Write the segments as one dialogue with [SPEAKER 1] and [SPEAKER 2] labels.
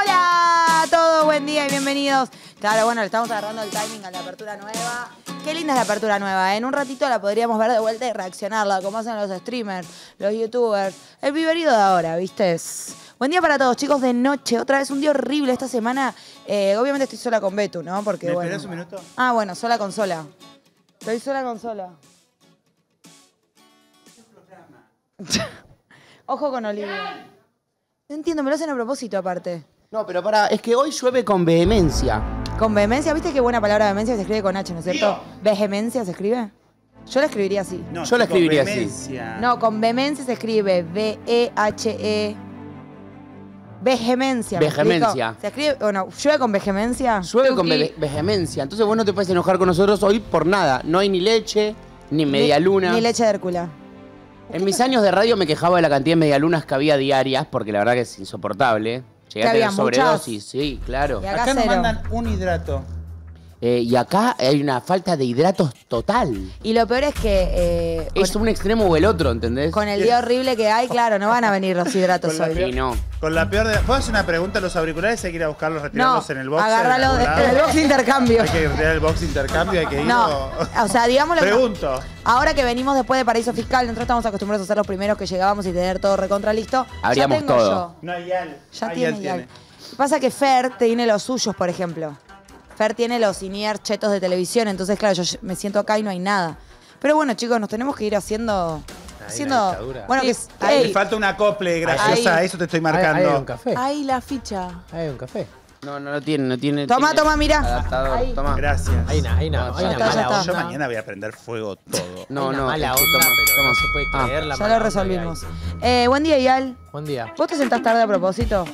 [SPEAKER 1] Hola a todos, buen día y bienvenidos. Claro, bueno, le estamos agarrando el timing a la apertura nueva. Qué linda es la apertura nueva, ¿eh? En un ratito la podríamos ver de vuelta y reaccionarla, como hacen los streamers, los youtubers, el viverido de ahora, ¿viste? Buen día para todos, chicos, de noche. Otra vez un día horrible esta semana. Obviamente estoy sola con Betu, ¿no? Porque,
[SPEAKER 2] ¿Me
[SPEAKER 1] bueno.
[SPEAKER 2] esperás un minuto?
[SPEAKER 1] Ah, bueno, sola con sola. Estoy sola con sola. Ojo con Olivia. No entiendo, me lo hacen a propósito aparte.
[SPEAKER 3] No, pero pará, es que hoy llueve con vehemencia.
[SPEAKER 1] ¿Con vehemencia? ¿Viste qué buena palabra vehemencia? Se escribe con H, ¿no es cierto? ¿Vehemencia se escribe? Yo la escribiría así.
[SPEAKER 2] No,
[SPEAKER 3] Yo la
[SPEAKER 2] chico,
[SPEAKER 3] escribiría así.
[SPEAKER 2] vehemencia.
[SPEAKER 1] No, con vehemencia se escribe V-E-H-E. Vehemencia. ¿me
[SPEAKER 3] Vehemencia.
[SPEAKER 1] explico? Se escribe, bueno, ¿llueve con vehemencia?
[SPEAKER 3] Llueve con
[SPEAKER 1] Tuki.
[SPEAKER 3] vehemencia. Entonces vos no te puedes enojar con nosotros hoy por nada. No hay ni leche, ni media luna.
[SPEAKER 1] Ni leche de Hércula.
[SPEAKER 3] En mis años de radio me quejaba de la cantidad de medialunas que había diarias, porque la verdad que es insoportable. Llegué a
[SPEAKER 1] había
[SPEAKER 3] tener sobredosis, sí, claro.
[SPEAKER 1] Y acá
[SPEAKER 2] Acá nos
[SPEAKER 1] cero.
[SPEAKER 2] mandan un hidrato.
[SPEAKER 3] Y acá hay una falta de hidratos total.
[SPEAKER 1] Y lo peor es que
[SPEAKER 3] Es un extremo o el otro, ¿entendés?
[SPEAKER 1] con el día horrible que hay, claro, no van a venir los hidratos
[SPEAKER 2] Con la
[SPEAKER 1] hoy.
[SPEAKER 3] Sí, no.
[SPEAKER 2] Con la peor de... ¿Puedo hacer una pregunta a los auriculares? Hay que ir a buscarlos,
[SPEAKER 1] No,
[SPEAKER 2] retirarlos en el box.
[SPEAKER 1] agárralo en el box de intercambio.
[SPEAKER 2] Hay que retirar el box de intercambio, hay que ir.
[SPEAKER 1] No, o sea, digámoslo.
[SPEAKER 2] Pregunto.
[SPEAKER 1] Ahora que venimos después de Paraíso Fiscal, nosotros estamos acostumbrados a ser los primeros que llegábamos y tener todo recontra listo.
[SPEAKER 3] Abríamos
[SPEAKER 1] ya tengo
[SPEAKER 3] todo.
[SPEAKER 1] yo.
[SPEAKER 2] No hay al.
[SPEAKER 1] Ya
[SPEAKER 2] Hay
[SPEAKER 1] tiene
[SPEAKER 2] al
[SPEAKER 1] ya. Pasa que Fer tiene los suyos, por ejemplo. Fer tiene los INIER chetos de televisión, entonces, claro, yo me siento acá y no hay nada. Pero bueno, chicos, nos tenemos que ir haciendo... Bueno, que es...
[SPEAKER 2] Le
[SPEAKER 1] ¡Ey!
[SPEAKER 2] falta un acople graciosa,
[SPEAKER 1] Ahí.
[SPEAKER 2] eso te estoy
[SPEAKER 4] Hay
[SPEAKER 2] marcando.
[SPEAKER 4] un café.
[SPEAKER 1] ¡Ay, la ficha!
[SPEAKER 4] Hay un café.
[SPEAKER 3] No tiene, no tiene.
[SPEAKER 1] Toma,
[SPEAKER 3] tiene
[SPEAKER 1] toma, mira.
[SPEAKER 3] Adaptador,
[SPEAKER 1] Ahí.
[SPEAKER 3] toma.
[SPEAKER 2] Gracias.
[SPEAKER 4] Hay una
[SPEAKER 1] Ya está, ya está.
[SPEAKER 2] Yo mañana voy a prender fuego todo.
[SPEAKER 3] No,
[SPEAKER 4] Hay una
[SPEAKER 3] no.
[SPEAKER 4] mala
[SPEAKER 3] es que
[SPEAKER 4] onda,
[SPEAKER 3] toma,
[SPEAKER 4] pero
[SPEAKER 3] toma.
[SPEAKER 4] no se puede creer la
[SPEAKER 1] Ya
[SPEAKER 4] mala
[SPEAKER 1] lo
[SPEAKER 4] onda
[SPEAKER 1] resolvimos.
[SPEAKER 4] que hay.
[SPEAKER 1] Buen día, Ial.
[SPEAKER 4] Buen día.
[SPEAKER 1] ¿Vos te sentás tarde a propósito?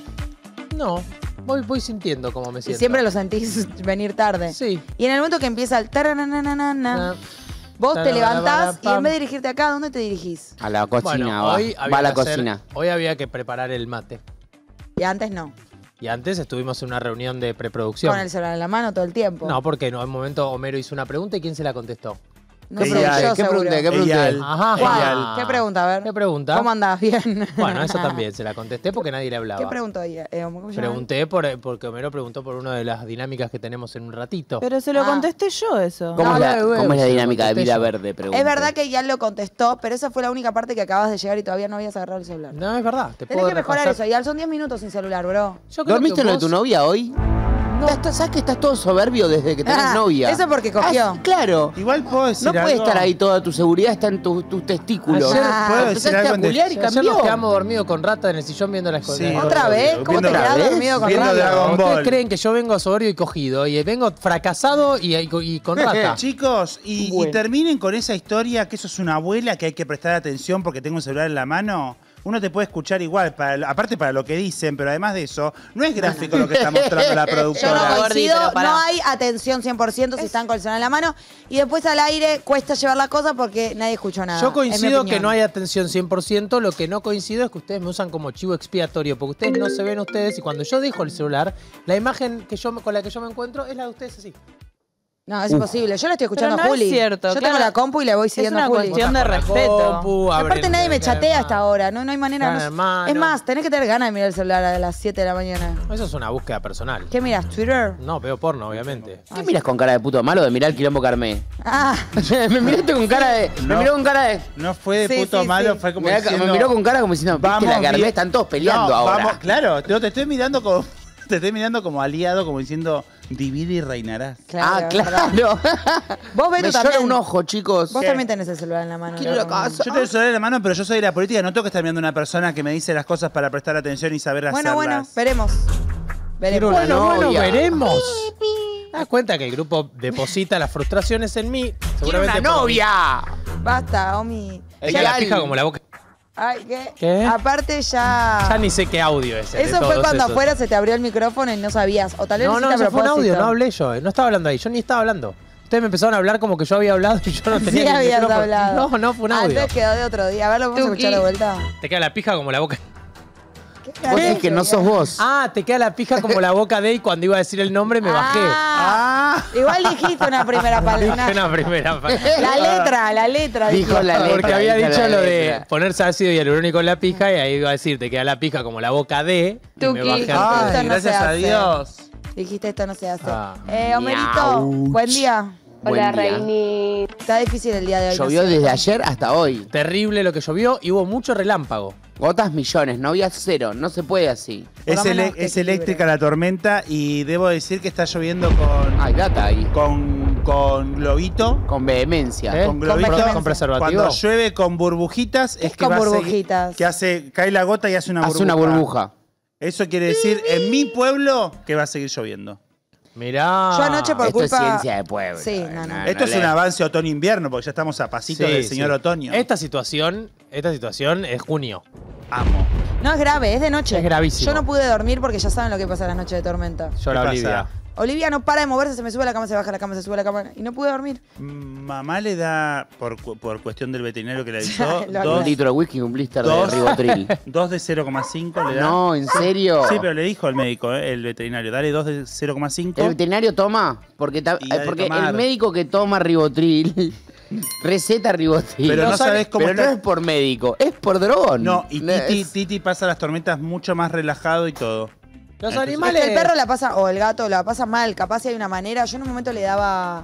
[SPEAKER 4] No, voy sintiendo cómo me
[SPEAKER 1] Y
[SPEAKER 4] siento.
[SPEAKER 1] siempre lo sentís venir tarde.
[SPEAKER 4] Sí.
[SPEAKER 1] Y en el momento que empieza el tarananana, vos te levantás y en vez de dirigirte acá, ¿dónde te dirigís?
[SPEAKER 3] A la cocina,
[SPEAKER 4] Bueno,
[SPEAKER 3] va.
[SPEAKER 4] hoy
[SPEAKER 3] Va
[SPEAKER 4] había
[SPEAKER 3] a la
[SPEAKER 4] que hacer-
[SPEAKER 3] cocina.
[SPEAKER 4] Hoy había que preparar el mate.
[SPEAKER 1] Y antes no.
[SPEAKER 4] Y antes estuvimos en una reunión de preproducción.
[SPEAKER 1] Con el celular en la mano todo el tiempo.
[SPEAKER 4] No, porque en un momento Homero hizo una pregunta y ¿quién se la contestó?
[SPEAKER 1] No
[SPEAKER 2] ¿Qué
[SPEAKER 1] sé,
[SPEAKER 2] pregunté?
[SPEAKER 1] yo
[SPEAKER 3] ¿Qué
[SPEAKER 1] seguro.
[SPEAKER 3] pregunté? ¿Qué pregunté?
[SPEAKER 2] Eyal.
[SPEAKER 4] Ajá.
[SPEAKER 1] ¿Cuál? ¿Qué pregunta? A ver.
[SPEAKER 4] ¿Qué pregunta?
[SPEAKER 1] ¿Cómo andás? Bien.
[SPEAKER 4] Bueno, eso también se la contesté porque nadie le hablaba.
[SPEAKER 1] ¿Qué preguntó ella? ¿Cómo se llama?
[SPEAKER 4] Pregunté porque Homero preguntó por una de las dinámicas que tenemos en un ratito.
[SPEAKER 5] Pero se lo
[SPEAKER 1] Ah.
[SPEAKER 5] contesté yo eso.
[SPEAKER 3] ¿Cómo,
[SPEAKER 4] No,
[SPEAKER 3] es, la,
[SPEAKER 4] no,
[SPEAKER 3] cómo es la
[SPEAKER 4] se lo
[SPEAKER 3] dinámica de
[SPEAKER 4] contesté
[SPEAKER 3] vida
[SPEAKER 4] yo.
[SPEAKER 3] verde? Pregunté.
[SPEAKER 1] Es verdad que ya lo contestó, pero esa fue la única parte que acabas de llegar y todavía no habías agarrado el celular.
[SPEAKER 4] No, es verdad. Te
[SPEAKER 1] Tenés
[SPEAKER 4] puedo
[SPEAKER 1] que mejorar
[SPEAKER 4] repasar.
[SPEAKER 1] eso. Ya son 10 minutos sin celular, bro.
[SPEAKER 4] Yo creo
[SPEAKER 3] ¿Dormiste
[SPEAKER 4] que
[SPEAKER 3] lo de tu
[SPEAKER 4] vos-
[SPEAKER 3] novia hoy? No. ¿Sabes que estás todo soberbio desde que tenés novia?
[SPEAKER 1] Eso porque cogió.
[SPEAKER 3] Ah, claro.
[SPEAKER 2] Igual puedo decir
[SPEAKER 3] No puede
[SPEAKER 2] algo.
[SPEAKER 3] estar ahí toda tu seguridad, está en tus testículos.
[SPEAKER 4] Ayer
[SPEAKER 2] ¿Puedo
[SPEAKER 3] Empezaste
[SPEAKER 2] decir
[SPEAKER 3] a
[SPEAKER 2] algo en
[SPEAKER 3] culiar y
[SPEAKER 4] Ayer
[SPEAKER 3] cambió.
[SPEAKER 4] nos quedamos dormidos con Rata en el sillón viendo las cosas.
[SPEAKER 2] Sí.
[SPEAKER 1] ¿Otra vez? ¿Cómo te
[SPEAKER 2] Viendo-
[SPEAKER 1] quedás
[SPEAKER 3] ¿Otra
[SPEAKER 1] dormido
[SPEAKER 3] vez?
[SPEAKER 1] con
[SPEAKER 2] Viendo
[SPEAKER 1] radio?
[SPEAKER 2] Dragon
[SPEAKER 4] ¿Ustedes
[SPEAKER 2] Ball.
[SPEAKER 4] creen que yo vengo soberbio y cogido y vengo fracasado y con Rata?
[SPEAKER 2] Chicos, y
[SPEAKER 3] Bueno.
[SPEAKER 2] terminen con esa historia que eso es una abuela que hay que prestar atención porque tengo un celular en la mano. Uno te puede escuchar igual, aparte para lo que dicen, pero además de eso, no es gráfico lo que está mostrando la
[SPEAKER 1] Yo no
[SPEAKER 2] productora.
[SPEAKER 1] coincido,
[SPEAKER 5] pero pará.
[SPEAKER 1] no hay atención 100% si están con el celular en la mano. Y después al aire cuesta llevar la cosa porque nadie escuchó nada.
[SPEAKER 4] Yo
[SPEAKER 1] es mi
[SPEAKER 4] coincido
[SPEAKER 1] opinión.
[SPEAKER 4] que no hay atención 100%, lo que no coincido es que ustedes me usan como chivo expiatorio, porque ustedes no se ven ustedes y cuando yo dejo el celular, la imagen con la que yo me encuentro es la de ustedes así.
[SPEAKER 1] No, es imposible. Yo le estoy escuchando
[SPEAKER 5] Pero
[SPEAKER 1] a
[SPEAKER 5] no
[SPEAKER 1] Juli.
[SPEAKER 5] es cierto,
[SPEAKER 1] Yo tengo
[SPEAKER 5] claro.
[SPEAKER 1] la compu y le voy siguiendo
[SPEAKER 5] una
[SPEAKER 1] a Juli.
[SPEAKER 5] cuestión de
[SPEAKER 4] Con la
[SPEAKER 5] respeto.
[SPEAKER 4] compu,
[SPEAKER 1] Y aparte
[SPEAKER 4] abren
[SPEAKER 1] nadie me
[SPEAKER 4] el
[SPEAKER 1] chatea
[SPEAKER 4] canal.
[SPEAKER 1] hasta ahora. No hay manera.
[SPEAKER 4] Gran
[SPEAKER 1] no-
[SPEAKER 4] hermano.
[SPEAKER 1] Es más, tenés que tener ganas de mirar el celular a las 7 de la mañana.
[SPEAKER 4] Eso es una búsqueda personal.
[SPEAKER 1] ¿Qué miras? ¿Twitter?
[SPEAKER 4] No, veo porno, obviamente.
[SPEAKER 3] ¿Qué miras con cara de puto malo de mirar el quilombo Carmé?
[SPEAKER 1] Ah,
[SPEAKER 3] Me miraste con cara de. Me
[SPEAKER 2] No.
[SPEAKER 3] miró con cara de.
[SPEAKER 2] No fue de
[SPEAKER 1] Sí,
[SPEAKER 2] puto
[SPEAKER 1] sí,
[SPEAKER 2] malo,
[SPEAKER 1] sí.
[SPEAKER 2] fue como
[SPEAKER 3] Me
[SPEAKER 2] diciendo,
[SPEAKER 3] miró con cara como diciendo, viste la Carmé,
[SPEAKER 2] bien.
[SPEAKER 3] están todos peleando
[SPEAKER 2] No,
[SPEAKER 3] ahora.
[SPEAKER 2] Vamos, claro, te estoy mirando como. Te estoy mirando como aliado, como diciendo, divide y reinarás.
[SPEAKER 1] claro.
[SPEAKER 3] Ah,
[SPEAKER 1] es verdad.
[SPEAKER 3] claro.
[SPEAKER 1] Vos,
[SPEAKER 3] Me
[SPEAKER 1] Beto,
[SPEAKER 3] llora
[SPEAKER 1] también.
[SPEAKER 3] un ojo, chicos.
[SPEAKER 1] Vos
[SPEAKER 2] ¿Qué?
[SPEAKER 1] también tenés el celular en la mano.
[SPEAKER 3] Quiero
[SPEAKER 1] ¿no?
[SPEAKER 3] la casa.
[SPEAKER 2] Yo tengo el celular en la mano, pero yo soy de la política, no tengo que estar mirando a una persona que me dice las cosas para prestar atención y saber
[SPEAKER 1] Bueno,
[SPEAKER 2] hacerlas.
[SPEAKER 1] bueno, veremos.
[SPEAKER 3] Quiero
[SPEAKER 1] Veremos.
[SPEAKER 3] una
[SPEAKER 4] Bueno,
[SPEAKER 3] novia.
[SPEAKER 4] veremos. ¿Te das cuenta que el grupo deposita las frustraciones en mí?
[SPEAKER 3] ¡Quiero
[SPEAKER 4] Seguramente
[SPEAKER 3] una
[SPEAKER 4] por-
[SPEAKER 3] novia!
[SPEAKER 1] Basta, Omi.
[SPEAKER 4] Te queda la pija como la boca.
[SPEAKER 1] Ay, ¿qué?
[SPEAKER 4] ¿Qué?
[SPEAKER 1] Aparte ya...
[SPEAKER 4] Ya ni sé qué audio es.
[SPEAKER 1] Eso fue cuando afuera se te abrió el micrófono y no sabías. O tal vez
[SPEAKER 4] No,
[SPEAKER 1] lo
[SPEAKER 4] no,
[SPEAKER 1] hiciste a
[SPEAKER 4] eso fue un audio,
[SPEAKER 1] propósito.
[SPEAKER 4] no hablé yo. No estaba hablando ahí, yo ni estaba hablando. Ustedes me empezaron a hablar como que yo había hablado y yo no tenía
[SPEAKER 1] Sí
[SPEAKER 4] ni el
[SPEAKER 1] habías
[SPEAKER 4] micrófono.
[SPEAKER 1] hablado.
[SPEAKER 4] No, no fue un audio.
[SPEAKER 1] Antes quedó de otro día. A ver, lo vamos a
[SPEAKER 5] Tuki.
[SPEAKER 1] escuchar de vuelta.
[SPEAKER 4] Te queda la pija como la boca.
[SPEAKER 3] Vos decís que no sos vos.
[SPEAKER 4] Ah, te queda la pija como la boca de y cuando iba a decir el nombre me bajé.
[SPEAKER 1] Igual dijiste una primera palabra.
[SPEAKER 4] Dije una primera palabra.
[SPEAKER 1] La letra.
[SPEAKER 3] Dijo la letra.
[SPEAKER 4] Porque había
[SPEAKER 3] dijo
[SPEAKER 4] dicho
[SPEAKER 3] la
[SPEAKER 4] lo de
[SPEAKER 3] letra.
[SPEAKER 4] ponerse ácido hialurónico en la pija y ahí iba a decir, te queda la pija como la boca de y me
[SPEAKER 1] Tuki.
[SPEAKER 4] bajé
[SPEAKER 1] Ah,
[SPEAKER 4] al
[SPEAKER 1] esto
[SPEAKER 2] Ay,
[SPEAKER 1] no se
[SPEAKER 2] gracias a
[SPEAKER 1] hace.
[SPEAKER 2] Dios.
[SPEAKER 1] Dijiste esto no se hace.
[SPEAKER 4] Ah.
[SPEAKER 1] Homerito,
[SPEAKER 3] Miau.
[SPEAKER 1] buen día.
[SPEAKER 3] Buen
[SPEAKER 5] Hola,
[SPEAKER 3] día.
[SPEAKER 5] Reini.
[SPEAKER 1] Está difícil el día de hoy.
[SPEAKER 3] Llovió
[SPEAKER 1] ¿no es
[SPEAKER 3] desde
[SPEAKER 1] cierto?
[SPEAKER 3] ayer hasta hoy.
[SPEAKER 4] Terrible lo que llovió y hubo mucho relámpago.
[SPEAKER 3] Gotas millones, no había cero. No se puede así.
[SPEAKER 1] Por lo menos que
[SPEAKER 2] Es
[SPEAKER 1] equilibre.
[SPEAKER 2] eléctrica la tormenta y debo decir que está lloviendo con,
[SPEAKER 3] Hay data ahí.
[SPEAKER 2] con globito.
[SPEAKER 3] Con vehemencia.
[SPEAKER 4] ¿Eh?
[SPEAKER 2] Con globito.
[SPEAKER 4] ¿Con preservativo?
[SPEAKER 2] Cuando llueve con burbujitas
[SPEAKER 1] ¿Qué es
[SPEAKER 2] que
[SPEAKER 1] con
[SPEAKER 2] va a seguir-
[SPEAKER 1] burbujitas?
[SPEAKER 2] que cae la gota y hace una burbuja.
[SPEAKER 3] Hace una burbuja.
[SPEAKER 2] Eso quiere decir en mi pueblo que va a seguir lloviendo.
[SPEAKER 4] Mirá.
[SPEAKER 1] Yo anoche por
[SPEAKER 3] Esto es
[SPEAKER 1] culpa...
[SPEAKER 3] ciencia de pueblo.
[SPEAKER 1] Sí, no.
[SPEAKER 2] Esto es
[SPEAKER 3] le-
[SPEAKER 2] un avance otoño-invierno porque ya estamos a pasito
[SPEAKER 4] Sí,
[SPEAKER 2] del
[SPEAKER 4] sí.
[SPEAKER 2] señor otoño.
[SPEAKER 4] Esta situación es junio.
[SPEAKER 2] Amo.
[SPEAKER 1] No, es grave, es de noche.
[SPEAKER 4] Es gravísimo.
[SPEAKER 1] Yo no pude dormir porque ya saben lo que pasa las noches de tormenta.
[SPEAKER 4] Yo la
[SPEAKER 2] ¿Qué
[SPEAKER 4] Olivia.
[SPEAKER 2] pasa?
[SPEAKER 1] Olivia no para de moverse, se me sube a la cama, se baja a la cama, se sube a la cama y no pude dormir.
[SPEAKER 2] Mamá le da, por cuestión del veterinario que le avisó,
[SPEAKER 1] Lo
[SPEAKER 3] Un litro de whisky y un blister de
[SPEAKER 2] Dos.
[SPEAKER 3] Ribotril.
[SPEAKER 2] 2 de 0,5 le da.
[SPEAKER 3] No, ¿en serio?
[SPEAKER 2] Sí, pero le dijo el médico, el veterinario, dale 2 de
[SPEAKER 3] ¿El
[SPEAKER 2] 0,5.
[SPEAKER 3] veterinario toma? Porque,
[SPEAKER 2] Y ha de
[SPEAKER 3] porque
[SPEAKER 2] tomar.
[SPEAKER 3] el médico que toma Ribotril receta Ribotril.
[SPEAKER 2] Pero no sabes cómo
[SPEAKER 3] Pero
[SPEAKER 2] está.
[SPEAKER 3] no es por médico, es por drogón.
[SPEAKER 2] No, y
[SPEAKER 3] Es-
[SPEAKER 2] Titi pasa las tormentas mucho más relajado y todo.
[SPEAKER 4] Los
[SPEAKER 2] Entonces-
[SPEAKER 4] animales.
[SPEAKER 1] Es que el perro la pasa, o el gato la pasa mal, capaz si hay una manera. Yo en un momento le daba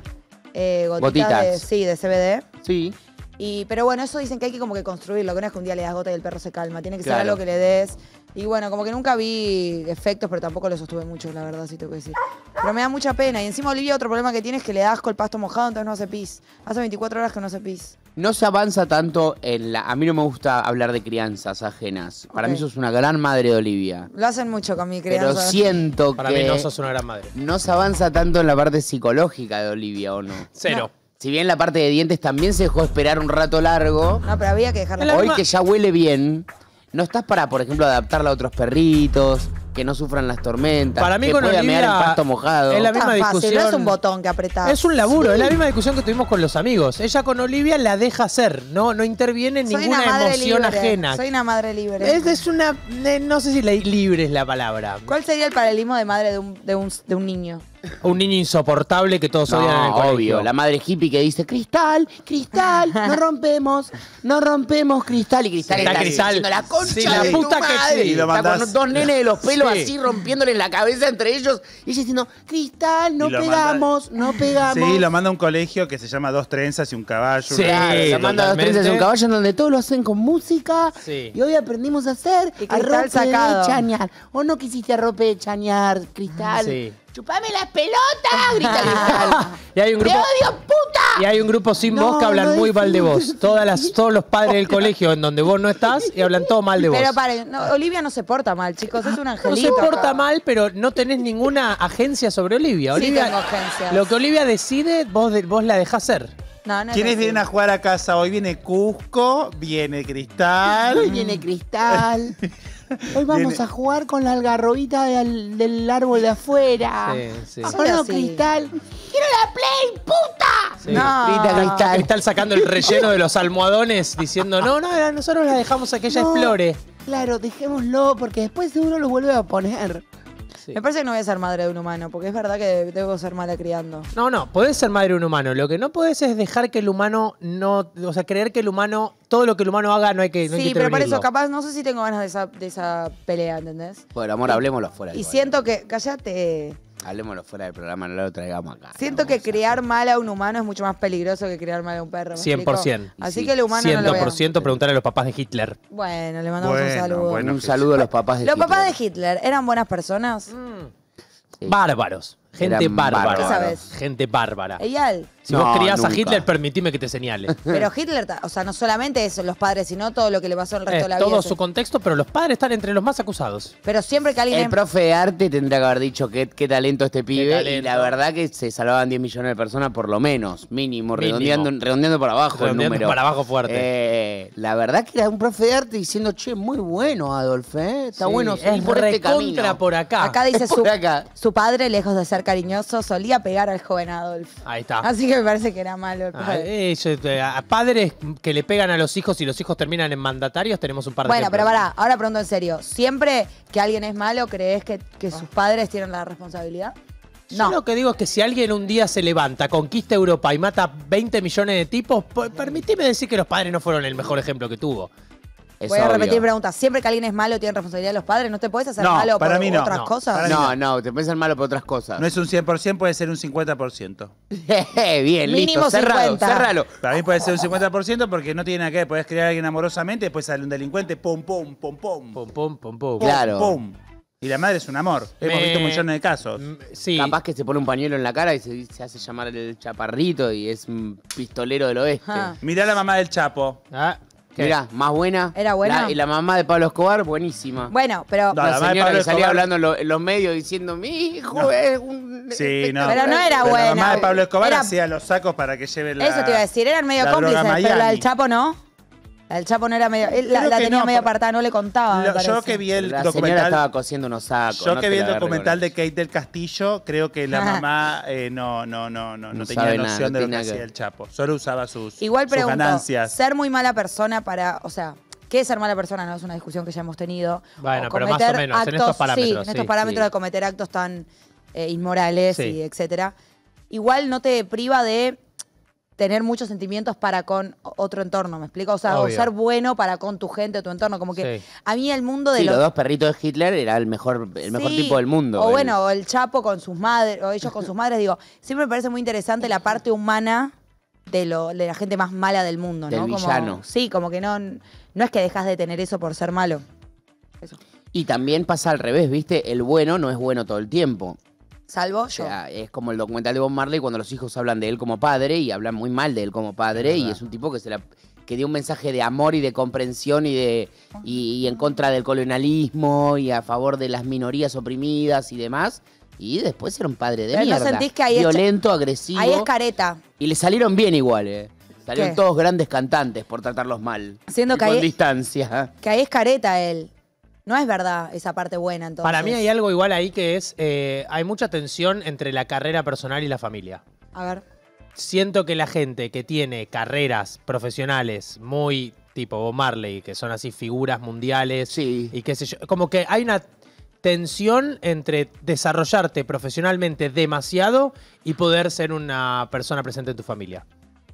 [SPEAKER 1] gotitas de,
[SPEAKER 3] Gotitas.
[SPEAKER 1] sí, de CBD.
[SPEAKER 3] Sí.
[SPEAKER 1] Pero bueno, eso dicen que hay que como que construirlo, que no es que un día le das gota y el perro se calma. Tiene que ser
[SPEAKER 3] Claro.
[SPEAKER 1] algo que le des. Y bueno, como que nunca vi efectos, pero tampoco lo sostuve mucho, la verdad, sí tengo que decir. Pero me da mucha pena. Y encima Olivia otro problema que tiene es que le da asco el pasto mojado, entonces no hace pis. Hace 24 horas que no hace pis.
[SPEAKER 3] No se avanza tanto en la... A mí no me gusta hablar de crianzas ajenas. Para
[SPEAKER 1] Ok.
[SPEAKER 3] mí sos una gran madre de Olivia.
[SPEAKER 1] Lo hacen mucho con mi
[SPEAKER 3] Pero
[SPEAKER 1] crianza.
[SPEAKER 3] siento
[SPEAKER 4] Para
[SPEAKER 3] que
[SPEAKER 4] mí no sos una gran madre.
[SPEAKER 3] no se avanza tanto en la parte psicológica de Olivia, ¿o no?
[SPEAKER 4] Cero.
[SPEAKER 3] Si bien la parte de dientes también se dejó esperar un rato largo,
[SPEAKER 1] No, pero había que dejarla.
[SPEAKER 4] Es la
[SPEAKER 3] hoy
[SPEAKER 4] misma-
[SPEAKER 3] que ya huele bien, no estás para, por ejemplo, adaptarla a otros perritos, que no sufran las tormentas,
[SPEAKER 4] Para mí
[SPEAKER 3] que
[SPEAKER 4] con
[SPEAKER 3] pueda mear en
[SPEAKER 4] Olivia
[SPEAKER 3] pasto mojado.
[SPEAKER 4] es la
[SPEAKER 1] Tan
[SPEAKER 4] misma
[SPEAKER 1] fácil,
[SPEAKER 4] discusión.
[SPEAKER 1] no es un botón que apretás.
[SPEAKER 4] Es un laburo, es la misma discusión que tuvimos con los amigos. Ella con Olivia la deja hacer, no interviene en
[SPEAKER 1] Soy
[SPEAKER 4] ninguna
[SPEAKER 1] una madre
[SPEAKER 4] emoción
[SPEAKER 1] libre.
[SPEAKER 4] ajena.
[SPEAKER 1] Soy una madre libre.
[SPEAKER 4] Es una. No sé si libre es la palabra.
[SPEAKER 1] ¿Cuál sería el paralelismo de madre de un niño?
[SPEAKER 4] Un niño insoportable que todos odian en el
[SPEAKER 3] No,
[SPEAKER 4] colegio.
[SPEAKER 3] obvio. La madre hippie que dice, Cristal, Cristal, no rompemos Cristal. Y Cristal
[SPEAKER 4] Está
[SPEAKER 3] está
[SPEAKER 4] Cristal.
[SPEAKER 3] diciendo, la concha
[SPEAKER 4] Sí, la
[SPEAKER 3] de
[SPEAKER 4] puta
[SPEAKER 3] tu
[SPEAKER 4] que
[SPEAKER 3] madre.
[SPEAKER 4] sí.
[SPEAKER 2] Y lo
[SPEAKER 3] Está
[SPEAKER 2] mandás-
[SPEAKER 3] con dos nenes de los pelos
[SPEAKER 4] Sí.
[SPEAKER 3] así rompiéndole la cabeza entre ellos. Y ella diciendo, Cristal, no
[SPEAKER 2] Y lo
[SPEAKER 3] pegamos, no pegamos.
[SPEAKER 2] Sí, lo manda a un colegio que se llama Dos Trenzas y un caballo.
[SPEAKER 4] Sí.
[SPEAKER 3] Claro, la manda a dos
[SPEAKER 4] totalmente.
[SPEAKER 3] trenzas en un caballo en donde todos lo hacen con música.
[SPEAKER 4] Sí.
[SPEAKER 3] Y hoy aprendimos a hacer
[SPEAKER 1] Y Cristal
[SPEAKER 3] arrope
[SPEAKER 1] sacado.
[SPEAKER 3] de chañar. ¿O no quisiste arrope de chañar, Cristal?
[SPEAKER 4] Sí.
[SPEAKER 3] ¡Chupame las pelotas! Grita Cristal.
[SPEAKER 4] Y hay un
[SPEAKER 3] ¡Te
[SPEAKER 4] grupo.
[SPEAKER 3] odio, puta!
[SPEAKER 4] Y hay un grupo sin
[SPEAKER 3] No,
[SPEAKER 4] voz que hablan
[SPEAKER 3] no
[SPEAKER 4] muy mal de
[SPEAKER 3] decimos.
[SPEAKER 4] vos. Todos los padres del colegio en donde vos no estás y hablan todo mal de vos.
[SPEAKER 1] Pero paren, no, Olivia no se porta mal, chicos, es un
[SPEAKER 4] No
[SPEAKER 1] angelito.
[SPEAKER 4] se porta
[SPEAKER 1] acá.
[SPEAKER 4] mal, pero no tenés ninguna agencia sobre Olivia.
[SPEAKER 1] Sí
[SPEAKER 4] Olivia
[SPEAKER 1] tengo agencias.
[SPEAKER 4] Lo que Olivia decide, vos la dejás hacer.
[SPEAKER 1] No, no es
[SPEAKER 2] ¿Quiénes
[SPEAKER 1] así.
[SPEAKER 2] vienen a jugar a casa? Hoy viene Cusco, viene Cristal.
[SPEAKER 3] Hoy viene Cristal. Hoy vamos
[SPEAKER 2] Viene-
[SPEAKER 3] a jugar con la algarrobita del árbol de afuera.
[SPEAKER 4] Sí.
[SPEAKER 3] ¿O
[SPEAKER 1] Soy
[SPEAKER 3] no,
[SPEAKER 1] así.
[SPEAKER 3] Cristal? ¡Quiero la Play, puta!
[SPEAKER 4] Sí.
[SPEAKER 1] No.
[SPEAKER 3] Grita Cristal.
[SPEAKER 4] Cristal sacando el relleno de los almohadones diciendo, no, nosotros la dejamos a que ella
[SPEAKER 3] No.
[SPEAKER 4] explore.
[SPEAKER 3] Claro, dejémoslo porque después seguro lo vuelve a poner.
[SPEAKER 4] Sí.
[SPEAKER 1] Me parece que no voy a ser madre de un humano, porque es verdad que debo ser mala criando.
[SPEAKER 4] No, podés ser madre de un humano. Lo que no podés es dejar que el humano no. O sea, creer que el humano. Todo lo que el humano haga no hay que. No hay
[SPEAKER 1] Sí,
[SPEAKER 4] que
[SPEAKER 1] pero por
[SPEAKER 4] intervenirlo.
[SPEAKER 1] eso capaz, no sé si tengo ganas de esa pelea, ¿entendés?
[SPEAKER 3] Bueno, amor, hablemoslo fuera del
[SPEAKER 1] Y
[SPEAKER 3] programa.
[SPEAKER 1] siento que, cállate,
[SPEAKER 3] Hablemoslo fuera del programa, no lo traigamos acá.
[SPEAKER 1] siento que criar mal a un humano es mucho más peligroso que criar mal a un perro. ¿me
[SPEAKER 4] 100%.
[SPEAKER 1] explico? Así
[SPEAKER 3] Sí.
[SPEAKER 1] que el humano no lo veo.
[SPEAKER 4] 100% preguntarle a los papás de Hitler.
[SPEAKER 1] Bueno, le mandamos un
[SPEAKER 2] Bueno,
[SPEAKER 1] saludo.
[SPEAKER 2] bueno.
[SPEAKER 3] Un saludo a los papás de
[SPEAKER 1] ¿Los
[SPEAKER 3] Hitler.
[SPEAKER 1] papás de Hitler eran buenas personas?
[SPEAKER 3] Sí.
[SPEAKER 4] Bárbaros. Gente
[SPEAKER 3] Eran
[SPEAKER 4] bárbara.
[SPEAKER 3] bárbaros.
[SPEAKER 1] ¿Qué sabes?
[SPEAKER 4] Gente bárbara.
[SPEAKER 1] Eyal.
[SPEAKER 4] Si
[SPEAKER 3] No,
[SPEAKER 4] vos criás a
[SPEAKER 3] nunca.
[SPEAKER 4] Hitler, permitime que te señale.
[SPEAKER 1] Pero Hitler, o sea, no solamente eso, los padres, sino todo lo que le pasó el resto de la vida.
[SPEAKER 4] todo su contexto, pero los padres están entre los más acusados.
[SPEAKER 1] Pero siempre que alguien...
[SPEAKER 3] El profe de arte tendría que haber dicho qué talento este pibe.
[SPEAKER 4] talento.
[SPEAKER 3] Y la verdad que se salvaban 10 millones de personas por lo menos. Mínimo.
[SPEAKER 4] Mínimo.
[SPEAKER 3] Redondeando para abajo
[SPEAKER 4] Redondeando
[SPEAKER 3] el número.
[SPEAKER 4] para abajo fuerte.
[SPEAKER 3] La verdad que era un profe de arte diciendo, che, muy bueno, Adolf, ¿eh? Está
[SPEAKER 4] Sí,
[SPEAKER 3] bueno seguir
[SPEAKER 4] es
[SPEAKER 3] por este
[SPEAKER 4] recontra
[SPEAKER 3] camino.
[SPEAKER 4] por acá.
[SPEAKER 1] Acá dice
[SPEAKER 3] Es por acá.
[SPEAKER 1] su padre, lejos de ser cariñoso, solía pegar al joven Adolf.
[SPEAKER 4] Ahí está.
[SPEAKER 1] Así que me parece que era malo el padre.
[SPEAKER 4] A padres que le pegan a los hijos y los hijos terminan en mandatarios, tenemos un par de
[SPEAKER 1] Bueno, pero
[SPEAKER 4] ejemplos.
[SPEAKER 1] pará, ahora pregunto en serio. ¿Siempre que alguien es malo, crees que sus padres tienen la responsabilidad?
[SPEAKER 4] Yo lo que digo es que si alguien un día se levanta, conquista Europa y mata 20 millones de tipos, permitime decir que los padres no fueron el mejor ejemplo que tuvo.
[SPEAKER 3] Es
[SPEAKER 1] Voy a repetir
[SPEAKER 3] obvio.
[SPEAKER 1] preguntas. ¿Siempre que alguien es malo tienen responsabilidad los padres? ¿No te puedes hacer
[SPEAKER 2] No,
[SPEAKER 1] malo
[SPEAKER 2] para
[SPEAKER 1] por
[SPEAKER 2] mí no.
[SPEAKER 1] otras
[SPEAKER 2] No,
[SPEAKER 1] cosas?
[SPEAKER 2] para mí
[SPEAKER 3] No, te puedes ser malo por otras cosas.
[SPEAKER 2] No es un 100%, puede ser un 50%.
[SPEAKER 3] Bien,
[SPEAKER 1] Mínimo
[SPEAKER 3] listo, cerrado,
[SPEAKER 1] 50.
[SPEAKER 3] cerralo.
[SPEAKER 2] Para mí puede ser un 50% porque no tiene nada que ver. Podés crear a alguien amorosamente, después sale un delincuente, pum, pum, pum, pum.
[SPEAKER 4] Pum, pum, pum, pum.
[SPEAKER 3] Claro.
[SPEAKER 2] Pum. Y la madre es un amor. Hemos visto millones de casos.
[SPEAKER 4] Sí.
[SPEAKER 3] Capaz que se pone un pañuelo en la cara y se hace llamar el chaparrito y es un pistolero del oeste.
[SPEAKER 1] Ah.
[SPEAKER 2] Mirá la mamá del Chapo.
[SPEAKER 4] Ah, ¿qué?
[SPEAKER 3] Mirá, más buena.
[SPEAKER 1] ¿Era buena?
[SPEAKER 3] Y la mamá de Pablo Escobar, buenísima.
[SPEAKER 1] Bueno, pero...
[SPEAKER 2] No,
[SPEAKER 3] La
[SPEAKER 2] la mamá de
[SPEAKER 3] señora
[SPEAKER 2] Pablo
[SPEAKER 3] que salía
[SPEAKER 2] Escobar-
[SPEAKER 3] hablando en los medios diciendo, mi hijo es un...
[SPEAKER 2] Sí, no.
[SPEAKER 1] Pero no era
[SPEAKER 2] Pero
[SPEAKER 1] buena.
[SPEAKER 2] La mamá de Pablo Escobar
[SPEAKER 1] Era-
[SPEAKER 2] hacía los sacos para que lleve la.
[SPEAKER 1] Eso te iba a decir, eran medio
[SPEAKER 2] la
[SPEAKER 1] cómplices,
[SPEAKER 2] droga
[SPEAKER 1] pero la
[SPEAKER 2] Miami.
[SPEAKER 1] del Chapo no. La del Chapo no era medio... La
[SPEAKER 2] Creo que
[SPEAKER 1] tenía
[SPEAKER 2] no,
[SPEAKER 1] medio
[SPEAKER 2] por-
[SPEAKER 1] apartada, no le contaba, me
[SPEAKER 2] Yo
[SPEAKER 1] parece.
[SPEAKER 2] que vi el
[SPEAKER 3] La señora
[SPEAKER 2] documental.
[SPEAKER 3] estaba cosiendo unos sacos.
[SPEAKER 2] Yo
[SPEAKER 3] no
[SPEAKER 2] que
[SPEAKER 3] te
[SPEAKER 2] vi
[SPEAKER 3] la
[SPEAKER 2] el
[SPEAKER 3] agarré
[SPEAKER 2] documental
[SPEAKER 3] con
[SPEAKER 2] de
[SPEAKER 3] eso.
[SPEAKER 2] Kate del Castillo, creo que la mamá no tenía
[SPEAKER 3] sabe nada,
[SPEAKER 2] noción
[SPEAKER 3] no
[SPEAKER 2] de lo
[SPEAKER 3] tiene
[SPEAKER 2] que
[SPEAKER 3] nada que
[SPEAKER 2] hacía
[SPEAKER 3] ver.
[SPEAKER 2] el Chapo. Solo usaba sus
[SPEAKER 1] Igual pregunto,
[SPEAKER 2] ganancias.
[SPEAKER 1] ser muy mala persona para... O sea, ¿qué es ser mala persona? No es una discusión que ya hemos tenido.
[SPEAKER 4] Bueno,
[SPEAKER 1] O
[SPEAKER 4] pero más o
[SPEAKER 1] cometer
[SPEAKER 4] menos, en estos parámetros,
[SPEAKER 1] Sí, en estos
[SPEAKER 4] sí,
[SPEAKER 1] parámetros
[SPEAKER 3] sí.
[SPEAKER 1] de cometer actos tan inmorales
[SPEAKER 4] Sí.
[SPEAKER 1] y etcétera. Igual no te priva de tener muchos sentimientos para con otro entorno, ¿me explico? O sea, o
[SPEAKER 4] Obvio.
[SPEAKER 1] ser bueno para con tu gente o tu entorno. Como que
[SPEAKER 4] Sí.
[SPEAKER 1] a mí el mundo de
[SPEAKER 3] Sí,
[SPEAKER 1] los...
[SPEAKER 3] los dos perritos de Hitler era el mejor
[SPEAKER 1] Sí,
[SPEAKER 3] tipo del mundo.
[SPEAKER 1] O
[SPEAKER 3] él.
[SPEAKER 1] bueno, o el Chapo con sus madres, o ellos con sus madres, digo, siempre me parece muy interesante la parte humana de la gente más mala del mundo, ¿no?
[SPEAKER 3] Del
[SPEAKER 1] Como-
[SPEAKER 3] villano.
[SPEAKER 1] Sí, como que no es que dejas de tener eso por ser malo. Eso.
[SPEAKER 3] Y también pasa al revés, ¿viste? El bueno no es bueno todo el tiempo.
[SPEAKER 1] Salvo
[SPEAKER 3] O
[SPEAKER 1] yo.
[SPEAKER 3] sea, es como el documental de Bob Marley cuando los hijos hablan de él como padre y hablan muy mal de él como padre
[SPEAKER 2] Es
[SPEAKER 3] y
[SPEAKER 2] verdad.
[SPEAKER 3] es un tipo que dio un mensaje de amor y de comprensión y en contra del colonialismo y a favor de las minorías oprimidas y demás. Y después era un padre de
[SPEAKER 1] Pero ¿no
[SPEAKER 3] mierda.
[SPEAKER 1] sentís que ahí es-
[SPEAKER 3] violento, agresivo.
[SPEAKER 1] Ahí es careta.
[SPEAKER 3] Y le salieron bien igual, Salieron
[SPEAKER 1] ¿Qué?
[SPEAKER 3] todos grandes cantantes por tratarlos mal.
[SPEAKER 1] Siendo
[SPEAKER 3] Y
[SPEAKER 1] que
[SPEAKER 3] con
[SPEAKER 1] ahí-
[SPEAKER 3] distancia.
[SPEAKER 1] Que ahí es careta él. No es verdad esa parte buena, entonces.
[SPEAKER 4] Para mí hay algo igual ahí que es, hay mucha tensión entre la carrera personal y la familia.
[SPEAKER 1] A ver.
[SPEAKER 4] Siento que la gente que tiene carreras profesionales muy tipo Bob Marley, que son así figuras mundiales
[SPEAKER 3] Sí.
[SPEAKER 4] y qué sé yo, como que hay una tensión entre desarrollarte profesionalmente demasiado y poder ser una persona presente en tu familia.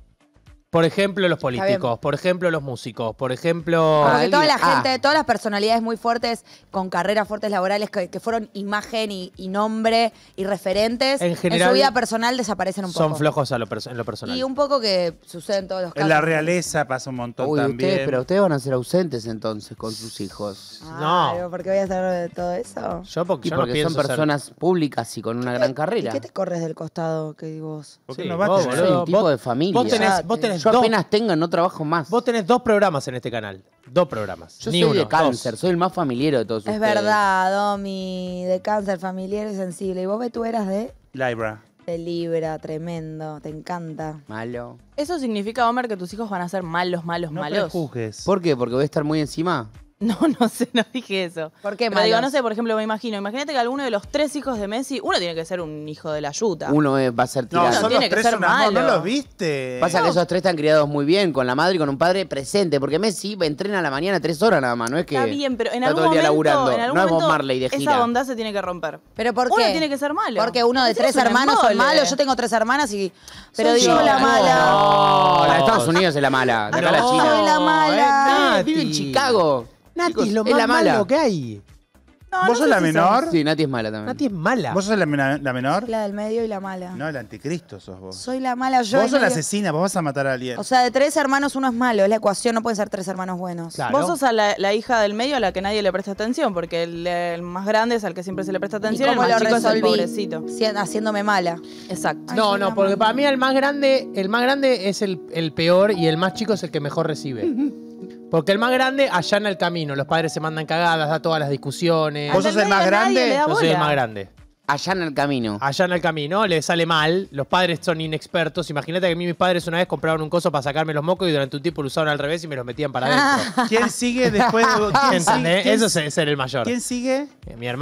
[SPEAKER 4] Por ejemplo, los
[SPEAKER 1] bien.
[SPEAKER 4] políticos, por ejemplo, los músicos, por ejemplo...
[SPEAKER 1] Como que toda la
[SPEAKER 3] alguien-
[SPEAKER 1] gente, todas las personalidades muy fuertes, con carreras fuertes laborales, que fueron imagen y nombre y referentes,
[SPEAKER 4] En general,
[SPEAKER 1] su vida personal desaparecen un poco.
[SPEAKER 4] son flojos en lo personal.
[SPEAKER 1] Y un poco que sucede en todos los casos.
[SPEAKER 2] En la realeza pasa un montón
[SPEAKER 3] Uy,
[SPEAKER 2] también.
[SPEAKER 3] pero ustedes van a ser ausentes entonces con sus hijos.
[SPEAKER 4] No.
[SPEAKER 1] No. ¿Por qué voy a saber de todo eso?
[SPEAKER 4] Yo porque,
[SPEAKER 3] Y
[SPEAKER 4] yo no
[SPEAKER 3] porque
[SPEAKER 4] pienso
[SPEAKER 3] son
[SPEAKER 4] ser-
[SPEAKER 3] personas públicas y con una gran carrera.
[SPEAKER 1] ¿Y qué te corres del costado que digo vos?
[SPEAKER 2] ¿Por qué
[SPEAKER 4] Sí,
[SPEAKER 2] no va a
[SPEAKER 4] vos,
[SPEAKER 2] tener?
[SPEAKER 3] Soy
[SPEAKER 4] boludo.
[SPEAKER 3] un tipo
[SPEAKER 4] Vos-
[SPEAKER 3] de familia.
[SPEAKER 4] Vos tenés
[SPEAKER 3] Yo
[SPEAKER 4] dos,
[SPEAKER 3] apenas tenga, no trabajo más.
[SPEAKER 4] vos tenés 2 programas en este canal. 2 programas.
[SPEAKER 3] Yo
[SPEAKER 4] Ni
[SPEAKER 3] soy
[SPEAKER 4] uno,
[SPEAKER 3] de cáncer,
[SPEAKER 4] 2.
[SPEAKER 3] soy el más familiero de todos
[SPEAKER 1] Es
[SPEAKER 3] ustedes.
[SPEAKER 1] verdad, Domi, de cáncer familiar y sensible. Y vos, tú eras de
[SPEAKER 2] Libra.
[SPEAKER 1] Libra, tremendo, te encanta.
[SPEAKER 3] Malo.
[SPEAKER 5] ¿Eso significa, Homer, que tus hijos van a ser malos,
[SPEAKER 2] No
[SPEAKER 5] malos?
[SPEAKER 2] prejuzgues.
[SPEAKER 3] ¿Por qué? ¿Porque voy a estar muy encima?
[SPEAKER 5] No, no sé, no dije eso.
[SPEAKER 1] ¿Por qué
[SPEAKER 5] Pero digo,
[SPEAKER 1] malos?
[SPEAKER 5] no sé, por ejemplo, me imagino. Imagínate que alguno de los 3 hijos de Messi, uno tiene que ser un hijo de la yuta.
[SPEAKER 3] Uno va a ser
[SPEAKER 2] No,
[SPEAKER 3] tirado.
[SPEAKER 5] Uno
[SPEAKER 2] son
[SPEAKER 5] tiene
[SPEAKER 2] los
[SPEAKER 5] que
[SPEAKER 2] tres
[SPEAKER 5] ser
[SPEAKER 2] un amor, ¿no
[SPEAKER 5] malo.
[SPEAKER 2] los viste?
[SPEAKER 3] Pasa que esos tres están criados muy bien, con la madre y con un padre presente, porque Messi entrena a la mañana 3 horas nada más, no es que
[SPEAKER 5] Está bien, pero en
[SPEAKER 3] está
[SPEAKER 5] algún
[SPEAKER 3] todo el día
[SPEAKER 5] momento,
[SPEAKER 3] laburando.
[SPEAKER 5] en algún
[SPEAKER 3] no es Bob
[SPEAKER 5] momento
[SPEAKER 3] Marley de gira.
[SPEAKER 5] esa bondad se tiene que romper.
[SPEAKER 1] ¿Pero por qué?
[SPEAKER 5] Uno tiene que ser malo.
[SPEAKER 1] Porque uno de
[SPEAKER 5] Porque
[SPEAKER 1] 3
[SPEAKER 5] eres un
[SPEAKER 1] hermanos son
[SPEAKER 5] embole.
[SPEAKER 1] malos. Yo tengo 3 hermanas y... Pero
[SPEAKER 5] Soy
[SPEAKER 1] digo,
[SPEAKER 5] yo
[SPEAKER 1] la
[SPEAKER 5] la
[SPEAKER 1] mala.
[SPEAKER 3] No, la de Estados Unidos es la mala, de acá la
[SPEAKER 4] No.
[SPEAKER 3] China.
[SPEAKER 1] Soy la mala.
[SPEAKER 4] Nati.
[SPEAKER 3] Vive en Chicago.
[SPEAKER 4] Nati
[SPEAKER 3] Chicos,
[SPEAKER 4] es lo
[SPEAKER 3] es
[SPEAKER 4] más
[SPEAKER 3] la mala.
[SPEAKER 4] malo que hay.
[SPEAKER 5] No,
[SPEAKER 2] ¿Vos
[SPEAKER 5] no
[SPEAKER 2] sos
[SPEAKER 5] sé
[SPEAKER 2] la
[SPEAKER 5] si
[SPEAKER 2] menor?
[SPEAKER 3] Sí, Nati es mala también.
[SPEAKER 4] Nati es mala.
[SPEAKER 2] ¿Vos sos la menor?
[SPEAKER 1] La del medio y la mala.
[SPEAKER 2] No, el anticristo sos vos.
[SPEAKER 1] Soy la mala yo.
[SPEAKER 2] Vos
[SPEAKER 1] y
[SPEAKER 2] sos la
[SPEAKER 1] medio-
[SPEAKER 2] asesina, vos vas a matar a alguien.
[SPEAKER 1] O sea, de 3 hermanos uno es malo. Es la ecuación. No pueden ser 3 hermanos buenos.
[SPEAKER 4] Claro.
[SPEAKER 5] Vos sos a la hija del medio a la que nadie le presta atención, porque el más grande es al que siempre se le presta
[SPEAKER 1] ¿Y
[SPEAKER 5] atención, el
[SPEAKER 1] cómo
[SPEAKER 5] más
[SPEAKER 1] lo
[SPEAKER 5] chico es el
[SPEAKER 1] resolví?
[SPEAKER 5] pobrecito.
[SPEAKER 1] Haciéndome mala.
[SPEAKER 5] Exacto.
[SPEAKER 1] Ay,
[SPEAKER 4] No,
[SPEAKER 1] soy
[SPEAKER 4] no,
[SPEAKER 1] la
[SPEAKER 4] porque
[SPEAKER 1] mala.
[SPEAKER 4] para mí el más grande es el peor y el más chico es el que mejor recibe. Porque el más grande allana el camino, los padres se mandan cagadas, da todas las discusiones.
[SPEAKER 2] ¿Vos sos el más grande?
[SPEAKER 4] Yo soy el más grande.
[SPEAKER 3] Allá en el camino.
[SPEAKER 4] Allana el camino, le sale mal, los padres son inexpertos. Imagínate que a mí mis padres una vez compraron un coso para sacarme los mocos y durante un tiempo lo usaron al revés y me los metían para adentro.
[SPEAKER 2] ¿Quién sigue después de vos? ¿Quién
[SPEAKER 4] ¿Entendés?
[SPEAKER 2] sigue?
[SPEAKER 4] Eso es ser el mayor.
[SPEAKER 2] ¿Quién sigue?
[SPEAKER 4] Mi hermana.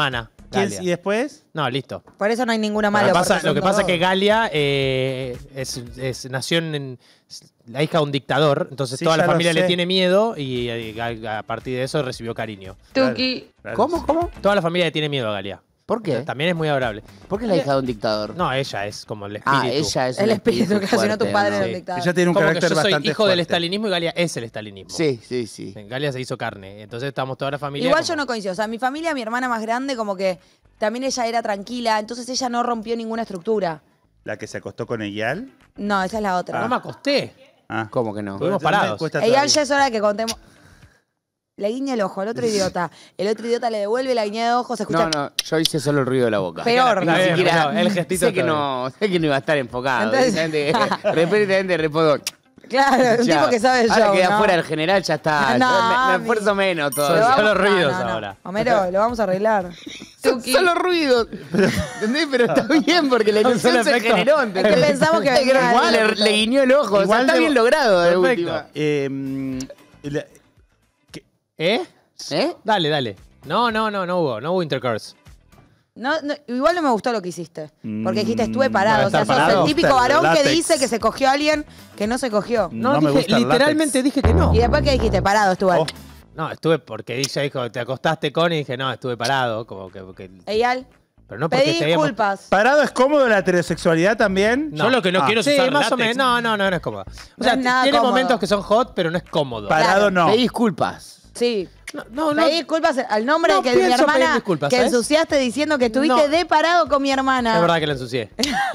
[SPEAKER 4] Galia.
[SPEAKER 2] ¿Y después?
[SPEAKER 4] No, listo.
[SPEAKER 1] Por eso no hay ninguna
[SPEAKER 4] Lo
[SPEAKER 1] mala.
[SPEAKER 4] que pasa,
[SPEAKER 1] porque
[SPEAKER 4] lo que
[SPEAKER 1] son
[SPEAKER 4] pasa es
[SPEAKER 1] dos.
[SPEAKER 4] que Galia nació en la hija de un dictador, entonces
[SPEAKER 2] Sí,
[SPEAKER 4] toda la
[SPEAKER 2] ya lo
[SPEAKER 4] familia le
[SPEAKER 2] sé.
[SPEAKER 4] tiene miedo y a partir de eso recibió cariño.
[SPEAKER 5] Tuki.
[SPEAKER 2] Claro.
[SPEAKER 3] ¿Cómo?
[SPEAKER 4] Toda la familia le tiene miedo a Galia.
[SPEAKER 3] ¿Por qué?
[SPEAKER 4] También es muy adorable.
[SPEAKER 3] ¿Por qué es la hija de un dictador?
[SPEAKER 4] No, ella es como el espíritu.
[SPEAKER 3] Ah, ella es
[SPEAKER 1] El
[SPEAKER 3] un
[SPEAKER 1] espíritu que si no tu
[SPEAKER 3] fuerte,
[SPEAKER 1] padre
[SPEAKER 3] ¿no?
[SPEAKER 1] era
[SPEAKER 4] Sí.
[SPEAKER 1] un dictador.
[SPEAKER 2] Ella tiene un
[SPEAKER 4] Como que
[SPEAKER 2] carácter
[SPEAKER 4] yo soy
[SPEAKER 2] bastante
[SPEAKER 4] hijo del
[SPEAKER 2] fuerte.
[SPEAKER 4] estalinismo y Galia es el estalinismo.
[SPEAKER 3] Sí, sí, sí.
[SPEAKER 4] Galia se hizo carne. Entonces estamos toda la familia.
[SPEAKER 1] Igual
[SPEAKER 4] como-
[SPEAKER 1] yo no coincido. O sea, mi familia, mi hermana más grande, como que también ella era tranquila, entonces ella no rompió ninguna estructura.
[SPEAKER 2] ¿La que se acostó con Eyal?
[SPEAKER 1] No, esa es la otra.
[SPEAKER 4] No me acosté.
[SPEAKER 2] Ah.
[SPEAKER 3] ¿Cómo que no?
[SPEAKER 4] Estuvimos
[SPEAKER 2] Me
[SPEAKER 4] parados.
[SPEAKER 2] cuesta
[SPEAKER 1] Eyal
[SPEAKER 2] todavía.
[SPEAKER 1] ya es hora de que contemos. Le guiña el ojo al otro idiota. El otro idiota le devuelve la guiña de ojo, se escucha.
[SPEAKER 3] No, yo hice solo el ruido de la boca.
[SPEAKER 1] Peor.
[SPEAKER 4] Está
[SPEAKER 3] Ni
[SPEAKER 4] bien,
[SPEAKER 3] siquiera-
[SPEAKER 4] pero el gestito
[SPEAKER 3] sé que
[SPEAKER 4] está bien.
[SPEAKER 3] no iba a estar enfocado.
[SPEAKER 1] Entonces-
[SPEAKER 3] Repetidamente respondo.
[SPEAKER 1] Claro, un
[SPEAKER 3] ya.
[SPEAKER 1] tipo que sabe el
[SPEAKER 3] Ahora
[SPEAKER 1] show,
[SPEAKER 3] queda
[SPEAKER 1] ¿no?
[SPEAKER 3] fuera el general, ya está.
[SPEAKER 1] No,
[SPEAKER 3] me
[SPEAKER 1] mi-
[SPEAKER 3] esfuerzo menos
[SPEAKER 4] Son
[SPEAKER 1] Lo
[SPEAKER 3] todavía.
[SPEAKER 1] vamos-
[SPEAKER 4] los ruidos ahora.
[SPEAKER 1] Homero, lo vamos a arreglar.
[SPEAKER 3] Son los ruidos. ¿Entendés? Pero está bien porque la
[SPEAKER 4] Son
[SPEAKER 3] ilusión se
[SPEAKER 4] efectos.
[SPEAKER 3] generó.
[SPEAKER 1] Es
[SPEAKER 3] ¿entendés?
[SPEAKER 1] que pensamos que venía
[SPEAKER 3] Igual
[SPEAKER 1] algo.
[SPEAKER 3] le guiñó el ojo. O sea,
[SPEAKER 2] Igual
[SPEAKER 3] está
[SPEAKER 2] debo-
[SPEAKER 3] bien logrado de
[SPEAKER 4] Perfecto.
[SPEAKER 3] última.
[SPEAKER 2] La-
[SPEAKER 4] ¿Eh?
[SPEAKER 3] ¿Eh?
[SPEAKER 4] Dale. No hubo intercourse.
[SPEAKER 1] No, igual no me gustó lo que hiciste. Porque dijiste, estuve parado.
[SPEAKER 4] ¿Para
[SPEAKER 1] O sea,
[SPEAKER 4] estar
[SPEAKER 1] sos
[SPEAKER 4] parado?
[SPEAKER 1] el típico varón que
[SPEAKER 2] Látex.
[SPEAKER 1] dice que se cogió a alguien que no se cogió.
[SPEAKER 4] No,
[SPEAKER 2] No me
[SPEAKER 4] dije,
[SPEAKER 2] gusta el
[SPEAKER 4] literalmente
[SPEAKER 2] látex.
[SPEAKER 4] dije que no.
[SPEAKER 1] Y después que dijiste, parado, estuve.
[SPEAKER 2] Oh.
[SPEAKER 4] No, estuve porque ella dijo, te acostaste con y dije, no, estuve parado. Como que
[SPEAKER 1] Eyal,
[SPEAKER 4] pero no porque
[SPEAKER 1] pedí
[SPEAKER 4] te habíamos-
[SPEAKER 1] disculpas.
[SPEAKER 2] ¿Parado es cómodo la heterosexualidad también?
[SPEAKER 4] Yo lo que no quiero es sí, usar más o látex. menos. No es cómodo. O
[SPEAKER 1] No
[SPEAKER 4] sea,
[SPEAKER 1] es nada
[SPEAKER 4] tiene
[SPEAKER 1] cómodo.
[SPEAKER 4] momentos que son hot, pero no es cómodo.
[SPEAKER 2] Parado no.
[SPEAKER 3] Pedí disculpas.
[SPEAKER 1] Sí.
[SPEAKER 4] No,
[SPEAKER 1] Pedí disculpas al nombre
[SPEAKER 4] No
[SPEAKER 1] de que mi
[SPEAKER 4] pienso pedir
[SPEAKER 1] hermana
[SPEAKER 4] disculpas,
[SPEAKER 1] que
[SPEAKER 4] ¿sabes?
[SPEAKER 1] ensuciaste diciendo que estuviste
[SPEAKER 4] No.
[SPEAKER 1] de parado con mi hermana.
[SPEAKER 4] Es verdad que la ensucié.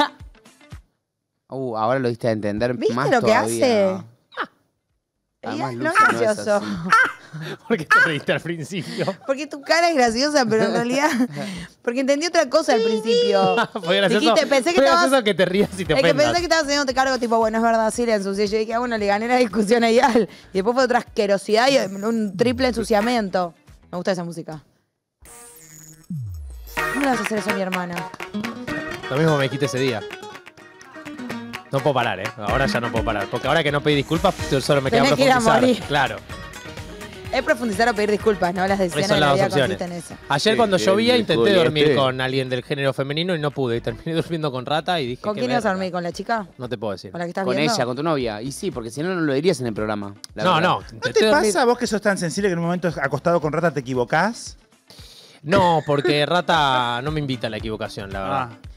[SPEAKER 3] Ahora lo diste a entender
[SPEAKER 1] ¿Viste
[SPEAKER 3] más
[SPEAKER 1] lo que
[SPEAKER 3] todavía.
[SPEAKER 1] hace?
[SPEAKER 3] Además,
[SPEAKER 1] Eyal,
[SPEAKER 3] Lucio
[SPEAKER 1] no es
[SPEAKER 3] no es
[SPEAKER 1] gracioso.
[SPEAKER 3] así.
[SPEAKER 4] ¿Por qué te reíste al principio?
[SPEAKER 1] Porque tu cara es graciosa, pero en realidad. Porque entendí otra cosa al principio.
[SPEAKER 4] Fue gracioso.
[SPEAKER 1] Dijiste, pensé que
[SPEAKER 4] Fue
[SPEAKER 1] estabas.
[SPEAKER 4] gracioso que te rías y te
[SPEAKER 1] Es que
[SPEAKER 4] ofendas.
[SPEAKER 1] pensé que estabas haciéndote cargo, tipo, bueno, es verdad, sí, la ensucié. Yo dije, ah, bueno, le gané la discusión a Eyal. Y después fue otra asquerosidad y un triple ensuciamiento. Me gusta esa música. ¿Cómo le vas a hacer eso a mi hermana?
[SPEAKER 4] Lo mismo me dijiste ese día. No puedo parar, ¿eh? Ahora ya no puedo parar. Porque ahora que no pedí disculpas, solo me queda
[SPEAKER 1] Tenés que ir a
[SPEAKER 4] profundizar.
[SPEAKER 1] morir.
[SPEAKER 4] Claro.
[SPEAKER 1] Es profundizar o pedir disculpas, ¿no? Las decisiones
[SPEAKER 4] Esas
[SPEAKER 1] de
[SPEAKER 4] son
[SPEAKER 1] la
[SPEAKER 4] las
[SPEAKER 1] vida
[SPEAKER 4] dos opciones.
[SPEAKER 1] consisten en eso.
[SPEAKER 4] Ayer
[SPEAKER 3] Sí,
[SPEAKER 4] cuando
[SPEAKER 3] sí,
[SPEAKER 4] llovía
[SPEAKER 3] el
[SPEAKER 4] intenté
[SPEAKER 3] Juliete.
[SPEAKER 4] dormir con alguien del género femenino y no pude. Y terminé durmiendo con Rata y dije,
[SPEAKER 1] ¿Con
[SPEAKER 4] qué
[SPEAKER 1] quién ibas a
[SPEAKER 4] verga.
[SPEAKER 1] dormir? ¿Con la chica?
[SPEAKER 4] No te puedo decir.
[SPEAKER 1] ¿Con la que estás
[SPEAKER 3] Con
[SPEAKER 1] viendo?
[SPEAKER 3] ella, con tu novia. Y sí, porque si no, no lo dirías en el programa. la
[SPEAKER 4] No,
[SPEAKER 3] verdad.
[SPEAKER 4] no.
[SPEAKER 2] ¿No
[SPEAKER 4] intenté
[SPEAKER 2] te
[SPEAKER 4] dormir-
[SPEAKER 2] pasa vos que sos tan sensible que en un momento acostado con Rata te equivocás?
[SPEAKER 4] No, porque Rata no me invita a la equivocación, la verdad.
[SPEAKER 2] Ah.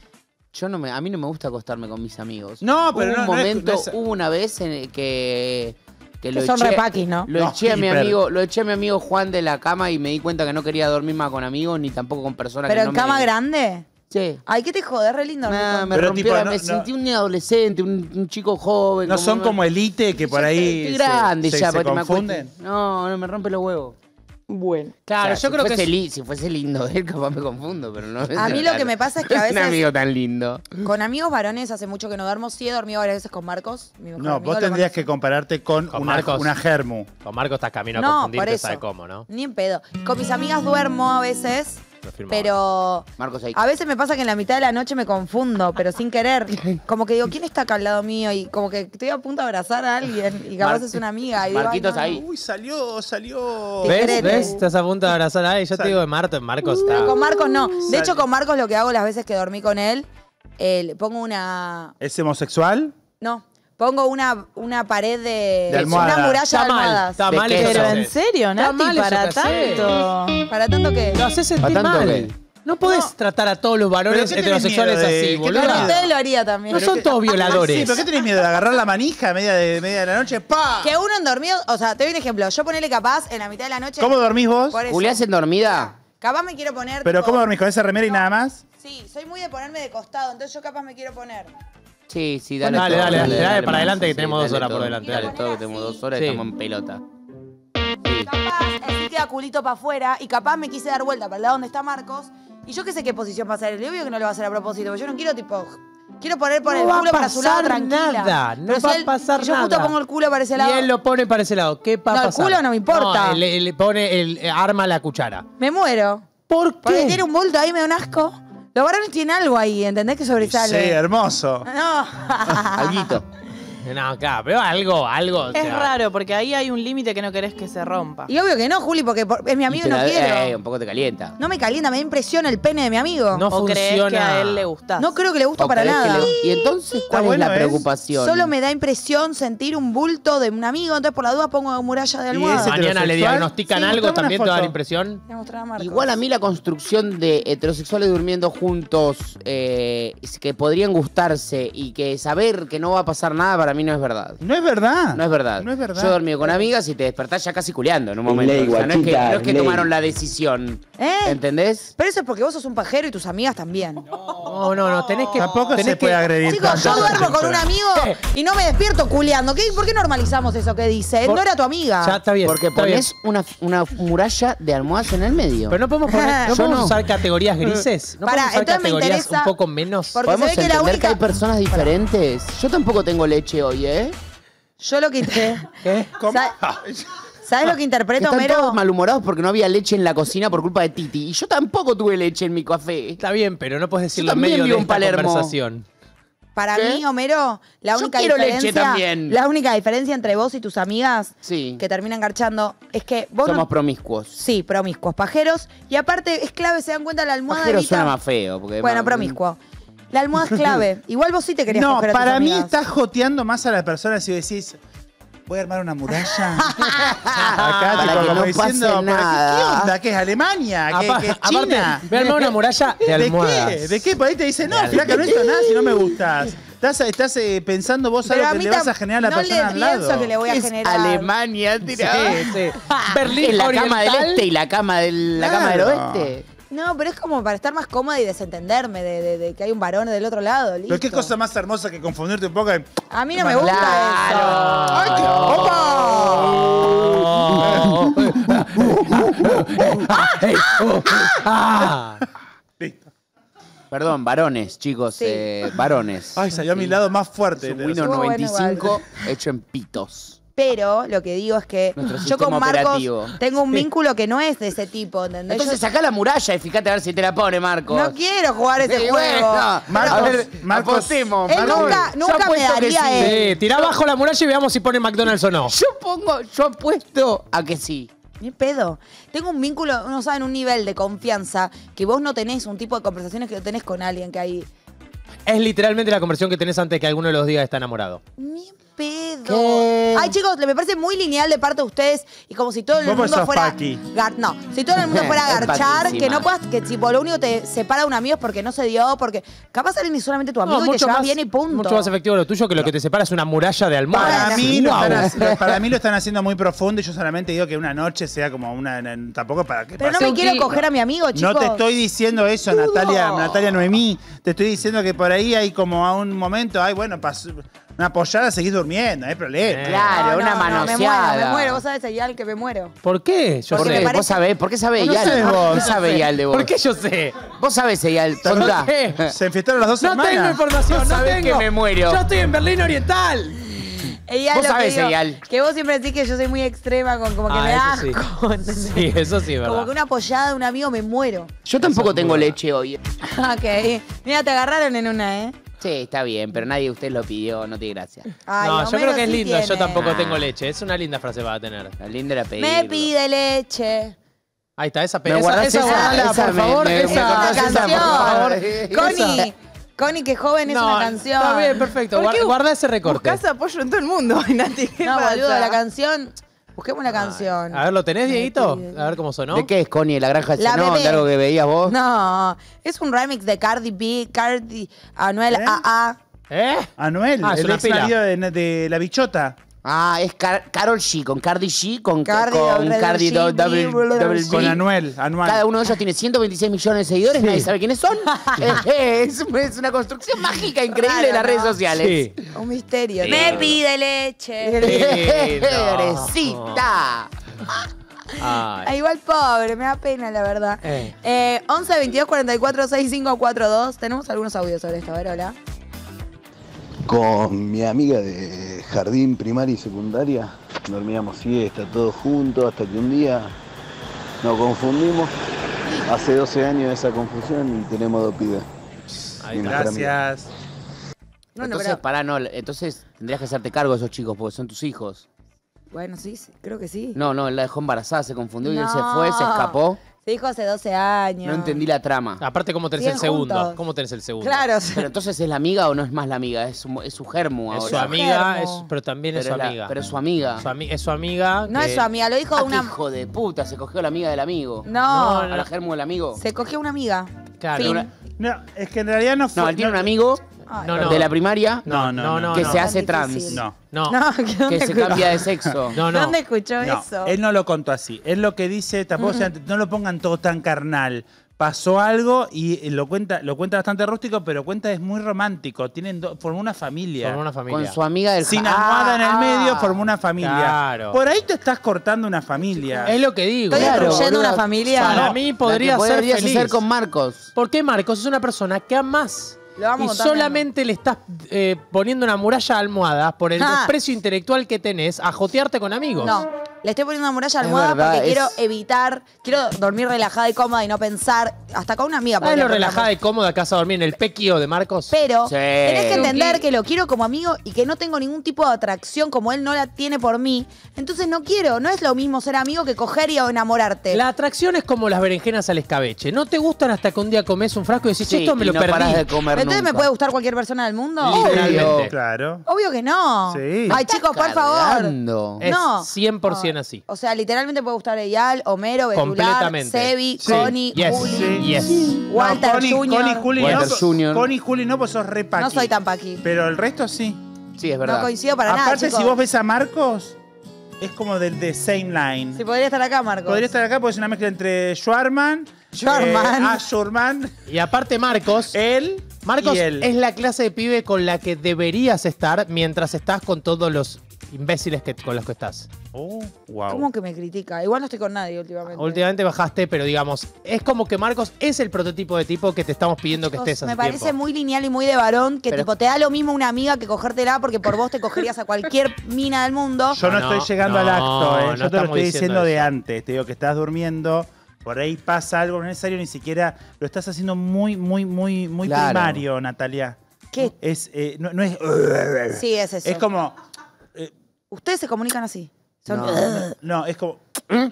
[SPEAKER 3] A mí no me gusta acostarme con mis amigos.
[SPEAKER 2] No, pero
[SPEAKER 3] Hubo un
[SPEAKER 2] no es-
[SPEAKER 3] momento,
[SPEAKER 2] no es-
[SPEAKER 3] hubo una vez en el que lo
[SPEAKER 1] son
[SPEAKER 3] eché,
[SPEAKER 1] repaquis, ¿no?
[SPEAKER 3] Lo
[SPEAKER 2] No,
[SPEAKER 3] eché a mi
[SPEAKER 2] hiper.
[SPEAKER 3] amigo, lo eché a mi amigo Juan de la cama y me di cuenta que no quería dormir más con amigos ni tampoco con personas
[SPEAKER 1] ¿Pero
[SPEAKER 3] que no
[SPEAKER 1] en cama
[SPEAKER 3] me...
[SPEAKER 1] grande?
[SPEAKER 3] Sí.
[SPEAKER 1] Ay, ¿qué te jode? Es re lindo dormir
[SPEAKER 3] Nah,
[SPEAKER 1] con-
[SPEAKER 3] me
[SPEAKER 2] Pero
[SPEAKER 3] rompió
[SPEAKER 2] tipo,
[SPEAKER 3] la-
[SPEAKER 2] no-
[SPEAKER 3] me
[SPEAKER 2] no-
[SPEAKER 3] sentí un adolescente, un chico joven.
[SPEAKER 2] No son como elite que por ahí
[SPEAKER 3] Estoy grande
[SPEAKER 2] se
[SPEAKER 3] ya, porque me
[SPEAKER 2] confunden.
[SPEAKER 3] acuesto. No, me rompe los huevos.
[SPEAKER 1] Bueno.
[SPEAKER 4] Claro,
[SPEAKER 3] O sea,
[SPEAKER 4] yo creo que
[SPEAKER 3] si fuese lindo él, capaz me confundo, pero no.
[SPEAKER 1] A mí lo que me pasa es que a
[SPEAKER 3] No
[SPEAKER 1] veces-
[SPEAKER 3] un amigo tan lindo.
[SPEAKER 1] Con amigos varones hace mucho que no duermo. Sí he dormido varias veces con Marcos. Mi mejor
[SPEAKER 2] No,
[SPEAKER 1] amigo,
[SPEAKER 2] vos
[SPEAKER 1] lo
[SPEAKER 2] tendrías
[SPEAKER 1] conoce.
[SPEAKER 2] que compararte con
[SPEAKER 4] Con
[SPEAKER 2] una,
[SPEAKER 4] Marcos.
[SPEAKER 2] una germu.
[SPEAKER 4] con Marco estás camino a
[SPEAKER 1] No,
[SPEAKER 4] confundirte,
[SPEAKER 1] por eso.
[SPEAKER 4] sabe cómo, ¿no?
[SPEAKER 1] Ni en pedo. Con mis amigas duermo a veces,
[SPEAKER 4] Lo firmo.
[SPEAKER 1] pero
[SPEAKER 3] Marcos ahí.
[SPEAKER 1] a veces me pasa que en la mitad de la noche me confundo, pero sin querer. Como que digo, ¿quién está acá al lado mío? Y como que estoy a punto de abrazar a alguien y capaz
[SPEAKER 3] Mar-
[SPEAKER 1] es una amiga. Y digo,
[SPEAKER 3] Marquitos
[SPEAKER 1] ay, no,
[SPEAKER 3] ahí.
[SPEAKER 2] Uy, salió.
[SPEAKER 1] Sí.
[SPEAKER 4] ¿Ves?
[SPEAKER 1] Discreto.
[SPEAKER 4] ¿Ves? Estás a punto de abrazar a él. Yo te digo de Marcos está...
[SPEAKER 1] Pero con Marcos no. De hecho,
[SPEAKER 2] Sale.
[SPEAKER 1] con Marcos lo que hago las veces que dormí con él, le pongo una...
[SPEAKER 2] ¿Es homosexual?
[SPEAKER 1] No, pongo una pared de...
[SPEAKER 2] De almohada.
[SPEAKER 1] Una muralla
[SPEAKER 4] Está
[SPEAKER 1] de
[SPEAKER 4] mal,
[SPEAKER 1] almohadas.
[SPEAKER 4] está
[SPEAKER 3] ¿De
[SPEAKER 4] mal
[SPEAKER 3] qué?
[SPEAKER 4] eso
[SPEAKER 5] Pero
[SPEAKER 4] que
[SPEAKER 5] en
[SPEAKER 4] haces.
[SPEAKER 5] serio,
[SPEAKER 4] Está
[SPEAKER 5] Nati,
[SPEAKER 4] mal eso
[SPEAKER 5] para
[SPEAKER 4] que haces.
[SPEAKER 5] tanto.
[SPEAKER 1] ¿Para tanto que...
[SPEAKER 4] Lo haces sentir
[SPEAKER 3] ¿Para tanto
[SPEAKER 4] mal.
[SPEAKER 3] qué?
[SPEAKER 4] No podés tratar a todos los varones
[SPEAKER 2] ¿Pero qué tenés
[SPEAKER 4] heterosexuales
[SPEAKER 2] miedo de-
[SPEAKER 4] así,
[SPEAKER 2] qué
[SPEAKER 4] boludo.
[SPEAKER 2] tenés
[SPEAKER 1] Con
[SPEAKER 2] miedo?
[SPEAKER 1] ustedes lo haría también.
[SPEAKER 4] No son todos
[SPEAKER 2] Sí,
[SPEAKER 4] violadores.
[SPEAKER 2] ¿pero qué tenés miedo de agarrar la manija a media de la noche? ¡Pa!
[SPEAKER 1] Que uno en dormido, o sea, te doy un ejemplo. Yo ponele capaz en la mitad de la noche.
[SPEAKER 2] ¿Cómo dormís vos?
[SPEAKER 1] Por eso.
[SPEAKER 3] ¿Julián en dormida?
[SPEAKER 1] Capaz me quiero poner.
[SPEAKER 2] ¿Pero
[SPEAKER 1] tipo-
[SPEAKER 2] cómo dormís? ¿Con esa remera y nada más?
[SPEAKER 1] Sí, soy muy de ponerme de costado, entonces yo capaz me quiero poner.
[SPEAKER 3] Sí, sí, dale.
[SPEAKER 4] Dale,
[SPEAKER 3] todo,
[SPEAKER 4] dale, dale, para
[SPEAKER 3] Manso,
[SPEAKER 4] adelante que
[SPEAKER 3] sí,
[SPEAKER 4] tenemos 2
[SPEAKER 3] dale
[SPEAKER 4] horas por
[SPEAKER 3] todo,
[SPEAKER 4] delante,
[SPEAKER 3] Dale
[SPEAKER 1] dale.
[SPEAKER 3] todo, que tenemos 2 horas y
[SPEAKER 4] Sí.
[SPEAKER 3] estamos en pelota.
[SPEAKER 1] Capaz, así queda culito para afuera y capaz me quise dar vuelta para el lado donde está Marcos y yo qué sé qué posición va a ser. Le obvio que no lo va a hacer a propósito, porque yo no quiero tipo... Quiero poner por
[SPEAKER 4] No
[SPEAKER 1] el
[SPEAKER 4] va a
[SPEAKER 1] culo para su lado
[SPEAKER 4] pasar
[SPEAKER 1] tranquila.
[SPEAKER 4] nada, no
[SPEAKER 1] Pero
[SPEAKER 4] va
[SPEAKER 1] si
[SPEAKER 4] a pasar
[SPEAKER 1] si yo justo
[SPEAKER 4] nada.
[SPEAKER 1] pongo el culo para ese lado,
[SPEAKER 4] Y él lo pone para ese lado. ¿Qué va a
[SPEAKER 1] No, el
[SPEAKER 4] pasar?
[SPEAKER 1] culo no me importa.
[SPEAKER 4] No, le pone arma a la cuchara.
[SPEAKER 1] me muero.
[SPEAKER 4] ¿Por
[SPEAKER 1] Porque
[SPEAKER 4] qué?
[SPEAKER 1] tiene un bulto ahí, me da un asco. Los varones tienen algo ahí, ¿entendés? Que
[SPEAKER 2] Sí,
[SPEAKER 1] sobresale.
[SPEAKER 2] hermoso.
[SPEAKER 1] No.
[SPEAKER 3] Alguito.
[SPEAKER 4] No, claro, pero algo. o
[SPEAKER 5] Es
[SPEAKER 4] sea,
[SPEAKER 5] raro, porque ahí hay un límite que no querés que se rompa.
[SPEAKER 1] Y obvio que no, Juli, porque es mi amigo y no quiero.
[SPEAKER 3] Un poco te calienta.
[SPEAKER 1] No me calienta, me da impresión el pene de mi amigo.
[SPEAKER 4] No
[SPEAKER 5] ¿O crees que
[SPEAKER 4] funciona.
[SPEAKER 5] a él le gustás?
[SPEAKER 1] No creo que le guste
[SPEAKER 3] ¿O
[SPEAKER 1] para
[SPEAKER 3] crees que
[SPEAKER 1] nada.
[SPEAKER 3] ¿Y entonces cuál
[SPEAKER 2] bueno,
[SPEAKER 3] es la
[SPEAKER 2] ¿eh?
[SPEAKER 3] preocupación?
[SPEAKER 1] Solo me da impresión sentir un bulto de un amigo, entonces por la duda pongo muralla de
[SPEAKER 2] ¿Y
[SPEAKER 1] almohada.
[SPEAKER 2] ese
[SPEAKER 4] Mañana le
[SPEAKER 2] heterosexual?
[SPEAKER 4] diagnostican
[SPEAKER 1] Sí,
[SPEAKER 4] algo,
[SPEAKER 2] mostrame
[SPEAKER 4] también
[SPEAKER 2] una
[SPEAKER 4] te va a dar
[SPEAKER 2] foto.
[SPEAKER 4] impresión.
[SPEAKER 1] Voy a mostrar a Marcos.
[SPEAKER 3] Igual a mí la construcción de heterosexuales durmiendo juntos, que podrían gustarse y que saber que no va a pasar nada, para mí no es verdad.
[SPEAKER 2] No es verdad.
[SPEAKER 3] No es verdad.
[SPEAKER 2] No es verdad.
[SPEAKER 3] Yo he dormido con amigas y te despertás ya casi culeando en un momento.
[SPEAKER 6] ley,
[SPEAKER 3] O sea, no es que,
[SPEAKER 6] guachita,
[SPEAKER 3] no es que
[SPEAKER 6] ley.
[SPEAKER 3] tomaron la decisión. ¿Entendés?
[SPEAKER 1] Pero eso es porque vos sos un pajero y tus amigas también.
[SPEAKER 4] No, tenés que...
[SPEAKER 2] Tampoco
[SPEAKER 4] tenés
[SPEAKER 2] se puede agredir
[SPEAKER 1] Chicos, yo
[SPEAKER 2] tanto.
[SPEAKER 1] duermo con un amigo y no me despierto culeando. ¿Por qué normalizamos eso que dice? No era tu amiga.
[SPEAKER 4] Ya está bien.
[SPEAKER 3] Porque
[SPEAKER 4] está bien.
[SPEAKER 3] pones una muralla de almohadas en el medio.
[SPEAKER 4] Pero no podemos poner, ¿no
[SPEAKER 3] Yo
[SPEAKER 4] podemos
[SPEAKER 3] no.
[SPEAKER 4] usar categorías grises. No
[SPEAKER 1] Pará,
[SPEAKER 4] podemos usar
[SPEAKER 1] entonces me
[SPEAKER 4] categorías
[SPEAKER 1] interesa-
[SPEAKER 4] un poco menos.
[SPEAKER 1] Porque
[SPEAKER 3] ¿Podemos
[SPEAKER 1] se ve que la
[SPEAKER 3] entender que
[SPEAKER 1] única-
[SPEAKER 3] hay personas diferentes? Yo tampoco tengo leche hoy, ¿eh?
[SPEAKER 1] Yo lo que
[SPEAKER 4] ¿Qué?
[SPEAKER 2] ¿Cómo?
[SPEAKER 1] ¿Sabes lo que interpreto,
[SPEAKER 3] Están todos
[SPEAKER 1] Homero?
[SPEAKER 3] malhumorados porque no había leche en la cocina por culpa de Titi. Y yo tampoco tuve leche en mi café.
[SPEAKER 4] Está bien, pero no puedes decirlo en
[SPEAKER 3] también
[SPEAKER 4] medio
[SPEAKER 3] vivo
[SPEAKER 4] de
[SPEAKER 3] en
[SPEAKER 4] esta
[SPEAKER 3] Palermo.
[SPEAKER 4] conversación.
[SPEAKER 1] Para
[SPEAKER 3] ¿Qué?
[SPEAKER 1] mí, Homero, la
[SPEAKER 3] Yo
[SPEAKER 1] única
[SPEAKER 3] quiero leche
[SPEAKER 1] diferencia.
[SPEAKER 3] también.
[SPEAKER 1] La única diferencia entre vos y tus amigas
[SPEAKER 3] Sí.
[SPEAKER 1] que terminan garchando es que vos
[SPEAKER 3] Somos
[SPEAKER 1] no.
[SPEAKER 3] promiscuos.
[SPEAKER 1] Sí, promiscuos, pajeros. Y aparte es clave, se dan cuenta, la almohada
[SPEAKER 3] Pajero
[SPEAKER 1] evita-
[SPEAKER 3] suena más feo. Porque
[SPEAKER 1] Bueno,
[SPEAKER 3] más-
[SPEAKER 1] promiscuo. La almohada es clave. Igual vos sí te querías
[SPEAKER 2] No,
[SPEAKER 1] coger a tus
[SPEAKER 2] para mí
[SPEAKER 1] amigas.
[SPEAKER 2] estás joteando más a la persona si decís, voy a armar una muralla. Acá,
[SPEAKER 3] Para
[SPEAKER 2] tipo,
[SPEAKER 3] que
[SPEAKER 2] como
[SPEAKER 3] no
[SPEAKER 2] diciendo,
[SPEAKER 3] pase
[SPEAKER 2] ¿para
[SPEAKER 3] nada.
[SPEAKER 2] ¿qué onda? ¿Qué es Alemania? ¿Qué es
[SPEAKER 4] Aparte,
[SPEAKER 2] China?
[SPEAKER 4] voy a armar una muralla de
[SPEAKER 2] ¿De
[SPEAKER 4] almohadas.
[SPEAKER 2] qué? ¿De qué? Por ahí te dice, no, flaca, no hizo nada si no me gustas. Estás pensando vos
[SPEAKER 1] Pero
[SPEAKER 2] algo
[SPEAKER 1] a
[SPEAKER 2] que
[SPEAKER 1] mí
[SPEAKER 2] le vas
[SPEAKER 1] tam-
[SPEAKER 2] a generar a la
[SPEAKER 1] no
[SPEAKER 2] persona
[SPEAKER 1] le
[SPEAKER 2] al lado.
[SPEAKER 1] pienso que le voy a
[SPEAKER 3] Es
[SPEAKER 1] generar.
[SPEAKER 3] Alemania,
[SPEAKER 4] Sí,
[SPEAKER 3] tira.
[SPEAKER 4] sí. Berlín
[SPEAKER 3] En la cama del
[SPEAKER 4] Oriental.
[SPEAKER 3] este y la cama del
[SPEAKER 2] Claro.
[SPEAKER 3] oeste.
[SPEAKER 1] No, pero es como para estar más cómoda y desentenderme de que hay un varón del otro lado. Listo.
[SPEAKER 2] Pero qué cosa más hermosa que confundirte un poco.
[SPEAKER 1] A mí no me gusta
[SPEAKER 3] Claro.
[SPEAKER 2] ¡Ay, qué!
[SPEAKER 4] Ah.
[SPEAKER 2] Listo.
[SPEAKER 3] Perdón, varones, chicos.
[SPEAKER 1] Sí.
[SPEAKER 3] Varones.
[SPEAKER 2] Ay, salió a mi lado más
[SPEAKER 3] Es
[SPEAKER 2] fuerte.
[SPEAKER 3] un Windows
[SPEAKER 1] Estuvo bueno
[SPEAKER 3] 95 hecho en pitos.
[SPEAKER 1] Pero lo que digo es que
[SPEAKER 3] Nuestro
[SPEAKER 1] yo
[SPEAKER 3] sistema
[SPEAKER 1] con Marcos
[SPEAKER 3] operativo.
[SPEAKER 1] tengo un vínculo que no es de ese tipo, ¿entendés?
[SPEAKER 3] Entonces
[SPEAKER 1] Yo
[SPEAKER 3] sacá la muralla y fíjate a ver si te la pone, Marcos.
[SPEAKER 1] no quiero jugar ese
[SPEAKER 3] Sí,
[SPEAKER 1] juego.
[SPEAKER 3] bueno.
[SPEAKER 2] Marcos,
[SPEAKER 3] A ver,
[SPEAKER 2] Marcos,
[SPEAKER 3] apostemos.
[SPEAKER 1] Él
[SPEAKER 3] Marcos.
[SPEAKER 1] nunca
[SPEAKER 3] Yo
[SPEAKER 1] me
[SPEAKER 3] apuesto que
[SPEAKER 1] daría
[SPEAKER 3] sí.
[SPEAKER 1] él.
[SPEAKER 4] Sí, tirá abajo la muralla y veamos si pone McDonald's o no.
[SPEAKER 3] Yo apuesto a que sí.
[SPEAKER 1] Ni pedo. Tengo un vínculo, uno sabe, un nivel de confianza que vos no tenés, un tipo de conversaciones que no tenés con alguien que hay.
[SPEAKER 4] Es literalmente la conversión que tenés antes de que alguno de los diga está enamorado.
[SPEAKER 1] Ni pedo.
[SPEAKER 3] ¿Qué?
[SPEAKER 1] Ay, chicos, me parece muy lineal de parte de ustedes y como si todo el
[SPEAKER 2] Vos
[SPEAKER 1] mundo
[SPEAKER 2] sos
[SPEAKER 1] fuera.
[SPEAKER 2] Paqui.
[SPEAKER 1] No, si todo el mundo fuera a
[SPEAKER 3] Es
[SPEAKER 1] garchar,
[SPEAKER 3] paquísima.
[SPEAKER 1] que no puedas, que tipo lo único que te separa de un amigo es porque no se dio, porque capaz alguien es solamente tu amigo y te llevas bien y punto.
[SPEAKER 4] mucho más efectivo lo tuyo que lo que te separa es una muralla de almohadas.
[SPEAKER 2] Para mí,
[SPEAKER 4] Guau.
[SPEAKER 2] para mí lo están haciendo muy profundo y yo solamente digo que una noche sea como una... Tampoco para que
[SPEAKER 1] Pero no
[SPEAKER 2] pase.
[SPEAKER 1] me quiero coger a mi amigo, chicos.
[SPEAKER 2] No te estoy diciendo eso,
[SPEAKER 1] Dudo.
[SPEAKER 2] Natalia Noemí. Te estoy diciendo que por ahí hay como a un momento, ay, bueno, una apoyada, seguís durmiendo, no hay problema.
[SPEAKER 3] Claro, una manoseada.
[SPEAKER 1] Me muero, vos sabés, Eyal, que me muero.
[SPEAKER 4] ¿Por qué? Yo
[SPEAKER 3] ¿Por
[SPEAKER 1] Porque
[SPEAKER 4] sé.
[SPEAKER 3] qué?
[SPEAKER 1] me parece-
[SPEAKER 3] ¿Vos sabés? ¿Por qué sabe
[SPEAKER 2] No
[SPEAKER 3] Eyal?
[SPEAKER 2] sé vos.
[SPEAKER 3] ¿Qué sabe Eyal de vos?
[SPEAKER 4] ¿Por qué yo sé?
[SPEAKER 3] ¿Vos sabés Eyal? Contá.
[SPEAKER 4] qué?
[SPEAKER 2] Se enfiestaron las dos
[SPEAKER 4] No
[SPEAKER 2] hermanas.
[SPEAKER 4] tengo información, no
[SPEAKER 3] sabés
[SPEAKER 4] tengo.
[SPEAKER 3] que me muero.
[SPEAKER 4] Yo estoy en Berlín Oriental.
[SPEAKER 1] Eyal,
[SPEAKER 3] Vos
[SPEAKER 1] lo que
[SPEAKER 3] sabés,
[SPEAKER 1] digo,
[SPEAKER 3] Eyal.
[SPEAKER 1] que vos siempre decís que yo soy muy extrema, con como que me da
[SPEAKER 4] eso sí.
[SPEAKER 1] asco, ¿entendés?
[SPEAKER 4] Sí, eso sí es verdad.
[SPEAKER 1] Como que una apoyada de un amigo me muero.
[SPEAKER 3] Yo tampoco tengo leche hoy.
[SPEAKER 1] Ok. Mira, te agarraron en una, ¿eh?
[SPEAKER 3] Sí, está bien, pero nadie de ustedes lo pidió, no tiene gracia.
[SPEAKER 1] Ay,
[SPEAKER 4] No, yo
[SPEAKER 1] Homero
[SPEAKER 4] creo que es
[SPEAKER 1] sí
[SPEAKER 4] lindo. Yo
[SPEAKER 1] tiene.
[SPEAKER 4] tampoco
[SPEAKER 3] Ah.
[SPEAKER 4] tengo leche. Es una linda frase para tener.
[SPEAKER 3] La linda era pedir.
[SPEAKER 1] Me pide leche.
[SPEAKER 4] Ahí está, esa
[SPEAKER 3] ¿Me guardás
[SPEAKER 4] esa,
[SPEAKER 3] esa?
[SPEAKER 4] guardala,
[SPEAKER 3] Esa
[SPEAKER 4] por
[SPEAKER 3] me-
[SPEAKER 4] favor.
[SPEAKER 3] me-
[SPEAKER 1] Es
[SPEAKER 3] me
[SPEAKER 1] una
[SPEAKER 3] contás esa, por favor.
[SPEAKER 1] canción. Connie. Connie, que joven es
[SPEAKER 4] No,
[SPEAKER 1] una canción.
[SPEAKER 4] Está bien, perfecto.
[SPEAKER 5] ¿Por qué
[SPEAKER 4] Guarda ese recorte.
[SPEAKER 5] Buscás apoyo en todo el mundo, Nati. ¿Qué
[SPEAKER 1] No,
[SPEAKER 5] pasa?
[SPEAKER 1] boludo, la canción. Busquemos la canción.
[SPEAKER 4] A ver, ¿lo tenés, Dieguito?
[SPEAKER 1] pide.
[SPEAKER 4] A ver cómo sonó.
[SPEAKER 3] ¿De qué es, Connie? ¿La granja de
[SPEAKER 1] La
[SPEAKER 3] Zenón?
[SPEAKER 1] bebé.
[SPEAKER 3] ¿De algo que veías vos?
[SPEAKER 1] No, es un remix de Cardi B, Anuel AA.
[SPEAKER 4] ¿Eh?
[SPEAKER 2] Anuel,
[SPEAKER 4] Ah, es
[SPEAKER 2] el
[SPEAKER 4] una
[SPEAKER 2] ex
[SPEAKER 4] pila.
[SPEAKER 2] marido de la bichota.
[SPEAKER 3] Ah, es Karol G, con Cardi G, con
[SPEAKER 1] Cardi
[SPEAKER 3] Cardi
[SPEAKER 1] G,
[SPEAKER 3] Double G.
[SPEAKER 2] Con Anuel.
[SPEAKER 3] Cada uno de ellos tiene 126 millones de seguidores, nadie sabe quiénes son. Es una construcción mágica increíble de las
[SPEAKER 1] Raro,
[SPEAKER 3] redes
[SPEAKER 1] ¿no?
[SPEAKER 3] sociales.
[SPEAKER 4] Sí.
[SPEAKER 1] Un misterio.
[SPEAKER 3] Sí.
[SPEAKER 1] Me pide leche.
[SPEAKER 3] Pobrecita.
[SPEAKER 1] Ah,
[SPEAKER 4] Ay.
[SPEAKER 1] igual pobre, me da pena, la verdad. 11 22 44 65 42. Tenemos algunos audios sobre esto. A ver, hola.
[SPEAKER 6] Con mi amiga de jardín primaria y secundaria dormíamos siesta todos juntos hasta que un día nos confundimos. Hace 12 años esa confusión y tenemos 2 pibes.
[SPEAKER 4] Ahí
[SPEAKER 6] Mi
[SPEAKER 4] está.
[SPEAKER 6] mejor amiga.
[SPEAKER 2] Gracias.
[SPEAKER 1] No,
[SPEAKER 3] entonces,
[SPEAKER 1] pero-
[SPEAKER 3] entonces tendrías que hacerte cargo de esos chicos porque son tus hijos.
[SPEAKER 1] Bueno, sí, creo que sí.
[SPEAKER 3] No, él la dejó embarazada, se confundió y él se
[SPEAKER 1] No.
[SPEAKER 3] fue, se escapó.
[SPEAKER 1] Se dijo hace 12 años.
[SPEAKER 3] No entendí la trama.
[SPEAKER 4] Aparte, ¿cómo tenés
[SPEAKER 1] Siguen
[SPEAKER 4] el segundo?
[SPEAKER 1] juntos.
[SPEAKER 4] ¿Cómo tenés el segundo?
[SPEAKER 1] Claro.
[SPEAKER 3] Pero entonces, ¿es la amiga o no es más la amiga? Es su germo
[SPEAKER 4] Es
[SPEAKER 3] ahora.
[SPEAKER 4] su amiga,
[SPEAKER 1] Germo.
[SPEAKER 4] pero también es su amiga.
[SPEAKER 3] Pero es su amiga.
[SPEAKER 4] Es su amiga.
[SPEAKER 1] No es su amiga, lo dijo
[SPEAKER 3] Ah,
[SPEAKER 1] una...
[SPEAKER 3] qué hijo de puta, se cogió a la amiga del amigo.
[SPEAKER 1] No,
[SPEAKER 3] A la germo del amigo.
[SPEAKER 1] se cogió una amiga.
[SPEAKER 4] Claro.
[SPEAKER 1] Fin.
[SPEAKER 2] No, es que en realidad no fue.
[SPEAKER 3] No, él tiene un amigo
[SPEAKER 1] Ay,
[SPEAKER 4] No,
[SPEAKER 3] de la primaria
[SPEAKER 2] No,
[SPEAKER 3] que
[SPEAKER 2] no.
[SPEAKER 3] se hace
[SPEAKER 1] Tan
[SPEAKER 3] trans.
[SPEAKER 1] difícil.
[SPEAKER 2] No.
[SPEAKER 4] No.
[SPEAKER 1] No,
[SPEAKER 3] Que se cambia de sexo.
[SPEAKER 4] No.
[SPEAKER 1] ¿Dónde escuchó
[SPEAKER 2] No,
[SPEAKER 1] eso?
[SPEAKER 2] él no lo contó así. Él lo que dice, tampoco no lo pongan todo tan carnal. Pasó algo y lo cuenta bastante rústico, pero cuenta es muy romántico. Formó una familia.
[SPEAKER 4] Formó una familia.
[SPEAKER 3] Con su amiga del
[SPEAKER 2] Sin almohada en el medio, formó una familia.
[SPEAKER 4] Claro.
[SPEAKER 2] Por ahí te estás cortando una familia.
[SPEAKER 4] Es lo que digo.
[SPEAKER 1] Estoy
[SPEAKER 3] Claro,
[SPEAKER 1] destruyendo
[SPEAKER 3] boluda.
[SPEAKER 1] una familia.
[SPEAKER 4] Para
[SPEAKER 3] No,
[SPEAKER 4] mí
[SPEAKER 3] la
[SPEAKER 4] podría
[SPEAKER 3] que
[SPEAKER 4] ser
[SPEAKER 3] podrías
[SPEAKER 4] feliz.
[SPEAKER 3] hacer con Marcos.
[SPEAKER 4] Porque Marcos es una persona que amás.
[SPEAKER 1] Lo vamos
[SPEAKER 4] Y
[SPEAKER 1] a contar
[SPEAKER 4] solamente le estás poniendo una muralla a almohadas por el
[SPEAKER 1] Ah.
[SPEAKER 4] desprecio intelectual que tenés a jotearte con amigos.
[SPEAKER 1] No, le estoy poniendo una muralla
[SPEAKER 3] Es
[SPEAKER 1] almohada
[SPEAKER 3] verdad,
[SPEAKER 1] porque quiero
[SPEAKER 3] es-
[SPEAKER 1] evitar, quiero dormir relajada y cómoda y no pensar, hasta con una amiga.
[SPEAKER 4] ¿Sabes
[SPEAKER 1] podría
[SPEAKER 4] lo relajada
[SPEAKER 1] pensar.
[SPEAKER 4] y cómoda que vas a dormir en el pequio de Marcos?
[SPEAKER 1] Pero
[SPEAKER 3] Sí.
[SPEAKER 1] tenés que entender
[SPEAKER 4] Tuki.
[SPEAKER 1] que lo quiero como amigo y que no tengo ningún tipo de atracción como él no la tiene por mí. Entonces no quiero, no es lo mismo ser amigo que coger y enamorarte.
[SPEAKER 4] La atracción es como las berenjenas al escabeche. No te gustan hasta que un día comes un frasco y decís,
[SPEAKER 3] Sí,
[SPEAKER 4] esto me
[SPEAKER 3] y
[SPEAKER 4] lo
[SPEAKER 3] no
[SPEAKER 4] perdí.
[SPEAKER 3] parás de comer
[SPEAKER 1] Entonces me
[SPEAKER 3] nunca.
[SPEAKER 1] puede gustar cualquier persona del mundo.
[SPEAKER 4] Literalmente.
[SPEAKER 2] Claro.
[SPEAKER 1] Obvio que no.
[SPEAKER 2] Sí.
[SPEAKER 1] Ay, chicos, por favor.
[SPEAKER 3] Cargando.
[SPEAKER 4] Es
[SPEAKER 1] No.
[SPEAKER 4] 100% así.
[SPEAKER 1] O sea, literalmente puede gustar Eyal, Homero, Betular,
[SPEAKER 4] Completamente.
[SPEAKER 1] Sebi,
[SPEAKER 4] Sí.
[SPEAKER 1] Connie,
[SPEAKER 4] Yes.
[SPEAKER 1] Juli,
[SPEAKER 4] Yes.
[SPEAKER 1] Walter
[SPEAKER 2] Connie,
[SPEAKER 1] Jr.
[SPEAKER 2] Connie, Juli,
[SPEAKER 3] Walter
[SPEAKER 2] no.
[SPEAKER 3] Jr.
[SPEAKER 2] Connie, Juli, no, pues sos re paqui.
[SPEAKER 1] No soy tan paqui.
[SPEAKER 2] Pero el resto sí.
[SPEAKER 3] Sí, es verdad.
[SPEAKER 1] No coincido para nada,
[SPEAKER 2] Aparte,
[SPEAKER 1] chicos.
[SPEAKER 2] si vos ves a Marcos, es como del de Same Line.
[SPEAKER 1] Si podría estar acá, Marcos.
[SPEAKER 2] Podría estar acá porque es una mezcla entre Schwarman, Ashurman,
[SPEAKER 4] Y aparte Marcos, Marcos
[SPEAKER 2] y él.
[SPEAKER 4] es la clase de pibe con la que deberías estar mientras estás con todos los imbéciles con los que estás.
[SPEAKER 2] Oh, wow.
[SPEAKER 1] ¿Cómo que me critica? Igual no estoy con nadie últimamente.
[SPEAKER 4] Últimamente bajaste, pero digamos, es como que Marcos es el prototipo de tipo que te estamos pidiendo que
[SPEAKER 1] Chicos,
[SPEAKER 4] estés hace
[SPEAKER 1] me parece
[SPEAKER 4] tiempo.
[SPEAKER 1] muy lineal y muy de varón que
[SPEAKER 3] Pero-
[SPEAKER 1] tipo te da lo mismo una amiga que cogértela porque por vos te cogerías a cualquier mina del mundo.
[SPEAKER 2] Yo no,
[SPEAKER 4] No,
[SPEAKER 2] estoy llegando
[SPEAKER 4] no,
[SPEAKER 2] al acto,
[SPEAKER 4] no
[SPEAKER 2] Yo te lo
[SPEAKER 4] estamos
[SPEAKER 2] estoy
[SPEAKER 4] diciendo
[SPEAKER 2] diciendo de
[SPEAKER 4] eso.
[SPEAKER 2] antes. Te digo que estás durmiendo, por ahí pasa algo, no es necesario ni siquiera. Lo estás haciendo muy
[SPEAKER 3] Claro.
[SPEAKER 2] primario, Natalia.
[SPEAKER 1] ¿Qué?
[SPEAKER 2] Es, no es.
[SPEAKER 1] Sí, es eso.
[SPEAKER 2] Es como.
[SPEAKER 1] Ustedes se comunican así. Son-
[SPEAKER 2] No, es como.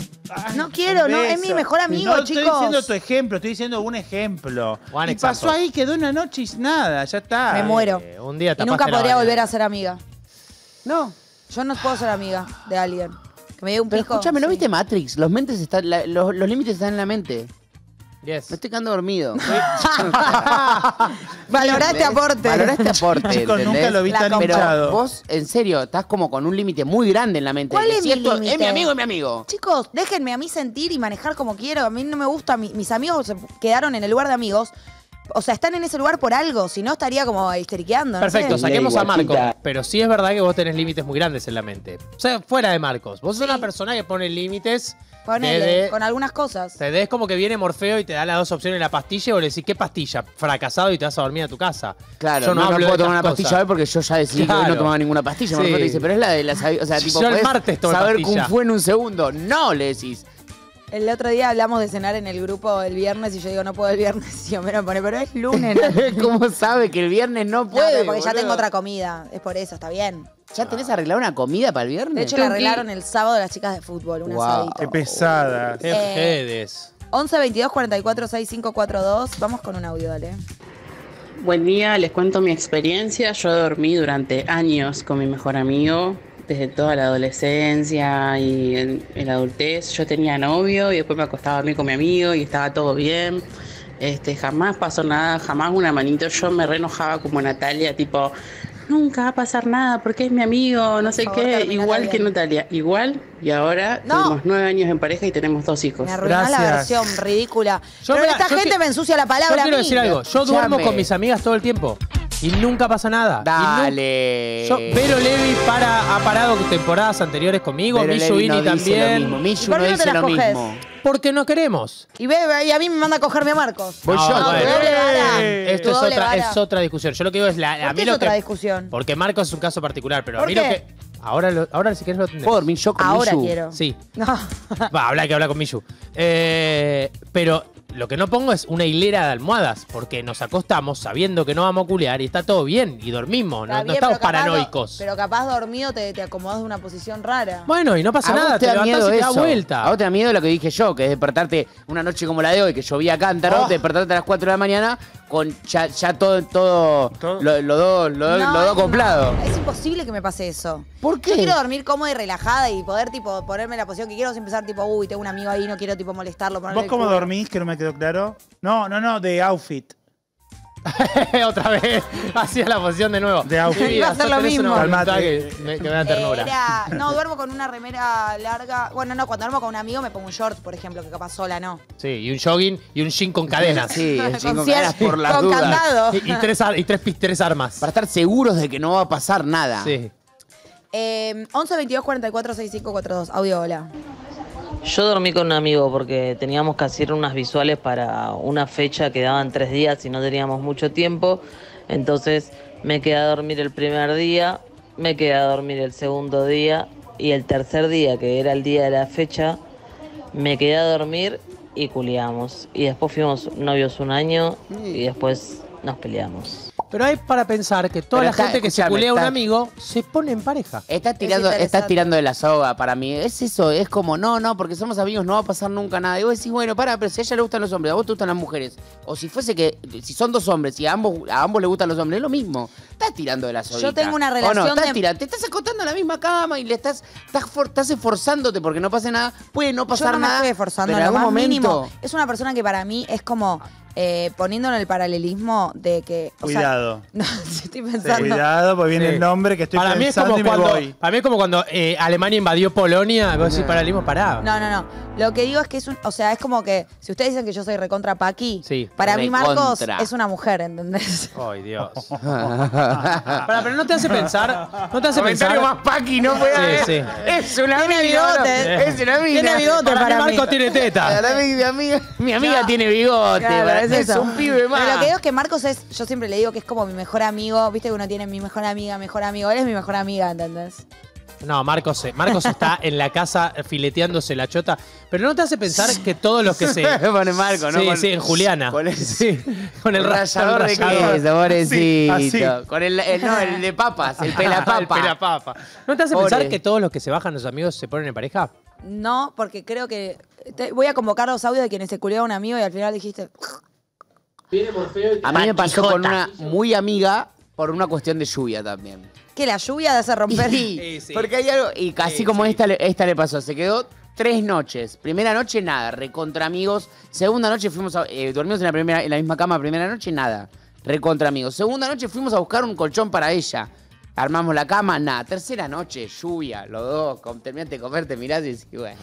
[SPEAKER 1] No quiero, no, es mi mejor amigo,
[SPEAKER 2] no
[SPEAKER 1] chicos.
[SPEAKER 2] estoy diciendo tu ejemplo, estoy diciendo un ejemplo.
[SPEAKER 4] One
[SPEAKER 2] y pasó
[SPEAKER 4] example.
[SPEAKER 2] ahí, quedó una noche y nada, ya está.
[SPEAKER 1] Me muero.
[SPEAKER 4] Un día
[SPEAKER 1] Y
[SPEAKER 4] tapaste
[SPEAKER 1] nunca
[SPEAKER 4] la
[SPEAKER 1] podría
[SPEAKER 4] bañera.
[SPEAKER 1] volver a ser amiga.
[SPEAKER 3] No.
[SPEAKER 1] Yo no puedo ser amiga de alguien. Que me dé un
[SPEAKER 3] Pero
[SPEAKER 1] pico.
[SPEAKER 3] escúchame, ¿no
[SPEAKER 1] sí.
[SPEAKER 3] viste Matrix? Los límites están en la mente.
[SPEAKER 4] Yes.
[SPEAKER 3] Me estoy quedando dormido.
[SPEAKER 1] Valorá este aporte.
[SPEAKER 3] Valorá este aporte.
[SPEAKER 2] Chicos,
[SPEAKER 3] ¿entendés?
[SPEAKER 2] nunca lo vi
[SPEAKER 1] La
[SPEAKER 2] tan
[SPEAKER 1] compro.
[SPEAKER 3] Pero
[SPEAKER 2] hinchado.
[SPEAKER 3] vos, en serio, estás como con un límite muy grande en la mente.
[SPEAKER 1] ¿Cuál
[SPEAKER 3] de que
[SPEAKER 1] es
[SPEAKER 3] si
[SPEAKER 1] mi
[SPEAKER 3] esto
[SPEAKER 1] límite?
[SPEAKER 3] es mi amigo, es mi amigo.
[SPEAKER 1] Chicos, déjenme a mí sentir y manejar como quiero. A mí no me gusta. Mis amigos se quedaron en el lugar de amigos. O sea, están en ese lugar por algo. Si no, estaría como histeriqueando. no
[SPEAKER 4] Perfecto,
[SPEAKER 1] sé.
[SPEAKER 4] saquemos a Marcos.
[SPEAKER 7] guachita.
[SPEAKER 4] Pero sí es verdad que vos tenés límites muy grandes en la mente. O sea, fuera de Marcos. Vos sos una persona que pone límites.
[SPEAKER 1] Ponele,
[SPEAKER 4] desde-
[SPEAKER 1] con algunas cosas.
[SPEAKER 4] Te des como que viene Morfeo y te da las dos opciones de la pastilla y vos le decís, ¿qué pastilla? Fracasado y te vas a dormir a tu casa.
[SPEAKER 3] Claro,
[SPEAKER 4] Yo no
[SPEAKER 3] no
[SPEAKER 4] hablo
[SPEAKER 3] puedo
[SPEAKER 4] de
[SPEAKER 3] tomar una
[SPEAKER 4] esas
[SPEAKER 3] pastilla
[SPEAKER 4] cosas.
[SPEAKER 3] hoy porque yo ya decidí que hoy
[SPEAKER 4] Claro.
[SPEAKER 3] no tomaba ninguna pastilla.
[SPEAKER 4] Sí.
[SPEAKER 3] Morfeo te dice, pero es la de la o sea, tipo,
[SPEAKER 4] Yo el
[SPEAKER 3] podés
[SPEAKER 4] martes tomé
[SPEAKER 3] saber
[SPEAKER 4] pastilla.
[SPEAKER 3] Kung Fu en un segundo. No, le decís.
[SPEAKER 1] El otro día hablamos de cenar en el grupo el viernes y yo digo, no puedo el viernes. Y Homero me pone, pero es lunes. ¿no?
[SPEAKER 3] ¿Cómo sabe que el viernes no
[SPEAKER 1] No,
[SPEAKER 3] puede?
[SPEAKER 1] pero porque ya
[SPEAKER 3] boludo?
[SPEAKER 1] tengo otra comida. Es por eso, está bien.
[SPEAKER 3] ¿Ya tenés arreglado una comida para el viernes?
[SPEAKER 1] De hecho, le arreglaron el sábado las chicas de fútbol, un
[SPEAKER 3] Wow.
[SPEAKER 1] asadito.
[SPEAKER 2] Qué pesada.
[SPEAKER 4] Qué jedes.
[SPEAKER 1] 11 22 44 6542. Vamos con un audio, dale.
[SPEAKER 8] Buen día, les cuento mi experiencia. Yo dormí durante años con mi mejor amigo, desde toda la adolescencia y en la adultez. Yo tenía novio y después me acostaba a dormir con mi amigo y estaba todo bien. Jamás pasó nada, jamás una manito. Yo me re enojaba como Natalia, tipo, nunca va a pasar nada porque es mi amigo, no sé
[SPEAKER 1] Por favor,
[SPEAKER 8] qué.
[SPEAKER 1] terminala
[SPEAKER 8] Igual
[SPEAKER 1] bien.
[SPEAKER 8] que Natalia, igual. Y ahora
[SPEAKER 1] No.
[SPEAKER 8] tuvimos 9 años en pareja y tenemos 2 hijos.
[SPEAKER 1] Me arruinás la
[SPEAKER 2] Gracias.
[SPEAKER 1] versión ridícula.
[SPEAKER 4] Yo,
[SPEAKER 1] Pero
[SPEAKER 4] mira,
[SPEAKER 1] esta
[SPEAKER 4] yo
[SPEAKER 1] gente
[SPEAKER 4] que-
[SPEAKER 1] me ensucia la palabra
[SPEAKER 4] Yo
[SPEAKER 1] a
[SPEAKER 4] quiero
[SPEAKER 1] mí.
[SPEAKER 4] decir algo. Yo duermo
[SPEAKER 3] Escuchame.
[SPEAKER 4] con mis amigas todo el tiempo. Y nunca pasa nada. Y
[SPEAKER 3] Dale.
[SPEAKER 4] Yo, Vero Levi ha parado temporadas anteriores conmigo,
[SPEAKER 3] Pero
[SPEAKER 4] Mishu
[SPEAKER 3] Levi no
[SPEAKER 4] Ini
[SPEAKER 3] dice lo
[SPEAKER 4] también.
[SPEAKER 3] mismo. Mishu
[SPEAKER 1] ¿Y por
[SPEAKER 3] no
[SPEAKER 1] qué no te
[SPEAKER 3] dice
[SPEAKER 1] las
[SPEAKER 3] lo
[SPEAKER 1] coges?
[SPEAKER 3] mismo.
[SPEAKER 4] Porque no queremos.
[SPEAKER 1] Y a mí me manda a cogerme a Marcos.
[SPEAKER 3] Voy
[SPEAKER 4] No,
[SPEAKER 3] yo.
[SPEAKER 1] No,
[SPEAKER 4] bueno.
[SPEAKER 1] tu doble vara.
[SPEAKER 4] Esto
[SPEAKER 1] Tu
[SPEAKER 4] es
[SPEAKER 1] doble
[SPEAKER 4] otra,
[SPEAKER 1] vara.
[SPEAKER 4] es otra discusión. Yo lo que digo es a
[SPEAKER 1] ¿Por
[SPEAKER 4] mí
[SPEAKER 1] qué
[SPEAKER 4] lo
[SPEAKER 1] es otra
[SPEAKER 4] que
[SPEAKER 1] discusión?
[SPEAKER 4] porque Marcos es un caso particular, pero a
[SPEAKER 1] ¿Por
[SPEAKER 4] mí
[SPEAKER 1] qué?
[SPEAKER 4] lo que ahora si quieres lo atendemos.
[SPEAKER 3] ¿Puedo dormir yo con
[SPEAKER 1] Ahora
[SPEAKER 3] Mishu?
[SPEAKER 1] quiero.
[SPEAKER 4] Sí.
[SPEAKER 1] No.
[SPEAKER 4] Va, habla con Mishu. Pero Lo que no pongo es una hilera de almohadas, porque nos acostamos sabiendo que no vamos a culear y está todo bien y dormimos,
[SPEAKER 1] Está
[SPEAKER 4] no
[SPEAKER 1] bien,
[SPEAKER 4] estamos
[SPEAKER 1] pero capaz
[SPEAKER 4] paranoicos.
[SPEAKER 1] Pero capaz dormido te acomodas de una posición rara.
[SPEAKER 4] Bueno, y no pasa
[SPEAKER 3] ¿A vos
[SPEAKER 4] nada,
[SPEAKER 3] te
[SPEAKER 4] te
[SPEAKER 3] da
[SPEAKER 4] levantás
[SPEAKER 3] miedo
[SPEAKER 4] y te da
[SPEAKER 3] eso?
[SPEAKER 4] vuelta.
[SPEAKER 3] ¿A vos te da miedo lo que dije yo? Que es despertarte una noche como la de hoy, que llovía a cántaro, despertarte a las 4 de la mañana con ya todo lo dos acoplado.
[SPEAKER 1] No, es imposible que me pase eso.
[SPEAKER 3] ¿Por qué?
[SPEAKER 1] Yo quiero dormir cómoda y relajada y poder, tipo, ponerme en la posición que quiero sin empezar, tipo, uy, tengo un amigo ahí, no quiero, tipo, molestarlo. ponerle
[SPEAKER 2] ¿Vos
[SPEAKER 1] el
[SPEAKER 2] cómo
[SPEAKER 1] culo.
[SPEAKER 2] dormís? Que no me quedó claro. No, de outfit.
[SPEAKER 4] Otra vez, hacía la posición de nuevo.
[SPEAKER 2] De outfit.
[SPEAKER 4] Mi vida,
[SPEAKER 1] Iba a hacer
[SPEAKER 4] sos
[SPEAKER 1] lo
[SPEAKER 4] tenés una
[SPEAKER 1] mismo.
[SPEAKER 4] voluntad
[SPEAKER 2] Calmate.
[SPEAKER 4] que me da ternura.
[SPEAKER 1] No, duermo con una remera larga. Bueno, no, cuando duermo con un amigo me pongo un short, por ejemplo, que capaz sola no.
[SPEAKER 4] Sí, y un jogging y un jean con cadenas.
[SPEAKER 3] Sí, el chico con
[SPEAKER 1] cien-
[SPEAKER 3] caras por las
[SPEAKER 1] con
[SPEAKER 3] dudas.
[SPEAKER 1] candado.
[SPEAKER 4] Y tres armas.
[SPEAKER 3] Para estar seguros de que no va a pasar nada.
[SPEAKER 4] Sí.
[SPEAKER 1] 11 22 44 65 42. Audio, hola.
[SPEAKER 7] Yo dormí con un amigo porque teníamos que hacer unas visuales para una fecha que daban 3 días y no teníamos mucho tiempo. Entonces me quedé a dormir el primer día, me quedé a dormir el segundo día y el tercer día, que era el día de la fecha, me quedé a dormir y culiamos. Y después fuimos novios un año y después nos peleamos.
[SPEAKER 4] Pero hay para pensar que toda
[SPEAKER 3] Pero
[SPEAKER 4] la gente que se
[SPEAKER 3] escúchame,
[SPEAKER 4] culea a un
[SPEAKER 3] está-
[SPEAKER 4] amigo se pone en pareja.
[SPEAKER 3] Estás
[SPEAKER 1] interesante.
[SPEAKER 3] tirando de la soga para mí. Es eso, es como, no, porque somos amigos, no va a pasar nunca nada. Y vos decís, bueno, pero si a ella le gustan los hombres, a vos te gustan las mujeres. O si fuese que, si son dos hombres y a ambos le gustan los hombres, es lo mismo. Estás tirando de la soga.
[SPEAKER 1] Yo tengo una
[SPEAKER 3] ¿O no?
[SPEAKER 1] relación
[SPEAKER 3] Estás
[SPEAKER 1] de-
[SPEAKER 3] te estás acostando en la misma cama y le estás esforzándote porque no pase nada. Puede no
[SPEAKER 1] Yo
[SPEAKER 3] pasar
[SPEAKER 1] no me
[SPEAKER 3] nada.
[SPEAKER 1] estoy esforzando
[SPEAKER 3] pero
[SPEAKER 1] en
[SPEAKER 3] en
[SPEAKER 1] lo
[SPEAKER 3] algún
[SPEAKER 1] más
[SPEAKER 3] momento.
[SPEAKER 1] mínimo. Es una persona que para mí es como poniéndolo en el paralelismo de que. o sea,
[SPEAKER 2] Cuidado.
[SPEAKER 1] no, sí estoy pensando.
[SPEAKER 2] Cuidado, porque viene
[SPEAKER 4] Sí.
[SPEAKER 2] el nombre que estoy
[SPEAKER 4] Para mí, es
[SPEAKER 2] pensando
[SPEAKER 4] como
[SPEAKER 2] y me
[SPEAKER 4] cuando,
[SPEAKER 2] voy.
[SPEAKER 4] para mí es como cuando Alemania invadió Polonia. Vos decís paralelismo, pará.
[SPEAKER 1] No. Lo que digo es que es sea, es como que si ustedes dicen que yo soy recontra Paqui,
[SPEAKER 4] Sí.
[SPEAKER 1] para mí Marcos
[SPEAKER 3] Recontra.
[SPEAKER 1] es una mujer, ¿entendés?
[SPEAKER 4] Ay, Dios. Pará, pero no te hace pensar. No te hace pensar.
[SPEAKER 3] Comentario más paqui, no puede haber.
[SPEAKER 4] Sí.
[SPEAKER 3] Es una
[SPEAKER 1] Tiene
[SPEAKER 3] amiga.
[SPEAKER 1] bigote.
[SPEAKER 3] Es una amiga.
[SPEAKER 1] Tiene bigote
[SPEAKER 4] Para mí
[SPEAKER 1] para mí.
[SPEAKER 4] Marco tiene teta.
[SPEAKER 3] Para mí, mi amiga tiene bigote.
[SPEAKER 1] Claro,
[SPEAKER 3] para
[SPEAKER 1] es
[SPEAKER 3] mí es
[SPEAKER 1] eso.
[SPEAKER 3] un pibe más.
[SPEAKER 1] Pero lo que digo es que Marcos es, yo siempre le digo que es como mi mejor amigo, viste que uno tiene mi mejor amiga, él es mi mejor amiga, ¿entendés?
[SPEAKER 4] No, Marcos está en la casa fileteándose la chota. Pero no te hace pensar que todos los que se.
[SPEAKER 3] Pone Marco, ¿no?
[SPEAKER 4] Sí,
[SPEAKER 3] Con-
[SPEAKER 4] sí, en Juliana.
[SPEAKER 3] Con el,
[SPEAKER 4] Sí, con el
[SPEAKER 3] rallador de
[SPEAKER 4] rallador.
[SPEAKER 3] queso, pobrecito.
[SPEAKER 2] Así.
[SPEAKER 3] Con el de papas, el pelapapa.
[SPEAKER 4] El pelapapa. ¿No te hace
[SPEAKER 3] Pobre.
[SPEAKER 4] pensar que todos los que se bajan los amigos se ponen en pareja?
[SPEAKER 1] No, porque creo que voy a convocar los audios de quienes se culió a un amigo y al final dijiste,
[SPEAKER 3] A mí me pasó con una muy amiga por una cuestión de lluvia también.
[SPEAKER 1] que la lluvia te hace romper.
[SPEAKER 3] Sí,
[SPEAKER 4] sí.
[SPEAKER 3] porque hay algo, y casi
[SPEAKER 4] Sí,
[SPEAKER 3] como
[SPEAKER 4] sí.
[SPEAKER 3] esta le pasó, se quedó 3 noches. Primera noche, nada, recontra amigos. Segunda noche dormimos en la misma cama, primera noche, nada, recontra amigos. Segunda noche fuimos a buscar un colchón para ella. Armamos la cama, nada. Tercera noche, lluvia, los dos, terminaste de comer, te mirás y decís, bueno,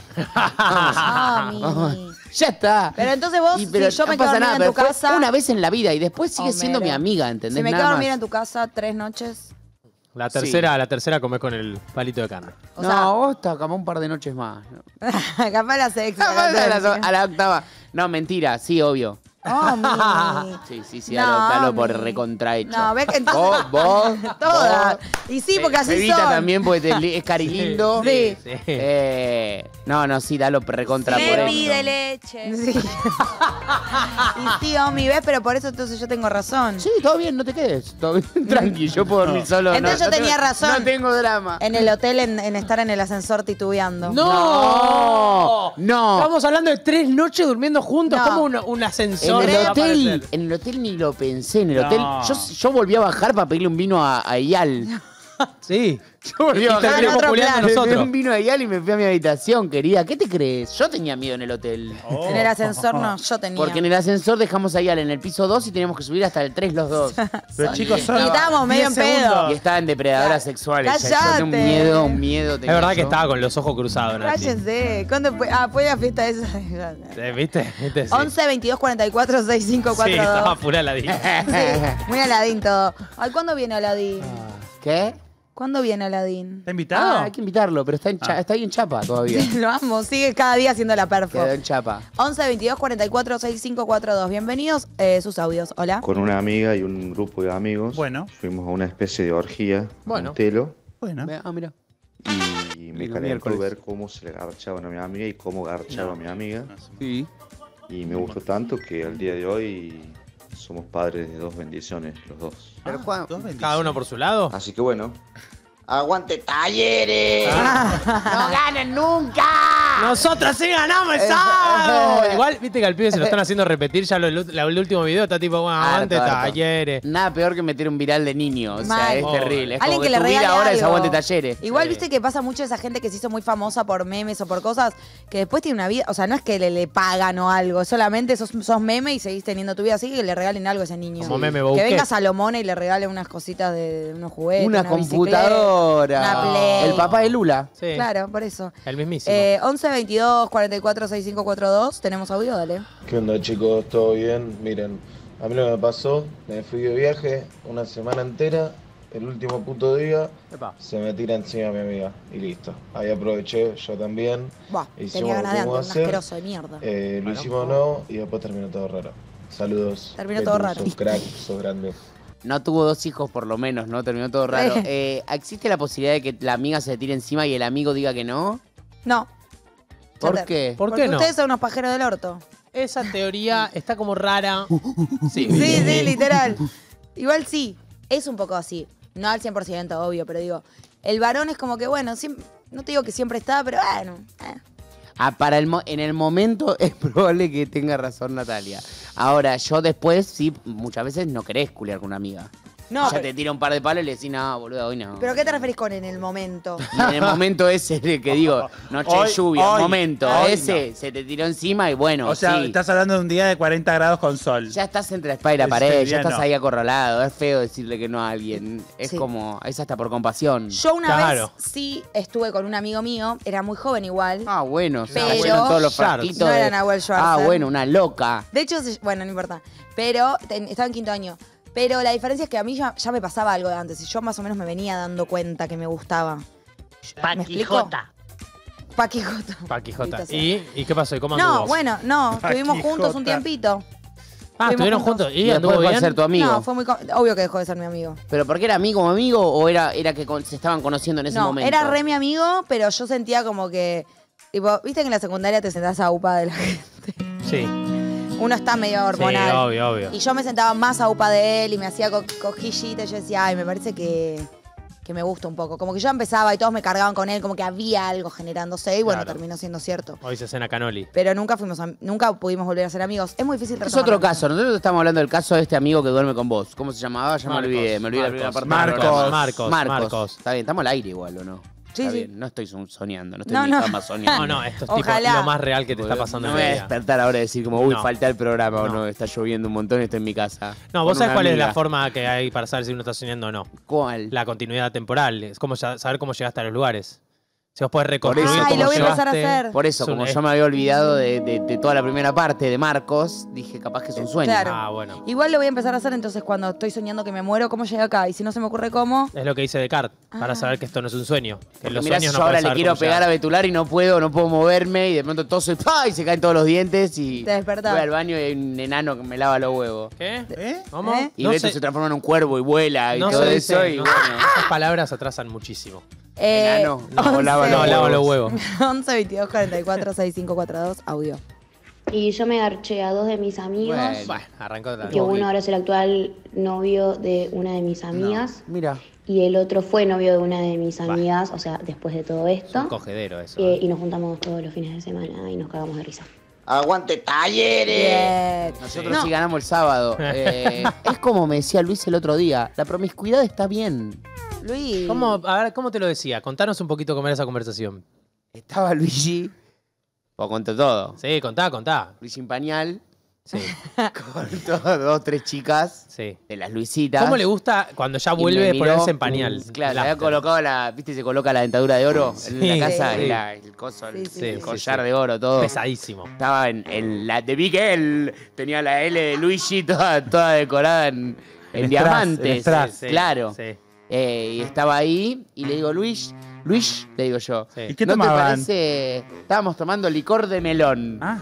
[SPEAKER 1] Mami.
[SPEAKER 3] ya está.
[SPEAKER 1] Pero entonces vos,
[SPEAKER 3] pero
[SPEAKER 1] si yo me
[SPEAKER 3] no
[SPEAKER 1] quedo
[SPEAKER 3] pasa
[SPEAKER 1] dormida
[SPEAKER 3] nada,
[SPEAKER 1] en tu
[SPEAKER 3] pero fue
[SPEAKER 1] casa.
[SPEAKER 3] una vez en la vida y después sigue siendo mi
[SPEAKER 1] Homero.
[SPEAKER 3] amiga, ¿entendés?
[SPEAKER 1] Si me
[SPEAKER 3] Nada
[SPEAKER 1] quedo a dormir
[SPEAKER 3] más.
[SPEAKER 1] en tu casa 3 noches.
[SPEAKER 4] La tercera comés con el palito de carne.
[SPEAKER 1] O
[SPEAKER 3] No,
[SPEAKER 1] sea,
[SPEAKER 3] vos está como un par de noches más.
[SPEAKER 1] capaz la sexta.
[SPEAKER 3] A la octava. No, mentira, sí, obvio.
[SPEAKER 1] Oh, mi.
[SPEAKER 3] Sí,
[SPEAKER 1] No,
[SPEAKER 3] dalo por
[SPEAKER 1] mi.
[SPEAKER 3] recontrahecho.
[SPEAKER 1] No, ves que entonces.
[SPEAKER 3] Vos.
[SPEAKER 1] Todas.
[SPEAKER 3] vos.
[SPEAKER 1] Y sí, porque así
[SPEAKER 3] Evita
[SPEAKER 1] son.
[SPEAKER 3] también porque es carilindo.
[SPEAKER 1] Sí.
[SPEAKER 3] No, sí, dalo recontra por hecho.
[SPEAKER 5] leche.
[SPEAKER 1] Sí. Y sí, Omi, ¿ves? Pero por eso entonces yo tengo razón.
[SPEAKER 3] Sí, todo bien, no te quedes. Todo bien, tranqui, yo puedo dormir solo.
[SPEAKER 1] Entonces yo tenía
[SPEAKER 3] tengo-
[SPEAKER 1] razón.
[SPEAKER 3] No tengo drama.
[SPEAKER 1] En el hotel, en estar en el ascensor titubeando.
[SPEAKER 3] No.
[SPEAKER 4] Estamos hablando de 3 noches durmiendo juntos.
[SPEAKER 1] No.
[SPEAKER 4] Como un
[SPEAKER 3] En
[SPEAKER 4] ascensor.
[SPEAKER 3] el,
[SPEAKER 4] va a
[SPEAKER 3] hotel,
[SPEAKER 4] aparecer?
[SPEAKER 3] en el hotel ni lo pensé. En el
[SPEAKER 2] No.
[SPEAKER 3] hotel yo volví a bajar para pedirle un vino a Eyal.
[SPEAKER 4] Sí.
[SPEAKER 3] Yo volví a
[SPEAKER 4] Y
[SPEAKER 3] bajar.
[SPEAKER 4] terminamos
[SPEAKER 1] otro
[SPEAKER 4] culiando
[SPEAKER 1] plan.
[SPEAKER 3] Le pedí
[SPEAKER 4] nosotros.
[SPEAKER 3] un vino a Eyal y me fui a mi habitación, querida. ¿Qué te crees? Yo tenía miedo en el hotel.
[SPEAKER 2] Oh.
[SPEAKER 1] En el ascensor no, yo tenía.
[SPEAKER 3] Porque en el ascensor dejamos a Eyal en el piso 2 y teníamos que subir hasta el 3 los dos.
[SPEAKER 2] Pero chicos, son
[SPEAKER 1] Y estábamos medio
[SPEAKER 2] 10
[SPEAKER 1] en pedo.
[SPEAKER 2] segundos.
[SPEAKER 3] Y estaban depredadoras sexuales. Ya, yo tenía
[SPEAKER 1] ¡Cállate!
[SPEAKER 3] un miedo.
[SPEAKER 4] Es
[SPEAKER 3] tenía
[SPEAKER 4] verdad que
[SPEAKER 3] yo.
[SPEAKER 4] estaba con los ojos cruzados, Nati.
[SPEAKER 1] Cállense. ¿Cuándo fue? Ah, fue la fiesta esa.
[SPEAKER 4] ¿Viste? Sí.
[SPEAKER 1] 11 22 44 65
[SPEAKER 4] Sí, estaba
[SPEAKER 1] 42.
[SPEAKER 4] pura la
[SPEAKER 1] Sí, muy Aladín todo. Ay, ¿cuándo viene Aladín?
[SPEAKER 3] ¿Qué?
[SPEAKER 1] ¿Cuándo viene Aladín?
[SPEAKER 2] ¿Está invitado?
[SPEAKER 3] Hay que invitarlo, pero está, está ahí en Chapa todavía.
[SPEAKER 1] Lo amo, sigue cada día haciendo la perfo.
[SPEAKER 3] Quedó en Chapa.
[SPEAKER 1] 11 22 44 65 42. Bienvenidos sus audios. Hola.
[SPEAKER 9] Con una amiga y un grupo de amigos.
[SPEAKER 2] Bueno.
[SPEAKER 9] Fuimos a una especie de orgía
[SPEAKER 4] Bueno.
[SPEAKER 9] en Telo
[SPEAKER 2] Bueno.
[SPEAKER 3] Mira.
[SPEAKER 9] y me
[SPEAKER 3] Lindo
[SPEAKER 9] calentó
[SPEAKER 3] miércoles.
[SPEAKER 9] ver cómo se le garchaban a mi amiga y cómo garchaba a mi amiga.
[SPEAKER 3] Sí.
[SPEAKER 9] y me gustó tanto que al día de hoy somos padres de 2 bendiciones, los dos.
[SPEAKER 3] Pero Juan,
[SPEAKER 4] ¿Cada uno por su lado?
[SPEAKER 9] Así que bueno,
[SPEAKER 3] ¡aguante Talleres! ¡No ganan nunca!
[SPEAKER 4] ¡Nosotros sí ganamos el sábado! Igual, viste que al pibe se lo están haciendo repetir. Ya el último video está tipo, bueno, aguante
[SPEAKER 3] Harto.
[SPEAKER 4] Talleres.
[SPEAKER 3] Nada peor que meter un viral de niño. O sea,
[SPEAKER 1] Mal.
[SPEAKER 3] es terrible. Es
[SPEAKER 1] Alguien
[SPEAKER 3] como
[SPEAKER 1] que le
[SPEAKER 3] tu vida
[SPEAKER 1] regale
[SPEAKER 3] ahora es
[SPEAKER 1] algo.
[SPEAKER 3] aguante Talleres.
[SPEAKER 1] Igual
[SPEAKER 4] Sí.
[SPEAKER 1] viste que pasa mucho esa gente que se hizo muy famosa por memes o por cosas que después tiene una vida, o sea, no es que le pagan o algo, solamente sos meme y seguís teniendo tu vida así, que le regalen algo a ese niño.
[SPEAKER 4] Como meme
[SPEAKER 1] Que
[SPEAKER 4] Bouquet.
[SPEAKER 1] venga Salomón y le regale unas cositas de unos juguetes,
[SPEAKER 3] Una
[SPEAKER 1] bicicleta,
[SPEAKER 3] computadora.
[SPEAKER 1] una Play.
[SPEAKER 3] El papá de Lula.
[SPEAKER 4] Sí.
[SPEAKER 1] Claro, por eso.
[SPEAKER 4] El mismísimo.
[SPEAKER 1] 11 22 44 6542, tenemos audio, dale.
[SPEAKER 10] ¿Qué onda, chicos? ¿Todo bien? Miren, a mí lo que me pasó, me fui de viaje una semana entera, el último puto día,
[SPEAKER 4] Epa.
[SPEAKER 10] se me tira encima mi amiga y listo. Ahí aproveché, yo también.
[SPEAKER 1] Buah,
[SPEAKER 10] Hicimos
[SPEAKER 1] tenía ganas de
[SPEAKER 10] lo que
[SPEAKER 1] antes, un
[SPEAKER 10] íbamos a hacer.
[SPEAKER 1] asqueroso de mierda.
[SPEAKER 10] Lo hicimos no y después terminó todo raro. Saludos.
[SPEAKER 1] Terminó todo
[SPEAKER 10] Betu,
[SPEAKER 1] raro.
[SPEAKER 10] Sos crack, sos grande.
[SPEAKER 3] No tuvo 2 hijos por lo menos, ¿no? Terminó todo raro. ¿Existe la posibilidad de que la amiga se le tire encima y el amigo diga que no?
[SPEAKER 1] No.
[SPEAKER 3] ¿Por
[SPEAKER 1] Chatter.
[SPEAKER 3] qué?
[SPEAKER 4] ¿Por
[SPEAKER 1] Porque
[SPEAKER 4] qué no?
[SPEAKER 1] ustedes son unos pajeros del orto.
[SPEAKER 4] Esa teoría está como rara. Sí,
[SPEAKER 1] Sí, literal. Igual sí, es un poco así. No al 100%, obvio, pero digo, el varón es como que, bueno, no te digo que siempre está, pero bueno.
[SPEAKER 3] En el momento es probable que tenga razón Natalia. Ahora, yo después, sí, muchas veces no querés culiar con una amiga.
[SPEAKER 1] No,
[SPEAKER 3] Ya te tira un par de palos y le decís, no, boludo, hoy no.
[SPEAKER 1] ¿pero qué te referís con en el momento?
[SPEAKER 3] Y en el momento ese de que digo, noche de
[SPEAKER 2] Hoy,
[SPEAKER 3] lluvia,
[SPEAKER 2] hoy,
[SPEAKER 3] momento
[SPEAKER 2] hoy
[SPEAKER 3] ese, se te tiró encima y bueno,
[SPEAKER 2] O sea,
[SPEAKER 3] sí.
[SPEAKER 2] estás hablando de un día de 40 grados con sol.
[SPEAKER 3] Ya estás entre la espada y la
[SPEAKER 2] Ese
[SPEAKER 3] pared,
[SPEAKER 2] día
[SPEAKER 3] ya estás
[SPEAKER 2] no.
[SPEAKER 3] ahí acorralado. Es feo decirle que no a alguien. Es
[SPEAKER 1] Sí.
[SPEAKER 3] como, es hasta por compasión.
[SPEAKER 1] Yo una
[SPEAKER 4] Claro.
[SPEAKER 1] vez sí estuve con un amigo mío, era muy joven igual.
[SPEAKER 3] Ah, bueno, se
[SPEAKER 1] Pero-
[SPEAKER 3] cayeron todos los
[SPEAKER 4] Schwartz.
[SPEAKER 3] frasquitos.
[SPEAKER 1] No
[SPEAKER 3] de-
[SPEAKER 1] era Nahuel Schwartz,
[SPEAKER 3] Ah,
[SPEAKER 1] ¿eh?
[SPEAKER 3] bueno, una loca.
[SPEAKER 1] De hecho, bueno, no importa. Pero estaba en quinto año. Pero la diferencia es que a mí ya me pasaba algo de antes y yo más o menos me venía dando cuenta que me gustaba. ¿Me explico? Paquijota.
[SPEAKER 4] Paquijota.
[SPEAKER 1] Maldita sea.
[SPEAKER 4] ¿Y qué pasó? ¿Y cómo
[SPEAKER 1] No,
[SPEAKER 4] anduvo?
[SPEAKER 1] bueno, no, estuvimos juntos un
[SPEAKER 2] Paquijota.
[SPEAKER 1] tiempito.
[SPEAKER 4] Ah, estuvieron juntos. ¿Y
[SPEAKER 3] Y
[SPEAKER 4] anduvo
[SPEAKER 3] después va a
[SPEAKER 4] bien?
[SPEAKER 3] ser tu amigo.
[SPEAKER 1] No, fue muy obvio que dejó de ser mi amigo.
[SPEAKER 3] ¿Pero porque era amigo o era que se estaban conociendo en ese
[SPEAKER 1] No,
[SPEAKER 3] momento?
[SPEAKER 1] era re mi amigo, pero yo sentía como que, tipo, viste que en la secundaria te sentás a UPA de la gente.
[SPEAKER 4] Sí.
[SPEAKER 1] Uno está medio hormonal.
[SPEAKER 4] Sí, obvio, obvio.
[SPEAKER 1] Y yo me sentaba más a UPA de él y me hacía cosquillita y yo decía, ay, me parece que me gusta un poco. Como que yo empezaba y todos me cargaban con él, como que había algo generándose y bueno,
[SPEAKER 4] Claro.
[SPEAKER 1] terminó siendo cierto.
[SPEAKER 4] Hoy se cena canoli.
[SPEAKER 1] Pero nunca pudimos volver a ser amigos. Es muy difícil
[SPEAKER 3] Es otro
[SPEAKER 1] retomar.
[SPEAKER 3] caso. Nosotros estamos hablando del caso de este amigo que duerme con vos. ¿Cómo se llamaba? Ya
[SPEAKER 4] Marcos,
[SPEAKER 3] me olvidé la primera parte.
[SPEAKER 2] Marcos.
[SPEAKER 3] del programa.
[SPEAKER 4] Marcos.
[SPEAKER 3] Está bien, estamos al aire igual, ¿o no?
[SPEAKER 1] Sí,
[SPEAKER 3] Está
[SPEAKER 1] sí.
[SPEAKER 3] bien, no estoy soñando, no estoy
[SPEAKER 1] No,
[SPEAKER 3] en mi
[SPEAKER 1] no.
[SPEAKER 3] cama soñando.
[SPEAKER 4] No, esto es tipo
[SPEAKER 1] Ojalá.
[SPEAKER 4] lo más real que te está pasando
[SPEAKER 3] No
[SPEAKER 4] en
[SPEAKER 3] me voy
[SPEAKER 4] el
[SPEAKER 3] a
[SPEAKER 4] día.
[SPEAKER 3] despertar ahora y decir como, uy,
[SPEAKER 4] No.
[SPEAKER 3] falta el programa o
[SPEAKER 4] No.
[SPEAKER 3] no, está lloviendo un montón y estoy en mi casa.
[SPEAKER 4] No, vos
[SPEAKER 3] Con
[SPEAKER 4] sabés
[SPEAKER 3] una
[SPEAKER 4] cuál es
[SPEAKER 3] amiga.
[SPEAKER 4] la forma que hay para saber si uno está soñando o no.
[SPEAKER 3] ¿Cuál?
[SPEAKER 4] La continuidad temporal. Es como saber cómo llegaste a los lugares. Si vos podés reconstruir
[SPEAKER 3] Por eso-
[SPEAKER 1] Ay,
[SPEAKER 4] cómo
[SPEAKER 1] lo voy a empezar a
[SPEAKER 4] llegaste.
[SPEAKER 1] hacer.
[SPEAKER 3] Por eso,
[SPEAKER 4] Es un-
[SPEAKER 3] como
[SPEAKER 4] es-
[SPEAKER 3] yo me había olvidado de toda la primera parte de Marcos, dije, capaz que es un sueño.
[SPEAKER 1] Claro.
[SPEAKER 4] Ah, bueno.
[SPEAKER 1] Igual lo voy a empezar a hacer entonces cuando estoy soñando que me muero, ¿cómo llegué acá? Y si no se me ocurre cómo,
[SPEAKER 4] Es lo que dice Descartes, para
[SPEAKER 1] Ah.
[SPEAKER 4] saber que esto no es un sueño. Que en los
[SPEAKER 3] Mirá, si
[SPEAKER 4] sueños
[SPEAKER 3] yo
[SPEAKER 4] no
[SPEAKER 3] ahora
[SPEAKER 4] podés
[SPEAKER 3] le
[SPEAKER 4] saber
[SPEAKER 3] quiero
[SPEAKER 4] cómo
[SPEAKER 3] pegar a
[SPEAKER 4] llegar.
[SPEAKER 3] Betular y no puedo moverme y de pronto toso y ¡pah! Y se caen todos los dientes y
[SPEAKER 1] Te despertás.
[SPEAKER 3] voy al baño y hay un enano que me lava los huevos.
[SPEAKER 4] ¿Qué?
[SPEAKER 2] ¿Eh?
[SPEAKER 4] ¿Cómo?
[SPEAKER 1] ¿Eh?
[SPEAKER 3] Y
[SPEAKER 4] No
[SPEAKER 3] Beto
[SPEAKER 4] se-
[SPEAKER 3] se transforma en un cuervo y vuela y
[SPEAKER 4] no
[SPEAKER 3] todo
[SPEAKER 4] se
[SPEAKER 3] eso.
[SPEAKER 4] dice,
[SPEAKER 3] Y
[SPEAKER 4] no.
[SPEAKER 3] bueno,
[SPEAKER 4] Esas palabras atrasan muchísimo.
[SPEAKER 3] enano, no, lava
[SPEAKER 4] No,
[SPEAKER 3] los
[SPEAKER 4] lavo los
[SPEAKER 3] huevos.
[SPEAKER 4] huevos.
[SPEAKER 1] 11 22 44 6542, audio.
[SPEAKER 11] Y yo me garché a 2 de mis amigos,
[SPEAKER 3] Bueno,
[SPEAKER 4] Arrancó otra
[SPEAKER 11] que uno ahora es el actual novio de una de mis amigas
[SPEAKER 3] mira.
[SPEAKER 11] y el otro fue novio de una de mis amigas, o sea, después de todo
[SPEAKER 4] Es un
[SPEAKER 11] esto.
[SPEAKER 4] cogedero eso.
[SPEAKER 11] Y nos juntamos todos los fines de semana y nos cagamos de risa.
[SPEAKER 3] ¡Aguante Talleres!
[SPEAKER 1] Bien.
[SPEAKER 3] Nosotros
[SPEAKER 1] No.
[SPEAKER 3] sí ganamos el sábado. Es como me decía Luis el otro día, la promiscuidad está bien.
[SPEAKER 1] Luis.
[SPEAKER 4] A ver, ¿cómo te lo decía? Contanos un poquito cómo era esa conversación.
[SPEAKER 3] Estaba Luigi, o contó todo.
[SPEAKER 4] Sí, contá.
[SPEAKER 3] Luigi en pañal,
[SPEAKER 4] Sí,
[SPEAKER 3] con dos, tres chicas
[SPEAKER 4] sí.
[SPEAKER 3] de las Luisitas.
[SPEAKER 4] ¿Cómo le gusta cuando ya
[SPEAKER 3] Y
[SPEAKER 4] vuelve
[SPEAKER 3] me
[SPEAKER 4] a ponerse
[SPEAKER 3] miró,
[SPEAKER 4] en pañal?
[SPEAKER 3] Claro,
[SPEAKER 4] El
[SPEAKER 3] le había
[SPEAKER 4] after.
[SPEAKER 3] colocado ¿viste? Se coloca la dentadura de oro en
[SPEAKER 4] Sí,
[SPEAKER 3] la casa,
[SPEAKER 4] sí.
[SPEAKER 3] el coso, el,
[SPEAKER 1] Sí, sí,
[SPEAKER 3] el
[SPEAKER 1] sí,
[SPEAKER 3] collar
[SPEAKER 4] sí.
[SPEAKER 3] de oro, todo.
[SPEAKER 4] Pesadísimo.
[SPEAKER 3] Estaba en la de Miguel, tenía la L de Luigi toda decorada en
[SPEAKER 2] El strass,
[SPEAKER 3] diamantes.
[SPEAKER 2] el strass.
[SPEAKER 4] Sí,
[SPEAKER 3] claro.
[SPEAKER 4] Sí.
[SPEAKER 3] Y estaba ahí y le digo, Luis, le digo yo.
[SPEAKER 4] Sí.
[SPEAKER 2] ¿Y qué
[SPEAKER 3] ¿No te
[SPEAKER 2] tomaban?
[SPEAKER 3] parece? Estábamos tomando licor de melón.
[SPEAKER 2] Ah,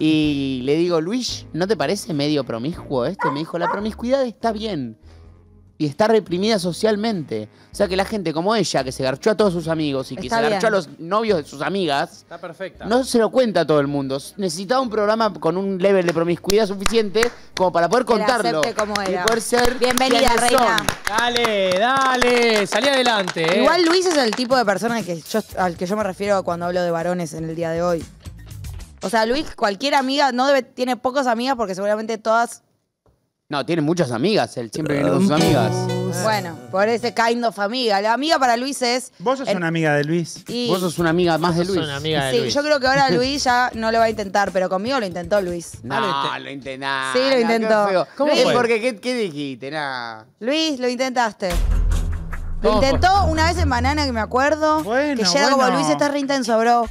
[SPEAKER 3] Y le digo, Luis, ¿no te parece medio promiscuo esto? Y me dijo, la promiscuidad está bien. y está reprimida socialmente. O sea que la gente como ella, que se garchó a todos sus amigos y que
[SPEAKER 1] Está
[SPEAKER 3] se
[SPEAKER 1] bien.
[SPEAKER 3] garchó a los novios de sus amigas,
[SPEAKER 4] Está perfecta.
[SPEAKER 3] no se lo cuenta a todo el mundo. Necesitaba un programa con un level de promiscuidad suficiente como para poder
[SPEAKER 1] Que la
[SPEAKER 3] contarlo.
[SPEAKER 1] acepte como
[SPEAKER 3] y
[SPEAKER 1] era.
[SPEAKER 3] poder ser
[SPEAKER 1] Bienvenida,
[SPEAKER 3] quienes
[SPEAKER 1] reina.
[SPEAKER 3] son.
[SPEAKER 4] Dale, salí adelante.
[SPEAKER 1] Igual Luis es el tipo de persona al que yo me refiero cuando hablo de varones en el día de hoy. O sea, Luis, cualquier amiga, tiene pocas amigas porque seguramente todas.
[SPEAKER 3] No, tiene muchas amigas. Él siempre viene con sus amigas.
[SPEAKER 1] Bueno, por ese kind of amiga. La amiga para Luis es.
[SPEAKER 2] Vos sos una amiga de Luis.
[SPEAKER 1] Y-
[SPEAKER 3] Vos sos una amiga más de
[SPEAKER 4] Sos
[SPEAKER 3] Luis.
[SPEAKER 4] una amiga de
[SPEAKER 1] Sí,
[SPEAKER 4] Luis.
[SPEAKER 1] yo creo que ahora Luis ya no lo va a intentar, pero conmigo lo intentó Luis.
[SPEAKER 3] No, lo intentó.
[SPEAKER 1] Sí, lo intentó.
[SPEAKER 3] ¿Cómo
[SPEAKER 1] Luis,
[SPEAKER 3] fue? Porque, ¿qué dijiste? Nah.
[SPEAKER 1] Luis, lo intentaste. Lo
[SPEAKER 4] ¿Cómo
[SPEAKER 1] intentó una vez en Banana, que me acuerdo.
[SPEAKER 2] Bueno,
[SPEAKER 1] que llega como
[SPEAKER 2] bueno.
[SPEAKER 1] Luis, está re intenso, bro.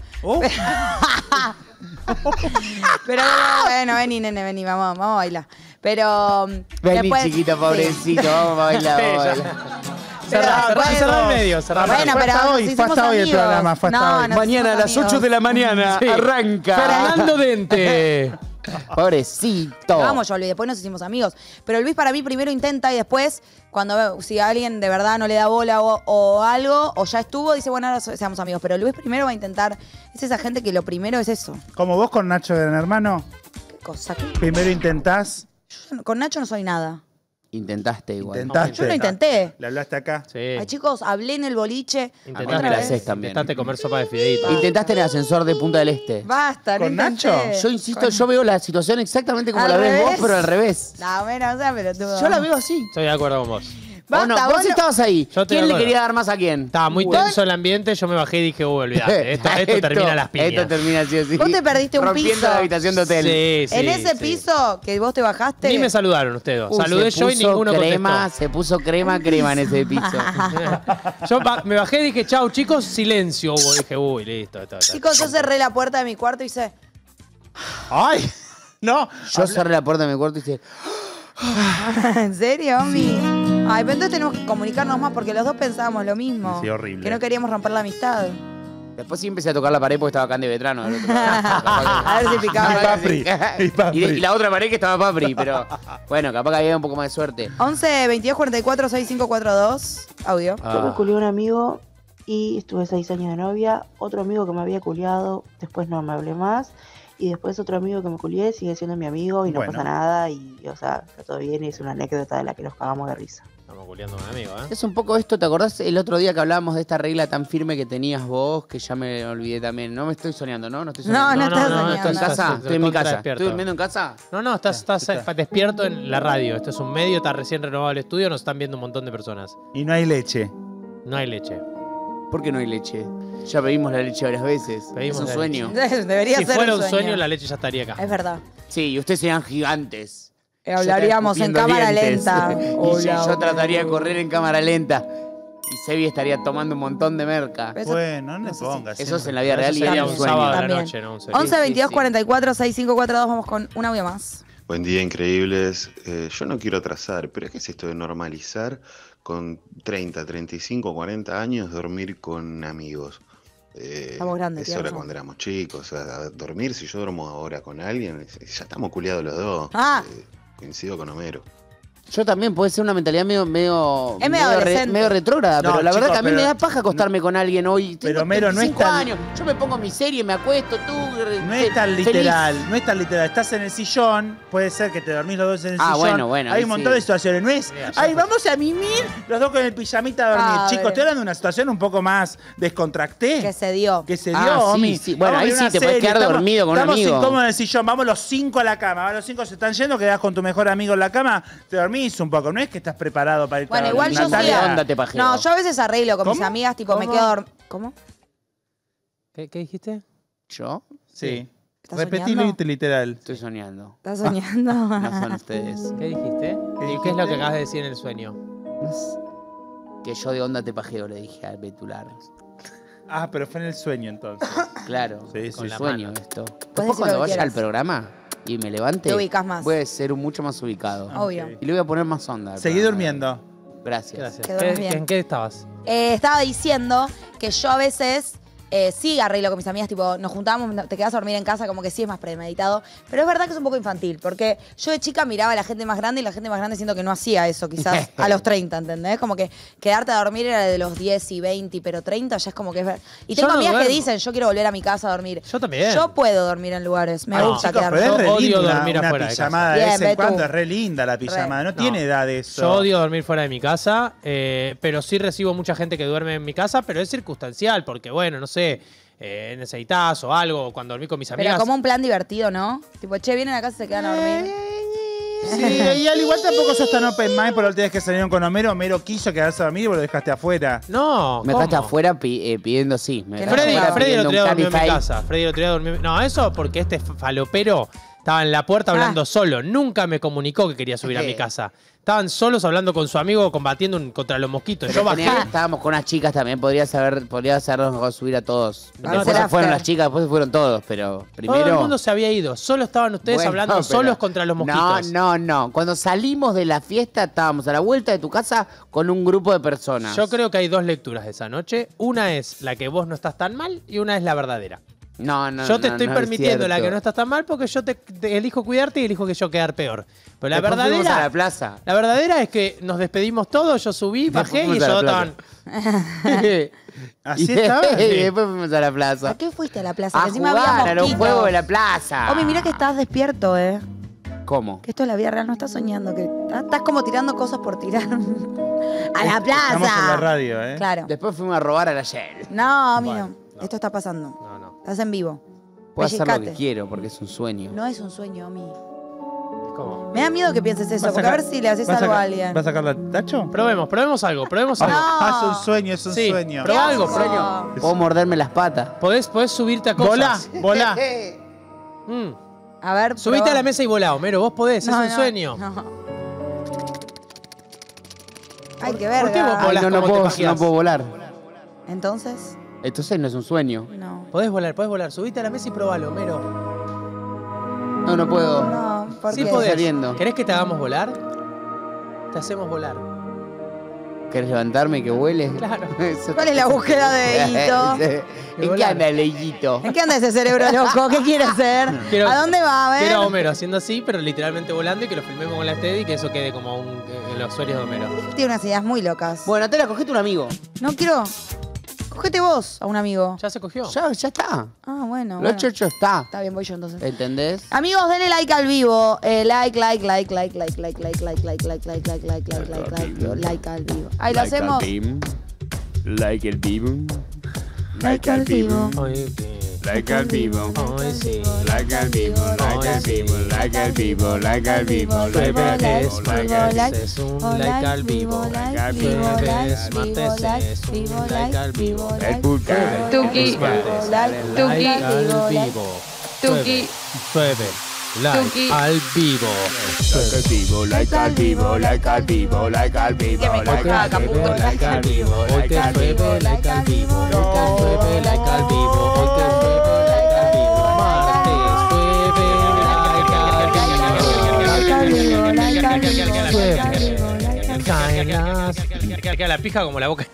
[SPEAKER 1] Pero bueno, vení, nene, vení, vamos a bailar. Pero.
[SPEAKER 3] Vení,
[SPEAKER 1] después-
[SPEAKER 3] chiquita, pobrecito, vamos a bailar.
[SPEAKER 4] Sí,
[SPEAKER 3] vamos a
[SPEAKER 4] ya.
[SPEAKER 3] bailar.
[SPEAKER 4] Cerrá el medio, cerrá el medio.
[SPEAKER 1] Bueno,
[SPEAKER 2] Fue
[SPEAKER 1] pero
[SPEAKER 2] hasta
[SPEAKER 1] nos
[SPEAKER 2] hoy, fue
[SPEAKER 1] hicimos
[SPEAKER 2] hasta hoy el
[SPEAKER 1] amigos.
[SPEAKER 2] programa, fue hasta
[SPEAKER 1] No,
[SPEAKER 2] hoy.
[SPEAKER 1] nos
[SPEAKER 3] Mañana a
[SPEAKER 1] hicimos
[SPEAKER 3] las 8 de la mañana
[SPEAKER 4] Sí.
[SPEAKER 3] arranca.
[SPEAKER 4] Fernando Dente.
[SPEAKER 3] Pobrecito.
[SPEAKER 1] Vamos, yo, Luis, después nos hicimos amigos. Pero Luis para mí primero intenta y después, si alguien de verdad no le da bola o algo, o ya estuvo, dice, bueno, ahora seamos amigos. Pero Luis primero va a intentar, es esa gente que lo primero es eso.
[SPEAKER 2] Como vos con Nacho Gran Hermano,
[SPEAKER 1] ¿Qué cosa?
[SPEAKER 2] primero intentás.
[SPEAKER 1] Con Nacho no soy nada.
[SPEAKER 3] Intentaste igual.
[SPEAKER 2] Intentaste.
[SPEAKER 1] Yo lo intenté.
[SPEAKER 2] Le hablaste acá.
[SPEAKER 4] Sí.
[SPEAKER 1] Ay, chicos, hablé en el boliche.
[SPEAKER 3] Intentaste
[SPEAKER 1] Otra
[SPEAKER 3] la
[SPEAKER 1] vez.
[SPEAKER 3] haces también.
[SPEAKER 4] Intentaste comer sopa de fideitos.
[SPEAKER 3] Intentaste en el ascensor de Punta del Este.
[SPEAKER 1] Basta, no
[SPEAKER 2] ¿Con
[SPEAKER 1] intenté.
[SPEAKER 2] Nacho?
[SPEAKER 3] Yo insisto, yo veo la situación exactamente como
[SPEAKER 1] ¿Al
[SPEAKER 3] la ves
[SPEAKER 1] revés?
[SPEAKER 3] vos, pero al revés.
[SPEAKER 1] No, bueno, o sea, pero tú.
[SPEAKER 3] Yo la veo así.
[SPEAKER 4] Estoy de acuerdo con vos.
[SPEAKER 3] ¿O no?
[SPEAKER 1] Basta,
[SPEAKER 3] Vos
[SPEAKER 1] vos no-
[SPEAKER 3] estabas ahí.
[SPEAKER 4] Yo estoy
[SPEAKER 3] ¿Quién
[SPEAKER 4] de
[SPEAKER 3] le
[SPEAKER 4] acuerdo.
[SPEAKER 3] quería dar más a quién?
[SPEAKER 4] Estaba muy tenso el ambiente, yo me bajé y dije, olvídate, esto termina las piñas.
[SPEAKER 3] Esto termina así o sí.
[SPEAKER 1] Vos te perdiste un
[SPEAKER 3] Rompiendo
[SPEAKER 1] piso.
[SPEAKER 3] la habitación de hotel.
[SPEAKER 4] Sí, sí,
[SPEAKER 1] En ese
[SPEAKER 4] sí.
[SPEAKER 1] piso que vos te bajaste.
[SPEAKER 4] Ni me saludaron ustedes dos. Saludé
[SPEAKER 3] Se
[SPEAKER 4] yo y
[SPEAKER 3] puso
[SPEAKER 4] ninguno
[SPEAKER 3] crema,
[SPEAKER 4] contestó.
[SPEAKER 3] Se puso crema en ese piso.
[SPEAKER 4] Yo me bajé y dije, chau, chicos, silencio. Hubo. Dije, uy, listo.
[SPEAKER 1] Chicos, yo cerré la puerta de mi cuarto y hice.
[SPEAKER 2] ¡Ay! No.
[SPEAKER 3] Yo cerré la puerta de mi cuarto y dije,
[SPEAKER 1] ¿En serio, Omi? Ay, pero entonces tenemos que comunicarnos más porque los dos pensábamos lo mismo.
[SPEAKER 2] Sí, horrible.
[SPEAKER 1] Que no queríamos romper la amistad.
[SPEAKER 3] después sí empecé a tocar la pared porque estaba acá de Vetrano. Del otro lado.
[SPEAKER 1] A ver si picaba.
[SPEAKER 2] Y Papri. Y Papri.
[SPEAKER 3] Y la otra pared que estaba Papri, pero bueno, capaz que había un poco más de suerte.
[SPEAKER 1] 11 22 44 6542. Audio.
[SPEAKER 3] Ah.
[SPEAKER 12] Yo me culié a un amigo y estuve 6 años de novia. Otro amigo que me había culiado, después no me hablé más. Y después otro amigo que me culié sigue siendo mi amigo y no
[SPEAKER 2] Bueno.
[SPEAKER 12] pasa nada. Y, o sea, está todo bien y es una anécdota de la que nos cagamos de risa.
[SPEAKER 4] Estamos culiando a un amigo, ¿eh?
[SPEAKER 3] Es un poco esto, ¿te acordás el otro día que hablábamos de esta regla tan firme que tenías vos, que ya me olvidé también? No me estoy soñando, ¿no? No estoy soñando.
[SPEAKER 1] No, no estás
[SPEAKER 3] ¿Estoy en
[SPEAKER 1] soñando.
[SPEAKER 3] casa? Estoy en mi casa.
[SPEAKER 4] Despierto.
[SPEAKER 3] ¿Estoy durmiendo en casa?
[SPEAKER 4] No, estás despierto en la radio. Esto es un medio, está recién renovado el estudio, nos están viendo un montón de personas.
[SPEAKER 2] Y no hay leche.
[SPEAKER 4] No hay leche.
[SPEAKER 3] ¿Por qué no hay leche? Ya pedimos la leche varias veces.
[SPEAKER 4] Pedimos
[SPEAKER 3] es un
[SPEAKER 4] la
[SPEAKER 3] sueño.
[SPEAKER 1] Debería
[SPEAKER 4] Si
[SPEAKER 1] ser
[SPEAKER 4] fuera
[SPEAKER 1] un
[SPEAKER 4] un sueño, la leche ya estaría acá.
[SPEAKER 1] Es verdad.
[SPEAKER 3] Sí, y ustedes serían gigantes.
[SPEAKER 1] Hablaríamos
[SPEAKER 3] Yo
[SPEAKER 1] en
[SPEAKER 3] estaría
[SPEAKER 1] cámara
[SPEAKER 3] escupiendo
[SPEAKER 1] lenta.
[SPEAKER 3] dientes. Y
[SPEAKER 1] Hola,
[SPEAKER 3] yo trataría de correr en cámara lenta. Y Sebi estaría tomando un montón de merca.
[SPEAKER 1] Eso-
[SPEAKER 2] Bueno, no le pongas.
[SPEAKER 3] Eso es en la vida real y
[SPEAKER 4] Eso sería
[SPEAKER 3] en un
[SPEAKER 4] un
[SPEAKER 3] sueño.
[SPEAKER 4] sábado a la
[SPEAKER 1] También.
[SPEAKER 4] noche, no un sueño.
[SPEAKER 1] 11 22
[SPEAKER 3] sí.
[SPEAKER 1] 44 6542. Vamos con un audio más.
[SPEAKER 13] Buen día, increíbles. Yo no quiero atrasar, pero ¿qué es esto de normalizar con 30, 35, 40 años dormir con amigos?
[SPEAKER 1] Estamos grandes,
[SPEAKER 13] Eso era
[SPEAKER 1] tienes
[SPEAKER 13] cuando éramos chicos. O sea, dormir, si yo duermo ahora con alguien, ya estamos culiados los dos.
[SPEAKER 1] Ah.
[SPEAKER 13] Coincido con Homero.
[SPEAKER 3] Yo también puede ser una mentalidad medio
[SPEAKER 1] Es medio adolescente.
[SPEAKER 3] medio retrógrada,
[SPEAKER 2] No,
[SPEAKER 3] pero la verdad
[SPEAKER 2] chicos,
[SPEAKER 3] que a mí
[SPEAKER 2] pero-
[SPEAKER 3] me da paja acostarme con alguien hoy.
[SPEAKER 2] Pero,
[SPEAKER 3] Tengo
[SPEAKER 2] Mero, no es
[SPEAKER 3] 35
[SPEAKER 2] tan-
[SPEAKER 3] años. Yo me pongo mi serie, me acuesto, tú.
[SPEAKER 2] No es tan literal, no es tan literal. Estás en el sillón, puede ser que te dormís los dos en el
[SPEAKER 3] Ah,
[SPEAKER 2] sillón.
[SPEAKER 3] bueno,
[SPEAKER 2] Hay
[SPEAKER 3] ahí
[SPEAKER 2] un montón
[SPEAKER 3] sí.
[SPEAKER 2] de situaciones. No es, ay, vamos a mimir los dos con el pijamita a dormir.
[SPEAKER 1] Ah,
[SPEAKER 2] Chicos,
[SPEAKER 1] bueno.
[SPEAKER 2] estoy hablando de una situación un poco más descontracté.
[SPEAKER 1] Que se dio.
[SPEAKER 2] Que se dio,
[SPEAKER 3] Ah, sí,
[SPEAKER 2] Omi.
[SPEAKER 3] sí. Bueno,
[SPEAKER 2] Vamos a
[SPEAKER 3] ahí
[SPEAKER 2] ver
[SPEAKER 3] sí
[SPEAKER 2] una
[SPEAKER 3] te podés quedar dormido con un amigo.
[SPEAKER 2] Estamos incómodos en el sillón, vamos los 5 a la cama. Los 5 se están yendo, quedás con tu mejor amigo en la cama, te dormís un poco. No es que estás preparado para ir
[SPEAKER 1] Bueno,
[SPEAKER 2] a
[SPEAKER 1] igual yo
[SPEAKER 2] Natalia.
[SPEAKER 1] sí.
[SPEAKER 3] Onda te pajeo.
[SPEAKER 1] No, yo a veces arreglo con mis
[SPEAKER 2] ¿Cómo?
[SPEAKER 1] amigas, tipo, me
[SPEAKER 2] ¿Cómo?
[SPEAKER 1] quedo dormida. ¿Cómo?
[SPEAKER 4] ¿Qué dijiste?
[SPEAKER 3] ¿Yo?
[SPEAKER 2] Sí.
[SPEAKER 1] ¿Estás
[SPEAKER 2] Repetilo
[SPEAKER 1] soñando?
[SPEAKER 2] literal.
[SPEAKER 3] Estoy soñando.
[SPEAKER 1] ¿Estás soñando?
[SPEAKER 3] No son ustedes.
[SPEAKER 4] ¿Qué dijiste? ¿Y qué es lo que acabas de decir en el sueño?
[SPEAKER 3] Que yo de onda te pajeo, le dije a Betular.
[SPEAKER 2] Ah, pero fue en el sueño entonces.
[SPEAKER 3] Claro,
[SPEAKER 2] Sí,
[SPEAKER 3] con
[SPEAKER 2] sí,
[SPEAKER 3] la
[SPEAKER 2] sí.
[SPEAKER 3] sueño
[SPEAKER 4] mano.
[SPEAKER 3] esto.
[SPEAKER 1] decir
[SPEAKER 3] Después
[SPEAKER 1] lo
[SPEAKER 3] cuando
[SPEAKER 1] que
[SPEAKER 3] vaya
[SPEAKER 1] quieras.
[SPEAKER 3] al programa y me levante,
[SPEAKER 1] Te ubicas más.
[SPEAKER 3] voy a ser mucho más ubicado.
[SPEAKER 1] Obvio.
[SPEAKER 3] Y le voy a poner más onda. al
[SPEAKER 2] Seguí
[SPEAKER 3] programa.
[SPEAKER 2] durmiendo.
[SPEAKER 3] Gracias.
[SPEAKER 4] Gracias.
[SPEAKER 1] Que duermes bien.
[SPEAKER 4] ¿En qué estabas?
[SPEAKER 1] Estaba diciendo que yo a veces sí arreglo con mis amigas, tipo, nos juntamos, te quedas a dormir en casa, como que sí es más premeditado. Pero es verdad que es un poco infantil, porque yo de chica miraba a la gente más grande y la gente más grande siento que no hacía eso, quizás a los 30, ¿entendés? Como que quedarte a dormir era de los 10 y 20, pero 30 ya es como que es... Y tengo
[SPEAKER 4] Yo no
[SPEAKER 1] amigas que
[SPEAKER 4] duermo.
[SPEAKER 1] dicen, yo quiero volver a mi casa a dormir.
[SPEAKER 4] Yo también.
[SPEAKER 1] Yo puedo dormir en lugares, me gusta
[SPEAKER 2] Chicos,
[SPEAKER 1] quedarme.
[SPEAKER 2] pero es re
[SPEAKER 4] Yo odio
[SPEAKER 2] linda
[SPEAKER 4] dormir
[SPEAKER 2] una
[SPEAKER 4] afuera de
[SPEAKER 2] pijamada
[SPEAKER 1] casa.
[SPEAKER 2] de vez
[SPEAKER 1] Bien,
[SPEAKER 2] en cuando,
[SPEAKER 1] Betu.
[SPEAKER 2] es re linda la pijamada, no
[SPEAKER 4] No.
[SPEAKER 2] tiene edad de eso.
[SPEAKER 4] Yo odio dormir fuera de mi casa, pero sí recibo mucha gente que duerme en mi casa, pero es circunstancial, porque bueno, no sé, necesitas o algo, cuando dormí con mis amigas.
[SPEAKER 1] Pero como un plan divertido, ¿no? Tipo, che, vienen a casa y se quedan a dormir.
[SPEAKER 2] Sí, y al igual tampoco sos tan open mind por la última vez que salieron con Homero. Homero quiso quedarse a dormir y vos lo dejaste afuera.
[SPEAKER 4] No,
[SPEAKER 3] Me
[SPEAKER 4] ¿cómo?
[SPEAKER 3] dejaste afuera pidiendo sí. Me dejaste
[SPEAKER 4] Freddy,
[SPEAKER 3] afuera
[SPEAKER 4] Freddy el
[SPEAKER 3] pidiendo
[SPEAKER 4] otro día
[SPEAKER 3] un
[SPEAKER 4] durmió en mi
[SPEAKER 3] Cabify.
[SPEAKER 4] casa. Freddy el otro día durmió. No, eso porque este falopero estaba en la puerta hablando solo. Nunca me comunicó que quería subir a mi casa. Estaban solos hablando con su amigo combatiendo contra los mosquitos. Yo bajé.
[SPEAKER 3] Estábamos con unas chicas también, podría habernos dejado subir a todos.
[SPEAKER 1] Vamos
[SPEAKER 3] Después
[SPEAKER 1] a
[SPEAKER 3] se
[SPEAKER 1] hacer
[SPEAKER 3] fueron
[SPEAKER 1] after.
[SPEAKER 3] las chicas, después se fueron todos, pero primero...
[SPEAKER 4] Todo el mundo se había ido. Solo estaban ustedes
[SPEAKER 3] Bueno,
[SPEAKER 4] hablando
[SPEAKER 3] pero-
[SPEAKER 4] solos contra los mosquitos.
[SPEAKER 3] No. Cuando salimos de la fiesta estábamos a la vuelta de tu casa con un grupo de personas.
[SPEAKER 4] Yo creo que hay dos lecturas de esa noche. Una es la que vos no estás tan mal y una es la verdadera.
[SPEAKER 3] No,
[SPEAKER 4] Yo te estoy
[SPEAKER 3] no
[SPEAKER 4] permitiendo
[SPEAKER 3] es
[SPEAKER 4] la que no
[SPEAKER 3] cierto.
[SPEAKER 4] estás tan mal porque yo te elijo cuidarte y elijo que yo quedar peor. Pero la
[SPEAKER 3] Después fuimos
[SPEAKER 4] verdadera,
[SPEAKER 3] a la plaza.
[SPEAKER 4] la verdadera es que nos despedimos todos, yo subí, bajé y
[SPEAKER 3] fuimos a
[SPEAKER 4] ellos
[SPEAKER 3] la
[SPEAKER 4] estaban...
[SPEAKER 2] Así
[SPEAKER 3] y
[SPEAKER 2] estaba.
[SPEAKER 3] después fuimos a la plaza.
[SPEAKER 1] ¿A qué fuiste a la plaza?
[SPEAKER 3] A
[SPEAKER 1] Que encima
[SPEAKER 3] jugar,
[SPEAKER 1] había
[SPEAKER 3] a los
[SPEAKER 1] mosquitos.
[SPEAKER 3] juegos de la plaza.
[SPEAKER 1] Omi, mira que estás despierto,
[SPEAKER 3] ¿Cómo?
[SPEAKER 1] Que esto es la vida real, no estás soñando. Que estás como tirando cosas por tirar. ¡A la plaza!
[SPEAKER 2] Estamos en la radio, ¿eh?
[SPEAKER 1] Claro.
[SPEAKER 3] Después fuimos a robar a la Shell.
[SPEAKER 1] No, Omi, no. Esto está pasando.
[SPEAKER 4] No.
[SPEAKER 1] Estás en vivo.
[SPEAKER 3] Puedo hacer lo que
[SPEAKER 1] Pellizcate.
[SPEAKER 3] quiero porque es un sueño.
[SPEAKER 1] No es un sueño, Omi.
[SPEAKER 4] ¿Cómo?
[SPEAKER 1] Me da miedo que pienses eso,
[SPEAKER 2] ¿Vas
[SPEAKER 1] porque a
[SPEAKER 2] sacar-
[SPEAKER 1] ver si le haces
[SPEAKER 2] vas
[SPEAKER 1] algo a
[SPEAKER 2] sacar-
[SPEAKER 1] alguien.
[SPEAKER 2] ¿Vas a sacar la tacho?
[SPEAKER 4] Probemos algo, probemos algo.
[SPEAKER 2] Es un sueño, es un
[SPEAKER 4] Sí,
[SPEAKER 2] sueño.
[SPEAKER 4] probá algo,
[SPEAKER 1] asco.
[SPEAKER 4] probá.
[SPEAKER 3] Puedo morderme las patas.
[SPEAKER 4] Podés subirte a cosas.
[SPEAKER 2] Volá.
[SPEAKER 4] Mm.
[SPEAKER 1] A ver,
[SPEAKER 4] Subite
[SPEAKER 1] probá.
[SPEAKER 4] a la mesa y volá, Homero. Vos podés,
[SPEAKER 1] No,
[SPEAKER 4] es un
[SPEAKER 1] no,
[SPEAKER 4] sueño.
[SPEAKER 1] no. Ay, qué
[SPEAKER 4] ¿Por qué vos
[SPEAKER 1] verga.
[SPEAKER 4] volás
[SPEAKER 3] no,
[SPEAKER 4] como te
[SPEAKER 3] no
[SPEAKER 4] pajeás?
[SPEAKER 3] puedo volar.
[SPEAKER 1] Entonces,
[SPEAKER 3] Entonces no es un sueño.
[SPEAKER 1] no.
[SPEAKER 4] Podés volar. Subite a la mesa y probalo, Homero.
[SPEAKER 3] No puedo.
[SPEAKER 1] No, ¿por
[SPEAKER 4] Sí
[SPEAKER 1] qué?
[SPEAKER 4] podés.
[SPEAKER 3] Saliendo.
[SPEAKER 4] ¿Querés que te hagamos volar? Te hacemos volar.
[SPEAKER 3] ¿Querés levantarme y que huele?
[SPEAKER 4] Claro.
[SPEAKER 3] Eso-
[SPEAKER 1] ¿Cuál es la búsqueda de Hito?
[SPEAKER 3] ¿En qué anda, Leillito?
[SPEAKER 1] ¿En qué anda ese cerebro loco? ¿Qué quiere hacer?
[SPEAKER 4] Quiero-
[SPEAKER 1] ¿A dónde va? A ver.
[SPEAKER 4] Quiero a Homero haciendo así, pero literalmente volando y que lo filmemos con la Steady y que eso quede como en los sueños de Homero.
[SPEAKER 1] Tiene unas ideas muy locas.
[SPEAKER 3] Bueno, Tela, cogete un amigo.
[SPEAKER 1] No quiero. Cogete vos a un amigo.
[SPEAKER 4] ¿Ya se cogió?
[SPEAKER 3] Ya está.
[SPEAKER 1] Ah, bueno.
[SPEAKER 3] Lo
[SPEAKER 1] bueno.
[SPEAKER 3] hecho está.
[SPEAKER 1] Está bien, voy yo entonces.
[SPEAKER 3] ¿Entendés?
[SPEAKER 1] Amigos, denle like al vivo. Like al vivo. Ahí lo hacemos.
[SPEAKER 3] Like el vivo.
[SPEAKER 1] Like al vivo.
[SPEAKER 3] Like al vivo.
[SPEAKER 4] Hoy sí.
[SPEAKER 3] Like al vivo. Like al vivo. Like al vivo. Like al vivo.
[SPEAKER 4] Jueves,
[SPEAKER 3] Like al
[SPEAKER 4] martes es un like al vivo. Jueves, martes es un like al vivo.
[SPEAKER 3] El pulgar.
[SPEAKER 4] Tuki.
[SPEAKER 1] Tuki.
[SPEAKER 4] Like al vivo.
[SPEAKER 5] Tuki.
[SPEAKER 4] Jueves. Like
[SPEAKER 5] Tuki.
[SPEAKER 4] al vivo.
[SPEAKER 3] Like al vivo. Like al vivo. Like al vivo. Like al vivo. Like al vivo.
[SPEAKER 4] Like al vivo. Hoy que llueve, like al vivo. Hoy que llueve, like al vivo. Hoy que llueve, like al vivo. Martes, jueves, caen las... Queda la pija como la boca.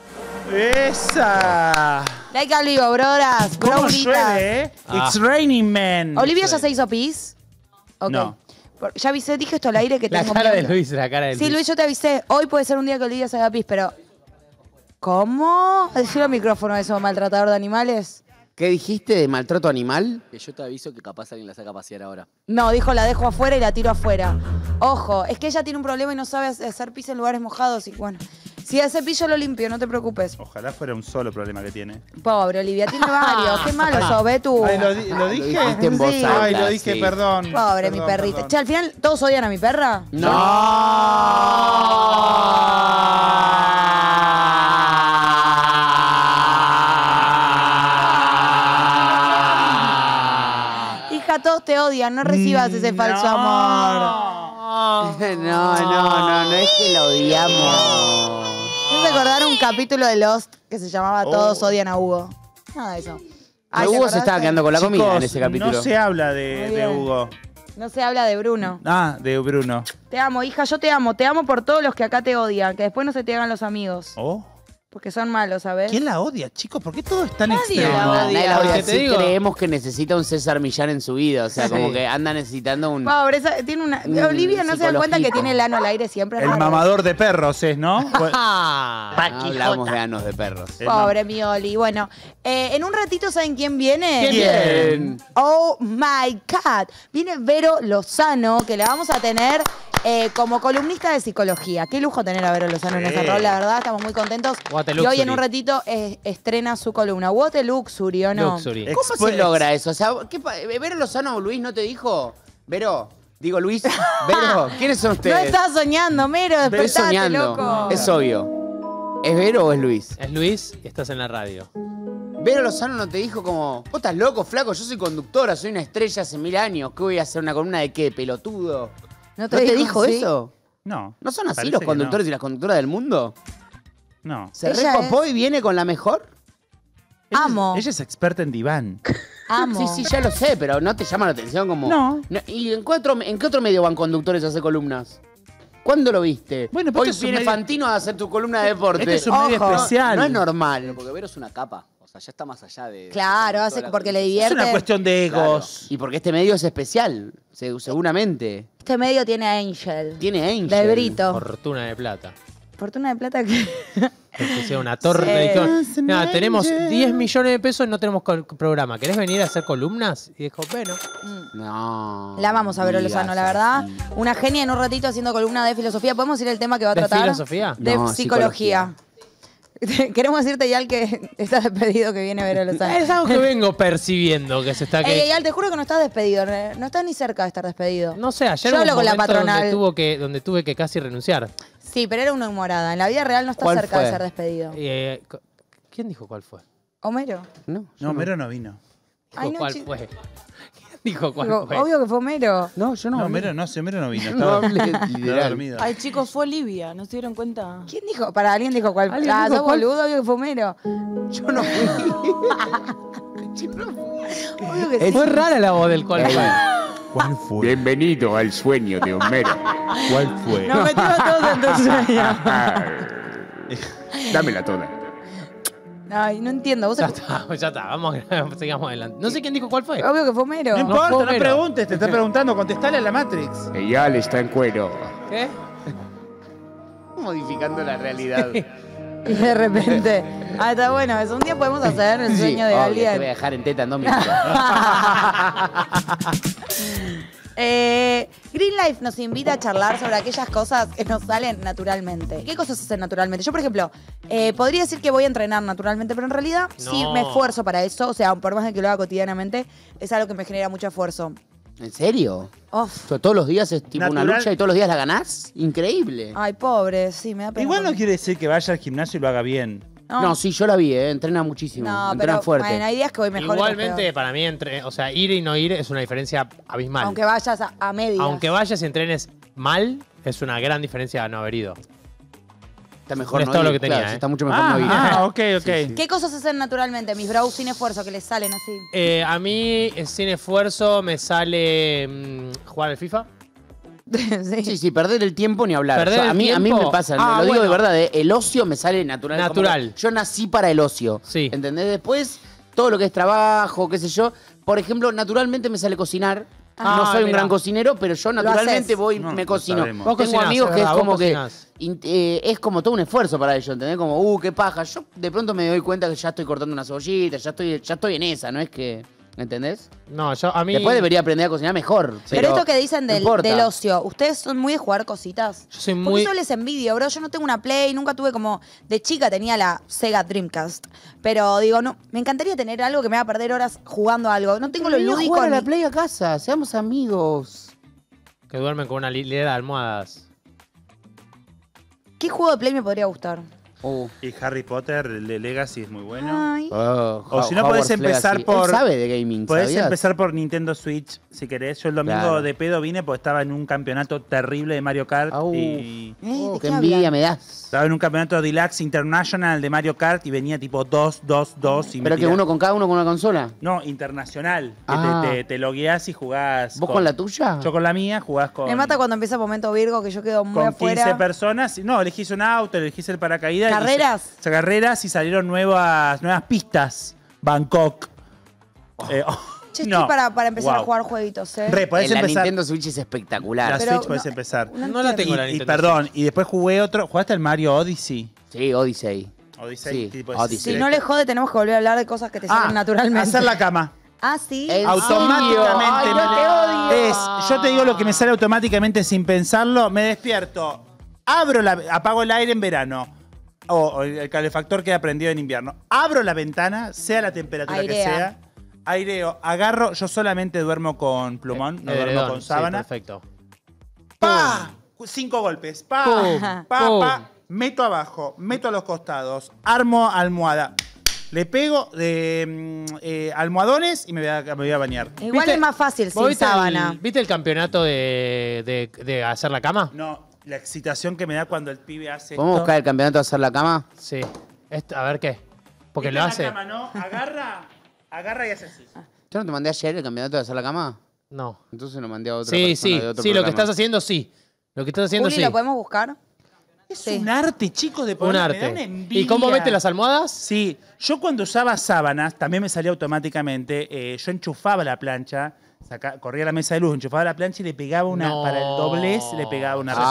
[SPEAKER 2] ¡Esa!
[SPEAKER 1] Like al vivo, brodas.
[SPEAKER 2] ¿Cómo
[SPEAKER 1] Broditas.
[SPEAKER 2] llueve, eh? It's raining, man.
[SPEAKER 1] Olivia ya se hizo pis. Ok.
[SPEAKER 2] No.
[SPEAKER 1] Ya avisé, dije esto al aire que
[SPEAKER 4] La
[SPEAKER 1] tengo
[SPEAKER 4] cara de
[SPEAKER 1] miedo.
[SPEAKER 4] Luis, la cara de Luis.
[SPEAKER 1] Sí, Luis, yo te avisé. Hoy puede ser un día que Olivia se haga pis, pero... ¿Cómo? Decirle al micrófono eso, maltratador de animales.
[SPEAKER 3] ¿Qué dijiste de maltrato animal?
[SPEAKER 14] Que yo te aviso que capaz alguien la saca a pasear ahora.
[SPEAKER 1] No, dijo la dejo afuera y la tiro afuera. Ojo, es que ella tiene un problema y no sabe hacer pis en lugares mojados y bueno. Si hace pis yo lo limpio, no te preocupes.
[SPEAKER 2] Ojalá fuera un solo problema que tiene.
[SPEAKER 1] Pobre Olivia, tiene varios. Qué malo sos, ve tú.
[SPEAKER 2] Ay, lo dije.
[SPEAKER 3] dijiste en voz
[SPEAKER 1] Sí.
[SPEAKER 3] alta,
[SPEAKER 2] Ay, lo dije,
[SPEAKER 3] sí.
[SPEAKER 2] perdón.
[SPEAKER 1] Pobre mi
[SPEAKER 2] Perdón,
[SPEAKER 1] perrita.
[SPEAKER 2] perdón.
[SPEAKER 1] Che, al final, ¿todos odian a mi perra? Hija, todos te odian, no recibas ese falso amor.
[SPEAKER 3] No es que la odiamos.
[SPEAKER 1] ¿No te acordar un capítulo de Lost que se llamaba Todos odian a Hugo? Nada de eso. Ay, ¿te
[SPEAKER 3] Hugo se
[SPEAKER 1] acordaste?
[SPEAKER 3] estaba quedando con la comida
[SPEAKER 2] Chicos,
[SPEAKER 3] en ese capítulo.
[SPEAKER 2] no se habla
[SPEAKER 1] Muy
[SPEAKER 2] de
[SPEAKER 1] bien.
[SPEAKER 2] Hugo.
[SPEAKER 1] No se habla de Bruno.
[SPEAKER 2] Ah, de Bruno.
[SPEAKER 1] Te amo, hija, yo te amo. Te amo por todos los que acá te odian. Que después no se te hagan los amigos.
[SPEAKER 2] Oh.
[SPEAKER 1] Porque son malos, ¿sabes?
[SPEAKER 2] ¿Quién la odia, chicos? ¿Por qué todo es tan
[SPEAKER 5] Nadie
[SPEAKER 2] extremo?
[SPEAKER 5] la odia.
[SPEAKER 3] Nadie la odia.
[SPEAKER 4] Porque te
[SPEAKER 3] Sí
[SPEAKER 4] digo-
[SPEAKER 3] creemos que necesita un César Millán en su vida. O sea,
[SPEAKER 4] Sí.
[SPEAKER 3] como que anda necesitando un...
[SPEAKER 1] Pobre, tiene una... Olivia no se da cuenta que
[SPEAKER 3] psicologito.
[SPEAKER 1] tiene el ano al aire siempre.
[SPEAKER 2] El
[SPEAKER 1] raro.
[SPEAKER 2] mamador de perros es, ¿no?
[SPEAKER 4] Ah,
[SPEAKER 3] No hablamos de anos de perros.
[SPEAKER 1] Pobre mi Oli. Bueno, en un ratito, ¿saben quién viene?
[SPEAKER 3] ¿Quién?
[SPEAKER 1] Oh my God. Viene Vero Lozano, que la vamos a tener como columnista de psicología. Qué lujo tener a Vero Lozano en
[SPEAKER 2] Sí.
[SPEAKER 1] ese rol, la verdad. Estamos muy contentos.
[SPEAKER 4] What a
[SPEAKER 1] Y hoy en
[SPEAKER 4] luxury.
[SPEAKER 1] un ratito estrena su columna. What a luxury, ¿o no?
[SPEAKER 4] Luxury.
[SPEAKER 3] ¿Cómo se logra eso? O sea, ¿Vero Lozano, Luis, no te dijo? Vero, digo Luis, Vero, ¿quiénes son
[SPEAKER 1] No
[SPEAKER 3] ustedes?
[SPEAKER 1] estás soñando, Mero,
[SPEAKER 3] Estoy
[SPEAKER 1] despertate,
[SPEAKER 3] soñando.
[SPEAKER 1] loco.
[SPEAKER 3] Es obvio. ¿Es Vero o es Luis?
[SPEAKER 4] Es Luis y estás en la radio.
[SPEAKER 3] Vero Lozano no te dijo como, vos estás loco, flaco, yo soy conductora, soy una estrella hace 1000 años, ¿qué voy a hacer? ¿Una columna de qué, pelotudo?
[SPEAKER 1] ¿No
[SPEAKER 3] ¿No te dijo
[SPEAKER 1] sí?
[SPEAKER 3] eso?
[SPEAKER 2] No.
[SPEAKER 3] ¿No son así
[SPEAKER 2] parece
[SPEAKER 3] los
[SPEAKER 2] que
[SPEAKER 3] conductores y las conductoras del mundo?
[SPEAKER 2] No.
[SPEAKER 3] ¿Se
[SPEAKER 1] Ella
[SPEAKER 3] recopó
[SPEAKER 1] es-
[SPEAKER 3] y viene con la mejor?
[SPEAKER 1] Amo.
[SPEAKER 2] Ella es experta en diván.
[SPEAKER 1] Amo.
[SPEAKER 3] Sí, ya lo sé, pero ¿no te llama la atención como...?
[SPEAKER 2] No.
[SPEAKER 3] ¿Y en qué otro medio van conductores a hacer columnas? ¿Cuándo lo viste?
[SPEAKER 2] Bueno, pero
[SPEAKER 3] Hoy
[SPEAKER 2] esto es un
[SPEAKER 3] viene
[SPEAKER 2] medio-
[SPEAKER 3] Fantino a hacer tu columna de deporte.
[SPEAKER 2] Este es un medio
[SPEAKER 3] Ojo,
[SPEAKER 2] especial.
[SPEAKER 3] No es normal.
[SPEAKER 14] Porque Vero es una capa. O sea, ya está más allá de...
[SPEAKER 1] Claro, hace porque le divierte.
[SPEAKER 2] Es una cuestión de egos.
[SPEAKER 3] Y porque este medio es especial, seguramente.
[SPEAKER 1] Este medio tiene a Angel.
[SPEAKER 3] Tiene Angel.
[SPEAKER 1] Del Brito.
[SPEAKER 4] Fortuna de plata.
[SPEAKER 1] Fortuna de plata que...
[SPEAKER 4] Que sea una torre.
[SPEAKER 1] Sí.
[SPEAKER 4] Le dijeron, "Nada, tenemos 10 millones de pesos y no tenemos programa. ¿Querés venir a hacer columnas? Y dijo, bueno.
[SPEAKER 3] No.
[SPEAKER 1] La amamos a Vero
[SPEAKER 3] digas
[SPEAKER 1] Lozano, la verdad.
[SPEAKER 3] así.
[SPEAKER 1] Una genia en un ratito haciendo columna de filosofía. ¿Podemos ir al tema que va a
[SPEAKER 4] ¿De
[SPEAKER 1] tratar?
[SPEAKER 4] filosofía?
[SPEAKER 1] De
[SPEAKER 3] No,
[SPEAKER 1] psicología. Queremos decirte, Yal, que está despedido, que viene Vero Lozano.
[SPEAKER 4] Es algo que vengo percibiendo que se está...
[SPEAKER 1] Ey, Yal, te juro que no estás despedido. No estás ni cerca de estar despedido.
[SPEAKER 4] No sé, ayer
[SPEAKER 1] Yo
[SPEAKER 4] hubo un
[SPEAKER 1] hablo con la
[SPEAKER 4] momento
[SPEAKER 1] patronal.
[SPEAKER 4] donde tuve que casi renunciar.
[SPEAKER 1] Sí, pero era una humorada. En la vida real no estás
[SPEAKER 3] ¿Cuál
[SPEAKER 1] cerca de
[SPEAKER 3] fue?
[SPEAKER 1] ser despedido.
[SPEAKER 4] ¿Quién dijo cuál fue?
[SPEAKER 1] ¿Homero?
[SPEAKER 2] No, Mero no vino.
[SPEAKER 4] Dijo
[SPEAKER 1] Ay, no,
[SPEAKER 4] cuál
[SPEAKER 1] chi-
[SPEAKER 4] fue. ¿Quién dijo cuál
[SPEAKER 1] Digo,
[SPEAKER 4] fue?
[SPEAKER 1] obvio que fue Homero.
[SPEAKER 3] No, yo no.
[SPEAKER 2] No,
[SPEAKER 3] hablé.
[SPEAKER 2] Mero no vino.
[SPEAKER 3] No
[SPEAKER 2] Estaba,
[SPEAKER 3] hablé,
[SPEAKER 2] estaba
[SPEAKER 3] literal.
[SPEAKER 2] dormido.
[SPEAKER 5] Ay, chicos, fue Olivia, ¿no se dieron cuenta?
[SPEAKER 1] ¿Quién dijo? Para alguien dijo cuál.
[SPEAKER 3] ¿Alguien
[SPEAKER 1] Ah,
[SPEAKER 3] dijo
[SPEAKER 1] sos
[SPEAKER 3] cuál?
[SPEAKER 1] boludo, obvio que fue Homero.
[SPEAKER 3] Yo no fui.
[SPEAKER 1] Obvio que sí.
[SPEAKER 4] Fue rara la voz del cuál fue.
[SPEAKER 2] ¿Cuál fue?
[SPEAKER 3] Bienvenido al sueño de Homero.
[SPEAKER 2] ¿Cuál fue?
[SPEAKER 1] Nos metimos todos en tu sueño.
[SPEAKER 3] Dámela toda.
[SPEAKER 1] Ay, no entiendo. ¿Vos
[SPEAKER 4] Ya está, vamos, sigamos adelante. No sé quién dijo cuál fue.
[SPEAKER 1] Obvio que fue Homero.
[SPEAKER 2] No importa,
[SPEAKER 4] fue
[SPEAKER 2] no
[SPEAKER 4] Homero.
[SPEAKER 2] preguntes, te está preguntando, contestale a la Matrix.
[SPEAKER 3] Eyal está en cuero.
[SPEAKER 4] ¿Qué?
[SPEAKER 3] Modificando la realidad.
[SPEAKER 1] Y de repente. Ah, está bueno. Eso un día podemos hacer el sueño de
[SPEAKER 3] obvio,
[SPEAKER 1] alguien.
[SPEAKER 3] Te voy a dejar en teta en 2 minutos.
[SPEAKER 1] Green Life nos invita a charlar sobre aquellas cosas que nos salen naturalmente. ¿Qué cosas hacen naturalmente? Yo, por ejemplo, podría decir que voy a entrenar naturalmente, pero en realidad sí
[SPEAKER 4] No.
[SPEAKER 1] me esfuerzo para eso. O sea, por más de que lo haga cotidianamente, es algo que me genera mucho esfuerzo.
[SPEAKER 3] ¿En serio?
[SPEAKER 1] Uf.
[SPEAKER 3] O sea, ¿todos los días es tipo una
[SPEAKER 2] Natural.
[SPEAKER 3] lucha y todos los días la ganás? Increíble.
[SPEAKER 1] Ay, pobre, sí, me da pena.
[SPEAKER 2] Igual no quiere decir que vaya al gimnasio y lo haga bien.
[SPEAKER 3] No, sí, yo la vi, entrena muchísimo.
[SPEAKER 1] No,
[SPEAKER 3] entrena
[SPEAKER 1] pero
[SPEAKER 3] fuerte.
[SPEAKER 1] bueno, hay días que voy mejor. y otros
[SPEAKER 4] Igualmente,
[SPEAKER 1] peor.
[SPEAKER 4] para mí, o sea, ir y no ir es una diferencia abismal.
[SPEAKER 1] Aunque vayas a medias.
[SPEAKER 4] Aunque vayas y entrenes mal, es una gran diferencia no haber ido.
[SPEAKER 3] Está mejor
[SPEAKER 4] Es
[SPEAKER 3] no
[SPEAKER 4] todo lo
[SPEAKER 3] ir,
[SPEAKER 4] que tenía,
[SPEAKER 3] claro,
[SPEAKER 4] ¿eh?
[SPEAKER 3] Está mucho mejor no ir.
[SPEAKER 2] Ok.
[SPEAKER 1] ¿Qué cosas hacen naturalmente? Mis bros sin esfuerzo, que les salen así.
[SPEAKER 4] A mí, sin esfuerzo, me sale jugar al FIFA.
[SPEAKER 3] Sí, perder el tiempo ni hablar.
[SPEAKER 4] Perder el
[SPEAKER 3] a mí
[SPEAKER 4] tiempo.
[SPEAKER 3] me pasa,
[SPEAKER 4] Ah,
[SPEAKER 3] lo digo de
[SPEAKER 4] bueno.
[SPEAKER 3] verdad, el ocio me sale natural.
[SPEAKER 4] Natural.
[SPEAKER 3] Como que yo nací para el ocio.
[SPEAKER 4] Sí.
[SPEAKER 3] ¿Entendés? Después, todo lo que es trabajo, qué sé yo. Por ejemplo, naturalmente me sale cocinar.
[SPEAKER 4] Ah,
[SPEAKER 3] no soy un
[SPEAKER 4] mirá.
[SPEAKER 3] gran cocinero, pero yo naturalmente
[SPEAKER 1] haces.
[SPEAKER 3] voy,
[SPEAKER 2] No,
[SPEAKER 3] me
[SPEAKER 2] lo
[SPEAKER 3] cocino.
[SPEAKER 2] sabemos.
[SPEAKER 4] Vos
[SPEAKER 3] Tengo
[SPEAKER 4] cocinás,
[SPEAKER 3] amigos
[SPEAKER 4] es
[SPEAKER 3] que es
[SPEAKER 4] verdad,
[SPEAKER 3] como
[SPEAKER 4] vos
[SPEAKER 3] que
[SPEAKER 4] cocinás.
[SPEAKER 3] es como todo un esfuerzo para ellos, ¿entendés? Como, qué paja. Yo de pronto me doy cuenta que ya estoy cortando una cebollita, ya estoy en esa, no es que, ¿entendés?
[SPEAKER 4] No, a mí...
[SPEAKER 3] Después debería aprender a cocinar mejor.
[SPEAKER 1] Pero esto que dicen
[SPEAKER 3] no
[SPEAKER 1] del,
[SPEAKER 3] importa.
[SPEAKER 1] del ocio, ¿ustedes son muy de jugar cositas?
[SPEAKER 4] Yo soy
[SPEAKER 1] Porque
[SPEAKER 4] muy...
[SPEAKER 1] eso les envidio, bro. Yo no tengo una Play, nunca tuve como... De chica tenía la Sega Dreamcast. Pero digo, no, me encantaría tener algo que me haga perder horas jugando a algo. No tengo lo
[SPEAKER 3] Vení a
[SPEAKER 1] lúdico
[SPEAKER 3] jugar a
[SPEAKER 1] en
[SPEAKER 3] la
[SPEAKER 1] mi-
[SPEAKER 3] play a casa, seamos amigos.
[SPEAKER 4] Que duermen con una hilera de almohadas.
[SPEAKER 1] ¿Qué juego de Play me podría gustar?
[SPEAKER 2] Y Harry Potter, el de Legacy es muy bueno.
[SPEAKER 1] Ay.
[SPEAKER 2] O si no, podés empezar por.
[SPEAKER 3] Él sabe de gaming,
[SPEAKER 2] Podés
[SPEAKER 3] ¿sabías?
[SPEAKER 2] empezar por Nintendo Switch, si querés. Yo el domingo
[SPEAKER 3] Claro.
[SPEAKER 2] de pedo vine porque estaba en un campeonato terrible de Mario Kart.
[SPEAKER 3] Au.
[SPEAKER 2] Y
[SPEAKER 1] ¿De
[SPEAKER 3] Qué
[SPEAKER 1] qué
[SPEAKER 3] envidia
[SPEAKER 1] hablan?
[SPEAKER 3] me das.
[SPEAKER 2] estaba en un campeonato Deluxe International de Mario Kart y venía tipo 2, 2, 2. Y me
[SPEAKER 3] Pero que
[SPEAKER 2] tiraba-
[SPEAKER 3] uno con cada uno con una consola.
[SPEAKER 2] No, internacional. Que
[SPEAKER 3] Ah.
[SPEAKER 2] te logueás y jugás.
[SPEAKER 3] ¿Vos con la tuya?
[SPEAKER 2] Yo con la mía, jugás con.
[SPEAKER 1] Me mata cuando empieza momento Virgo, que yo quedo muy
[SPEAKER 2] con
[SPEAKER 1] afuera.
[SPEAKER 2] 15 personas. No, elegís un auto, elegís el paracaídas
[SPEAKER 1] carreras?
[SPEAKER 2] Carreras y salieron nuevas pistas. Bangkok.
[SPEAKER 1] Che, estoy para empezar a jugar jueguitos,
[SPEAKER 2] Podés
[SPEAKER 3] la
[SPEAKER 2] empezar.
[SPEAKER 3] Nintendo Switch es espectacular.
[SPEAKER 2] La Switch podés empezar.
[SPEAKER 4] No la tengo la Nintendo
[SPEAKER 2] Y perdón, y después jugué otro. ¿Jugaste el Mario Odyssey?
[SPEAKER 3] Sí, Odyssey.
[SPEAKER 2] Odyssey.
[SPEAKER 3] Sí,
[SPEAKER 2] Odyssey.
[SPEAKER 1] Si no le jode, tenemos que volver a hablar de cosas que te salen naturalmente.
[SPEAKER 2] Hacer la cama.
[SPEAKER 1] Ah, sí.
[SPEAKER 2] Automáticamente.
[SPEAKER 3] Ay, yo te odio.
[SPEAKER 2] Yo te digo lo que me sale automáticamente sin pensarlo. Me despierto, apago el aire en verano. O el calefactor queda prendido en invierno. Abro la ventana, sea la temperatura que sea. Aireo, agarro. Yo solamente duermo con plumón, no duermo con sábana.
[SPEAKER 4] Sí, perfecto.
[SPEAKER 2] ¡Pa! 5 golpes. ¡Pa!
[SPEAKER 4] Pum,
[SPEAKER 2] ¡Pa!
[SPEAKER 4] pum.
[SPEAKER 2] ¡Pa! Meto abajo, meto a los costados, armo almohada. Le pego de almohadones y me voy a bañar.
[SPEAKER 1] Igual es más fácil sin sábana.
[SPEAKER 4] ¿Viste el campeonato de hacer la cama?
[SPEAKER 2] No, la excitación que me da cuando el pibe hace
[SPEAKER 3] ¿Podemos
[SPEAKER 2] esto.
[SPEAKER 3] buscar el campeonato de hacer la cama?
[SPEAKER 4] Sí. A ver qué. Porque
[SPEAKER 2] ¿Viste
[SPEAKER 4] lo
[SPEAKER 2] la
[SPEAKER 4] hace.
[SPEAKER 2] cama, no? Agarra y hace así.
[SPEAKER 3] ¿Yo no te mandé ayer el campeonato de hacer la cama?
[SPEAKER 4] No.
[SPEAKER 3] Entonces lo mandé a otra
[SPEAKER 4] Sí,
[SPEAKER 3] persona
[SPEAKER 4] sí.
[SPEAKER 3] de otro
[SPEAKER 4] Sí, lo que
[SPEAKER 3] programa.
[SPEAKER 4] estás haciendo, sí. Lo que estás haciendo,
[SPEAKER 1] Juli,
[SPEAKER 4] sí.
[SPEAKER 1] ¿lo podemos buscar?
[SPEAKER 2] Es un arte, chicos, de
[SPEAKER 4] Un
[SPEAKER 2] poner. Me da
[SPEAKER 4] arte.
[SPEAKER 2] una envidia.
[SPEAKER 4] ¿Y cómo mete las almohadas?
[SPEAKER 2] Sí, yo cuando usaba sábanas, también me salía automáticamente, yo enchufaba la plancha, corría la mesa de luz, enchufaba la plancha y le pegaba una, para el doblez, le pegaba una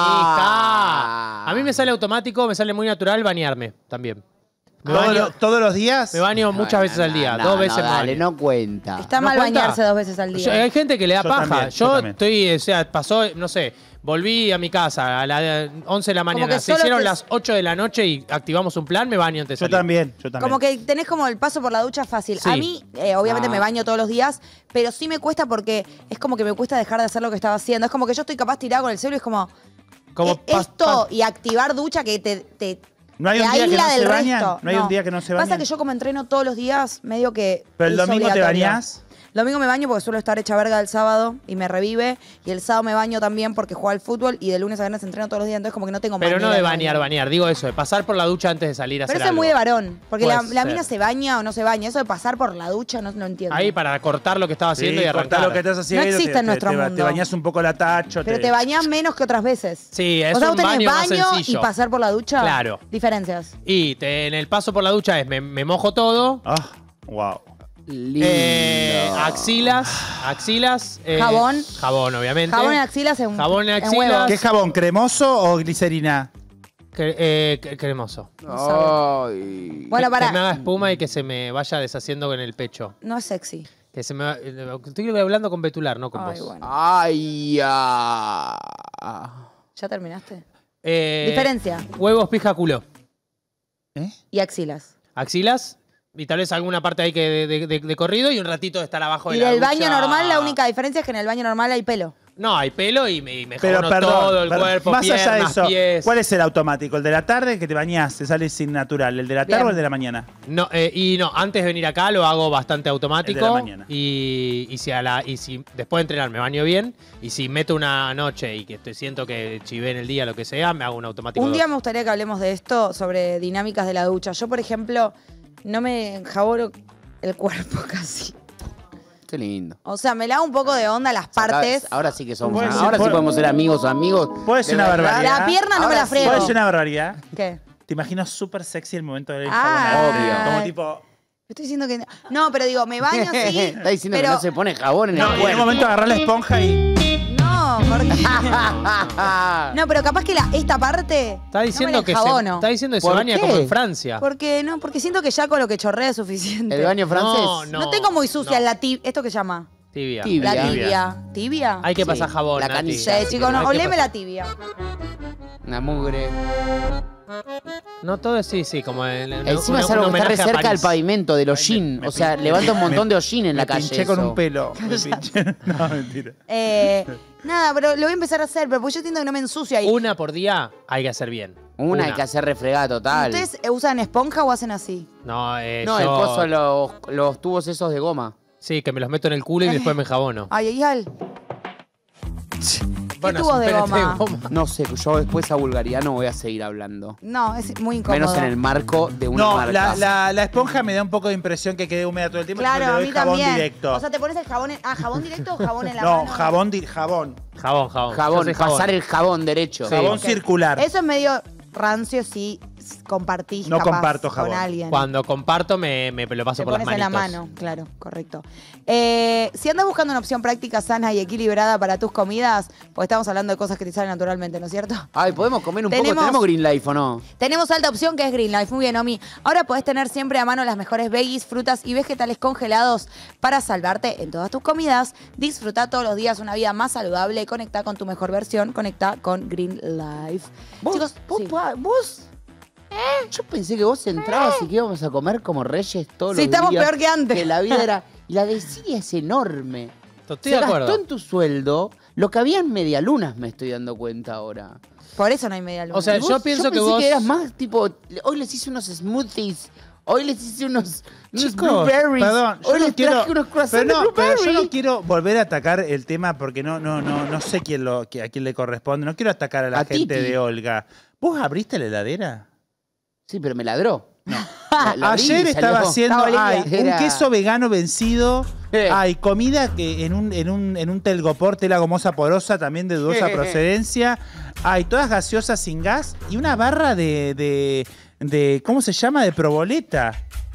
[SPEAKER 4] Manija. A mí me sale automático, me sale muy natural bañarme también. Me baño,
[SPEAKER 2] ¿Todos los días?
[SPEAKER 4] me baño muchas veces al día, 2 veces más.
[SPEAKER 3] Dale, no cuenta.
[SPEAKER 1] Está
[SPEAKER 4] ¿No
[SPEAKER 1] mal
[SPEAKER 4] cuenta?
[SPEAKER 1] bañarse 2 veces al día.
[SPEAKER 4] Hay gente que le da
[SPEAKER 2] Yo
[SPEAKER 4] paja.
[SPEAKER 2] también, yo
[SPEAKER 4] yo
[SPEAKER 2] también.
[SPEAKER 4] estoy, o sea, pasó, no sé, volví a mi casa a las 11 de la mañana.
[SPEAKER 1] que
[SPEAKER 4] Se
[SPEAKER 1] solo
[SPEAKER 4] hicieron
[SPEAKER 1] te-
[SPEAKER 4] las 8 de la noche y activamos un plan, me baño antes de
[SPEAKER 2] Yo
[SPEAKER 4] salir.
[SPEAKER 2] también.
[SPEAKER 1] Como que tenés como el paso por la ducha fácil.
[SPEAKER 4] Sí.
[SPEAKER 1] A mí, obviamente, me baño todos los días, pero sí me cuesta porque es como que me cuesta dejar de hacer lo que estaba haciendo. Es como que yo estoy capaz tirada con el celular y es como esto y activar ducha que te
[SPEAKER 2] ¿No hay un
[SPEAKER 1] te
[SPEAKER 2] día que
[SPEAKER 1] aísla
[SPEAKER 2] no se
[SPEAKER 1] del
[SPEAKER 2] bañan?
[SPEAKER 1] resto.
[SPEAKER 2] ¿No hay un día que no se
[SPEAKER 1] Pasa
[SPEAKER 2] bañan?
[SPEAKER 1] que yo como entreno todos los días, medio que
[SPEAKER 2] ¿Pero el
[SPEAKER 1] es
[SPEAKER 2] domingo te
[SPEAKER 1] obligatorio.
[SPEAKER 2] bañás?
[SPEAKER 1] Domingo me baño porque suelo estar hecha verga el sábado y me revive. Y el sábado me baño también porque juego al fútbol y de lunes a viernes entreno todos los días. Entonces como que no tengo
[SPEAKER 4] Pero no
[SPEAKER 1] manera
[SPEAKER 4] de bañar, digo eso, de pasar por la ducha antes de salir a
[SPEAKER 1] Pero
[SPEAKER 4] hacer
[SPEAKER 1] eso es
[SPEAKER 4] algo.
[SPEAKER 1] muy de varón. Porque la
[SPEAKER 4] Puede ser.
[SPEAKER 1] mina se baña o no se baña. Eso de pasar por la ducha no entiendo.
[SPEAKER 4] Ahí para cortar lo que estaba haciendo y
[SPEAKER 2] cortá
[SPEAKER 4] arrancar.
[SPEAKER 2] lo que estás haciendo.
[SPEAKER 1] No existe en nuestro mundo.
[SPEAKER 2] Te bañás un poco la tacho.
[SPEAKER 1] Pero te bañás menos que otras veces.
[SPEAKER 4] Sí, es
[SPEAKER 1] o sea,
[SPEAKER 4] un
[SPEAKER 1] vos tenés
[SPEAKER 4] baño más
[SPEAKER 1] baño y
[SPEAKER 4] sencillo.
[SPEAKER 1] pasar por la ducha.
[SPEAKER 4] Claro.
[SPEAKER 1] Diferencias.
[SPEAKER 4] Y en el paso por la ducha es me mojo todo.
[SPEAKER 2] Wow.
[SPEAKER 4] Axilas.
[SPEAKER 1] Jabón.
[SPEAKER 4] Jabón, obviamente.
[SPEAKER 1] Jabón en axilas en
[SPEAKER 4] Jabón en
[SPEAKER 1] en
[SPEAKER 4] axilas.
[SPEAKER 1] huevos.
[SPEAKER 2] ¿Qué jabón? ¿Cremoso o glicerina?
[SPEAKER 4] Cremoso.
[SPEAKER 1] Bueno,
[SPEAKER 4] Que me haga espuma y que se me vaya deshaciendo con el pecho.
[SPEAKER 1] No es sexy.
[SPEAKER 4] Que se me estoy hablando con Betular, no con
[SPEAKER 1] Ay,
[SPEAKER 4] vos.
[SPEAKER 1] bueno.
[SPEAKER 3] Ay,
[SPEAKER 1] ¿Ya terminaste?
[SPEAKER 4] Eh,
[SPEAKER 1] Diferencia.
[SPEAKER 4] Huevos, pija, culo.
[SPEAKER 1] Y axilas.
[SPEAKER 4] Axilas. Y tal vez alguna parte ahí que de corrido y un ratito de estar abajo de
[SPEAKER 1] Y
[SPEAKER 4] la
[SPEAKER 1] del
[SPEAKER 4] ducha.
[SPEAKER 1] baño normal, la única diferencia es que en el baño normal hay pelo.
[SPEAKER 4] No, hay pelo y me
[SPEAKER 2] Pero
[SPEAKER 4] jabono
[SPEAKER 2] perdón,
[SPEAKER 4] todo el
[SPEAKER 2] perdón.
[SPEAKER 4] cuerpo,
[SPEAKER 2] Más allá de
[SPEAKER 4] piernas,
[SPEAKER 2] eso,
[SPEAKER 4] pies.
[SPEAKER 2] ¿cuál es el automático? ¿El de la tarde que te bañás, te sale sin natural? ¿El de la tarde
[SPEAKER 1] Bien.
[SPEAKER 2] o el de la mañana?
[SPEAKER 4] No, antes de venir acá lo hago bastante automático.
[SPEAKER 2] El de la mañana.
[SPEAKER 4] Y si después de entrenar me baño bien, y si meto una noche y que siento que chivé en el día, lo que sea, me hago un automático.
[SPEAKER 1] Un día
[SPEAKER 4] 2.
[SPEAKER 1] me gustaría que hablemos de esto, sobre dinámicas de la ducha. Yo, por ejemplo, no me enjabono el cuerpo casi.
[SPEAKER 3] Qué lindo.
[SPEAKER 1] O sea, me lavo un poco de onda las partes.
[SPEAKER 3] Ahora sí que somos.
[SPEAKER 2] Puede ser-
[SPEAKER 3] Ahora sí
[SPEAKER 2] puede-
[SPEAKER 3] podemos ser amigos o amigos.
[SPEAKER 2] Puede ser
[SPEAKER 3] De
[SPEAKER 2] una
[SPEAKER 3] verdad.
[SPEAKER 2] barbaridad.
[SPEAKER 1] La pierna no me la frego.
[SPEAKER 2] Puede ser una barbaridad.
[SPEAKER 1] ¿Qué?
[SPEAKER 2] Te imagino súper sexy el momento del
[SPEAKER 1] Ah.
[SPEAKER 2] enjabonado.
[SPEAKER 1] Obvio.
[SPEAKER 2] Como tipo...
[SPEAKER 1] Estoy diciendo que... No, pero digo, me baño así.
[SPEAKER 3] Está diciendo
[SPEAKER 1] pero...
[SPEAKER 3] que no se pone jabón en
[SPEAKER 2] No,
[SPEAKER 3] el
[SPEAKER 2] y en un
[SPEAKER 3] cuerpo.
[SPEAKER 2] momento agarrar la esponja y...
[SPEAKER 1] No, porque... No, pero capaz que esta parte...
[SPEAKER 4] Está diciendo
[SPEAKER 1] no me
[SPEAKER 4] que
[SPEAKER 1] la enjabono.
[SPEAKER 4] está diciendo que se
[SPEAKER 3] ¿Por
[SPEAKER 4] baña
[SPEAKER 3] qué?
[SPEAKER 4] como en Francia.
[SPEAKER 1] Porque no, porque siento que ya con lo que chorrea es suficiente.
[SPEAKER 3] ¿El baño francés?
[SPEAKER 1] No tengo muy sucia la tibia. ¿Esto qué se llama?
[SPEAKER 4] Tibia.
[SPEAKER 3] Tibia.
[SPEAKER 1] La tibia. ¿Tibia?
[SPEAKER 4] Hay que
[SPEAKER 3] Sí,
[SPEAKER 4] pasar jabón.
[SPEAKER 3] la
[SPEAKER 4] Nati.
[SPEAKER 3] canilla.
[SPEAKER 1] Sí, chicos, no,
[SPEAKER 4] Hay que
[SPEAKER 1] oleme
[SPEAKER 4] pasar-
[SPEAKER 1] la tibia.
[SPEAKER 3] Una mugre.
[SPEAKER 4] No, todo es sí, como
[SPEAKER 3] Encima es algo que está re cerca del pavimento, del hollín. O sea, levanta un montón de hollín en la
[SPEAKER 2] Me
[SPEAKER 3] calle.
[SPEAKER 2] pinché con
[SPEAKER 3] eso.
[SPEAKER 2] un pelo. Me pinché. No, mentira.
[SPEAKER 1] Nada, pero lo voy a empezar a hacer, pero pues yo siento que no me ensucio ahí.
[SPEAKER 4] Una por día hay que hacer bien.
[SPEAKER 3] Una hay que hacer refregada total.
[SPEAKER 1] ¿Ustedes usan esponja o hacen así?
[SPEAKER 4] No,
[SPEAKER 3] No,
[SPEAKER 4] yo-
[SPEAKER 3] el coso, los tubos esos de goma.
[SPEAKER 4] Sí, que me los meto en el culo y después me jabono.
[SPEAKER 1] Ay, Eyal.
[SPEAKER 4] Bueno,
[SPEAKER 1] tubos de
[SPEAKER 4] espérate,
[SPEAKER 1] goma?
[SPEAKER 3] No sé, yo después esa vulgaridad no voy a seguir hablando.
[SPEAKER 1] No, es muy incómodo.
[SPEAKER 3] Menos en el marco de una
[SPEAKER 2] No,
[SPEAKER 3] marca.
[SPEAKER 2] la esponja me da un poco de impresión que quede húmeda todo el tiempo.
[SPEAKER 1] Claro,
[SPEAKER 2] entonces
[SPEAKER 1] a
[SPEAKER 2] le
[SPEAKER 1] mí
[SPEAKER 2] doy jabón
[SPEAKER 1] también.
[SPEAKER 2] directo.
[SPEAKER 1] O sea, te pones el jabón ¿jabón directo o jabón en la
[SPEAKER 2] No,
[SPEAKER 1] mano?
[SPEAKER 2] jabón.
[SPEAKER 4] Jabón.
[SPEAKER 3] Jabón,
[SPEAKER 4] Yo soy
[SPEAKER 3] pasar el jabón derecho.
[SPEAKER 2] Jabón
[SPEAKER 1] Ok.
[SPEAKER 2] circular.
[SPEAKER 1] Eso es medio rancio si compartís
[SPEAKER 2] No
[SPEAKER 1] capaz,
[SPEAKER 2] comparto jabón.
[SPEAKER 1] con alguien.
[SPEAKER 4] Cuando comparto me lo paso
[SPEAKER 1] Te
[SPEAKER 4] por las
[SPEAKER 1] pones
[SPEAKER 4] manitos.
[SPEAKER 1] en la mano, claro, correcto. Si andas buscando una opción práctica, sana y equilibrada para tus comidas, pues estamos hablando de cosas que te salen naturalmente, ¿no es cierto?
[SPEAKER 3] Ay, ¿podemos comer un poco?
[SPEAKER 1] Tenemos-
[SPEAKER 3] ¿Tenemos Green Life o no?
[SPEAKER 1] Tenemos alta opción que es Green Life. Muy bien, Omi. Ahora podés tener siempre a mano las mejores veggies, frutas y vegetales congelados para salvarte en todas tus comidas. Disfruta todos los días una vida más saludable. Conecta con tu mejor versión. Conecta con Green Life. Chicos, sí.
[SPEAKER 3] ¿Vos? Yo pensé que vos entrabas y que íbamos a comer como reyes todos
[SPEAKER 1] Sí,
[SPEAKER 3] los días.
[SPEAKER 1] estamos peor que antes.
[SPEAKER 3] Que la vida era... Y la desidia es enorme.
[SPEAKER 4] Estoy
[SPEAKER 3] Se
[SPEAKER 4] de acuerdo.
[SPEAKER 3] gastó en tu sueldo lo que había en medialunas, me estoy dando cuenta ahora.
[SPEAKER 1] Por eso no hay media luna.
[SPEAKER 4] O sea,
[SPEAKER 3] Y vos-
[SPEAKER 4] yo pienso que
[SPEAKER 3] pensé
[SPEAKER 4] vos...
[SPEAKER 3] que eras más tipo... Hoy les hice unos smoothies. Hoy les hice unos
[SPEAKER 2] Chicos,
[SPEAKER 3] blueberries.
[SPEAKER 2] perdón, yo
[SPEAKER 3] Hoy
[SPEAKER 2] no
[SPEAKER 3] les
[SPEAKER 2] quiero,
[SPEAKER 3] traje unos croissants
[SPEAKER 2] pero
[SPEAKER 3] de
[SPEAKER 2] no, pero yo
[SPEAKER 3] blueberry.
[SPEAKER 2] no quiero volver a atacar el tema porque no sé a quién le corresponde. No quiero atacar a la
[SPEAKER 3] A
[SPEAKER 2] gente
[SPEAKER 3] Titi.
[SPEAKER 2] de Olga. ¿Vos abriste la heladera?
[SPEAKER 3] Sí, pero me ladró.
[SPEAKER 2] No.
[SPEAKER 3] La abrí y
[SPEAKER 2] Ayer estaba
[SPEAKER 3] salió.
[SPEAKER 2] haciendo
[SPEAKER 1] Estaba
[SPEAKER 2] un
[SPEAKER 3] Era-
[SPEAKER 2] queso vegano vencido.
[SPEAKER 3] Eh.
[SPEAKER 2] Hay comida que en un telgopor, tela gomosa porosa, también de dudosa procedencia. Hay todas gaseosas sin gas y una barra de ¿cómo se llama? De proboleta.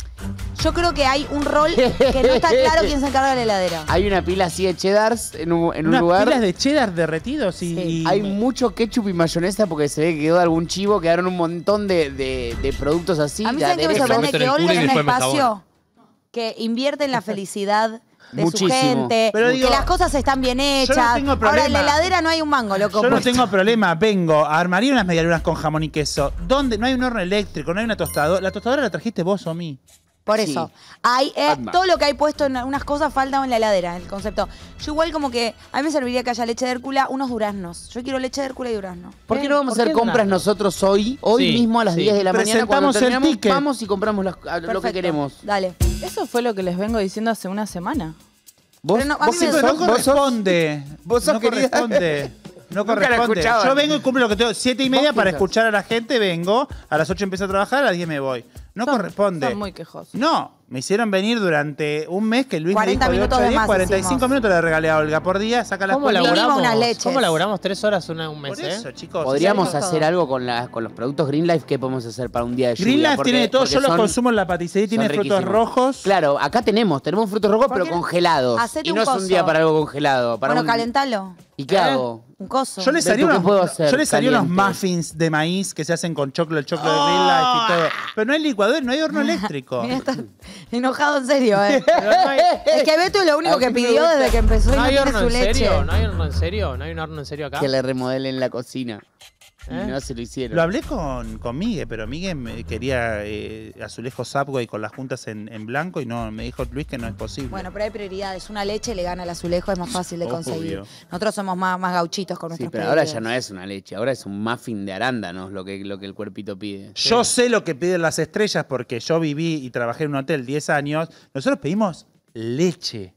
[SPEAKER 1] Yo creo que hay un rol que no está claro quién se encarga de la heladera.
[SPEAKER 3] Hay una pila así de cheddars en un
[SPEAKER 2] Unas
[SPEAKER 3] lugar.
[SPEAKER 2] pilas de cheddar derretidos y
[SPEAKER 3] Hay mucho ketchup y mayonesa porque se ve que quedó de algún chivo. Quedaron un montón de productos así.
[SPEAKER 1] A mí
[SPEAKER 3] de
[SPEAKER 1] saben que me
[SPEAKER 3] aderezos.
[SPEAKER 1] sorprende
[SPEAKER 4] meto en
[SPEAKER 1] que
[SPEAKER 4] el
[SPEAKER 1] Olga
[SPEAKER 4] culo y
[SPEAKER 1] es un
[SPEAKER 4] después me
[SPEAKER 1] espacio que invierte en la felicidad de
[SPEAKER 3] Muchísimo.
[SPEAKER 1] su gente,
[SPEAKER 2] Pero digo,
[SPEAKER 1] que las cosas están bien hechas.
[SPEAKER 2] tengo
[SPEAKER 1] Ahora en la
[SPEAKER 2] problema.
[SPEAKER 1] heladera no hay un mango, loco.
[SPEAKER 2] Yo no
[SPEAKER 1] puesto.
[SPEAKER 2] tengo problema, vengo, armaría unas medialunas con jamón y queso. ¿Dónde? No hay un horno eléctrico, no hay una tostadora. ¿La tostadora la trajiste vos o mí?
[SPEAKER 1] Por
[SPEAKER 3] Sí.
[SPEAKER 1] eso. Hay,
[SPEAKER 3] Batman.
[SPEAKER 1] todo lo que hay puesto en unas cosas falta en la heladera, el concepto. Yo igual como que a mí me serviría que haya leche de Hércula, unos duraznos. Yo quiero leche de Hércula y durazno.
[SPEAKER 3] ¿Por qué no vamos a
[SPEAKER 4] ¿Por
[SPEAKER 3] hacer
[SPEAKER 4] qué
[SPEAKER 3] compras
[SPEAKER 4] no?
[SPEAKER 3] nosotros hoy
[SPEAKER 4] Sí,
[SPEAKER 3] mismo a las
[SPEAKER 4] sí.
[SPEAKER 3] 10 de la mañana? Cuando
[SPEAKER 2] Presentamos el
[SPEAKER 3] terminamos,
[SPEAKER 2] ticket.
[SPEAKER 3] vamos y compramos lo que
[SPEAKER 1] Perfecto.
[SPEAKER 3] queremos.
[SPEAKER 1] Dale.
[SPEAKER 5] Eso fue lo que les vengo diciendo hace una semana.
[SPEAKER 3] ¿Vos,
[SPEAKER 1] Pero no, a
[SPEAKER 3] vos
[SPEAKER 1] mí me-
[SPEAKER 3] sos-
[SPEAKER 2] Pero no
[SPEAKER 3] vos sos-
[SPEAKER 2] corresponde.
[SPEAKER 3] vos sos
[SPEAKER 2] no
[SPEAKER 3] querida.
[SPEAKER 2] corresponde. No
[SPEAKER 3] Nunca la
[SPEAKER 2] corresponde.
[SPEAKER 3] escuchaba.
[SPEAKER 2] Yo vengo y cumplo lo que tengo. 7:30
[SPEAKER 3] ¿Vos
[SPEAKER 2] para
[SPEAKER 3] qué sos?
[SPEAKER 2] escuchar a la gente, vengo. A las 8 empiezo a trabajar, a las 10 me voy. No corresponde.
[SPEAKER 5] Son muy quejosos.
[SPEAKER 2] No, me hicieron venir durante un mes que Luis
[SPEAKER 1] 40
[SPEAKER 2] me dijo de
[SPEAKER 1] minutos
[SPEAKER 2] 8 a
[SPEAKER 1] de
[SPEAKER 2] 10,
[SPEAKER 1] más
[SPEAKER 2] 45
[SPEAKER 1] hicimos.
[SPEAKER 2] minutos le regalé a Olga por día, saca las
[SPEAKER 4] ¿Cómo
[SPEAKER 2] cuentas.
[SPEAKER 1] Mínimo
[SPEAKER 4] laburamos?
[SPEAKER 1] unas leches.
[SPEAKER 4] ¿Cómo laburamos 3 horas un mes,
[SPEAKER 2] Por eso, chicos.
[SPEAKER 3] Podríamos
[SPEAKER 1] Sí,
[SPEAKER 3] hacer
[SPEAKER 1] todo.
[SPEAKER 3] algo con los productos Green Life. ¿Qué podemos hacer para un día de lluvia?
[SPEAKER 2] Green Life
[SPEAKER 3] Porque-
[SPEAKER 2] tiene de todo,
[SPEAKER 3] porque
[SPEAKER 2] yo los
[SPEAKER 3] son-
[SPEAKER 2] consumo en la paticería, tiene
[SPEAKER 3] son
[SPEAKER 2] frutos
[SPEAKER 3] riquísimos.
[SPEAKER 2] rojos.
[SPEAKER 3] Claro, acá tenemos frutos rojos,
[SPEAKER 1] ¿Por
[SPEAKER 3] pero
[SPEAKER 1] qué?
[SPEAKER 3] congelados.
[SPEAKER 1] Hacete
[SPEAKER 3] Y
[SPEAKER 1] un
[SPEAKER 3] no es
[SPEAKER 1] coso.
[SPEAKER 3] un día para algo congelado. Para
[SPEAKER 1] Bueno,
[SPEAKER 3] un-
[SPEAKER 1] calentalo.
[SPEAKER 3] ¿Y qué hago?
[SPEAKER 1] Un coso.
[SPEAKER 2] Yo les
[SPEAKER 3] Beto,
[SPEAKER 2] haría
[SPEAKER 3] ¿qué
[SPEAKER 2] unos,
[SPEAKER 3] puedo hacer
[SPEAKER 2] yo les haría unos
[SPEAKER 3] caliente?
[SPEAKER 2] muffins de maíz que se hacen con el choclo de Green Life y todo. Pero no hay licuador, no hay horno eléctrico.
[SPEAKER 1] Mira, está enojado en serio,
[SPEAKER 4] Pero no hay,
[SPEAKER 1] Es que Beto es lo único
[SPEAKER 3] A
[SPEAKER 1] que
[SPEAKER 3] mí me
[SPEAKER 1] pidió
[SPEAKER 3] gusta.
[SPEAKER 1] desde que empezó y
[SPEAKER 4] ¿no
[SPEAKER 1] no
[SPEAKER 4] hay
[SPEAKER 1] tiene
[SPEAKER 4] horno
[SPEAKER 1] su
[SPEAKER 4] en
[SPEAKER 1] leche.
[SPEAKER 4] serio? ¿No hay horno en serio? ¿No hay un horno en serio acá?
[SPEAKER 3] Que le remodelen la cocina.
[SPEAKER 4] ¿Eh?
[SPEAKER 3] Y no se lo hicieron.
[SPEAKER 2] Lo hablé con Miguel, pero Miguel me quería azulejos Subway con las juntas en blanco y no, me dijo Luis que no es posible.
[SPEAKER 1] Bueno, pero hay prioridades. Una leche le gana al azulejo, es más fácil de
[SPEAKER 2] Obvio.
[SPEAKER 1] conseguir. Nosotros somos más gauchitos con
[SPEAKER 3] Sí,
[SPEAKER 1] nuestros
[SPEAKER 3] pero ahora ya
[SPEAKER 1] prioridades.
[SPEAKER 3] no es una leche, ahora es un muffin de arándanos lo que el cuerpito pide.
[SPEAKER 2] Yo sé lo que piden las estrellas porque yo viví y trabajé en un hotel 10 años. Nosotros pedimos leche.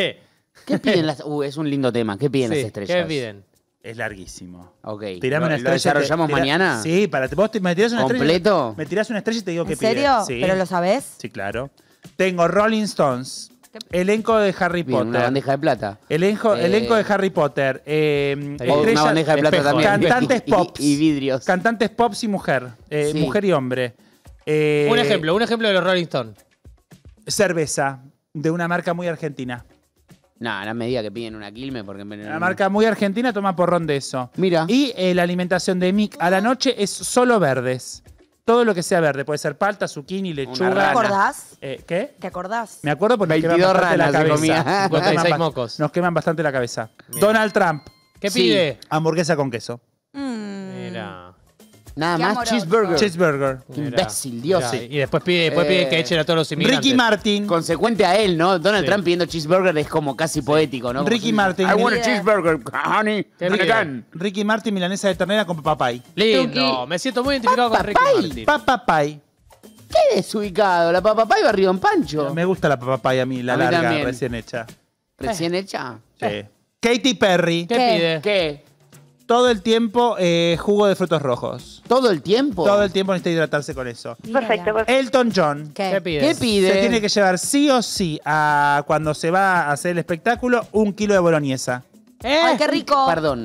[SPEAKER 3] ¿Qué piden las...? Es un lindo tema. ¿Qué piden
[SPEAKER 4] Sí,
[SPEAKER 3] las estrellas?
[SPEAKER 4] ¿qué piden?
[SPEAKER 2] Es larguísimo.
[SPEAKER 3] Ok.
[SPEAKER 2] Tirame una
[SPEAKER 3] ¿Lo
[SPEAKER 2] estrella.
[SPEAKER 3] desarrollamos mañana?
[SPEAKER 2] Sí, vos me tirás una estrella.
[SPEAKER 3] ¿Completo?
[SPEAKER 2] Me tirás una estrella y te digo qué
[SPEAKER 1] ¿En
[SPEAKER 2] pide.
[SPEAKER 1] serio?
[SPEAKER 2] Sí.
[SPEAKER 1] ¿Pero lo sabés?
[SPEAKER 2] Sí, claro. Tengo Rolling Stones. Elenco de Harry
[SPEAKER 3] Bien,
[SPEAKER 2] Potter.
[SPEAKER 3] una bandeja de plata.
[SPEAKER 2] Elenco de Harry Potter.
[SPEAKER 3] O
[SPEAKER 2] Estrellas-
[SPEAKER 3] una bandeja de plata
[SPEAKER 4] espejo.
[SPEAKER 3] también.
[SPEAKER 2] Cantantes
[SPEAKER 3] Y-
[SPEAKER 2] pops.
[SPEAKER 3] Y vidrios.
[SPEAKER 2] Cantantes pops y mujer.
[SPEAKER 3] Sí.
[SPEAKER 2] Mujer y hombre.
[SPEAKER 4] Un ejemplo de los Rolling Stones.
[SPEAKER 2] Cerveza. De una marca muy argentina.
[SPEAKER 3] No, no me diga que piden una Quilmes porque...
[SPEAKER 2] Una marca muy argentina toma porrón de eso.
[SPEAKER 3] Mira.
[SPEAKER 2] Y la alimentación de Mick a la noche es solo verdes. Todo lo que sea verde. Puede ser palta, zucchini, lechuga.
[SPEAKER 1] ¿Te
[SPEAKER 3] rana.
[SPEAKER 1] acordás?
[SPEAKER 2] ¿Qué?
[SPEAKER 1] ¿Te acordás?
[SPEAKER 2] Me acuerdo porque nos queman
[SPEAKER 3] 22
[SPEAKER 2] bastante la
[SPEAKER 3] ranas se
[SPEAKER 2] cabeza.
[SPEAKER 3] comía.
[SPEAKER 2] Nos queman
[SPEAKER 4] 56 mocos.
[SPEAKER 2] Nos queman bastante la cabeza. Donald Trump.
[SPEAKER 4] ¿Qué
[SPEAKER 3] Sí.
[SPEAKER 4] pide?
[SPEAKER 2] Hamburguesa con queso.
[SPEAKER 4] Mira.
[SPEAKER 3] Nada
[SPEAKER 1] Qué
[SPEAKER 3] más
[SPEAKER 1] amoroso.
[SPEAKER 3] cheeseburger.
[SPEAKER 2] Cheeseburger.
[SPEAKER 3] Qué
[SPEAKER 4] Mira.
[SPEAKER 3] imbécil, Dios.
[SPEAKER 4] Mira, y después pide que echen a todos los inmigrantes.
[SPEAKER 2] Ricky Martin.
[SPEAKER 3] Consecuente a él, ¿no? Donald
[SPEAKER 4] Sí.
[SPEAKER 3] Trump pidiendo cheeseburger es como casi poético, ¿no? Como
[SPEAKER 2] Ricky
[SPEAKER 3] si-
[SPEAKER 2] Martin.
[SPEAKER 3] I want a
[SPEAKER 1] Pide.
[SPEAKER 3] cheeseburger, honey.
[SPEAKER 4] ¿Qué
[SPEAKER 3] and
[SPEAKER 4] pide?
[SPEAKER 3] again.
[SPEAKER 2] Ricky Martin, milanesa de ternera con papay.
[SPEAKER 4] Lindo. Me siento muy identificado con Ricky
[SPEAKER 3] Papay.
[SPEAKER 4] Martin.
[SPEAKER 2] Papay.
[SPEAKER 3] Qué desubicado. La papapay barrio en Pancho.
[SPEAKER 2] Me gusta la papay a mí, la
[SPEAKER 3] A mí
[SPEAKER 2] larga,
[SPEAKER 3] también.
[SPEAKER 2] recién hecha.
[SPEAKER 3] Recién hecha.
[SPEAKER 2] Sí. Katy Perry.
[SPEAKER 4] ¿Qué pide?
[SPEAKER 3] ¿Qué?
[SPEAKER 2] Todo el tiempo jugo de frutos rojos.
[SPEAKER 3] ¿Todo el tiempo?
[SPEAKER 2] Todo el tiempo necesita hidratarse con eso.
[SPEAKER 11] Perfecto, perfecto.
[SPEAKER 2] Elton John.
[SPEAKER 1] ¿Qué?
[SPEAKER 4] ¿Qué pide?
[SPEAKER 3] ¿Qué pide?
[SPEAKER 2] Se tiene que llevar sí o sí cuando se va a hacer el espectáculo 1 kilo de boloñesa.
[SPEAKER 1] ¡Ay, qué rico!
[SPEAKER 3] Perdón.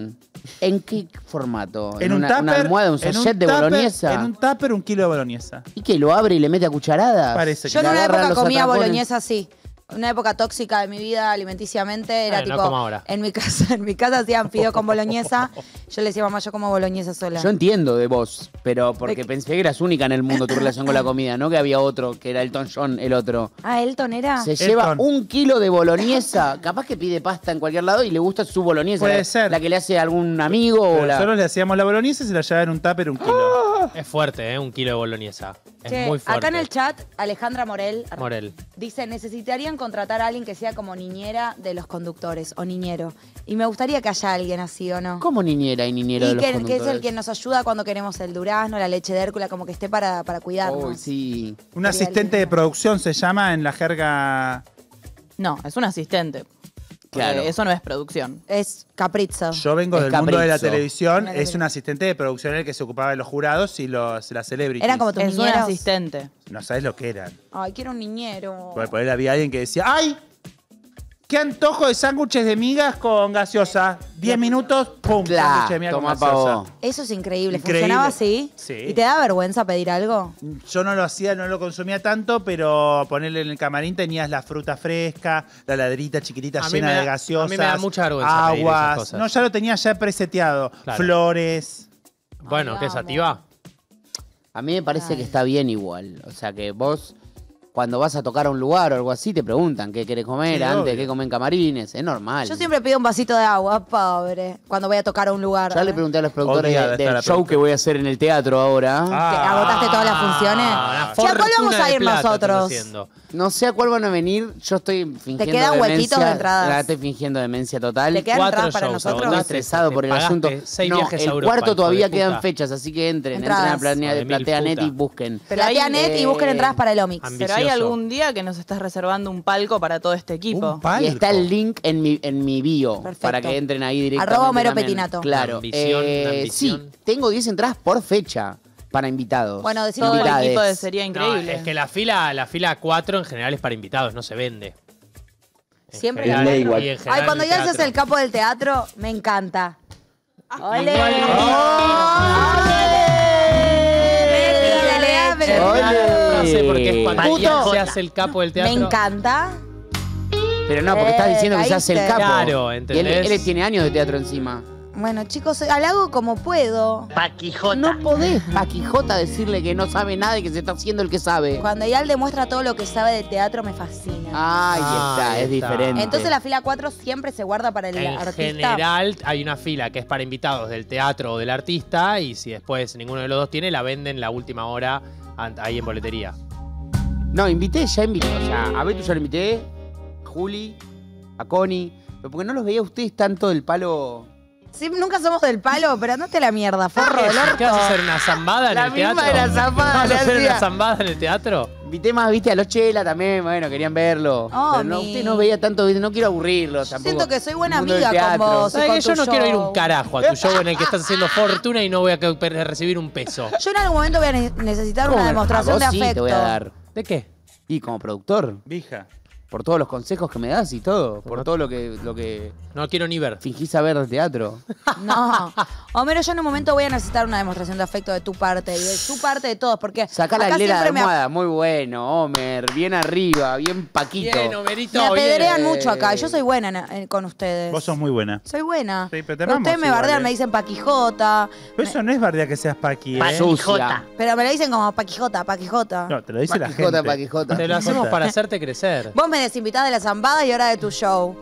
[SPEAKER 3] ¿En qué formato?
[SPEAKER 2] En un
[SPEAKER 3] una
[SPEAKER 2] tupper,
[SPEAKER 3] almohada, un sachet de boloñesa?
[SPEAKER 2] En un tupper, 1 kilo de boloñesa.
[SPEAKER 3] ¿Y qué? ¿Lo abre y le mete a cucharadas?
[SPEAKER 2] Parece que
[SPEAKER 1] Yo en
[SPEAKER 3] Le
[SPEAKER 1] una
[SPEAKER 3] agarra
[SPEAKER 1] época
[SPEAKER 3] los
[SPEAKER 1] comía
[SPEAKER 3] atracones.
[SPEAKER 1] boloñesa así. Una época tóxica de mi vida alimenticiamente era
[SPEAKER 4] No
[SPEAKER 1] tipo
[SPEAKER 4] como ahora.
[SPEAKER 1] en mi casa hacían fideo con boloñesa. Yo le decía, mamá, yo como boloñesa sola.
[SPEAKER 3] Yo entiendo de vos, pero porque pensé que eras única en el mundo tu relación con la comida, no que había otro, que era Elton John, el otro.
[SPEAKER 1] Ah, Elton era.
[SPEAKER 3] Se lleva 1 kilo de boloñesa, capaz que pide pasta en cualquier lado y le gusta su boloñesa.
[SPEAKER 2] Puede ser.
[SPEAKER 3] La que le hace algún amigo o
[SPEAKER 2] Pero
[SPEAKER 3] la...
[SPEAKER 2] nosotros le hacíamos la boloñesa y se la llevaba en un tupper 1 kilo.
[SPEAKER 4] Es fuerte, 1 kilo de boloñesa. Es
[SPEAKER 1] Che,
[SPEAKER 4] muy fuerte.
[SPEAKER 1] acá en el chat, Alejandra Morel
[SPEAKER 4] Morel.
[SPEAKER 1] dice, necesitarían contratar a alguien que sea como niñera de los conductores o niñero. Y me gustaría que haya alguien así, ¿o no?
[SPEAKER 3] ¿Cómo niñera y niñero de
[SPEAKER 1] Y
[SPEAKER 3] los
[SPEAKER 1] que es
[SPEAKER 3] conductores?
[SPEAKER 1] el que nos ayuda cuando queremos el durazno, la leche de Hércula, como que esté para cuidarnos.
[SPEAKER 3] Uy, sí.
[SPEAKER 2] Un asistente de producción se llama en la jerga.
[SPEAKER 5] No, es un asistente.
[SPEAKER 3] Claro.
[SPEAKER 5] Eso no es producción.
[SPEAKER 1] Es caprizo.
[SPEAKER 2] Yo vengo
[SPEAKER 3] Es
[SPEAKER 2] del mundo de la
[SPEAKER 3] caprizo.
[SPEAKER 2] televisión.
[SPEAKER 1] Una
[SPEAKER 2] Es un asistente de producción el que se ocupaba de los jurados y las celebrities.
[SPEAKER 1] Eran como tus
[SPEAKER 5] Es un
[SPEAKER 1] niñeros.
[SPEAKER 5] asistente.
[SPEAKER 2] No sabes lo que eran.
[SPEAKER 1] Ay, quiero un niñero.
[SPEAKER 2] Por ahí había alguien que decía, ¡ay! ¡Qué antojo de sándwiches de migas con gaseosa! 10 minutos, ¡pum!
[SPEAKER 3] Claro,
[SPEAKER 2] sándwich de miga con
[SPEAKER 3] toma
[SPEAKER 2] gaseosa.
[SPEAKER 3] pavo.
[SPEAKER 1] Eso es increíble.
[SPEAKER 2] Increíble.
[SPEAKER 1] ¿Funcionaba así?
[SPEAKER 2] Sí.
[SPEAKER 1] ¿Y te da vergüenza pedir algo?
[SPEAKER 2] Yo no lo hacía, no lo consumía tanto, pero ponerle en el camarín tenías la fruta fresca, la laderita chiquitita
[SPEAKER 4] A mí
[SPEAKER 2] llena
[SPEAKER 4] me da-
[SPEAKER 2] de gaseosas.
[SPEAKER 4] a mí me da mucha vergüenza pedir esas
[SPEAKER 2] aguas.
[SPEAKER 4] cosas.
[SPEAKER 2] No, ya lo tenía ya preseteado.
[SPEAKER 4] Claro.
[SPEAKER 2] Flores.
[SPEAKER 4] Bueno, ¿qué es
[SPEAKER 1] vamos.
[SPEAKER 4] sativa?
[SPEAKER 3] A mí me parece
[SPEAKER 1] Ay.
[SPEAKER 3] que está bien igual. O sea, que vos, cuando vas a tocar a un lugar o algo así, te preguntan qué querés comer
[SPEAKER 2] Sí,
[SPEAKER 3] antes,
[SPEAKER 2] obvio.
[SPEAKER 3] qué comen camarines. Es normal.
[SPEAKER 1] Yo siempre pido un vasito de agua, pobre, cuando voy a tocar a un lugar.
[SPEAKER 3] Ya le pregunté a los productores
[SPEAKER 2] Odiada está
[SPEAKER 3] del
[SPEAKER 2] la
[SPEAKER 3] show
[SPEAKER 2] productora.
[SPEAKER 3] que voy a hacer en el teatro ahora.
[SPEAKER 1] ¿Que ¿Agotaste todas las funciones?
[SPEAKER 4] una
[SPEAKER 1] Che, ¿a cuál vamos
[SPEAKER 4] fortuna
[SPEAKER 1] a
[SPEAKER 4] de
[SPEAKER 1] ir
[SPEAKER 4] plata estás
[SPEAKER 1] nosotros?
[SPEAKER 4] haciendo.
[SPEAKER 3] No sé a cuál van a venir. Yo estoy fingiendo
[SPEAKER 1] quedan
[SPEAKER 3] demencia.
[SPEAKER 1] huequitos de entradas?
[SPEAKER 3] La estoy fingiendo demencia total.
[SPEAKER 1] ¿Te quedan
[SPEAKER 4] 4
[SPEAKER 1] entradas para
[SPEAKER 4] shows,
[SPEAKER 1] nosotros?
[SPEAKER 3] Estoy
[SPEAKER 4] agotaste,
[SPEAKER 3] estresado
[SPEAKER 4] te
[SPEAKER 3] por el
[SPEAKER 4] pagaste
[SPEAKER 3] asunto.
[SPEAKER 4] 6
[SPEAKER 3] No,
[SPEAKER 4] viajes a
[SPEAKER 3] el
[SPEAKER 4] Europa,
[SPEAKER 3] cuarto
[SPEAKER 4] hijo de
[SPEAKER 3] todavía
[SPEAKER 4] puta.
[SPEAKER 3] quedan fechas, así que entren
[SPEAKER 1] Entradas.
[SPEAKER 3] a Platea,
[SPEAKER 4] Hijo de mil
[SPEAKER 3] Plateanet
[SPEAKER 4] puta.
[SPEAKER 3] y busquen.
[SPEAKER 1] Pero la net y busquen entradas para el Omix.
[SPEAKER 4] Ambicioso.
[SPEAKER 5] Pero hay algún día que nos estás reservando un palco para todo este equipo.
[SPEAKER 2] Un palco.
[SPEAKER 3] Y está el link en mi bio
[SPEAKER 1] Perfecto.
[SPEAKER 3] para que entren ahí directamente.
[SPEAKER 1] @ Homero
[SPEAKER 3] también.
[SPEAKER 1] Petinato.
[SPEAKER 3] Claro.
[SPEAKER 4] Ambición, ambición.
[SPEAKER 3] Sí, tengo 10 entradas por fecha para invitados.
[SPEAKER 1] Bueno, decilo
[SPEAKER 5] Todo el
[SPEAKER 1] Invitades.
[SPEAKER 5] equipo de sería
[SPEAKER 4] No,
[SPEAKER 5] increíble.
[SPEAKER 4] es que la fila 4 en general es para invitados, no se vende. En
[SPEAKER 1] Siempre
[SPEAKER 4] general,
[SPEAKER 6] la igual.
[SPEAKER 4] y en
[SPEAKER 1] Ay,
[SPEAKER 4] general
[SPEAKER 1] cuando
[SPEAKER 4] el
[SPEAKER 1] ya haces
[SPEAKER 4] teatro.
[SPEAKER 1] el capo del teatro, me encanta. ¡Ole!
[SPEAKER 4] Igual- No sé por qué es cuando
[SPEAKER 3] Puto.
[SPEAKER 4] se hace el capo del
[SPEAKER 1] Me
[SPEAKER 4] teatro.
[SPEAKER 1] encanta.
[SPEAKER 3] Pero no, porque estás diciendo que se hace el
[SPEAKER 1] caíste.
[SPEAKER 3] capo.
[SPEAKER 4] Claro,
[SPEAKER 3] Y
[SPEAKER 4] ¿entendés?
[SPEAKER 3] él tiene años de teatro encima.
[SPEAKER 1] Bueno, chicos, halago como puedo.
[SPEAKER 3] No podés a Quijota decirle que no sabe nada y que se está haciendo el que sabe.
[SPEAKER 1] Cuando Eyal demuestra todo lo que sabe de teatro, me fascina.
[SPEAKER 3] Ahí está,
[SPEAKER 4] Ahí
[SPEAKER 3] es
[SPEAKER 4] está.
[SPEAKER 3] diferente.
[SPEAKER 1] Entonces la fila 4 siempre se guarda para el
[SPEAKER 4] En
[SPEAKER 1] artista.
[SPEAKER 4] general hay una fila que es para invitados del teatro o del artista y si después ninguno de los dos tiene, la venden la última hora ahí en boletería.
[SPEAKER 3] No, ya invité. O sea, a Beto ya lo invité, a Juli, a Connie. Pero porque no los veía a ustedes tanto del palo.
[SPEAKER 1] Sí, nunca somos del palo, pero andate a la mierda, forro del orto.
[SPEAKER 4] ¿Qué vas a hacer? ¿Una zambada en
[SPEAKER 3] La
[SPEAKER 4] el
[SPEAKER 3] misma
[SPEAKER 4] teatro?
[SPEAKER 3] de la zambada,
[SPEAKER 4] ¿Vas a
[SPEAKER 3] le
[SPEAKER 4] hacer
[SPEAKER 3] hacía.
[SPEAKER 4] una zambada en el teatro?
[SPEAKER 3] Invité más, viste, a los Chela también, bueno, querían verlo.
[SPEAKER 1] Oh,
[SPEAKER 3] pero no,
[SPEAKER 1] mi-
[SPEAKER 3] usted no veía tanto, ¿viste? No quiero aburrirlos tampoco.
[SPEAKER 1] Siento que soy buena
[SPEAKER 3] El mundo del
[SPEAKER 1] amiga con
[SPEAKER 3] teatro.
[SPEAKER 1] vos.
[SPEAKER 4] ¿Sabes
[SPEAKER 1] con
[SPEAKER 4] que yo
[SPEAKER 1] tu
[SPEAKER 4] no quiero ir un
[SPEAKER 1] show.
[SPEAKER 4] carajo a tu show en el que estás haciendo fortuna y no voy a recibir un peso?
[SPEAKER 1] Yo en algún momento voy a necesitar
[SPEAKER 3] ¿Cómo?
[SPEAKER 1] una demostración
[SPEAKER 3] A
[SPEAKER 1] de
[SPEAKER 3] vos sí
[SPEAKER 1] afecto.
[SPEAKER 3] te voy a dar.
[SPEAKER 4] ¿De qué?
[SPEAKER 3] Y como productor,
[SPEAKER 2] Vija.
[SPEAKER 3] por todos los consejos que me das y todo, por todo lo que
[SPEAKER 4] No quiero ni ver.
[SPEAKER 3] fingís saber del teatro.
[SPEAKER 1] No. Homero, yo en un momento voy a necesitar una demostración de afecto de tu parte y de su parte de todos, porque
[SPEAKER 3] Sacá la
[SPEAKER 1] acá
[SPEAKER 3] hilera de
[SPEAKER 1] siempre me
[SPEAKER 3] almohada, muy bueno, Homer, bien arriba, bien Paquito.
[SPEAKER 4] Bien, Homerito,
[SPEAKER 1] Me apedrean
[SPEAKER 3] bien.
[SPEAKER 1] mucho acá. Yo soy buena con ustedes.
[SPEAKER 2] Vos sos muy buena.
[SPEAKER 1] Soy buena.
[SPEAKER 2] Sí, pero te
[SPEAKER 1] Pero ustedes
[SPEAKER 2] amamos
[SPEAKER 1] me
[SPEAKER 2] igual,
[SPEAKER 1] bardean,
[SPEAKER 2] ¿eh?
[SPEAKER 1] me dicen paquijota.
[SPEAKER 2] Pero eso no es bardea que seas paqui, ¿eh?
[SPEAKER 3] Sucia.
[SPEAKER 1] Pero me lo dicen como paquijota, paquijota.
[SPEAKER 2] No, te lo dice la
[SPEAKER 3] Paquijota,
[SPEAKER 2] gente.
[SPEAKER 3] Paquijota.
[SPEAKER 4] Te lo hacemos para hacerte crecer.
[SPEAKER 1] Vos me desinvitás de la zambada y ahora de tu show.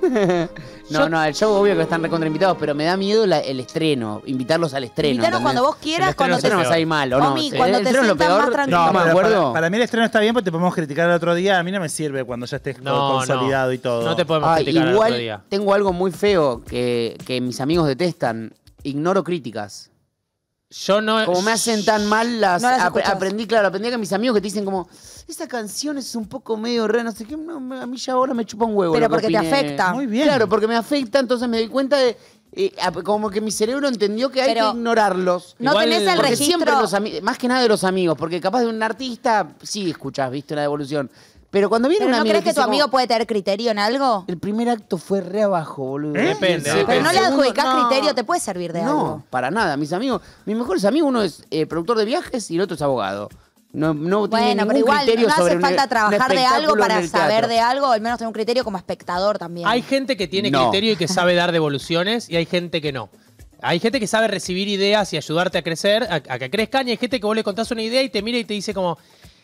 [SPEAKER 3] No, el show obvio que están recontra invitados, pero me da miedo el estreno, invitarlos al estreno.
[SPEAKER 1] Invítanos cuando vos quieras,
[SPEAKER 4] El
[SPEAKER 1] cuando
[SPEAKER 4] estreno
[SPEAKER 1] te
[SPEAKER 3] no vas a ir mal, ¿o no?
[SPEAKER 1] Omi, cuando
[SPEAKER 3] el
[SPEAKER 1] te
[SPEAKER 3] estreno es lo
[SPEAKER 1] sientas más
[SPEAKER 3] peor,
[SPEAKER 1] tranquilo.
[SPEAKER 2] No,
[SPEAKER 3] no me
[SPEAKER 2] pero
[SPEAKER 3] acuerdo.
[SPEAKER 2] para mí el estreno está bien porque te podemos criticar el otro día. A mí no me sirve cuando ya estés consolidado y todo.
[SPEAKER 4] No te podemos
[SPEAKER 3] Ah,
[SPEAKER 4] criticar el
[SPEAKER 3] igual
[SPEAKER 4] otro día.
[SPEAKER 3] tengo algo muy feo que mis amigos detestan. Ignoro críticas.
[SPEAKER 4] Yo no.
[SPEAKER 3] Como me hacen tan mal las...
[SPEAKER 1] No las escuchás.
[SPEAKER 3] aprendí que mis amigos que te dicen como... Esta canción es un poco medio re, no sé qué. No, a mí ya ahora me chupa un huevo.
[SPEAKER 1] Pero
[SPEAKER 3] lo que
[SPEAKER 1] porque te
[SPEAKER 3] opine.
[SPEAKER 1] afecta.
[SPEAKER 2] Muy bien.
[SPEAKER 3] Claro, porque me afecta, entonces me doy cuenta de... como que mi cerebro entendió que hay
[SPEAKER 1] Pero
[SPEAKER 3] que ignorarlos.
[SPEAKER 1] ¿No
[SPEAKER 4] Igual-
[SPEAKER 1] tenés el
[SPEAKER 3] Porque
[SPEAKER 1] registro?
[SPEAKER 3] siempre más que nada de los amigos, porque capaz de un artista sí escuchás, viste, una devolución. Pero cuando viene
[SPEAKER 1] ¿Pero
[SPEAKER 3] un
[SPEAKER 1] no
[SPEAKER 3] amigo
[SPEAKER 1] crees que tu
[SPEAKER 3] dice como,
[SPEAKER 1] amigo puede tener criterio en algo?
[SPEAKER 3] el primer acto fue re abajo, boludo.
[SPEAKER 4] Depende,
[SPEAKER 3] Sí,
[SPEAKER 1] Pero no le
[SPEAKER 3] segundo,
[SPEAKER 1] adjudicás
[SPEAKER 3] no.
[SPEAKER 1] criterio, te puede servir de algo.
[SPEAKER 3] No, para nada. Mis mejores amigos, uno es productor de viajes y el otro es abogado. No tiene
[SPEAKER 1] Bueno, pero
[SPEAKER 3] ningún
[SPEAKER 1] igual
[SPEAKER 3] criterio
[SPEAKER 1] no
[SPEAKER 3] sobre
[SPEAKER 1] hace falta trabajar de algo
[SPEAKER 3] espectáculo
[SPEAKER 1] para
[SPEAKER 3] en el
[SPEAKER 1] saber
[SPEAKER 3] teatro.
[SPEAKER 1] de algo, al menos tener un criterio como espectador también.
[SPEAKER 4] Hay gente que tiene
[SPEAKER 3] No.
[SPEAKER 4] criterio y que sabe dar devoluciones y hay gente que no. Hay gente que sabe recibir ideas y ayudarte a crecer, a que crezcan, y hay gente que vos le contás una idea y te mira y te dice como...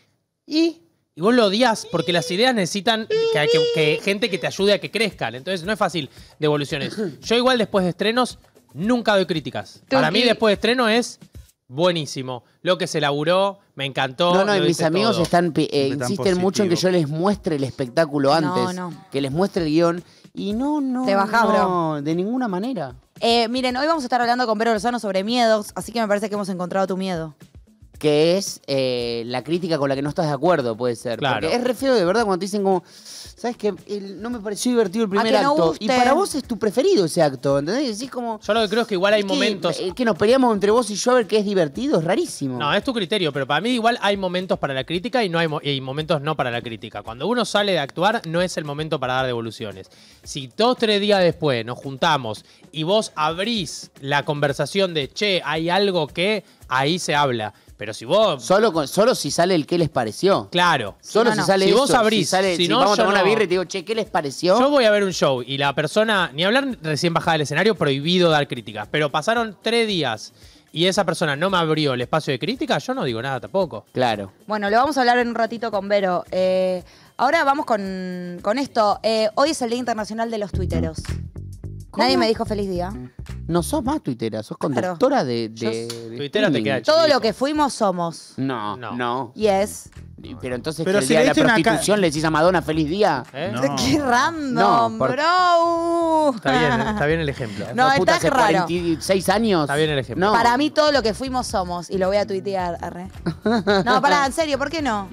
[SPEAKER 4] Y vos lo odias porque las ideas necesitan que gente que te ayude a que crezcan. Entonces no es fácil devoluciones. Yo igual después de estrenos nunca doy críticas. Para mí después de estreno es buenísimo. Lo que se laburó, me encantó.
[SPEAKER 3] No, y
[SPEAKER 4] lo
[SPEAKER 3] mis
[SPEAKER 4] hice
[SPEAKER 3] amigos
[SPEAKER 4] todo.
[SPEAKER 3] insisten mucho en que yo les muestre el espectáculo antes,
[SPEAKER 1] no.
[SPEAKER 3] que les muestre el guión. Y no,
[SPEAKER 1] Te bajás,
[SPEAKER 3] no, de ninguna manera.
[SPEAKER 1] Miren, hoy vamos a estar hablando con Vero Lozano sobre miedos, así que me parece que hemos encontrado tu miedo.
[SPEAKER 3] Que es la crítica con la que no estás de acuerdo, puede ser.
[SPEAKER 4] Claro.
[SPEAKER 3] Porque es re feo de verdad cuando te dicen como, ¿sabes qué? No me pareció divertido el primer
[SPEAKER 1] que no
[SPEAKER 3] acto.
[SPEAKER 1] guste.
[SPEAKER 3] Y para vos es tu preferido ese acto, ¿entendés? Y decís como...
[SPEAKER 4] Yo lo que creo es que igual hay
[SPEAKER 3] es que,
[SPEAKER 4] momentos...
[SPEAKER 3] que nos peleamos entre vos y yo a ver qué es divertido, es rarísimo.
[SPEAKER 4] No, es tu criterio, pero para mí igual hay momentos para la crítica y no hay momentos no para la crítica. Cuando uno sale de actuar, no es el momento para dar devoluciones. Si 2 o 3 días después nos juntamos y vos abrís la conversación de, che, hay algo que ahí se habla. Pero si vos...
[SPEAKER 3] Solo si sale el qué les pareció.
[SPEAKER 4] Claro.
[SPEAKER 3] Solo
[SPEAKER 1] no,
[SPEAKER 3] si
[SPEAKER 1] no.
[SPEAKER 3] sale
[SPEAKER 4] Si
[SPEAKER 3] eso,
[SPEAKER 4] vos abrís,
[SPEAKER 3] si
[SPEAKER 4] no,
[SPEAKER 3] vamos a
[SPEAKER 4] yo
[SPEAKER 3] tomar una
[SPEAKER 4] no.
[SPEAKER 3] birra y te digo, che, ¿qué les pareció?
[SPEAKER 4] Yo voy a ver un show y la persona, ni hablar recién bajada del escenario, prohibido dar críticas. Pero pasaron 3 días y esa persona no me abrió el espacio de crítica, yo no digo nada tampoco.
[SPEAKER 3] Claro.
[SPEAKER 1] Bueno, lo vamos a hablar en un ratito con Vero. Ahora vamos con esto. Hoy es el Día Internacional de los Tuiteros. Nadie me dijo feliz día.
[SPEAKER 3] No sos más tuitera, sos
[SPEAKER 1] Claro.
[SPEAKER 3] conductora de
[SPEAKER 4] Tuitera te
[SPEAKER 3] streaming.
[SPEAKER 4] queda
[SPEAKER 1] Todo lo que fuimos somos.
[SPEAKER 3] No.
[SPEAKER 1] Yes.
[SPEAKER 3] Pero entonces,
[SPEAKER 2] Pero
[SPEAKER 3] que el
[SPEAKER 2] si
[SPEAKER 3] día de la
[SPEAKER 2] leíste una
[SPEAKER 3] prostitución le decís a Madonna feliz día.
[SPEAKER 2] No.
[SPEAKER 1] Qué random,
[SPEAKER 3] No, por-
[SPEAKER 1] bro.
[SPEAKER 4] Está bien el ejemplo.
[SPEAKER 1] No,
[SPEAKER 3] Esa puta
[SPEAKER 1] está
[SPEAKER 3] hace
[SPEAKER 1] raro.
[SPEAKER 3] 46 años.
[SPEAKER 4] Está bien el ejemplo.
[SPEAKER 3] No.
[SPEAKER 1] Para mí todo lo que fuimos somos. Y lo voy a tuitear, arre. No, pará, en serio, ¿por qué no?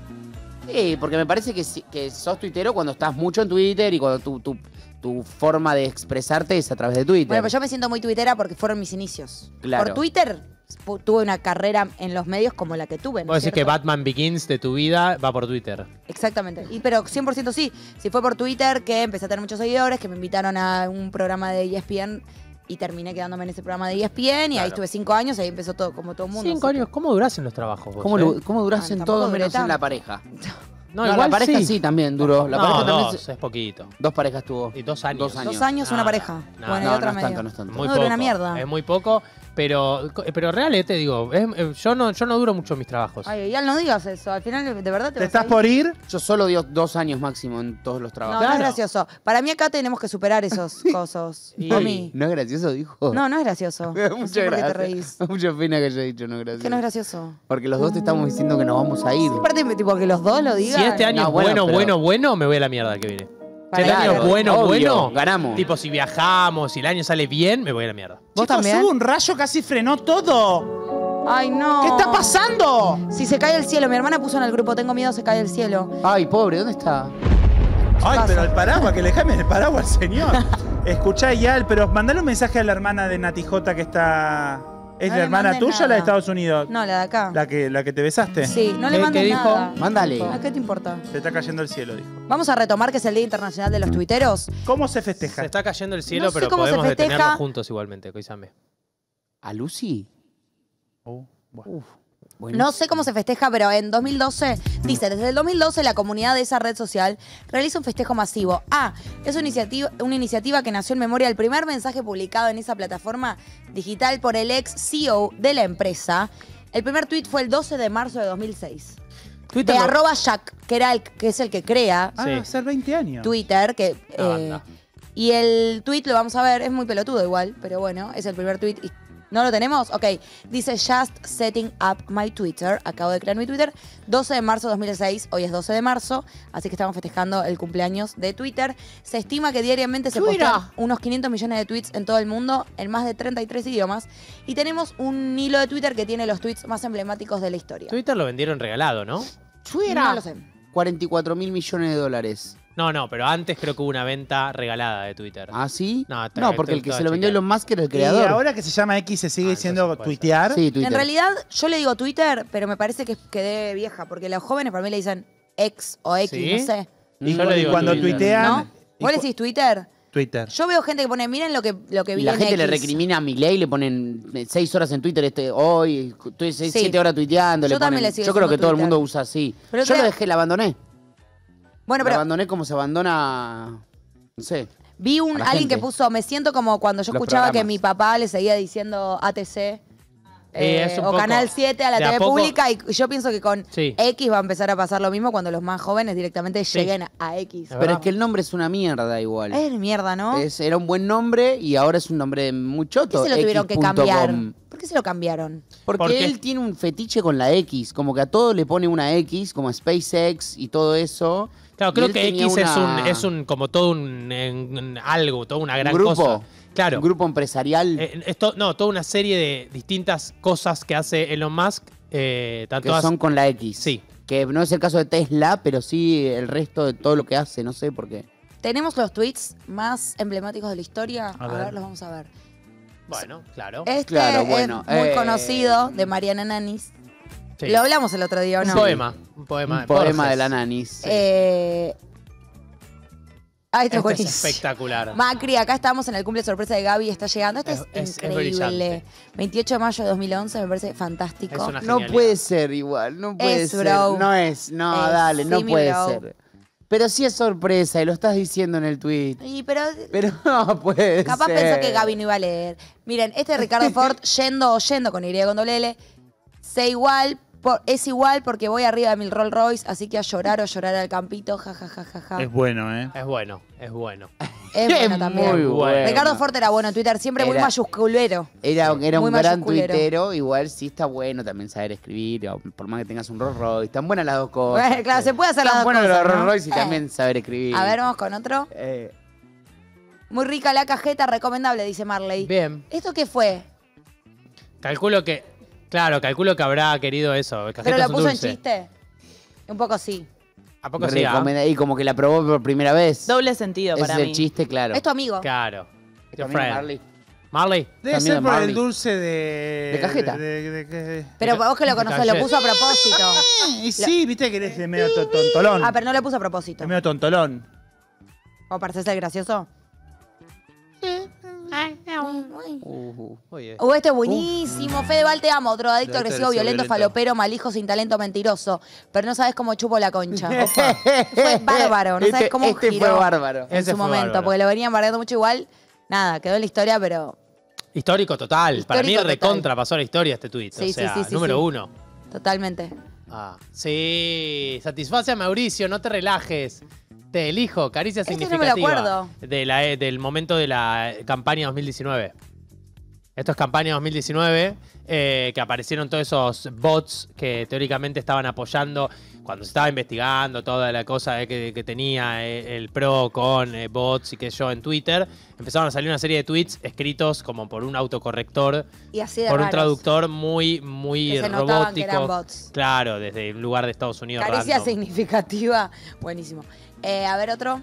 [SPEAKER 3] Sí, porque me parece que sos tuitero cuando estás mucho en Twitter y cuando tu forma de expresarte es a través de Twitter.
[SPEAKER 1] Bueno, pero yo me siento muy tuitera porque fueron mis inicios.
[SPEAKER 3] Claro.
[SPEAKER 1] Por Twitter tuve una carrera en los medios como la que tuve, ¿no
[SPEAKER 4] Vos
[SPEAKER 1] es
[SPEAKER 4] decís que
[SPEAKER 1] cierto?
[SPEAKER 4] Batman Begins de tu vida va por Twitter.
[SPEAKER 1] Exactamente. Pero 100% sí. Si fue por Twitter que empecé a tener muchos seguidores, que me invitaron a un programa de ESPN y terminé quedándome en ese programa de ESPN y ahí estuve 5 años y ahí empezó todo como todo el mundo.
[SPEAKER 4] 5 años, ¿cómo durás en los trabajos vos?
[SPEAKER 3] ¿Cómo durás en
[SPEAKER 1] tampoco
[SPEAKER 3] todo
[SPEAKER 1] duré
[SPEAKER 3] menos en
[SPEAKER 1] tanto.
[SPEAKER 3] la pareja?
[SPEAKER 4] No,
[SPEAKER 3] la
[SPEAKER 4] igual
[SPEAKER 3] pareja sí también duró. La
[SPEAKER 4] No,
[SPEAKER 3] pareja también
[SPEAKER 4] 2, es poquito.
[SPEAKER 3] 2 parejas tuvo.
[SPEAKER 4] Y 2 años.
[SPEAKER 3] 2 años.
[SPEAKER 1] 2 años una
[SPEAKER 4] Nada.
[SPEAKER 1] pareja.
[SPEAKER 4] Nada.
[SPEAKER 1] Bueno, y
[SPEAKER 3] No,
[SPEAKER 1] otra
[SPEAKER 3] no es
[SPEAKER 1] medio.
[SPEAKER 3] tanto, no es tanto.
[SPEAKER 4] Muy
[SPEAKER 1] No
[SPEAKER 4] poco.
[SPEAKER 1] dura una mierda.
[SPEAKER 4] Es muy poco, pero real, te digo. Yo no duro mucho en mis trabajos.
[SPEAKER 1] Ay, ya no digas eso. Al final, de verdad te
[SPEAKER 2] ¿Te
[SPEAKER 1] vas
[SPEAKER 2] estás
[SPEAKER 1] a ir.
[SPEAKER 2] por ir?
[SPEAKER 3] Yo solo dio 2 años máximo en todos los
[SPEAKER 1] No,
[SPEAKER 3] trabajos.
[SPEAKER 1] no es
[SPEAKER 4] Claro.
[SPEAKER 1] gracioso. Para mí acá tenemos que superar esos cosas.
[SPEAKER 4] Y-
[SPEAKER 1] A mí.
[SPEAKER 3] ¿No es gracioso, dijo?
[SPEAKER 1] No, no es gracioso.
[SPEAKER 3] Me da
[SPEAKER 1] No
[SPEAKER 3] mucha
[SPEAKER 1] sé por qué te
[SPEAKER 3] gracia.
[SPEAKER 1] reís.
[SPEAKER 3] Me da mucha pena que haya dicho no es gracioso.
[SPEAKER 1] Que no es gracioso.
[SPEAKER 3] Porque los dos te estamos diciendo que nos vamos a ir.
[SPEAKER 1] Aparte, tipo, que los dos lo digan.
[SPEAKER 4] Si este año
[SPEAKER 3] No,
[SPEAKER 4] es
[SPEAKER 3] bueno,
[SPEAKER 4] bueno,
[SPEAKER 3] pero-
[SPEAKER 4] me voy a la mierda el que viene.
[SPEAKER 1] Para
[SPEAKER 4] Si el año
[SPEAKER 1] claro,
[SPEAKER 4] es bueno,
[SPEAKER 3] obvio, ganamos.
[SPEAKER 4] Tipo, si viajamos, si el año sale bien, me voy a la mierda.
[SPEAKER 1] ¿Vos
[SPEAKER 2] Chicos,
[SPEAKER 1] también?
[SPEAKER 2] hubo un rayo, casi frenó todo.
[SPEAKER 1] Ay, no.
[SPEAKER 2] ¿Qué está pasando?
[SPEAKER 1] Si se cae el cielo. Mi hermana puso en el grupo, tengo miedo, se cae el cielo.
[SPEAKER 3] Ay, pobre, ¿dónde está?
[SPEAKER 2] Ay,
[SPEAKER 1] pasa?
[SPEAKER 2] pero el paraguas, que le cambien el paraguas al señor. Escuchá, Yal, pero mandale un mensaje a la hermana de Nati J que está... ¿Es
[SPEAKER 1] No
[SPEAKER 2] la
[SPEAKER 1] le
[SPEAKER 2] hermana
[SPEAKER 1] mandes
[SPEAKER 2] tuya o la de
[SPEAKER 1] nada.
[SPEAKER 2] Estados Unidos?
[SPEAKER 1] No, la de acá.
[SPEAKER 2] ¿La que te besaste?
[SPEAKER 1] Sí, no le
[SPEAKER 4] ¿Qué
[SPEAKER 1] mandes
[SPEAKER 4] dijo?
[SPEAKER 1] nada.
[SPEAKER 3] Mándale.
[SPEAKER 1] ¿A qué te importa?
[SPEAKER 2] Se está cayendo el cielo, dijo.
[SPEAKER 1] Vamos a retomar que es el Día Internacional de los Tuiteros.
[SPEAKER 2] ¿Cómo se
[SPEAKER 4] Se
[SPEAKER 2] festeja?
[SPEAKER 4] está cayendo el cielo,
[SPEAKER 1] No sé
[SPEAKER 4] pero
[SPEAKER 1] cómo se
[SPEAKER 4] podemos
[SPEAKER 1] festeja.
[SPEAKER 4] detenernos juntos igualmente, coísame.
[SPEAKER 3] ¿A Lucy?
[SPEAKER 2] Bueno.
[SPEAKER 1] No sé cómo se festeja, pero en 2012, dice, desde el 2012 la comunidad de esa red social realiza un festejo masivo. Es una iniciativa que nació en memoria del primer mensaje publicado en esa plataforma digital por el ex CEO de la empresa. El primer tuit fue el 12 de marzo de 2006.
[SPEAKER 4] Twitter
[SPEAKER 1] De
[SPEAKER 4] lo-
[SPEAKER 1] @Jack, que es el que crea
[SPEAKER 2] Ah,
[SPEAKER 4] Sí.
[SPEAKER 2] va a ser 20 años.
[SPEAKER 1] Twitter, que
[SPEAKER 4] Una banda.
[SPEAKER 1] y el tweet lo vamos a ver, es muy pelotudo igual, pero bueno, es el primer tweet. ¿No lo tenemos? Ok. Dice, just setting up my Twitter. Acabo de crear mi Twitter. 12 de marzo de 2006. Hoy es 12 de marzo. Así que estamos festejando el cumpleaños de Twitter. Se estima que diariamente se postean unos 500 millones de tweets en todo el mundo, en más de 33 idiomas. Y tenemos un hilo de Twitter que tiene los tweets más emblemáticos de la historia.
[SPEAKER 4] Twitter lo vendieron regalado, ¿no?
[SPEAKER 1] No lo sé.
[SPEAKER 3] 44 mil millones de dólares.
[SPEAKER 4] No, pero antes creo que hubo una venta regalada de Twitter.
[SPEAKER 3] ¿Ah, sí?
[SPEAKER 4] No,
[SPEAKER 3] No, porque el que se lo vendió
[SPEAKER 4] chequear.
[SPEAKER 3] Elon Musk era el
[SPEAKER 2] Y
[SPEAKER 3] creador.
[SPEAKER 2] ahora que se llama X se sigue diciendo
[SPEAKER 4] entonces puede
[SPEAKER 2] tuitear.
[SPEAKER 3] Sí, Twitter.
[SPEAKER 1] En realidad, yo le digo Twitter, pero me parece que debe vieja, porque los jóvenes para mí le dicen X o X,
[SPEAKER 4] ¿Sí?
[SPEAKER 1] no sé.
[SPEAKER 2] Y
[SPEAKER 4] Yo le digo
[SPEAKER 2] cuando
[SPEAKER 4] Twitter.
[SPEAKER 2] tuitean...
[SPEAKER 1] ¿No? ¿Vos le decís Twitter?
[SPEAKER 2] Twitter.
[SPEAKER 1] Yo veo gente que pone, miren lo que vi
[SPEAKER 3] Y la
[SPEAKER 1] en
[SPEAKER 3] gente le
[SPEAKER 1] X.
[SPEAKER 3] recrimina a Milei, le ponen 6 horas en Twitter hoy, estoy 7
[SPEAKER 1] Sí.
[SPEAKER 3] horas tuiteando.
[SPEAKER 1] Yo también le sigo
[SPEAKER 3] Yo creo que
[SPEAKER 1] usando
[SPEAKER 3] todo el
[SPEAKER 1] Twitter.
[SPEAKER 3] mundo usa así.
[SPEAKER 1] Pero
[SPEAKER 3] Yo
[SPEAKER 1] otra-
[SPEAKER 3] lo dejé, la abandoné.
[SPEAKER 1] Bueno,
[SPEAKER 3] La
[SPEAKER 1] pero
[SPEAKER 3] abandoné como se abandona, no sé.
[SPEAKER 1] vi
[SPEAKER 3] a
[SPEAKER 1] un
[SPEAKER 3] la
[SPEAKER 1] alguien
[SPEAKER 3] gente.
[SPEAKER 1] que puso, me siento como cuando yo
[SPEAKER 3] Los
[SPEAKER 1] escuchaba que
[SPEAKER 3] programas.
[SPEAKER 1] mi papá le seguía diciendo ATC.
[SPEAKER 4] Es un
[SPEAKER 1] O
[SPEAKER 4] poco-
[SPEAKER 1] Canal 7 a la
[SPEAKER 4] de a
[SPEAKER 1] TV
[SPEAKER 4] poco-
[SPEAKER 1] pública y yo pienso que con
[SPEAKER 4] Sí.
[SPEAKER 1] X va a empezar a pasar lo mismo cuando los más jóvenes directamente
[SPEAKER 4] Sí.
[SPEAKER 1] lleguen a X.
[SPEAKER 3] Pero es que el nombre es una mierda igual.
[SPEAKER 1] Es mierda, ¿no?
[SPEAKER 3] Era un buen nombre y ahora es un nombre muy
[SPEAKER 1] ¿Por
[SPEAKER 3] choto.
[SPEAKER 1] qué se lo tuvieron que
[SPEAKER 3] X.com.
[SPEAKER 1] cambiar? ¿Por qué se lo cambiaron?
[SPEAKER 3] Porque él tiene un fetiche con la X, como que a todo le pone una X, como SpaceX y todo eso.
[SPEAKER 4] Claro,
[SPEAKER 3] Y
[SPEAKER 4] creo
[SPEAKER 3] él
[SPEAKER 4] que
[SPEAKER 3] tenía
[SPEAKER 4] X
[SPEAKER 3] una-
[SPEAKER 4] es un como todo un algo, toda una gran
[SPEAKER 3] grupo.
[SPEAKER 4] cosa. Claro.
[SPEAKER 3] Un grupo empresarial.
[SPEAKER 4] No, toda una serie de distintas cosas que hace Elon Musk. Tanto
[SPEAKER 3] que son con la X.
[SPEAKER 4] Sí.
[SPEAKER 3] Que no es el caso de Tesla, pero sí el resto de todo lo que hace, no sé por qué.
[SPEAKER 1] Tenemos los tweets más emblemáticos de la historia. A ver, los vamos a ver.
[SPEAKER 4] Bueno, claro.
[SPEAKER 1] Este
[SPEAKER 3] Claro, bueno,
[SPEAKER 1] es muy conocido, de Mariana Nanis.
[SPEAKER 4] Sí.
[SPEAKER 1] Lo hablamos el otro día, ¿o no?
[SPEAKER 4] Un poema. Un poema.
[SPEAKER 3] Un poema
[SPEAKER 4] Borges.
[SPEAKER 3] de la Nanis.
[SPEAKER 1] Este es
[SPEAKER 4] Este es
[SPEAKER 1] buenísimo.
[SPEAKER 4] espectacular.
[SPEAKER 1] Macri, acá estamos en el cumple sorpresa de Gaby, está llegando. Este es,
[SPEAKER 4] Es
[SPEAKER 1] increíble.
[SPEAKER 4] brillante.
[SPEAKER 1] 28 de mayo de 2011, me parece fantástico.
[SPEAKER 4] Es una
[SPEAKER 3] No
[SPEAKER 4] genialidad.
[SPEAKER 3] puede ser igual, no puede
[SPEAKER 1] Es,
[SPEAKER 3] ser.
[SPEAKER 1] bro.
[SPEAKER 3] No es, no,
[SPEAKER 1] Es,
[SPEAKER 3] dale, no
[SPEAKER 1] sí, mi
[SPEAKER 3] puede
[SPEAKER 1] bro.
[SPEAKER 3] ser. Pero sí es sorpresa y lo estás diciendo en el tweet.
[SPEAKER 1] Y pero
[SPEAKER 3] Pero no puede
[SPEAKER 1] capaz
[SPEAKER 3] ser.
[SPEAKER 1] pensó que Gaby no iba a leer. Miren, este de Ricardo Ford, yendo con Y con doble L, es igual porque voy arriba de mi Rolls Royce, así que a llorar o llorar al campito, jajajaja.
[SPEAKER 2] Es bueno, ¿eh?
[SPEAKER 4] Es bueno, es bueno.
[SPEAKER 1] Es bueno también.
[SPEAKER 3] muy bueno.
[SPEAKER 1] Ricardo Ford era bueno en Twitter, siempre muy
[SPEAKER 3] Era-
[SPEAKER 1] mayusculero.
[SPEAKER 3] Era
[SPEAKER 1] Muy
[SPEAKER 3] un gran
[SPEAKER 1] mayusculero.
[SPEAKER 3] tuitero, igual sí está bueno también saber escribir, o por más que tengas un Rolls Royce. Están buenas las dos cosas.
[SPEAKER 1] Bueno, claro, se puede hacer las
[SPEAKER 3] Están
[SPEAKER 1] dos
[SPEAKER 3] buenos
[SPEAKER 1] cosas,
[SPEAKER 3] los Rolls
[SPEAKER 1] ¿no?
[SPEAKER 3] Royce y también saber escribir.
[SPEAKER 1] A ver, vamos con otro. Muy rica la cajeta, recomendable, dice Marley.
[SPEAKER 4] Bien.
[SPEAKER 1] ¿Esto qué fue?
[SPEAKER 4] Calculo que habrá querido eso.
[SPEAKER 1] ¿Pero
[SPEAKER 4] Cajetas
[SPEAKER 1] lo
[SPEAKER 4] son
[SPEAKER 1] puso en
[SPEAKER 4] dulce.
[SPEAKER 1] chiste? Un poco sí.
[SPEAKER 4] ¿A poco sí?
[SPEAKER 3] Y como que la probó por primera vez.
[SPEAKER 5] Doble sentido
[SPEAKER 3] Ese
[SPEAKER 5] para
[SPEAKER 3] es el
[SPEAKER 5] mí.
[SPEAKER 3] chiste, claro.
[SPEAKER 1] Es tu amigo.
[SPEAKER 4] Claro.
[SPEAKER 3] Tu
[SPEAKER 4] Your
[SPEAKER 3] amigo
[SPEAKER 4] friend.
[SPEAKER 3] Marley.
[SPEAKER 4] Marley.
[SPEAKER 2] Debe
[SPEAKER 3] Amigo
[SPEAKER 2] ser
[SPEAKER 3] de
[SPEAKER 2] por
[SPEAKER 3] Marley.
[SPEAKER 2] el dulce de...
[SPEAKER 3] ¿De cajeta?
[SPEAKER 1] Pero vos que lo conocés, lo puso a propósito.
[SPEAKER 2] Y sí, viste que eres de medio tontolón.
[SPEAKER 1] Ah, pero no lo puso a propósito.
[SPEAKER 2] Es medio tontolón.
[SPEAKER 1] ¿O para ser gracioso?
[SPEAKER 4] Oye.
[SPEAKER 1] Este es buenísimo. Fedeval, te amo. Drogadicto,
[SPEAKER 2] Drogadicto,
[SPEAKER 1] agresivo,
[SPEAKER 2] agresivo,
[SPEAKER 1] violento,
[SPEAKER 2] violento.
[SPEAKER 1] falopero, malijo, sin talento, mentiroso. Pero no sabes cómo chupo la concha. Fue bárbaro. No sabes cómo
[SPEAKER 3] Este
[SPEAKER 1] giró
[SPEAKER 3] fue bárbaro.
[SPEAKER 1] en
[SPEAKER 4] Ese
[SPEAKER 1] su
[SPEAKER 4] fue
[SPEAKER 1] momento.
[SPEAKER 4] bárbaro.
[SPEAKER 1] Porque lo venían bardeando mucho igual. Nada, quedó en la historia, pero
[SPEAKER 4] Histórico total. Para mí
[SPEAKER 1] Histórico total.
[SPEAKER 4] recontra pasó la historia este tuit.
[SPEAKER 1] Sí,
[SPEAKER 4] o sea,
[SPEAKER 1] sí, sí, sí,
[SPEAKER 4] número
[SPEAKER 1] sí.
[SPEAKER 4] 1.
[SPEAKER 1] totalmente.
[SPEAKER 4] Sí, satisface a Mauricio, no te relajes. Te elijo, caricia
[SPEAKER 1] Este no me lo
[SPEAKER 4] significativa.
[SPEAKER 1] acuerdo.
[SPEAKER 4] Del momento de la campaña 2019. Esto es campaña 2019, que aparecieron todos esos bots que teóricamente estaban apoyando cuando se estaba investigando toda la cosa que tenía el PRO con bots y qué sé yo en Twitter. Empezaron a salir una serie de tweets escritos como por un autocorrector,
[SPEAKER 1] Y así de
[SPEAKER 4] por un
[SPEAKER 1] raros.
[SPEAKER 4] traductor muy, muy
[SPEAKER 1] Que se notaban que
[SPEAKER 4] robótico.
[SPEAKER 1] eran bots.
[SPEAKER 4] Claro, desde un lugar de Estados Unidos.
[SPEAKER 1] Caricia
[SPEAKER 4] random.
[SPEAKER 1] significativa. Buenísimo. A ver, otro.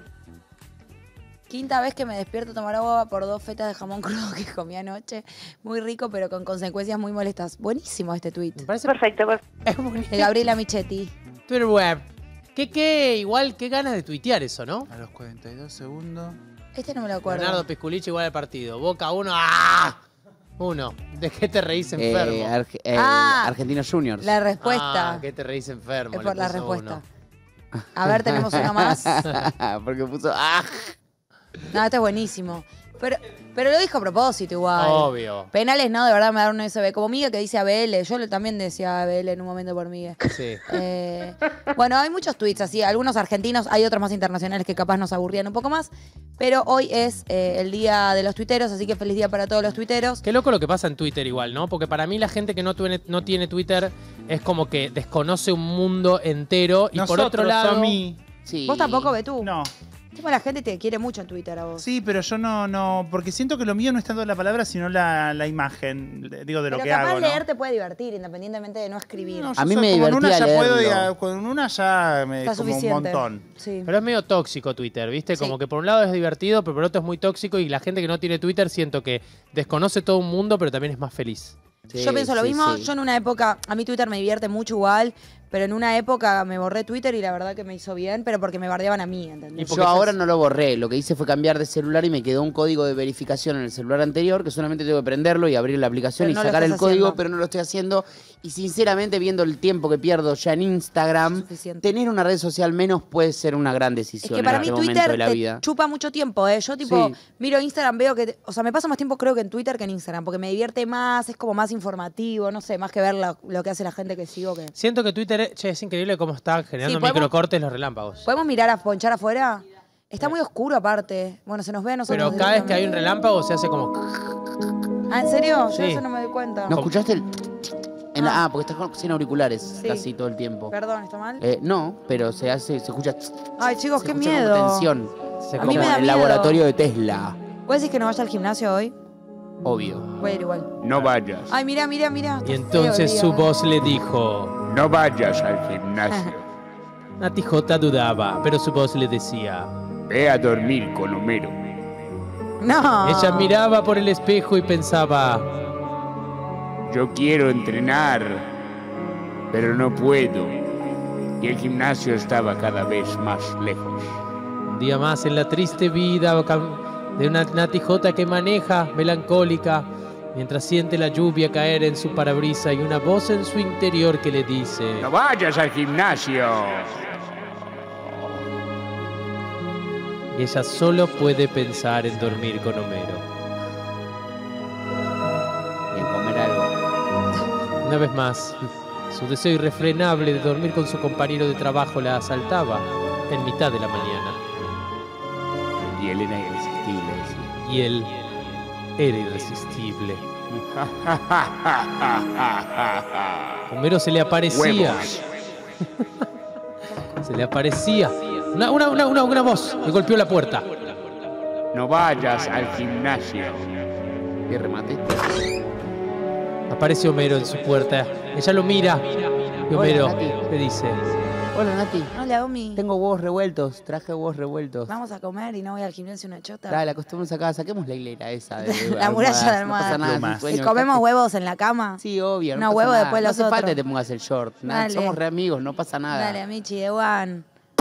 [SPEAKER 1] Quinta vez que me despierto a tomar agua por 2 fetas de jamón crudo que comí anoche. Muy rico, pero con consecuencias muy molestas. Buenísimo este tweet.
[SPEAKER 4] Me parece
[SPEAKER 11] Perfecto.
[SPEAKER 1] De Gabriela Michetti.
[SPEAKER 4] Twitter web. Igual, qué ganas de tuitear eso, ¿no?
[SPEAKER 2] A los 42 segundos.
[SPEAKER 1] Este no me lo acuerdo.
[SPEAKER 4] Leonardo Pisculich igual al partido. Boca 1. ¡Ah! 1. ¿De qué te reís enfermo?
[SPEAKER 3] Argentinos Juniors.
[SPEAKER 1] La respuesta.
[SPEAKER 4] Ah, ¿qué te reís enfermo?
[SPEAKER 1] Es
[SPEAKER 4] Le
[SPEAKER 1] por la
[SPEAKER 4] puso
[SPEAKER 1] respuesta.
[SPEAKER 4] uno.
[SPEAKER 1] A ver, tenemos uno más.
[SPEAKER 3] Porque puso. ¡Ah!
[SPEAKER 1] No, este es buenísimo. Pero lo dijo a propósito igual.
[SPEAKER 4] Obvio.
[SPEAKER 1] Penales no, de verdad me da un USB. Como Miguel que dice ABL. Yo también decía ABL en un momento por Miguel.
[SPEAKER 4] Sí.
[SPEAKER 1] Bueno, hay muchos tweets así. Algunos argentinos, hay otros más internacionales que capaz nos aburrían un poco más. Pero hoy es el día de los tuiteros, así que feliz día para todos los tuiteros.
[SPEAKER 4] Qué loco lo que pasa en Twitter igual, ¿no? Porque para mí la gente que no tiene Twitter es como que desconoce un mundo entero. Y por otro lado...
[SPEAKER 2] a mí.
[SPEAKER 3] Sí.
[SPEAKER 1] ¿Vos tampoco, Betú?
[SPEAKER 2] No.
[SPEAKER 1] Tipo, la gente te quiere mucho en Twitter a vos.
[SPEAKER 2] Sí, pero yo no, porque siento que lo mío no es tanto la palabra, sino la imagen, digo, de lo
[SPEAKER 1] Pero
[SPEAKER 2] que
[SPEAKER 1] capaz
[SPEAKER 2] hago, ¿no?
[SPEAKER 1] leer te puede divertir, independientemente de no escribir.
[SPEAKER 2] No, yo
[SPEAKER 3] A mí
[SPEAKER 2] soy-
[SPEAKER 3] me
[SPEAKER 2] como en una
[SPEAKER 3] divertía
[SPEAKER 2] ya puedo,
[SPEAKER 3] leerlo.
[SPEAKER 2] con una ya me
[SPEAKER 1] Está
[SPEAKER 2] como un
[SPEAKER 1] suficiente.
[SPEAKER 2] montón.
[SPEAKER 1] Sí.
[SPEAKER 4] Pero es medio tóxico Twitter, ¿viste?
[SPEAKER 1] Sí.
[SPEAKER 4] Como que por un lado es divertido, pero por otro es muy tóxico. Y la gente que no tiene Twitter siento que desconoce todo un mundo, pero también es más feliz.
[SPEAKER 3] Sí,
[SPEAKER 1] Yo pienso lo
[SPEAKER 3] sí,
[SPEAKER 1] mismo.
[SPEAKER 3] sí.
[SPEAKER 1] Yo en una época, a mí Twitter me divierte mucho igual, pero en una época me borré Twitter y la verdad que me hizo bien, pero porque me bardeaban a mí, ¿entendés?
[SPEAKER 3] Yo ahora no lo borré, lo que hice fue cambiar de celular y me quedó un código de verificación en el celular anterior, que solamente tengo que prenderlo y abrir la aplicación
[SPEAKER 1] Pero
[SPEAKER 3] y
[SPEAKER 1] no lo
[SPEAKER 3] sacar el
[SPEAKER 1] estás
[SPEAKER 3] código,
[SPEAKER 1] haciendo.
[SPEAKER 3] pero no lo estoy haciendo. Y sinceramente, viendo el tiempo que pierdo ya en Instagram, tener una red social menos puede ser una gran
[SPEAKER 1] Es
[SPEAKER 3] decisión
[SPEAKER 1] que para
[SPEAKER 3] en
[SPEAKER 1] mí
[SPEAKER 3] este momento
[SPEAKER 1] Twitter
[SPEAKER 3] de la
[SPEAKER 1] te
[SPEAKER 3] vida.
[SPEAKER 1] chupa mucho tiempo, ¿eh? Yo tipo
[SPEAKER 3] Sí.
[SPEAKER 1] miro Instagram, veo que... O sea, me paso más tiempo creo que en Twitter que en Instagram, porque me divierte más, es como más informativo, no sé, más que ver lo que hace la gente que sigo. Que...
[SPEAKER 4] Siento que Twitter es increíble cómo está generando
[SPEAKER 1] Sí, ¿podemos-
[SPEAKER 4] microcortes los relámpagos.
[SPEAKER 1] ¿Podemos mirar a ponchar afuera? Está muy oscuro aparte. Bueno, se nos ve a nosotros.
[SPEAKER 4] Pero cada vez que hay un
[SPEAKER 1] directamente.
[SPEAKER 4] relámpago se hace como...
[SPEAKER 1] Ah, ¿en serio? Yo
[SPEAKER 4] Sí.
[SPEAKER 1] eso no me doy cuenta.
[SPEAKER 3] ¿No escuchaste el...? porque estás sin auriculares
[SPEAKER 1] Sí.
[SPEAKER 3] casi todo el tiempo.
[SPEAKER 1] Perdón, ¿está mal?
[SPEAKER 3] No, pero se escucha...
[SPEAKER 1] Ay, chicos,
[SPEAKER 3] se
[SPEAKER 1] qué
[SPEAKER 3] escucha
[SPEAKER 1] miedo.
[SPEAKER 3] como tensión.
[SPEAKER 1] A
[SPEAKER 3] Como
[SPEAKER 1] mí me
[SPEAKER 3] en
[SPEAKER 1] da
[SPEAKER 3] el
[SPEAKER 1] miedo.
[SPEAKER 3] laboratorio de Tesla.
[SPEAKER 1] ¿Puedes decir que no vaya al gimnasio hoy?
[SPEAKER 3] Obvio.
[SPEAKER 1] Voy a ir igual.
[SPEAKER 3] No vayas.
[SPEAKER 1] Ay, mira.
[SPEAKER 4] Y entonces su voz le dijo...
[SPEAKER 3] No vayas al gimnasio.
[SPEAKER 4] Nati J dudaba, pero su voz le decía...
[SPEAKER 3] Ve a dormir con Homero.
[SPEAKER 1] No.
[SPEAKER 4] Ella miraba por el espejo y pensaba...
[SPEAKER 3] Yo quiero entrenar, pero no puedo. Y el gimnasio estaba cada vez más lejos.
[SPEAKER 4] Un día más en la triste vida de una Nati J que maneja, melancólica, mientras siente la lluvia caer en su parabrisa y una voz en su interior que le dice...
[SPEAKER 3] ¡No vayas al gimnasio!
[SPEAKER 4] Y ella solo puede pensar en dormir con Homero.
[SPEAKER 3] Y en comer algo.
[SPEAKER 4] Una vez más, su deseo irrefrenable de dormir con su compañero de trabajo la asaltaba en mitad de la mañana.
[SPEAKER 3] Y él era irresistible.
[SPEAKER 4] Y él era irresistible. Homero se le aparecía.
[SPEAKER 3] Huevos.
[SPEAKER 4] Se le aparecía. Una voz le golpeó la puerta.
[SPEAKER 3] No vayas al gimnasio. ¿Y remate?
[SPEAKER 4] Aparece Homero en su puerta. Ella lo mira. Y Homero
[SPEAKER 3] Hola, Nati.
[SPEAKER 4] le dice...
[SPEAKER 3] Hola, Nati.
[SPEAKER 1] Hola, Omi.
[SPEAKER 3] Tengo huevos revueltos. Traje huevos revueltos.
[SPEAKER 1] Vamos a comer y no voy al gimnasio una chota.
[SPEAKER 3] Dale, acostumbramos acá. Saquemos la hilera esa. De
[SPEAKER 1] La muralla de
[SPEAKER 3] No pasa
[SPEAKER 1] almohada.
[SPEAKER 3] nada. es un sueño.
[SPEAKER 1] ¿Y comemos huevos en la cama?
[SPEAKER 3] Sí, obvio.
[SPEAKER 1] Unos
[SPEAKER 3] pasa
[SPEAKER 1] huevos
[SPEAKER 3] nada.
[SPEAKER 1] después
[SPEAKER 3] no
[SPEAKER 1] los
[SPEAKER 3] hace falta
[SPEAKER 1] otros.
[SPEAKER 3] que te pongas el short. Nada,
[SPEAKER 1] Dale.
[SPEAKER 3] somos re amigos, no pasa nada.
[SPEAKER 1] Dale, Amichi, de Juan.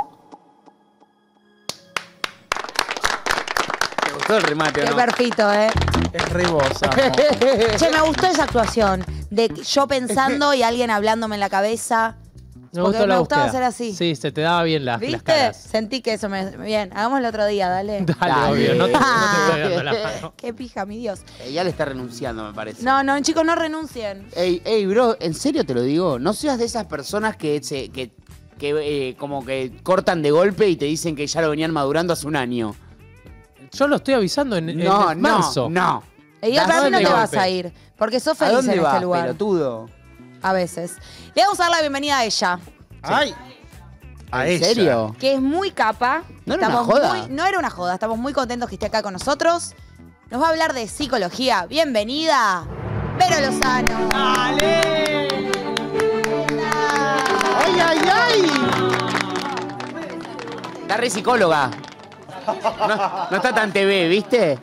[SPEAKER 3] ¿Te gustó el remate o
[SPEAKER 1] Qué
[SPEAKER 3] no?
[SPEAKER 1] perfito, ¿eh?
[SPEAKER 2] Es re vos, amo.
[SPEAKER 1] Che, me gustó esa actuación. De yo pensando y alguien hablándome en la cabeza.
[SPEAKER 4] Me
[SPEAKER 1] Porque
[SPEAKER 4] gustó la
[SPEAKER 1] me gustaba
[SPEAKER 4] búsqueda.
[SPEAKER 1] hacer así.
[SPEAKER 4] Sí, se te daba bien las
[SPEAKER 1] ¿Viste?
[SPEAKER 4] caras.
[SPEAKER 1] Sentí que eso me... Bien, hagámoslo otro día, dale.
[SPEAKER 4] Dale, obvio, no te estoy dando la mano.
[SPEAKER 1] Qué pija, mi Dios.
[SPEAKER 3] Ya le está renunciando, me parece.
[SPEAKER 1] No, chicos, no renuncien.
[SPEAKER 3] Ey, bro, en serio te lo digo. No seas de esas personas que como que cortan de golpe y te dicen que ya lo venían madurando hace un año.
[SPEAKER 4] Yo lo estoy avisando en
[SPEAKER 3] No,
[SPEAKER 4] marzo.
[SPEAKER 3] no.
[SPEAKER 1] Y para mí no
[SPEAKER 4] dónde
[SPEAKER 1] te
[SPEAKER 4] golpe?
[SPEAKER 1] vas a ir. Porque sos
[SPEAKER 3] ¿A
[SPEAKER 1] feliz
[SPEAKER 3] dónde
[SPEAKER 1] en
[SPEAKER 3] vas,
[SPEAKER 1] este lugar.
[SPEAKER 3] pelotudo?
[SPEAKER 1] A veces. Le vamos a dar la bienvenida a ella.
[SPEAKER 2] Ay. A
[SPEAKER 3] ¿En
[SPEAKER 2] ella.
[SPEAKER 3] serio?
[SPEAKER 1] Que es muy capa.
[SPEAKER 3] ¿No era una joda?
[SPEAKER 1] No era una joda. Estamos muy contentos que esté acá con nosotros. Nos va a hablar de psicología. Bienvenida, Vero Lozano.
[SPEAKER 2] ¡Ale!
[SPEAKER 3] ¡Ay, ay, ay! Está re psicóloga. No está tan TV, ¿viste?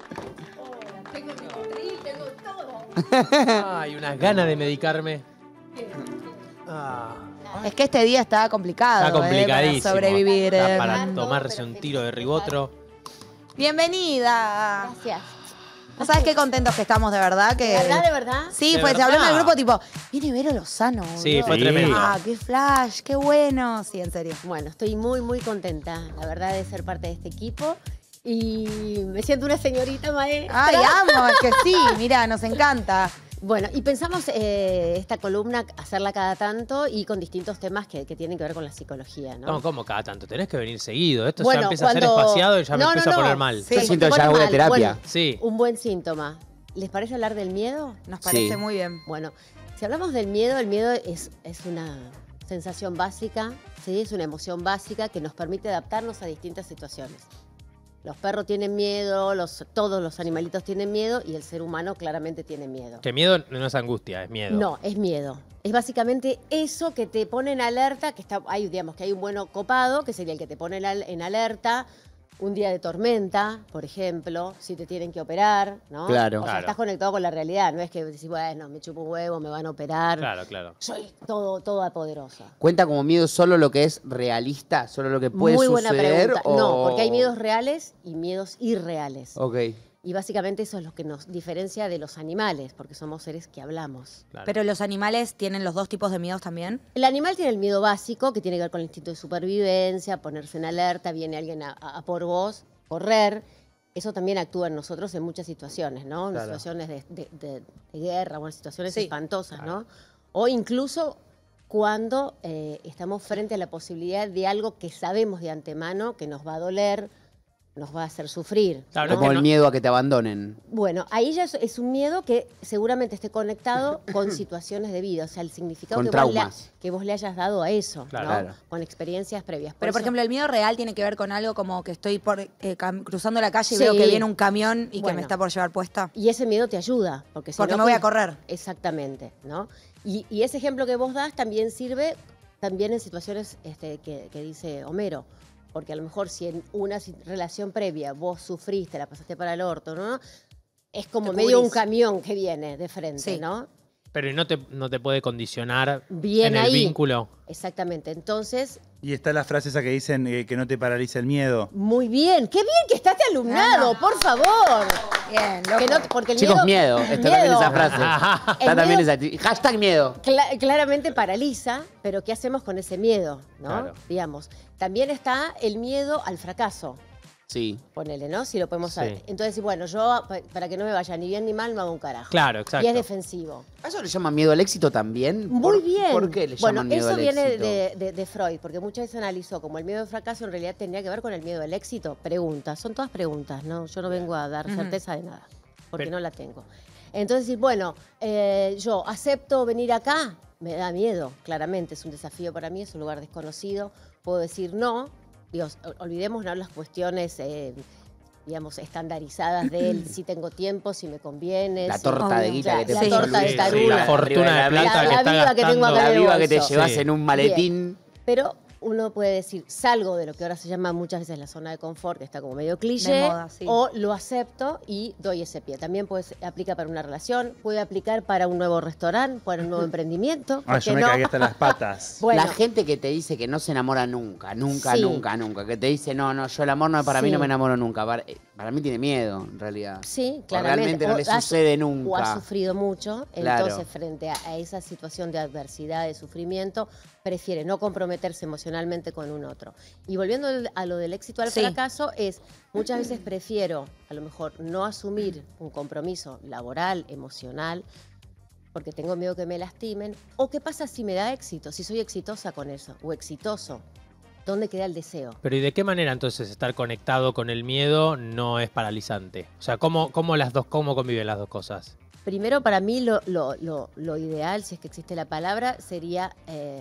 [SPEAKER 4] Ay, unas ganas de medicarme. Ah,
[SPEAKER 1] Es que este día está complicado.
[SPEAKER 4] está complicadísimo.
[SPEAKER 1] Para sobrevivir.
[SPEAKER 4] Está para tomarse un tiro de ribotro.
[SPEAKER 1] Bienvenida.
[SPEAKER 15] Gracias.
[SPEAKER 1] ¿No sabes qué contentos que estamos de verdad? Que...
[SPEAKER 15] ¿De verdad, de verdad?
[SPEAKER 1] Sí,
[SPEAKER 4] ¿De
[SPEAKER 1] pues se habló en el
[SPEAKER 4] verdad?
[SPEAKER 1] grupo tipo, viene Vero Lozano.
[SPEAKER 4] Sí,
[SPEAKER 1] boludo.
[SPEAKER 4] fue tremendo.
[SPEAKER 1] Ah, qué flash, qué bueno. Sí, en serio.
[SPEAKER 15] Bueno, estoy muy, muy contenta, la verdad, de ser parte de este equipo. Y me siento una señorita maestra.
[SPEAKER 1] Ay, amo, es que sí, mira, nos encanta.
[SPEAKER 15] Bueno, y pensamos esta columna hacerla cada tanto y con distintos temas que tienen que ver con la psicología, ¿no?
[SPEAKER 4] No, ¿cómo cada tanto? Tenés que venir seguido. Esto
[SPEAKER 15] Bueno,
[SPEAKER 4] ya empieza a ser
[SPEAKER 15] cuando-
[SPEAKER 4] espaciado y ya me
[SPEAKER 15] No,
[SPEAKER 4] empieza
[SPEAKER 15] no,
[SPEAKER 4] a poner
[SPEAKER 15] no.
[SPEAKER 4] mal.
[SPEAKER 1] Sí.
[SPEAKER 3] Yo siento que
[SPEAKER 15] Te
[SPEAKER 3] ya
[SPEAKER 15] pone
[SPEAKER 3] voy a
[SPEAKER 15] mal.
[SPEAKER 3] terapia.
[SPEAKER 15] Bueno,
[SPEAKER 4] Sí.
[SPEAKER 15] un buen síntoma. ¿Les parece hablar del miedo?
[SPEAKER 1] Nos parece
[SPEAKER 3] Sí.
[SPEAKER 1] muy bien.
[SPEAKER 15] Bueno, si hablamos del miedo, el miedo es una sensación básica, ¿sí? Es una emoción básica que nos permite adaptarnos a distintas situaciones. Los perros tienen miedo, todos los animalitos tienen miedo y el ser humano claramente tiene miedo.
[SPEAKER 4] Que miedo no es angustia, es miedo.
[SPEAKER 15] No, es miedo. Es básicamente eso que te pone en alerta, que hay un bueno copado, que sería el que te pone en alerta un día de tormenta, por ejemplo, si te tienen que operar, ¿no?
[SPEAKER 3] Claro.
[SPEAKER 15] O sea,
[SPEAKER 3] Claro.
[SPEAKER 15] estás conectado con la realidad, no es que decís, bueno, me chupo un huevo, me van a operar.
[SPEAKER 4] Claro, claro.
[SPEAKER 15] Soy toda poderosa.
[SPEAKER 3] ¿Cuenta como miedo solo lo que es realista? ¿Solo lo que puede
[SPEAKER 15] Muy buena
[SPEAKER 3] suceder?
[SPEAKER 15] pregunta. No, porque hay miedos reales y miedos irreales.
[SPEAKER 3] Ok.
[SPEAKER 15] Y básicamente eso es lo que nos diferencia de los animales, porque somos seres que hablamos.
[SPEAKER 1] Pero los animales tienen los dos tipos de miedos también.
[SPEAKER 15] El animal tiene el miedo básico, que tiene que ver con el instinto de supervivencia, ponerse en alerta, viene alguien a por vos, correr. Eso también actúa en nosotros en muchas situaciones, ¿no? En
[SPEAKER 3] Claro.
[SPEAKER 15] situaciones de guerra o en situaciones espantosas, ¿no? O incluso cuando estamos frente a la posibilidad de algo que sabemos de antemano que nos va a doler, nos va a hacer sufrir.
[SPEAKER 4] Claro,
[SPEAKER 3] Como el miedo a que te abandonen.
[SPEAKER 15] Bueno, ahí ya es un miedo que seguramente esté conectado con situaciones de vida, o sea, el significado
[SPEAKER 3] Con
[SPEAKER 15] que vos,
[SPEAKER 3] traumas.
[SPEAKER 15] que vos le hayas dado a eso,
[SPEAKER 1] Claro.
[SPEAKER 15] ¿no?
[SPEAKER 1] Claro.
[SPEAKER 15] Con experiencias previas.
[SPEAKER 1] Pero, por
[SPEAKER 15] eso-
[SPEAKER 1] ejemplo, el miedo real tiene que ver con algo como que estoy cruzando la calle y
[SPEAKER 15] Sí.
[SPEAKER 1] veo que viene un camión y que
[SPEAKER 15] Bueno.
[SPEAKER 1] me está por llevar puesta.
[SPEAKER 15] Y ese miedo te ayuda. Porque
[SPEAKER 1] Porque me voy a correr.
[SPEAKER 15] Exactamente, ¿no? Y ese ejemplo que vos das también sirve también en situaciones que dice Homero. Porque a lo mejor si en una relación previa vos sufriste, la pasaste para el orto, ¿no? Es como
[SPEAKER 1] Te
[SPEAKER 15] medio
[SPEAKER 1] cubrís.
[SPEAKER 15] un camión que viene de frente,
[SPEAKER 1] Sí.
[SPEAKER 15] ¿no?
[SPEAKER 4] Pero ¿y no te puede condicionar
[SPEAKER 15] Bien
[SPEAKER 4] en el
[SPEAKER 15] ahí.
[SPEAKER 4] vínculo?
[SPEAKER 15] Exactamente. Entonces,
[SPEAKER 2] Y está la frase esa que dicen que no te paraliza el miedo.
[SPEAKER 15] muy bien. ¡Qué bien que estás alumnado! ¡Por favor!
[SPEAKER 1] Bien,
[SPEAKER 15] Que no- porque el
[SPEAKER 3] Chicos, miedo. Está también esa frase.
[SPEAKER 15] El
[SPEAKER 3] Está también
[SPEAKER 15] miedo-
[SPEAKER 3] esa. Hashtag miedo.
[SPEAKER 15] Claramente paraliza, pero ¿qué hacemos con ese miedo? ¿No?
[SPEAKER 3] Claro.
[SPEAKER 15] Digamos. También está el miedo al fracaso.
[SPEAKER 3] Sí.
[SPEAKER 15] Ponele, ¿no? Si lo podemos saber.
[SPEAKER 4] Sí.
[SPEAKER 15] Entonces, bueno, yo para que no me vaya ni bien ni mal, no hago un carajo.
[SPEAKER 4] Claro, exacto.
[SPEAKER 15] Y es defensivo.
[SPEAKER 3] ¿A eso le llaman miedo al éxito también?
[SPEAKER 15] Muy bien.
[SPEAKER 3] ¿Por qué le
[SPEAKER 15] Bueno,
[SPEAKER 3] llaman miedo
[SPEAKER 15] eso
[SPEAKER 3] al
[SPEAKER 15] viene
[SPEAKER 3] éxito?
[SPEAKER 15] de Freud, porque muchas veces analizó como el miedo al fracaso en realidad tenía que ver con el miedo al éxito. Preguntas, son todas preguntas, ¿no? Yo no vengo a dar
[SPEAKER 1] Ujú.
[SPEAKER 15] certeza de nada, porque
[SPEAKER 4] Pero-
[SPEAKER 15] no la tengo. Entonces, decir, bueno, yo acepto venir acá, me da miedo, claramente, es un desafío para mí, es un lugar desconocido, puedo decir no, Dios, olvidémonos las cuestiones, digamos, estandarizadas de él, si tengo tiempo, si me conviene.
[SPEAKER 3] La
[SPEAKER 15] si-
[SPEAKER 3] torta de guita que te
[SPEAKER 15] La
[SPEAKER 3] puso
[SPEAKER 15] torta de
[SPEAKER 3] Luis,
[SPEAKER 15] tarula.
[SPEAKER 4] la fortuna de plata
[SPEAKER 15] La
[SPEAKER 4] que está
[SPEAKER 15] viva que tengo acá
[SPEAKER 4] gastando.
[SPEAKER 15] en
[SPEAKER 3] La
[SPEAKER 15] el
[SPEAKER 3] viva que te
[SPEAKER 15] bolso.
[SPEAKER 3] llevas
[SPEAKER 4] Sí.
[SPEAKER 3] en un maletín.
[SPEAKER 15] Pero uno puede decir, salgo de lo que ahora se llama muchas veces la zona de confort, que está como medio cliché,
[SPEAKER 1] De moda, sí.
[SPEAKER 15] o lo acepto y doy ese pie. También aplica para una relación, puede aplicar para un nuevo restaurante, para un nuevo emprendimiento.
[SPEAKER 2] Ah,
[SPEAKER 15] ¿por
[SPEAKER 2] yo
[SPEAKER 15] qué
[SPEAKER 2] me
[SPEAKER 15] no?
[SPEAKER 2] cagué hasta las patas.
[SPEAKER 15] Bueno.
[SPEAKER 3] La gente que te dice que no se enamora nunca, nunca,
[SPEAKER 15] Sí.
[SPEAKER 3] nunca, nunca. Que te dice, no, yo el amor no, para mí
[SPEAKER 15] Sí.
[SPEAKER 3] no me enamoro nunca. Para mí tiene miedo, en realidad.
[SPEAKER 15] Sí,
[SPEAKER 3] O
[SPEAKER 15] claramente.
[SPEAKER 3] realmente no le
[SPEAKER 15] ha-
[SPEAKER 3] sucede
[SPEAKER 15] O ha
[SPEAKER 3] nunca.
[SPEAKER 15] sufrido mucho,
[SPEAKER 3] Claro.
[SPEAKER 15] entonces frente a esa situación de adversidad, de sufrimiento, prefiere no comprometerse emocionalmente con un otro. Y volviendo a lo del éxito al
[SPEAKER 1] Sí.
[SPEAKER 15] fracaso, es muchas veces prefiero a lo mejor no asumir un compromiso laboral, emocional, porque tengo miedo que me lastimen. ¿O qué pasa si me da éxito? Si soy exitosa con eso, o exitoso. ¿Dónde queda el deseo?
[SPEAKER 4] Pero ¿y de qué manera entonces estar conectado con el miedo no es paralizante? O sea, ¿cómo conviven las dos cosas?
[SPEAKER 15] Primero, para mí lo ideal, si es que existe la palabra, sería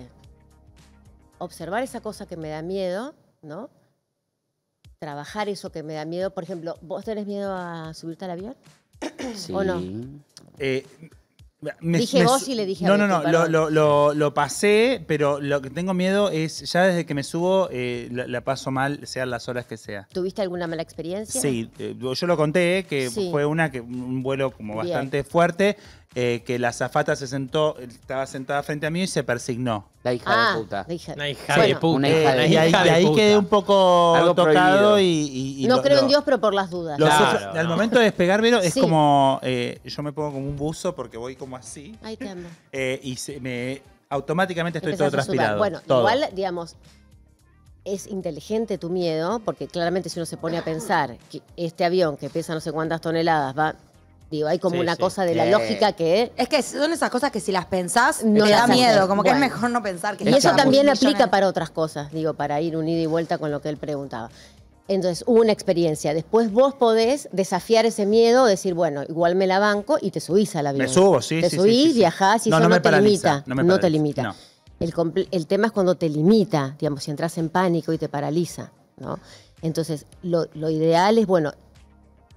[SPEAKER 15] observar esa cosa que me da miedo, ¿no? Trabajar eso que me da miedo. Por ejemplo, ¿vos tenés miedo a subirte al avión?
[SPEAKER 3] Sí.
[SPEAKER 15] ¿O no?
[SPEAKER 2] Eh,
[SPEAKER 15] Dije vos y le dije a
[SPEAKER 2] No,
[SPEAKER 15] Beto,
[SPEAKER 2] no,
[SPEAKER 15] perdón.
[SPEAKER 2] lo pasé, pero lo que tengo miedo es, ya desde que me subo, la paso mal, sean las horas que sea.
[SPEAKER 15] ¿Tuviste alguna mala experiencia?
[SPEAKER 2] Sí, yo lo conté, que
[SPEAKER 15] Sí.
[SPEAKER 2] fue un vuelo como
[SPEAKER 15] Bien.
[SPEAKER 2] bastante fuerte, que la azafata estaba sentada frente a mí y se persignó.
[SPEAKER 3] La hija
[SPEAKER 15] Ah,
[SPEAKER 3] de puta.
[SPEAKER 15] la hija-
[SPEAKER 4] Una hija
[SPEAKER 15] Bueno,
[SPEAKER 4] de puta.
[SPEAKER 3] una hija de-
[SPEAKER 2] Y ahí,
[SPEAKER 4] hija de
[SPEAKER 2] y ahí
[SPEAKER 4] puta.
[SPEAKER 2] quedé un poco
[SPEAKER 3] Algo
[SPEAKER 2] tocado
[SPEAKER 3] prohibido.
[SPEAKER 2] y
[SPEAKER 15] no
[SPEAKER 2] lo-
[SPEAKER 15] creo en
[SPEAKER 2] lo-
[SPEAKER 15] Dios, pero por las dudas.
[SPEAKER 2] lo
[SPEAKER 4] Claro,
[SPEAKER 2] sufro.
[SPEAKER 4] no.
[SPEAKER 2] Al momento de despegar, Vero, es
[SPEAKER 15] Sí.
[SPEAKER 2] como, yo me pongo como un buzo porque voy como así,
[SPEAKER 15] Ahí te amo.
[SPEAKER 2] y automáticamente estoy
[SPEAKER 15] Empezás
[SPEAKER 2] todo
[SPEAKER 15] a sudar.
[SPEAKER 2] transpirado.
[SPEAKER 15] Bueno,
[SPEAKER 2] todo.
[SPEAKER 15] igual, digamos, es inteligente tu miedo, porque claramente si uno se pone a pensar que este avión que pesa no sé cuántas toneladas va... Digo, hay como
[SPEAKER 4] Sí,
[SPEAKER 15] una
[SPEAKER 4] sí.
[SPEAKER 15] cosa de la lógica que...
[SPEAKER 1] Es que son esas cosas que si las pensás,
[SPEAKER 15] No
[SPEAKER 1] te
[SPEAKER 15] las
[SPEAKER 1] da
[SPEAKER 15] haces.
[SPEAKER 1] miedo. Como que
[SPEAKER 15] Bueno.
[SPEAKER 1] es mejor no pensar que
[SPEAKER 15] Y eso
[SPEAKER 1] está
[SPEAKER 15] también
[SPEAKER 1] millones.
[SPEAKER 15] aplica para otras cosas, digo, para ir un ida y vuelta con lo que él preguntaba. Entonces, hubo una experiencia. Después vos podés desafiar ese miedo, decir, bueno, igual me la banco y te subís al avión.
[SPEAKER 2] Me subo, sí,
[SPEAKER 15] Te
[SPEAKER 2] sí,
[SPEAKER 15] subís,
[SPEAKER 2] sí, sí, sí.
[SPEAKER 15] viajás y
[SPEAKER 2] No,
[SPEAKER 15] eso
[SPEAKER 2] no
[SPEAKER 15] no,
[SPEAKER 2] me
[SPEAKER 15] te
[SPEAKER 2] paraliza,
[SPEAKER 15] limita.
[SPEAKER 2] no me
[SPEAKER 15] No te
[SPEAKER 2] paraliza,
[SPEAKER 15] limita.
[SPEAKER 2] no.
[SPEAKER 15] El tema es cuando te limita, digamos, si entras en pánico y te paraliza, ¿no? Entonces, lo ideal es, bueno,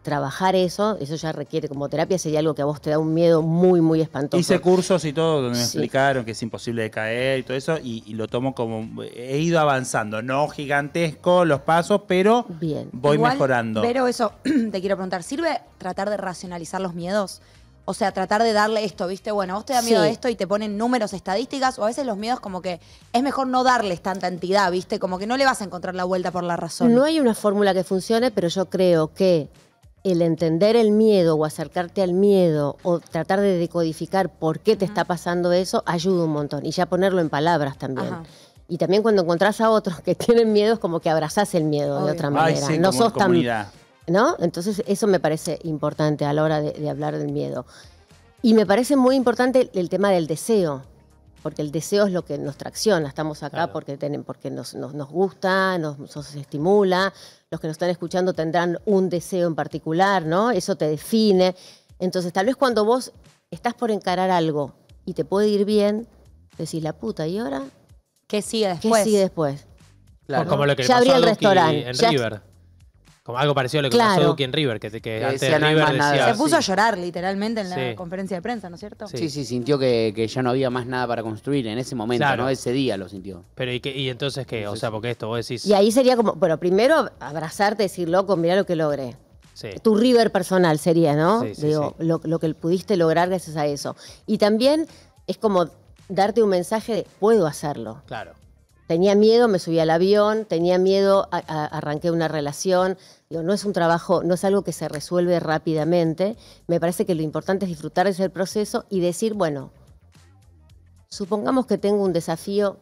[SPEAKER 15] trabajar eso ya requiere como terapia, sería algo que a vos te da un miedo muy, muy espantoso.
[SPEAKER 2] Hice cursos y todo donde me
[SPEAKER 15] Sí.
[SPEAKER 2] explicaron que es imposible de caer y todo eso, y lo tomo como, he ido avanzando, no gigantesco los pasos, pero
[SPEAKER 15] Bien.
[SPEAKER 2] voy
[SPEAKER 1] Igual,
[SPEAKER 2] mejorando.
[SPEAKER 1] Pero eso, te quiero preguntar, ¿sirve tratar de racionalizar los miedos? O sea, tratar de darle esto, ¿viste? Bueno, vos te da miedo
[SPEAKER 15] Sí.
[SPEAKER 1] esto y te ponen números, estadísticas, o a veces los miedos como que es mejor no darles tanta entidad, ¿viste? Como que no le vas a encontrar la vuelta por la razón.
[SPEAKER 15] No hay una fórmula que funcione, pero yo creo que el entender el miedo o acercarte al miedo o tratar de decodificar por qué te está pasando eso ayuda un montón. Y ya ponerlo en palabras también.
[SPEAKER 1] Ajá.
[SPEAKER 15] Y también cuando encontrás a otros que tienen miedo es como que abrazás el miedo de
[SPEAKER 1] Obvio.
[SPEAKER 15] otra
[SPEAKER 2] Ay,
[SPEAKER 15] manera.
[SPEAKER 2] sí,
[SPEAKER 15] No
[SPEAKER 2] como
[SPEAKER 15] sos tan,
[SPEAKER 2] comunidad.
[SPEAKER 15] ¿no? Entonces eso me parece importante a la hora de hablar del miedo. Y me parece muy importante el tema del deseo, porque el deseo es lo que nos tracciona. Estamos acá porque nos gusta, nos estimula. Los que nos están escuchando tendrán un deseo en particular, ¿no? Eso te define. Entonces, tal vez cuando vos estás por encarar algo y te puede ir bien, decís, la puta, ¿y ahora?
[SPEAKER 1] ¿Qué sigue
[SPEAKER 15] ¿Qué
[SPEAKER 1] después?
[SPEAKER 15] sigue después?
[SPEAKER 4] Claro. Como lo que le
[SPEAKER 15] Ya
[SPEAKER 4] pasó
[SPEAKER 15] abrí
[SPEAKER 4] a
[SPEAKER 15] el
[SPEAKER 4] Duki
[SPEAKER 15] restaurante.
[SPEAKER 4] en
[SPEAKER 15] Ya-
[SPEAKER 4] River. Como algo parecido a lo que pasó a
[SPEAKER 15] Claro.
[SPEAKER 4] Duki en River, que antes
[SPEAKER 3] decía,
[SPEAKER 4] de
[SPEAKER 3] no hay
[SPEAKER 4] River
[SPEAKER 3] más nada.
[SPEAKER 4] decía...
[SPEAKER 1] Se puso a llorar literalmente en la
[SPEAKER 4] Sí.
[SPEAKER 1] conferencia de prensa, ¿no es cierto?
[SPEAKER 4] Sí.
[SPEAKER 3] Sí, sintió que ya no había más nada para construir en ese momento,
[SPEAKER 4] Claro.
[SPEAKER 3] ¿no? Ese día lo sintió.
[SPEAKER 4] Pero ¿y entonces qué? O sea, porque esto vos decís...
[SPEAKER 15] Y ahí sería como, bueno, primero abrazarte, decir, loco, mirá lo que logré.
[SPEAKER 4] Sí.
[SPEAKER 15] Tu River personal sería, ¿no?
[SPEAKER 4] Sí, sí,
[SPEAKER 15] Digo, lo que pudiste lograr gracias a eso. Y también es como darte un mensaje de, puedo hacerlo.
[SPEAKER 4] Claro.
[SPEAKER 15] Tenía miedo, me subí al avión, tenía miedo, arranqué una relación. Digo, no es un trabajo, no es algo que se resuelve rápidamente. Me parece que lo importante es disfrutar de ese proceso y decir, bueno, supongamos que tengo un desafío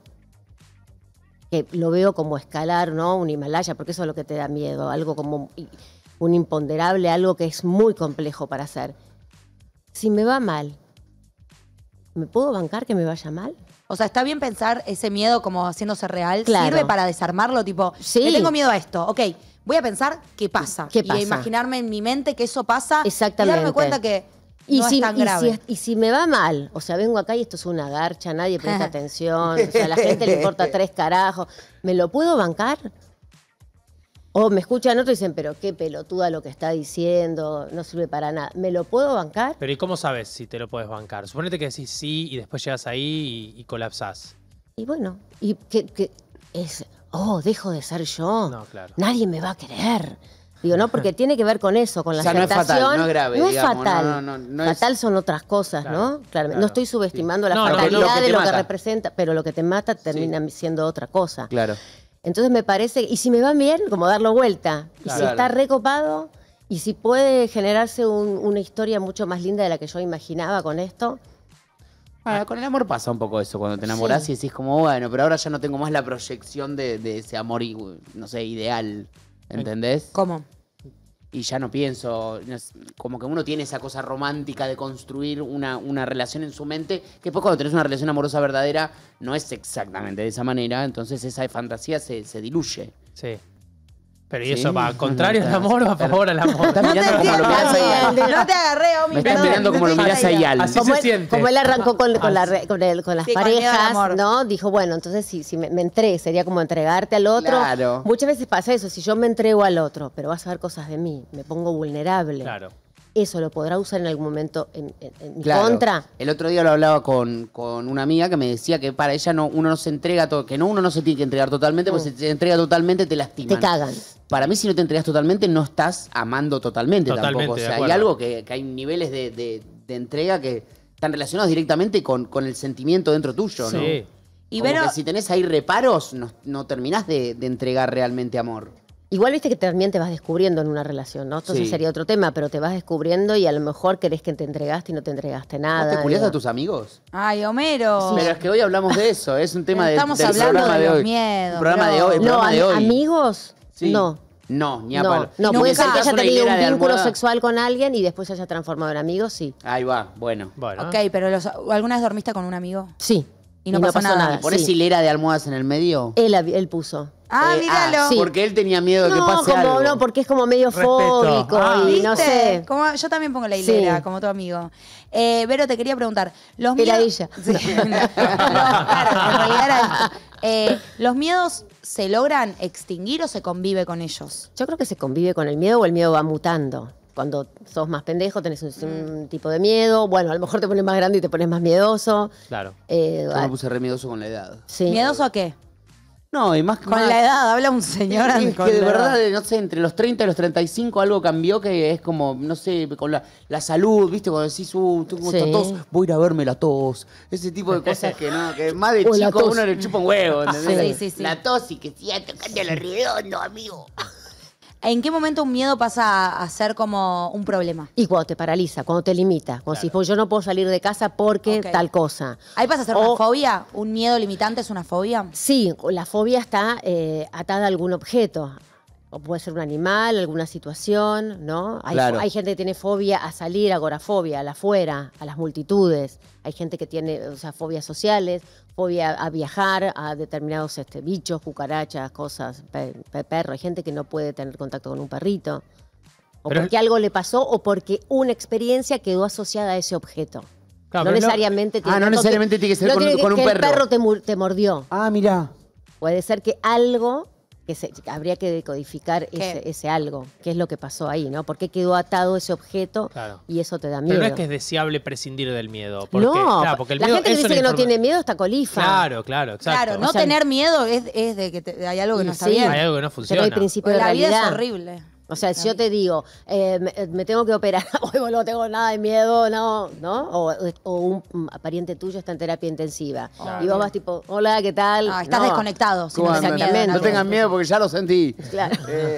[SPEAKER 15] que lo veo como escalar, ¿no? Un Himalaya, porque eso es lo que te da miedo, algo como un imponderable, algo que es muy complejo para hacer. Si me va mal, ¿me puedo bancar que me vaya mal?
[SPEAKER 1] O sea, está bien pensar ese miedo como haciéndose real.
[SPEAKER 15] Claro.
[SPEAKER 1] Sirve para desarmarlo, tipo,
[SPEAKER 15] Sí.
[SPEAKER 1] le tengo miedo a esto. Ok, voy a pensar qué pasa.
[SPEAKER 15] ¿Qué
[SPEAKER 1] Y
[SPEAKER 15] pasa?
[SPEAKER 1] a imaginarme en mi mente que eso pasa.
[SPEAKER 15] Exactamente.
[SPEAKER 1] Y darme cuenta que no es tan grave.
[SPEAKER 15] Y si me va mal, o sea, vengo acá y esto es una garcha, nadie presta atención, o sea, a la gente le importa 3 carajos, ¿me lo puedo bancar? O me escuchan otros y dicen, pero qué pelotuda lo que está diciendo, no sirve para nada. ¿Me lo puedo bancar?
[SPEAKER 4] Pero ¿y cómo sabes si te lo puedes bancar? Suponete que decís sí y después llegas ahí y colapsás.
[SPEAKER 15] Y bueno, y que es, dejo de ser yo.
[SPEAKER 4] No, claro.
[SPEAKER 15] Nadie me va a querer. Digo, no, porque tiene que ver con eso, con la
[SPEAKER 3] O sea, no es
[SPEAKER 15] aceptación.
[SPEAKER 3] fatal, no es grave,
[SPEAKER 15] No es
[SPEAKER 3] digamos,
[SPEAKER 15] fatal.
[SPEAKER 3] no es-
[SPEAKER 15] Fatal son otras cosas, ¿no? Claro. No estoy subestimando la
[SPEAKER 4] No, no,
[SPEAKER 15] fatalidad
[SPEAKER 3] lo que
[SPEAKER 15] de
[SPEAKER 3] te
[SPEAKER 15] lo que
[SPEAKER 3] mata.
[SPEAKER 15] representa, pero lo que te mata termina siendo otra cosa.
[SPEAKER 3] Claro.
[SPEAKER 15] Entonces me parece, y si me va bien, como darlo vuelta. Y si
[SPEAKER 3] Claro.
[SPEAKER 15] está recopado, y si puede generarse una historia mucho más linda de la que yo imaginaba con esto.
[SPEAKER 3] Bueno, con el amor pasa un poco eso, cuando te enamorás y decís como, bueno, pero ahora ya no tengo más la proyección de ese amor, no sé, ideal, ¿entendés?
[SPEAKER 1] ¿Cómo?
[SPEAKER 3] Y ya no pienso, como que uno tiene esa cosa romántica de construir una relación en su mente, que después cuando tenés una relación amorosa verdadera no es exactamente de esa manera, entonces esa fantasía se diluye.
[SPEAKER 4] Sí. Pero ¿y
[SPEAKER 3] Sí.
[SPEAKER 4] eso va contrario al amor o a favor al amor?
[SPEAKER 3] Estás mirando como lo mirás a Ial.
[SPEAKER 1] No te agarré, Omi.
[SPEAKER 3] Me estás
[SPEAKER 1] perdón,
[SPEAKER 3] mirando como
[SPEAKER 1] no
[SPEAKER 3] lo
[SPEAKER 1] te
[SPEAKER 3] mirás a
[SPEAKER 1] distraigas.
[SPEAKER 3] Ial.
[SPEAKER 4] Así
[SPEAKER 15] Como
[SPEAKER 4] se
[SPEAKER 15] él,
[SPEAKER 4] siente.
[SPEAKER 15] como él arrancó con las
[SPEAKER 1] Sí, con el miedo al
[SPEAKER 15] parejas,
[SPEAKER 1] amor.
[SPEAKER 15] ¿no? Dijo, bueno, entonces si me entregué, sería como entregarte al otro.
[SPEAKER 3] Claro.
[SPEAKER 15] Muchas veces pasa eso, si yo me entrego al otro, pero vas a ver cosas de mí, me pongo vulnerable.
[SPEAKER 4] Claro.
[SPEAKER 15] Eso lo podrá usar en algún momento en mi
[SPEAKER 3] Claro.
[SPEAKER 15] contra.
[SPEAKER 3] El otro día lo hablaba con una amiga que me decía que para ella uno no se entrega todo, que uno no se tiene que entregar totalmente, porque si te entrega totalmente te lastiman.
[SPEAKER 15] Te cagan.
[SPEAKER 3] Para mí, si no te entregas totalmente, no estás amando totalmente,
[SPEAKER 4] Totalmente,
[SPEAKER 3] tampoco. O
[SPEAKER 4] de
[SPEAKER 3] sea, hay
[SPEAKER 4] acuerdo.
[SPEAKER 3] algo que hay niveles de entrega que están relacionados directamente con el sentimiento dentro tuyo, ¿no?
[SPEAKER 4] Sí.
[SPEAKER 1] Y
[SPEAKER 3] Como
[SPEAKER 1] Vero,
[SPEAKER 3] que si tenés ahí reparos, no terminás de entregar realmente amor.
[SPEAKER 15] Igual viste que también te vas descubriendo en una relación, ¿no? Entonces
[SPEAKER 3] Sí.
[SPEAKER 15] sería otro tema, pero te vas descubriendo y a lo mejor querés que te entregaste y no te entregaste nada.
[SPEAKER 3] ¿Vos te culiás
[SPEAKER 15] digo.
[SPEAKER 3] a tus amigos?
[SPEAKER 1] ay, Homero.
[SPEAKER 3] Pero es que hoy hablamos de eso, es un tema
[SPEAKER 1] Estamos
[SPEAKER 3] del
[SPEAKER 1] hablando
[SPEAKER 3] programa
[SPEAKER 1] de los
[SPEAKER 3] hoy.
[SPEAKER 1] miedos,
[SPEAKER 3] El programa
[SPEAKER 1] bro.
[SPEAKER 3] de hoy. El
[SPEAKER 15] No,
[SPEAKER 3] programa de hoy.
[SPEAKER 15] amigos,
[SPEAKER 3] Sí.
[SPEAKER 15] no.
[SPEAKER 3] No, ni a
[SPEAKER 15] No,
[SPEAKER 3] palo.
[SPEAKER 15] no
[SPEAKER 3] ¿Y
[SPEAKER 15] puede
[SPEAKER 3] nunca
[SPEAKER 15] ser que
[SPEAKER 3] sacás
[SPEAKER 15] haya
[SPEAKER 3] una
[SPEAKER 15] tenido
[SPEAKER 3] hilera
[SPEAKER 15] un
[SPEAKER 3] de
[SPEAKER 15] vínculo
[SPEAKER 3] almohada?
[SPEAKER 15] sexual con alguien y después se haya transformado en amigo, sí.
[SPEAKER 3] Ahí va, bueno.
[SPEAKER 4] Bueno.
[SPEAKER 1] Ok, pero ¿alguna vez dormiste con un amigo?
[SPEAKER 15] Sí.
[SPEAKER 1] Y no pasó nada.
[SPEAKER 3] ¿Ponés
[SPEAKER 15] sí.
[SPEAKER 3] hilera de almohadas en el medio?
[SPEAKER 15] Él puso.
[SPEAKER 1] Ah, míralo.
[SPEAKER 15] Sí.
[SPEAKER 3] Porque él tenía miedo de que
[SPEAKER 15] No,
[SPEAKER 3] pase algo.
[SPEAKER 15] no, porque es como medio
[SPEAKER 2] Respeto.
[SPEAKER 15] fóbico
[SPEAKER 2] Ah.
[SPEAKER 15] y no
[SPEAKER 1] ¿Viste?
[SPEAKER 15] sé.
[SPEAKER 1] Como, yo también pongo la hilera,
[SPEAKER 15] Sí.
[SPEAKER 1] como tu amigo. Vero, te quería preguntar. ¿Los
[SPEAKER 15] Era
[SPEAKER 1] miedos-
[SPEAKER 15] ella.
[SPEAKER 1] Sí. No, claro, en realidad era esto. ¿Los miedos se logran extinguir o se convive con ellos?
[SPEAKER 15] Yo creo que se convive con el miedo o el miedo va mutando. Cuando sos más pendejo tenés un tipo de miedo. Bueno, a lo mejor te pones más grande y te pones más miedoso.
[SPEAKER 4] Claro.
[SPEAKER 3] Yo me puse re miedoso con la edad.
[SPEAKER 15] Sí.
[SPEAKER 1] ¿Miedoso a qué?
[SPEAKER 3] No, y más que
[SPEAKER 1] Con la edad, habla un señor.
[SPEAKER 3] Es
[SPEAKER 1] con
[SPEAKER 3] que de
[SPEAKER 1] la
[SPEAKER 3] verdad,
[SPEAKER 1] edad.
[SPEAKER 3] no sé, entre los 30 y los 35 algo cambió que es como, no sé, con la salud, ¿viste? Cuando decís, tengo
[SPEAKER 15] Sí.
[SPEAKER 3] esta tos, voy a ir a verme la tos. Ese tipo de cosas que no, que más de
[SPEAKER 15] O la
[SPEAKER 3] chico
[SPEAKER 15] tos.
[SPEAKER 3] uno le chupa un huevo, ¿entendés?
[SPEAKER 1] Sí.
[SPEAKER 3] La tos y que siga tocando lo redondo, amigo.
[SPEAKER 1] ¿En qué momento un miedo pasa a ser como un problema?
[SPEAKER 15] Y cuando te paraliza, cuando te limita. Cuando decís, pues yo no puedo salir de casa porque
[SPEAKER 1] Ok.
[SPEAKER 15] tal cosa.
[SPEAKER 1] ¿Ahí pasa a ser una fobia? ¿Un miedo limitante es una fobia?
[SPEAKER 15] Sí, la fobia está atada a algún objeto. O puede ser un animal, alguna situación, ¿no?
[SPEAKER 3] Claro.
[SPEAKER 15] Hay gente que tiene fobia a salir, agorafobia, al afuera, a las multitudes. Hay gente que tiene, o sea, fobias sociales, fobia a viajar, a determinados bichos, cucarachas, cosas, perro. Hay gente que no puede tener contacto con un perrito. O
[SPEAKER 4] Pero-
[SPEAKER 15] porque algo le pasó o porque una experiencia quedó asociada a ese objeto.
[SPEAKER 4] Claro,
[SPEAKER 15] no
[SPEAKER 4] pero
[SPEAKER 15] necesariamente
[SPEAKER 3] no necesariamente tiene que ser
[SPEAKER 15] no
[SPEAKER 3] con-
[SPEAKER 15] tiene
[SPEAKER 3] con un
[SPEAKER 15] que
[SPEAKER 3] perro.
[SPEAKER 15] el perro te mordió.
[SPEAKER 3] Ah, mirá.
[SPEAKER 15] Puede ser que algo, habría que decodificar
[SPEAKER 1] ¿Qué?
[SPEAKER 15] ese algo, qué es lo que pasó ahí, ¿no? ¿Por qué quedó atado ese objeto
[SPEAKER 4] Claro.
[SPEAKER 15] y eso te da miedo?
[SPEAKER 4] Pero no es que es deseable prescindir del miedo. Porque,
[SPEAKER 15] No,
[SPEAKER 4] claro, porque el
[SPEAKER 15] la
[SPEAKER 4] miedo
[SPEAKER 15] gente que
[SPEAKER 4] es
[SPEAKER 15] dice
[SPEAKER 4] una
[SPEAKER 15] que no
[SPEAKER 4] informa-
[SPEAKER 15] tiene miedo está colifa.
[SPEAKER 4] Claro, exacto.
[SPEAKER 1] Claro, no
[SPEAKER 15] O sea,
[SPEAKER 1] tener miedo es de que hay algo que no está
[SPEAKER 15] Sí.
[SPEAKER 1] bien.
[SPEAKER 4] Hay algo que no
[SPEAKER 15] Pero
[SPEAKER 4] funciona.
[SPEAKER 15] hay principio de
[SPEAKER 1] La vida
[SPEAKER 15] realidad.
[SPEAKER 1] es horrible.
[SPEAKER 15] O sea, si yo te digo, me tengo que operar, hoy no tengo nada de miedo, no, ¿no? O un pariente tuyo está en terapia intensiva.
[SPEAKER 3] Claro.
[SPEAKER 15] Y vos vas tipo, hola, ¿qué tal?
[SPEAKER 1] Ah, estás
[SPEAKER 15] No.
[SPEAKER 1] desconectado. Si
[SPEAKER 3] ¿Cómo
[SPEAKER 1] no
[SPEAKER 3] andan?
[SPEAKER 1] tenés miedo,
[SPEAKER 3] No tengan miedo porque ya lo sentí.
[SPEAKER 15] Claro.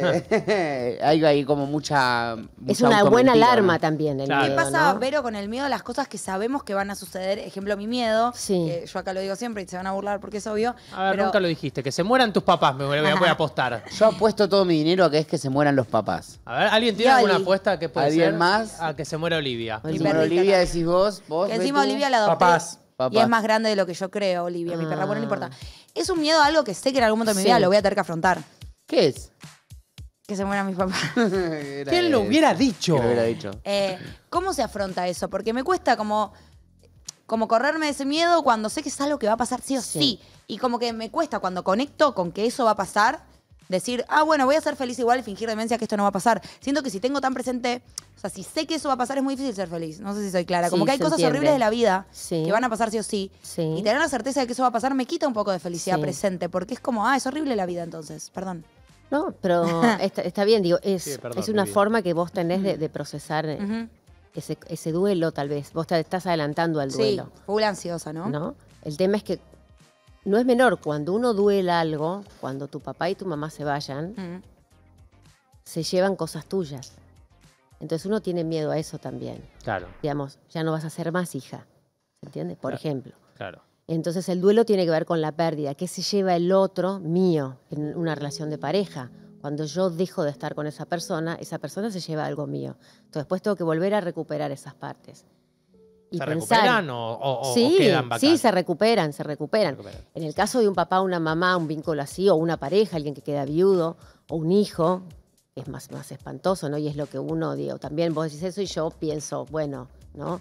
[SPEAKER 3] Hay como mucha
[SPEAKER 15] Es una buena
[SPEAKER 3] automentira,
[SPEAKER 15] alarma
[SPEAKER 3] ¿no?
[SPEAKER 15] también el
[SPEAKER 4] Claro.
[SPEAKER 1] ¿Qué
[SPEAKER 15] miedo,
[SPEAKER 1] pasa,
[SPEAKER 15] ¿no?
[SPEAKER 1] Vero, con el miedo a las cosas que sabemos que van a suceder? Ejemplo, mi miedo.
[SPEAKER 15] Sí.
[SPEAKER 1] Que yo acá lo digo siempre y se van a burlar porque es obvio.
[SPEAKER 4] A ver,
[SPEAKER 1] pero
[SPEAKER 4] nunca lo dijiste. Que se mueran tus papás, me voy a apostar.
[SPEAKER 3] Yo apuesto todo mi dinero a que es que se mueran los papás.
[SPEAKER 4] A ver, ¿alguien tiene
[SPEAKER 1] Yoli.
[SPEAKER 4] alguna apuesta que puede
[SPEAKER 3] ¿Alguien
[SPEAKER 4] ser?
[SPEAKER 3] más?
[SPEAKER 4] A que se muera Olivia.
[SPEAKER 15] Mi
[SPEAKER 3] Si bueno,
[SPEAKER 1] perrita
[SPEAKER 3] Olivia
[SPEAKER 1] también.
[SPEAKER 3] decís vos,
[SPEAKER 1] que encima
[SPEAKER 3] Betu.
[SPEAKER 1] Olivia la adopté.
[SPEAKER 2] Papás.
[SPEAKER 1] Y es más grande de lo que yo creo, Olivia, mi perra. Bueno, no
[SPEAKER 15] Ah.
[SPEAKER 1] importa. Es un miedo a algo que sé que en algún momento de mi
[SPEAKER 15] Sí.
[SPEAKER 1] vida lo voy a tener que afrontar.
[SPEAKER 3] ¿Qué es?
[SPEAKER 1] Que se mueran mis papás.
[SPEAKER 4] ¿Quién lo hubiera dicho?
[SPEAKER 3] ¿Quién lo hubiera dicho?
[SPEAKER 1] ¿Cómo se afronta eso? Porque me cuesta como correrme de ese miedo cuando sé que es algo que va a pasar sí o sí. Y como que me cuesta cuando conecto con que eso va a pasar, decir, bueno, voy a ser feliz igual y fingir demencia que esto no va a pasar. Siento que si tengo tan presente, o sea, si sé que eso va a pasar, es muy difícil ser feliz. No sé si soy clara. Como
[SPEAKER 15] Sí,
[SPEAKER 1] que hay
[SPEAKER 15] se
[SPEAKER 1] cosas
[SPEAKER 15] entiende.
[SPEAKER 1] horribles de la vida
[SPEAKER 15] Sí.
[SPEAKER 1] que van a pasar sí o sí.
[SPEAKER 15] Sí.
[SPEAKER 1] Y tener la certeza de que eso va a pasar me quita un poco de felicidad
[SPEAKER 15] Sí.
[SPEAKER 1] presente, porque es como, es horrible la vida entonces. Perdón.
[SPEAKER 15] No, pero está bien, digo, es
[SPEAKER 4] perdón,
[SPEAKER 15] una
[SPEAKER 4] mi vida.
[SPEAKER 15] forma que vos tenés de procesar
[SPEAKER 1] Ujú.
[SPEAKER 15] ese duelo, tal vez. Vos te estás adelantando al
[SPEAKER 1] Sí,
[SPEAKER 15] duelo,
[SPEAKER 1] full ansiosa, ¿no?
[SPEAKER 15] ¿no? El tema es que no es menor. Cuando uno duela algo, cuando tu papá y tu mamá se vayan,
[SPEAKER 1] Mm.
[SPEAKER 15] se llevan cosas tuyas. Entonces uno tiene miedo a eso también.
[SPEAKER 4] Claro,
[SPEAKER 15] Digamos, ya no vas a ser más hija. ¿Se entiende? Por
[SPEAKER 4] Claro.
[SPEAKER 15] ejemplo.
[SPEAKER 4] claro.
[SPEAKER 15] Entonces el duelo tiene que ver con la pérdida. ¿Qué se lleva el otro mío en una relación de pareja? Cuando yo dejo de estar con esa persona se lleva algo mío. Entonces después tengo que volver a recuperar esas partes. Y
[SPEAKER 4] ¿Se
[SPEAKER 15] pensar-
[SPEAKER 4] recuperan o
[SPEAKER 15] sí,
[SPEAKER 4] quedan vacantes?
[SPEAKER 15] sí, se recuperan. En el caso de un papá, una mamá, un vínculo así, o una pareja, alguien que queda viudo, o un hijo, es más espantoso, ¿no? Y es lo que uno, digo, también vos decís eso y yo pienso, bueno, ¿no?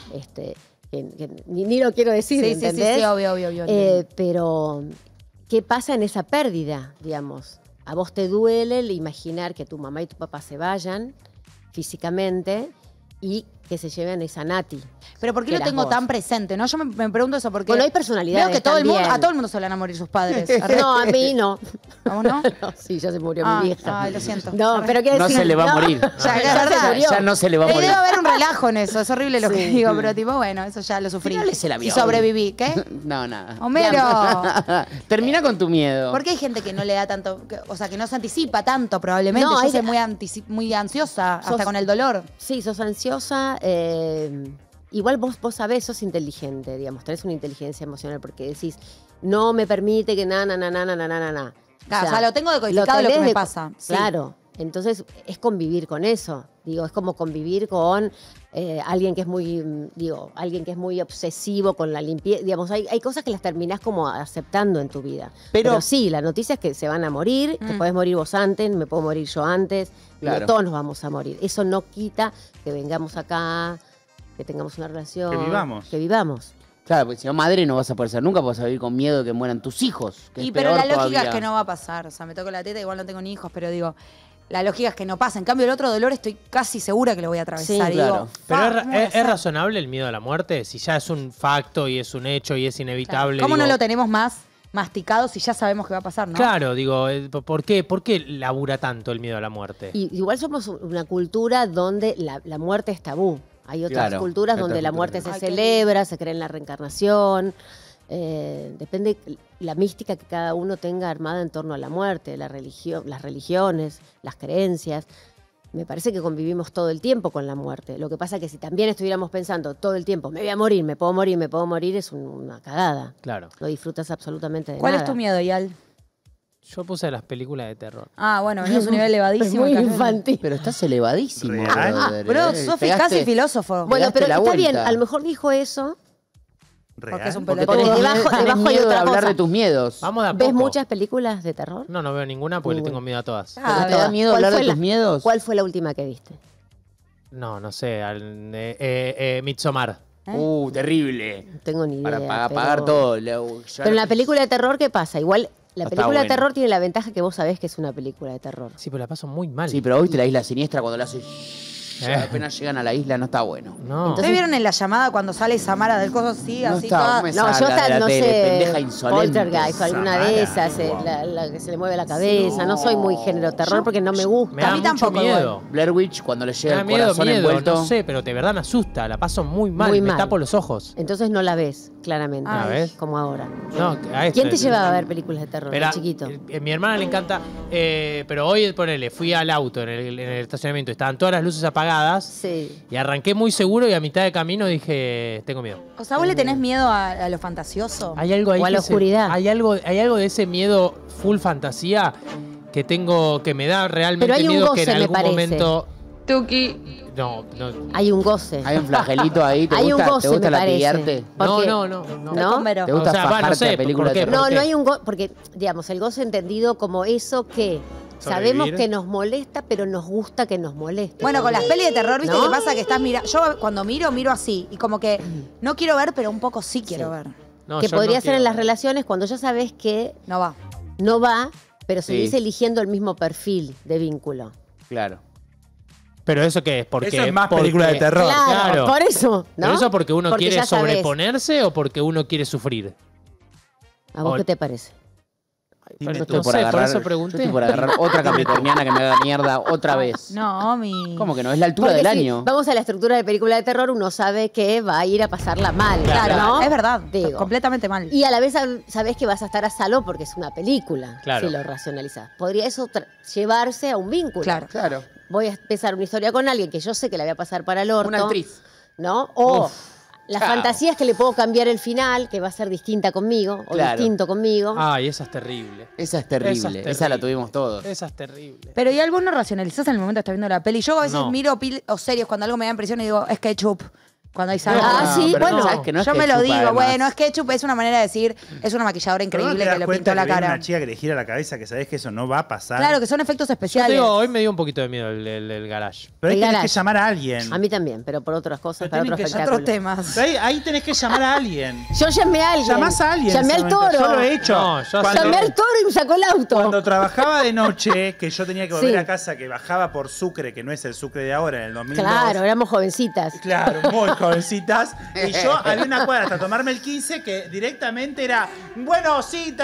[SPEAKER 15] Que ni lo quiero decir,
[SPEAKER 1] Sí, sí,
[SPEAKER 15] ¿entendés?
[SPEAKER 1] sí, obvio. entiendo.
[SPEAKER 15] Pero, ¿qué pasa en esa pérdida, digamos? A vos te duele el imaginar que tu mamá y tu papá se vayan físicamente y que se lleven esa Nati.
[SPEAKER 1] Pero ¿por qué
[SPEAKER 15] que
[SPEAKER 1] lo
[SPEAKER 15] eras
[SPEAKER 1] tengo
[SPEAKER 15] vos.
[SPEAKER 1] tan presente? ¿No? Yo me pregunto eso porque
[SPEAKER 15] Bueno, hay personalidades
[SPEAKER 1] veo que todo el mundo,
[SPEAKER 15] también.
[SPEAKER 1] a todo el mundo se le van a morir sus padres.
[SPEAKER 15] No, a mí no.
[SPEAKER 1] ¿A vos no?
[SPEAKER 15] No, sí, ya se murió mi vieja.
[SPEAKER 1] Lo siento.
[SPEAKER 15] No, pero quiero
[SPEAKER 3] No
[SPEAKER 15] decir,
[SPEAKER 3] se le va a morir.
[SPEAKER 1] Ya, es
[SPEAKER 15] ya se
[SPEAKER 1] verdad.
[SPEAKER 15] murió.
[SPEAKER 3] Ya no se le va a morir.
[SPEAKER 1] Debe haber un relajo en eso, es horrible lo que
[SPEAKER 15] Sí.
[SPEAKER 1] digo, pero tipo, bueno, eso ya lo sufrí.
[SPEAKER 3] Tirales el
[SPEAKER 1] Y
[SPEAKER 3] avión.
[SPEAKER 1] sobreviví. ¿Qué?
[SPEAKER 3] No, nada.
[SPEAKER 1] Homero.
[SPEAKER 3] Termina con tu miedo.
[SPEAKER 1] ¿Por qué hay gente que no le da tanto, o sea, que no se anticipa tanto probablemente?
[SPEAKER 15] No,
[SPEAKER 1] Yo
[SPEAKER 15] hay-
[SPEAKER 1] soy muy ansiosa, hasta
[SPEAKER 15] Sos-
[SPEAKER 1] con el dolor.
[SPEAKER 15] Sí, sos ansiosa. Igual vos sabés, sos inteligente, digamos, tenés una inteligencia emocional porque decís, no me permite que na.
[SPEAKER 1] Claro, o sea, lo tengo decodificado lo que
[SPEAKER 15] tenés
[SPEAKER 1] me pasa. Sí.
[SPEAKER 15] Claro. Entonces, es convivir con eso. Digo, es como convivir con alguien que es alguien que es muy obsesivo con la limpieza. Digamos, hay cosas que las terminás como aceptando en tu vida. Pero sí, la noticia es que se van a morir, te podés morir vos antes, me puedo morir yo antes. Digo,
[SPEAKER 3] Claro.
[SPEAKER 15] todos nos vamos a morir. Eso no quita que vengamos acá, que tengamos una relación.
[SPEAKER 2] Que vivamos.
[SPEAKER 3] Claro, porque si no, madre no vas a poder ser nunca, vas a vivir con miedo de que mueran tus hijos. Que
[SPEAKER 1] Y
[SPEAKER 3] es
[SPEAKER 1] pero
[SPEAKER 3] peor
[SPEAKER 1] la lógica
[SPEAKER 3] todavía.
[SPEAKER 1] es que no va a pasar. O sea, me toco la teta, igual no tengo ni hijos, pero digo, la lógica es que no pasa. En cambio, el otro dolor estoy casi segura que lo voy a atravesar.
[SPEAKER 15] Sí,
[SPEAKER 1] y
[SPEAKER 15] claro.
[SPEAKER 1] digo,
[SPEAKER 4] Pero
[SPEAKER 1] ¿cómo voy a
[SPEAKER 4] es
[SPEAKER 1] hacer?
[SPEAKER 4] razonable el miedo a la muerte. Si ya es un facto y es un hecho y es inevitable.
[SPEAKER 1] ¿Cómo no
[SPEAKER 4] digo,
[SPEAKER 1] lo tenemos más masticado si ya sabemos qué va a pasar, no?
[SPEAKER 4] Claro, digo, ¿por qué labura tanto el miedo a la muerte?
[SPEAKER 15] Y igual somos una cultura donde la muerte es tabú. Hay otras
[SPEAKER 3] Claro,
[SPEAKER 15] culturas
[SPEAKER 3] hay
[SPEAKER 15] donde
[SPEAKER 3] otras
[SPEAKER 15] la muerte
[SPEAKER 3] culturas.
[SPEAKER 15] se
[SPEAKER 1] Ay, qué
[SPEAKER 15] celebra, se cree en la reencarnación. Depende la mística que cada uno tenga armada en torno a la muerte, la religión, las religiones, las creencias. Me parece que convivimos todo el tiempo con la muerte. Lo que pasa es que si también estuviéramos pensando todo el tiempo, me voy a morir, me puedo morir, es una cagada.
[SPEAKER 4] Claro.
[SPEAKER 15] No disfrutas absolutamente de
[SPEAKER 1] ¿Cuál
[SPEAKER 15] nada.
[SPEAKER 1] es tu miedo, Yal?
[SPEAKER 4] Yo puse las películas de terror.
[SPEAKER 1] Ah, bueno, venís a un nivel
[SPEAKER 15] Es
[SPEAKER 1] elevadísimo.
[SPEAKER 15] muy
[SPEAKER 1] y cayó en-
[SPEAKER 15] infantil.
[SPEAKER 3] Pero estás elevadísimo.
[SPEAKER 2] ¿Real?
[SPEAKER 3] brother,
[SPEAKER 1] Bro,
[SPEAKER 3] ¿eh?
[SPEAKER 1] sos
[SPEAKER 3] Pegaste-
[SPEAKER 1] casi filósofo.
[SPEAKER 15] Bueno,
[SPEAKER 3] Pegaste
[SPEAKER 15] pero
[SPEAKER 3] la
[SPEAKER 15] está bien,
[SPEAKER 3] vuelta.
[SPEAKER 15] a lo mejor dijo eso.
[SPEAKER 1] Porque es un
[SPEAKER 2] ¿Real?
[SPEAKER 1] pelotudo.
[SPEAKER 15] Porque debajo
[SPEAKER 3] Tenés
[SPEAKER 15] hay
[SPEAKER 3] miedo de
[SPEAKER 15] otra
[SPEAKER 3] hablar
[SPEAKER 15] cosa.
[SPEAKER 3] de tus miedos.
[SPEAKER 4] Vamos de a
[SPEAKER 15] ¿Ves
[SPEAKER 4] poco.
[SPEAKER 15] muchas películas de terror?
[SPEAKER 4] No, no veo ninguna porque le tengo miedo a todas.
[SPEAKER 3] ¿Pero te da miedo
[SPEAKER 15] ¿Cuál
[SPEAKER 3] hablar
[SPEAKER 15] fue
[SPEAKER 3] de tus miedos?
[SPEAKER 15] ¿Cuál fue la última que viste?
[SPEAKER 4] No, no sé. Midsommar.
[SPEAKER 3] Terrible.
[SPEAKER 15] No tengo ni idea.
[SPEAKER 3] Para
[SPEAKER 15] pero-
[SPEAKER 3] pagar todo.
[SPEAKER 15] Pero en la película de terror, ¿qué pasa? Igual, la
[SPEAKER 3] No está
[SPEAKER 15] película de
[SPEAKER 3] bueno.
[SPEAKER 15] terror tiene la ventaja que vos sabés que es una película de terror.
[SPEAKER 4] Sí, pero la paso muy mal.
[SPEAKER 3] Sí, pero viste la isla siniestra cuando la hace.
[SPEAKER 4] Eh.
[SPEAKER 3] Apenas llegan a la isla, no está bueno.
[SPEAKER 4] No.
[SPEAKER 1] ¿Ustedes vieron en la llamada cuando sale Samara del coso así,
[SPEAKER 3] No
[SPEAKER 1] así
[SPEAKER 3] está,
[SPEAKER 1] toda?
[SPEAKER 3] no me
[SPEAKER 15] No, yo
[SPEAKER 3] salga de la
[SPEAKER 15] no
[SPEAKER 3] tele,
[SPEAKER 15] sé,
[SPEAKER 3] pendeja insolente.
[SPEAKER 15] Poltergeist o alguna de
[SPEAKER 2] Samara.
[SPEAKER 15] esas, la que se le mueve la cabeza. No soy muy género terror porque no me gusta.
[SPEAKER 4] Me da
[SPEAKER 1] A mí
[SPEAKER 4] mucho
[SPEAKER 1] tampoco,
[SPEAKER 4] miedo.
[SPEAKER 3] Blair Witch, cuando le
[SPEAKER 4] Me
[SPEAKER 3] llega
[SPEAKER 4] da
[SPEAKER 3] el
[SPEAKER 4] miedo,
[SPEAKER 3] corazón envuelto.
[SPEAKER 4] no sé, pero de verdad me asusta. La paso muy mal.
[SPEAKER 15] Muy
[SPEAKER 4] me
[SPEAKER 15] mal.
[SPEAKER 4] tapo los ojos.
[SPEAKER 15] Entonces no la ves, claramente.
[SPEAKER 4] Ah, ¿ves?
[SPEAKER 15] Como ahora.
[SPEAKER 4] No, a esto-
[SPEAKER 15] ¿Quién te llevaba a ver películas de terror,
[SPEAKER 4] Espera,
[SPEAKER 15] de chiquito?
[SPEAKER 4] Mi hermana le encanta, pero hoy, ponele, fui al auto en el estacionamiento, estaban todas las luces apagadas
[SPEAKER 15] Sí.
[SPEAKER 4] y arranqué muy seguro y a mitad de camino dije, tengo miedo.
[SPEAKER 1] O sea, ¿vos le tenés miedo a lo fantasioso?
[SPEAKER 4] Hay algo ahí
[SPEAKER 15] O a la
[SPEAKER 4] que
[SPEAKER 15] oscuridad.
[SPEAKER 4] hay algo de ese miedo full fantasía que tengo, que me da realmente
[SPEAKER 15] Pero hay un
[SPEAKER 4] miedo que en
[SPEAKER 15] goce, me
[SPEAKER 4] algún
[SPEAKER 15] parece.
[SPEAKER 4] momento.
[SPEAKER 7] Tuki.
[SPEAKER 4] No.
[SPEAKER 15] Hay un goce.
[SPEAKER 3] Hay un flagelito ahí. ¿Te
[SPEAKER 15] Hay un
[SPEAKER 3] gusta,
[SPEAKER 15] goce,
[SPEAKER 3] ¿te gusta
[SPEAKER 15] me parece.
[SPEAKER 3] latiguearte?
[SPEAKER 15] Porque-
[SPEAKER 4] No.
[SPEAKER 15] ¿No?
[SPEAKER 1] Pero-
[SPEAKER 3] ¿Te gusta
[SPEAKER 4] O sea,
[SPEAKER 3] fajarte
[SPEAKER 4] no sé,
[SPEAKER 3] a películas
[SPEAKER 4] ¿por qué?
[SPEAKER 3] de terror?
[SPEAKER 15] No, no hay un goce, porque, digamos, el goce entendido como eso que sabemos
[SPEAKER 4] Sobrevivir.
[SPEAKER 15] que nos molesta, pero nos gusta que nos moleste.
[SPEAKER 1] Bueno, con las pelis de terror, ¿viste
[SPEAKER 15] ¿No?
[SPEAKER 1] qué pasa? Que estás mirando. Yo cuando miro así. Y como que no quiero ver, pero un poco sí quiero ver.
[SPEAKER 4] No,
[SPEAKER 15] que
[SPEAKER 4] yo
[SPEAKER 15] podría
[SPEAKER 4] no
[SPEAKER 15] ser en
[SPEAKER 4] quiero.
[SPEAKER 15] las relaciones cuando ya sabes que
[SPEAKER 1] No va.
[SPEAKER 15] no va, pero seguís
[SPEAKER 3] Sí.
[SPEAKER 15] eligiendo el mismo perfil de vínculo.
[SPEAKER 3] Claro.
[SPEAKER 4] Pero eso qué es, porque
[SPEAKER 2] Eso es más
[SPEAKER 4] porque-
[SPEAKER 2] película de terror.
[SPEAKER 15] Claro, por eso, ¿no?
[SPEAKER 4] ¿Pero eso porque uno
[SPEAKER 15] Porque
[SPEAKER 4] quiere
[SPEAKER 15] ya sabés.
[SPEAKER 4] sobreponerse o porque uno quiere sufrir?
[SPEAKER 15] ¿A vos
[SPEAKER 4] O-
[SPEAKER 15] qué te parece?
[SPEAKER 2] Tiene
[SPEAKER 3] Yo
[SPEAKER 2] todo.
[SPEAKER 3] estoy
[SPEAKER 4] No sé, por eso pregunté.
[SPEAKER 3] Yo estoy por agarrar otra capricorniana que me haga mierda otra vez.
[SPEAKER 1] No, mi.
[SPEAKER 3] ¿Cómo que no? Es la altura
[SPEAKER 15] Porque
[SPEAKER 3] del
[SPEAKER 15] si
[SPEAKER 3] año.
[SPEAKER 15] vamos a la estructura de película de terror, uno sabe que va a ir a pasarla mal.
[SPEAKER 1] Claro,
[SPEAKER 15] ¿no?
[SPEAKER 1] es verdad.
[SPEAKER 15] Digo.
[SPEAKER 1] Completamente mal.
[SPEAKER 15] Y a la vez sabés que vas a estar a salvo porque es una película,
[SPEAKER 4] Claro.
[SPEAKER 15] si lo racionalizás. Podría eso llevarse a un vínculo.
[SPEAKER 1] Claro.
[SPEAKER 3] Claro.
[SPEAKER 15] Voy a empezar una historia con alguien que yo sé que la voy a pasar para el orto.
[SPEAKER 3] Una actriz.
[SPEAKER 15] ¿No? O
[SPEAKER 3] Uf,
[SPEAKER 15] la
[SPEAKER 3] chao.
[SPEAKER 15] fantasía es que le puedo cambiar el final, que va a ser distinta conmigo, o
[SPEAKER 3] Claro.
[SPEAKER 15] distinto conmigo.
[SPEAKER 4] Ay, esa es terrible.
[SPEAKER 3] Esa es terrible.
[SPEAKER 4] Esa es
[SPEAKER 3] Esa la
[SPEAKER 4] terrible.
[SPEAKER 3] tuvimos todos.
[SPEAKER 4] Esa es terrible.
[SPEAKER 1] Pero ¿y algo no racionalizás en el momento que estás viendo la peli? Yo a veces
[SPEAKER 4] No.
[SPEAKER 1] miro o series cuando algo me da impresión y digo, es ketchup. Cuando hay sangre.
[SPEAKER 15] Ah, sí,
[SPEAKER 3] pero
[SPEAKER 15] bueno.
[SPEAKER 3] ¿sabes que no es
[SPEAKER 1] yo me lo
[SPEAKER 3] ketchup,
[SPEAKER 1] digo,
[SPEAKER 3] además?
[SPEAKER 1] bueno, es ketchup, es una manera de decir, es una maquilladora
[SPEAKER 2] Pero
[SPEAKER 1] increíble
[SPEAKER 2] no te
[SPEAKER 1] que
[SPEAKER 2] das
[SPEAKER 1] le
[SPEAKER 2] cuenta
[SPEAKER 1] pintó la
[SPEAKER 2] que viene
[SPEAKER 1] cara.
[SPEAKER 2] una chica que le gira la cabeza que sabés que eso no va a pasar.
[SPEAKER 1] Claro, que son efectos
[SPEAKER 4] Yo te
[SPEAKER 1] especiales.
[SPEAKER 4] digo, hoy me dio un poquito de miedo el garage.
[SPEAKER 2] Pero ahí
[SPEAKER 15] El
[SPEAKER 2] tenés que
[SPEAKER 15] garage.
[SPEAKER 2] llamar a alguien.
[SPEAKER 15] A mí también, pero por otras cosas,
[SPEAKER 2] Pero
[SPEAKER 15] para
[SPEAKER 2] tienen
[SPEAKER 15] otros
[SPEAKER 2] que llamar
[SPEAKER 1] Otros
[SPEAKER 15] espectáculos.
[SPEAKER 1] temas.
[SPEAKER 2] Pero ahí tenés que llamar a alguien.
[SPEAKER 15] Yo llamé a alguien.
[SPEAKER 2] Llamás a alguien.
[SPEAKER 15] Llamé
[SPEAKER 2] en
[SPEAKER 15] al
[SPEAKER 2] ese momento.
[SPEAKER 15] toro.
[SPEAKER 2] Yo lo he hecho.
[SPEAKER 4] No, yo
[SPEAKER 2] Cuando-
[SPEAKER 15] Llamé al toro y me sacó el auto.
[SPEAKER 2] Cuando trabajaba de noche, que yo tenía que volver
[SPEAKER 15] Sí.
[SPEAKER 2] a casa, que bajaba por Sucre, que no es el Sucre de ahora, en el 2002.
[SPEAKER 15] Claro, éramos jovencitas.
[SPEAKER 2] Claro, muy jovencitas. Y yo había una cuadra hasta tomarme el 15 que directamente era, bueno, sí,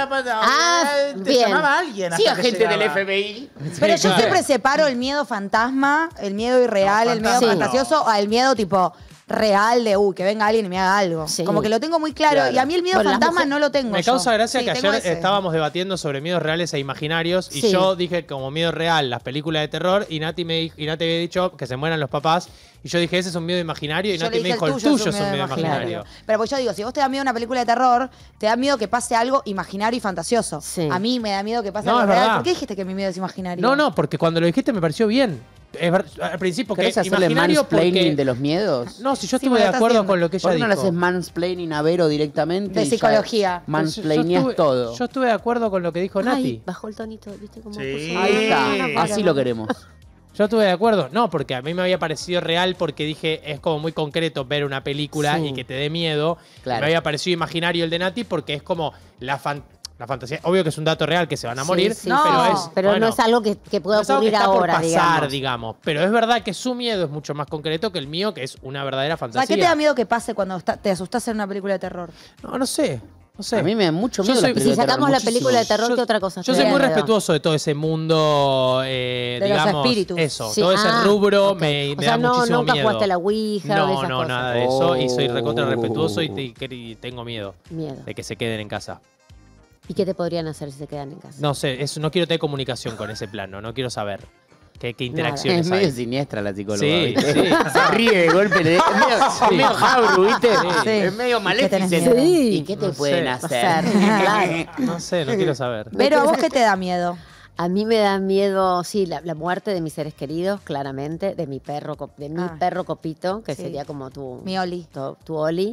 [SPEAKER 2] te
[SPEAKER 15] bien.
[SPEAKER 2] llamaba a alguien.
[SPEAKER 3] Sí,
[SPEAKER 2] hasta
[SPEAKER 3] a
[SPEAKER 2] que
[SPEAKER 3] gente
[SPEAKER 2] llegaba.
[SPEAKER 3] del FBI.
[SPEAKER 1] Pero yo
[SPEAKER 4] claro.
[SPEAKER 1] siempre separo el miedo fantasma, el miedo irreal,
[SPEAKER 2] No,
[SPEAKER 1] el miedo
[SPEAKER 2] fantasma
[SPEAKER 1] fantasioso, al miedo tipo real de, que venga alguien y me haga algo.
[SPEAKER 15] Sí.
[SPEAKER 1] Como que lo tengo muy claro.
[SPEAKER 3] Claro.
[SPEAKER 1] Y a mí el miedo
[SPEAKER 15] Bueno, las
[SPEAKER 1] fantasma
[SPEAKER 15] mujeres-
[SPEAKER 1] no lo tengo
[SPEAKER 4] Me
[SPEAKER 1] yo.
[SPEAKER 4] causa gracia
[SPEAKER 1] Sí,
[SPEAKER 4] que
[SPEAKER 1] tengo
[SPEAKER 4] ayer
[SPEAKER 1] ese.
[SPEAKER 4] estábamos debatiendo sobre miedos reales e imaginarios y
[SPEAKER 15] Sí.
[SPEAKER 4] yo dije como miedo real las películas de terror y Nati había dicho que se mueran los papás y yo dije ese es un miedo imaginario y
[SPEAKER 1] Yo
[SPEAKER 4] Nati
[SPEAKER 1] le
[SPEAKER 4] me
[SPEAKER 1] dije,
[SPEAKER 4] dijo el tuyo es un miedo imaginario.
[SPEAKER 1] Pero pues yo digo, si vos te da miedo una película de terror, te da miedo que pase algo imaginario y fantasioso.
[SPEAKER 15] Sí.
[SPEAKER 1] A mí me da miedo que pase
[SPEAKER 4] No,
[SPEAKER 1] algo
[SPEAKER 4] es
[SPEAKER 1] real.
[SPEAKER 4] verdad.
[SPEAKER 1] ¿Por qué dijiste que mi miedo es imaginario?
[SPEAKER 4] No, porque cuando lo dijiste me pareció bien. Al principio que
[SPEAKER 3] ¿Querés hacerle
[SPEAKER 4] imaginario
[SPEAKER 3] mansplaining
[SPEAKER 4] porque...
[SPEAKER 3] de los miedos?
[SPEAKER 4] No, si yo
[SPEAKER 1] Sí,
[SPEAKER 4] estuve
[SPEAKER 1] me lo
[SPEAKER 4] de
[SPEAKER 1] estás
[SPEAKER 4] acuerdo
[SPEAKER 1] haciendo.
[SPEAKER 4] con lo que
[SPEAKER 3] ¿Por
[SPEAKER 4] ella
[SPEAKER 3] qué no le
[SPEAKER 4] dijo.
[SPEAKER 3] haces mansplaining a Vero directamente?
[SPEAKER 1] De
[SPEAKER 3] y ya
[SPEAKER 1] psicología.
[SPEAKER 3] Mansplaineas
[SPEAKER 4] Yo estuve-
[SPEAKER 3] todo.
[SPEAKER 4] Yo estuve de acuerdo con lo que dijo Nati.
[SPEAKER 15] Ay, bajó el tonito, ¿viste cómo
[SPEAKER 2] Sí.
[SPEAKER 15] puso?
[SPEAKER 3] Ahí
[SPEAKER 2] Ah,
[SPEAKER 3] está. Así lo queremos.
[SPEAKER 4] Yo estuve de acuerdo. No, porque a mí me había parecido real porque dije, es como muy concreto ver una película
[SPEAKER 15] Sí.
[SPEAKER 4] y que te dé miedo.
[SPEAKER 3] Claro.
[SPEAKER 4] Me había parecido imaginario el de Nati porque es como La fantasía. Obvio que es un dato real que se van a morir,
[SPEAKER 15] Sí,
[SPEAKER 4] pero
[SPEAKER 15] no es algo que pueda
[SPEAKER 4] no es algo que
[SPEAKER 15] ocurrir
[SPEAKER 4] está
[SPEAKER 15] ahora,
[SPEAKER 4] por pasar,
[SPEAKER 15] digamos.
[SPEAKER 4] Pero es verdad que su miedo es mucho más concreto que el mío, que es una verdadera
[SPEAKER 1] O
[SPEAKER 4] fantasía.
[SPEAKER 1] sea, ¿qué te da miedo que pase cuando te asustás en una película de terror?
[SPEAKER 4] No sé. No sé.
[SPEAKER 3] A mí me da mucho
[SPEAKER 4] Yo
[SPEAKER 3] miedo
[SPEAKER 4] soy-
[SPEAKER 3] las películas
[SPEAKER 15] Si
[SPEAKER 3] de terror,
[SPEAKER 15] sacamos la
[SPEAKER 3] muchísimo.
[SPEAKER 15] película de terror, ¿qué otra cosa?
[SPEAKER 4] Yo
[SPEAKER 15] te
[SPEAKER 4] soy
[SPEAKER 15] da
[SPEAKER 4] muy
[SPEAKER 15] miedo?
[SPEAKER 4] respetuoso de todo ese mundo,
[SPEAKER 1] los
[SPEAKER 4] digamos,
[SPEAKER 1] espíritus.
[SPEAKER 4] eso,
[SPEAKER 15] Sí,
[SPEAKER 4] todo ese rubro me
[SPEAKER 15] O sea,
[SPEAKER 4] da muchísimo
[SPEAKER 15] nunca
[SPEAKER 4] miedo.
[SPEAKER 15] jugaste a la Ouija o de
[SPEAKER 4] No,
[SPEAKER 15] esas
[SPEAKER 4] no,
[SPEAKER 15] cosas.
[SPEAKER 4] nada de eso. Y soy recontra
[SPEAKER 3] Oh.
[SPEAKER 4] respetuoso y tengo miedo
[SPEAKER 15] Miedo.
[SPEAKER 4] de que se queden en casa.
[SPEAKER 15] ¿Y qué te podrían hacer si se quedan en casa?
[SPEAKER 4] No sé, no quiero tener comunicación con ese plano, no quiero saber qué interacciones
[SPEAKER 3] Es medio
[SPEAKER 4] hay.
[SPEAKER 3] siniestra la psicóloga.
[SPEAKER 4] Sí,
[SPEAKER 3] ¿viste?
[SPEAKER 4] sí.
[SPEAKER 3] Se ríe de golpe. Es medio Jabru, ¿viste?
[SPEAKER 4] Sí.
[SPEAKER 3] Es medio Maleficent.
[SPEAKER 1] tenés miedo?
[SPEAKER 3] ¿Y qué te
[SPEAKER 4] No
[SPEAKER 3] pueden
[SPEAKER 4] sé.
[SPEAKER 3] hacer?
[SPEAKER 15] Claro.
[SPEAKER 4] No sé, no quiero saber.
[SPEAKER 1] Pero ¿a vos qué te da miedo?
[SPEAKER 15] A mí me da miedo, sí, la muerte de mis seres queridos, claramente, de mi perro, perro Copito, que
[SPEAKER 1] Sí.
[SPEAKER 15] sería como tu
[SPEAKER 1] Mi Oli.
[SPEAKER 15] tu Oli.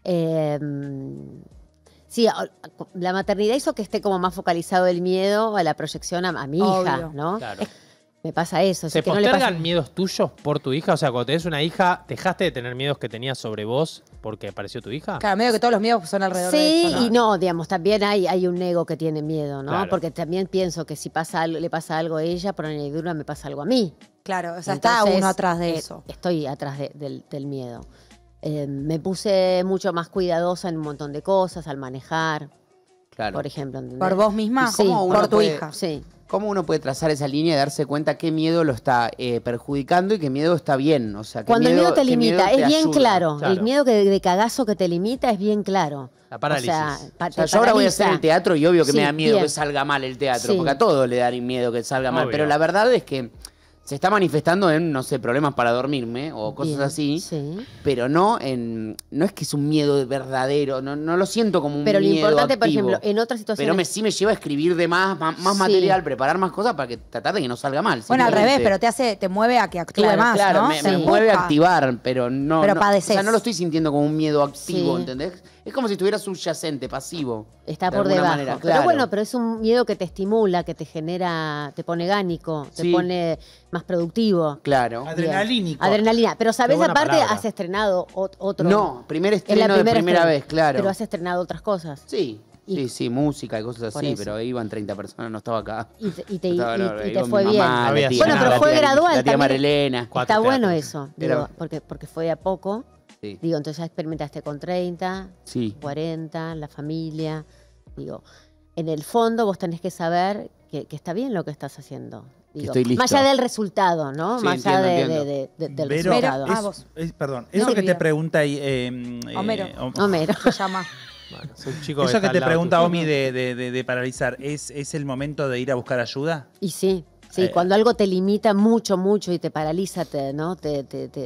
[SPEAKER 15] Sí, la maternidad hizo que esté como más focalizado el miedo a la proyección a mi hija,
[SPEAKER 1] Obvio.
[SPEAKER 15] ¿no?
[SPEAKER 4] Claro.
[SPEAKER 15] Me pasa eso.
[SPEAKER 4] ¿Se
[SPEAKER 15] que no le
[SPEAKER 4] postergan
[SPEAKER 15] pasa-
[SPEAKER 4] miedos tuyos por tu hija? O sea, cuando tenés una hija, ¿dejaste de tener miedos que tenías sobre vos porque apareció tu hija?
[SPEAKER 1] Claro, medio que todos los miedos son alrededor de
[SPEAKER 15] Sí,
[SPEAKER 1] eso, ¿no?
[SPEAKER 15] y no, digamos, también hay un ego que tiene miedo, ¿no?
[SPEAKER 4] Claro.
[SPEAKER 15] Porque también pienso que si le pasa algo a ella, por añadidura me pasa algo a mí.
[SPEAKER 1] Claro, o sea, está
[SPEAKER 15] Entonces,
[SPEAKER 1] uno atrás de eso.
[SPEAKER 15] Estoy atrás del miedo. Me puse mucho más cuidadosa en un montón de cosas al manejar,
[SPEAKER 3] Claro.
[SPEAKER 15] por ejemplo. ¿entendés?
[SPEAKER 1] ¿Por vos misma?
[SPEAKER 15] Sí,
[SPEAKER 3] ¿Cómo uno
[SPEAKER 1] por tu
[SPEAKER 3] puede-
[SPEAKER 1] hija.
[SPEAKER 15] Sí.
[SPEAKER 3] ¿Cómo uno puede trazar esa línea y darse cuenta qué miedo lo está perjudicando y qué miedo está bien? O sea, qué
[SPEAKER 15] Cuando el miedo te
[SPEAKER 3] qué miedo
[SPEAKER 15] limita,
[SPEAKER 3] te
[SPEAKER 15] es bien
[SPEAKER 3] ayuda.
[SPEAKER 15] claro.
[SPEAKER 4] Claro.
[SPEAKER 15] El miedo de cagazo que te limita es bien claro.
[SPEAKER 4] La parálisis.
[SPEAKER 15] O sea,
[SPEAKER 3] O sea, yo ahora voy a hacer el teatro y obvio que me
[SPEAKER 15] Sí,
[SPEAKER 3] da miedo
[SPEAKER 15] bien.
[SPEAKER 3] que salga mal el teatro,
[SPEAKER 15] Sí.
[SPEAKER 3] porque a todos le dan miedo que salga mal.
[SPEAKER 4] Obvio.
[SPEAKER 3] Pero la verdad es que se está manifestando en, no sé, problemas para dormirme o cosas
[SPEAKER 15] Bien,
[SPEAKER 3] así,
[SPEAKER 15] sí.
[SPEAKER 3] pero no es que es un miedo verdadero, no lo siento como un
[SPEAKER 15] Pero lo
[SPEAKER 3] miedo
[SPEAKER 15] importante, por
[SPEAKER 3] activo.
[SPEAKER 15] ejemplo, en otras situaciones.
[SPEAKER 3] Pero sí me lleva a escribir de más
[SPEAKER 15] Sí.
[SPEAKER 3] material, preparar más cosas para que tratar de que no salga mal.
[SPEAKER 1] Bueno, al
[SPEAKER 3] simplemente.
[SPEAKER 1] revés, pero te mueve a que actúe
[SPEAKER 15] Claro,
[SPEAKER 1] más,
[SPEAKER 3] Claro,
[SPEAKER 1] ¿no?
[SPEAKER 3] me
[SPEAKER 1] Se
[SPEAKER 3] mueve a
[SPEAKER 1] empuja.
[SPEAKER 3] activar, pero no.
[SPEAKER 1] Pero
[SPEAKER 3] no,
[SPEAKER 1] padecés.
[SPEAKER 3] O sea, no lo estoy sintiendo como un miedo activo,
[SPEAKER 15] Sí.
[SPEAKER 3] ¿entendés? Es como si estuviera subyacente, pasivo.
[SPEAKER 15] Está
[SPEAKER 3] de
[SPEAKER 15] por
[SPEAKER 3] alguna
[SPEAKER 15] debajo.
[SPEAKER 3] manera,
[SPEAKER 15] Pero
[SPEAKER 3] claro.
[SPEAKER 15] bueno, pero es un miedo que te estimula, que te genera, te pone gánico, te
[SPEAKER 3] Sí.
[SPEAKER 15] pone más productivo.
[SPEAKER 3] Claro.
[SPEAKER 2] Adrenalínico.
[SPEAKER 15] Adrenalina. Pero sabes,
[SPEAKER 4] buena
[SPEAKER 15] aparte,
[SPEAKER 4] palabra.
[SPEAKER 15] has estrenado otro.
[SPEAKER 3] No, primer
[SPEAKER 15] Es la
[SPEAKER 3] estreno de primera
[SPEAKER 15] estreno,
[SPEAKER 3] vez, claro.
[SPEAKER 15] Pero has estrenado otras cosas.
[SPEAKER 3] Sí, sí, música y cosas
[SPEAKER 15] Por
[SPEAKER 3] así,
[SPEAKER 15] eso.
[SPEAKER 3] pero iban 30 personas, no estaba acá.
[SPEAKER 15] Y te
[SPEAKER 3] Estaba, no,
[SPEAKER 15] y
[SPEAKER 3] iba
[SPEAKER 15] te
[SPEAKER 3] mi
[SPEAKER 15] fue
[SPEAKER 3] mamá,
[SPEAKER 15] bien.
[SPEAKER 3] la
[SPEAKER 4] Había
[SPEAKER 3] tía-
[SPEAKER 4] sido.
[SPEAKER 15] Bueno, pero
[SPEAKER 3] la
[SPEAKER 15] fue
[SPEAKER 3] tía-
[SPEAKER 15] gradual
[SPEAKER 3] La tía
[SPEAKER 15] también.
[SPEAKER 3] Marilena.
[SPEAKER 15] Está
[SPEAKER 4] Cuatro
[SPEAKER 15] bueno
[SPEAKER 4] teatros.
[SPEAKER 15] eso,
[SPEAKER 3] Era-
[SPEAKER 15] digo, porque fue de a poco.
[SPEAKER 3] Sí.
[SPEAKER 15] Digo, entonces ya experimentaste con 30,
[SPEAKER 3] Sí.
[SPEAKER 15] 40, la familia. Digo, en el fondo vos tenés que saber que está bien lo que estás haciendo. Digo,
[SPEAKER 3] estoy listo.
[SPEAKER 15] más allá del resultado, ¿no?
[SPEAKER 3] Sí,
[SPEAKER 15] más allá
[SPEAKER 3] entiendo.
[SPEAKER 15] del
[SPEAKER 2] Pero
[SPEAKER 15] resultado.
[SPEAKER 2] perdón,
[SPEAKER 1] No,
[SPEAKER 2] eso que te
[SPEAKER 1] querida.
[SPEAKER 2] pregunta ahí,
[SPEAKER 1] Homero.
[SPEAKER 15] Homero.
[SPEAKER 1] Se llama.
[SPEAKER 4] Bueno, es un chico
[SPEAKER 2] eso que
[SPEAKER 4] está
[SPEAKER 2] te
[SPEAKER 4] al lado
[SPEAKER 2] pregunta
[SPEAKER 4] tuyo.
[SPEAKER 2] Omi de paralizar, ¿es el momento de ir a buscar ayuda?
[SPEAKER 15] Y sí, cuando algo te limita mucho, mucho y te paraliza, ¿no? Te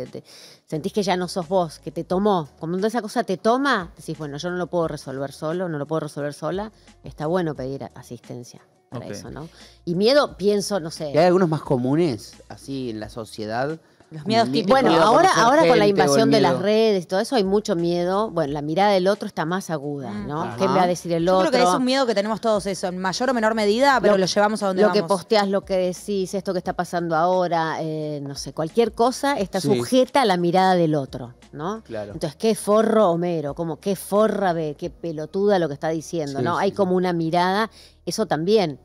[SPEAKER 15] sentís que ya no sos vos, que te tomó. Cuando esa cosa te toma, decís, bueno, yo no lo puedo resolver solo, no lo puedo resolver sola. Está bueno pedir asistencia para
[SPEAKER 3] Ok.
[SPEAKER 15] eso, ¿no? Y miedo, pienso, no sé.
[SPEAKER 3] ¿Y hay algunos más comunes, así, en la sociedad?
[SPEAKER 1] Los miedos
[SPEAKER 3] Mi-
[SPEAKER 1] típicos.
[SPEAKER 15] Bueno,
[SPEAKER 3] miedo a
[SPEAKER 15] ahora
[SPEAKER 3] conocer
[SPEAKER 15] con la
[SPEAKER 3] gente o el
[SPEAKER 15] invasión de las
[SPEAKER 3] miedo-
[SPEAKER 15] redes y todo eso hay mucho miedo. Bueno, la mirada del otro está más aguda, ¿no?
[SPEAKER 3] Ajá.
[SPEAKER 15] ¿Qué me va a decir el
[SPEAKER 1] Yo
[SPEAKER 15] otro?
[SPEAKER 1] creo que es un miedo que tenemos todos eso, en mayor o menor medida, pero lo llevamos a donde
[SPEAKER 15] Lo
[SPEAKER 1] vamos.
[SPEAKER 15] que posteas, lo que decís, esto que está pasando ahora, no sé, cualquier cosa está
[SPEAKER 3] Sí.
[SPEAKER 15] sujeta a la mirada del otro, ¿no?
[SPEAKER 3] Claro.
[SPEAKER 15] Entonces, qué forro Homero, como qué forra ve, qué pelotuda lo que está diciendo,
[SPEAKER 3] Sí,
[SPEAKER 15] ¿no?
[SPEAKER 3] sí,
[SPEAKER 15] Hay
[SPEAKER 3] sí.
[SPEAKER 15] como una mirada, eso también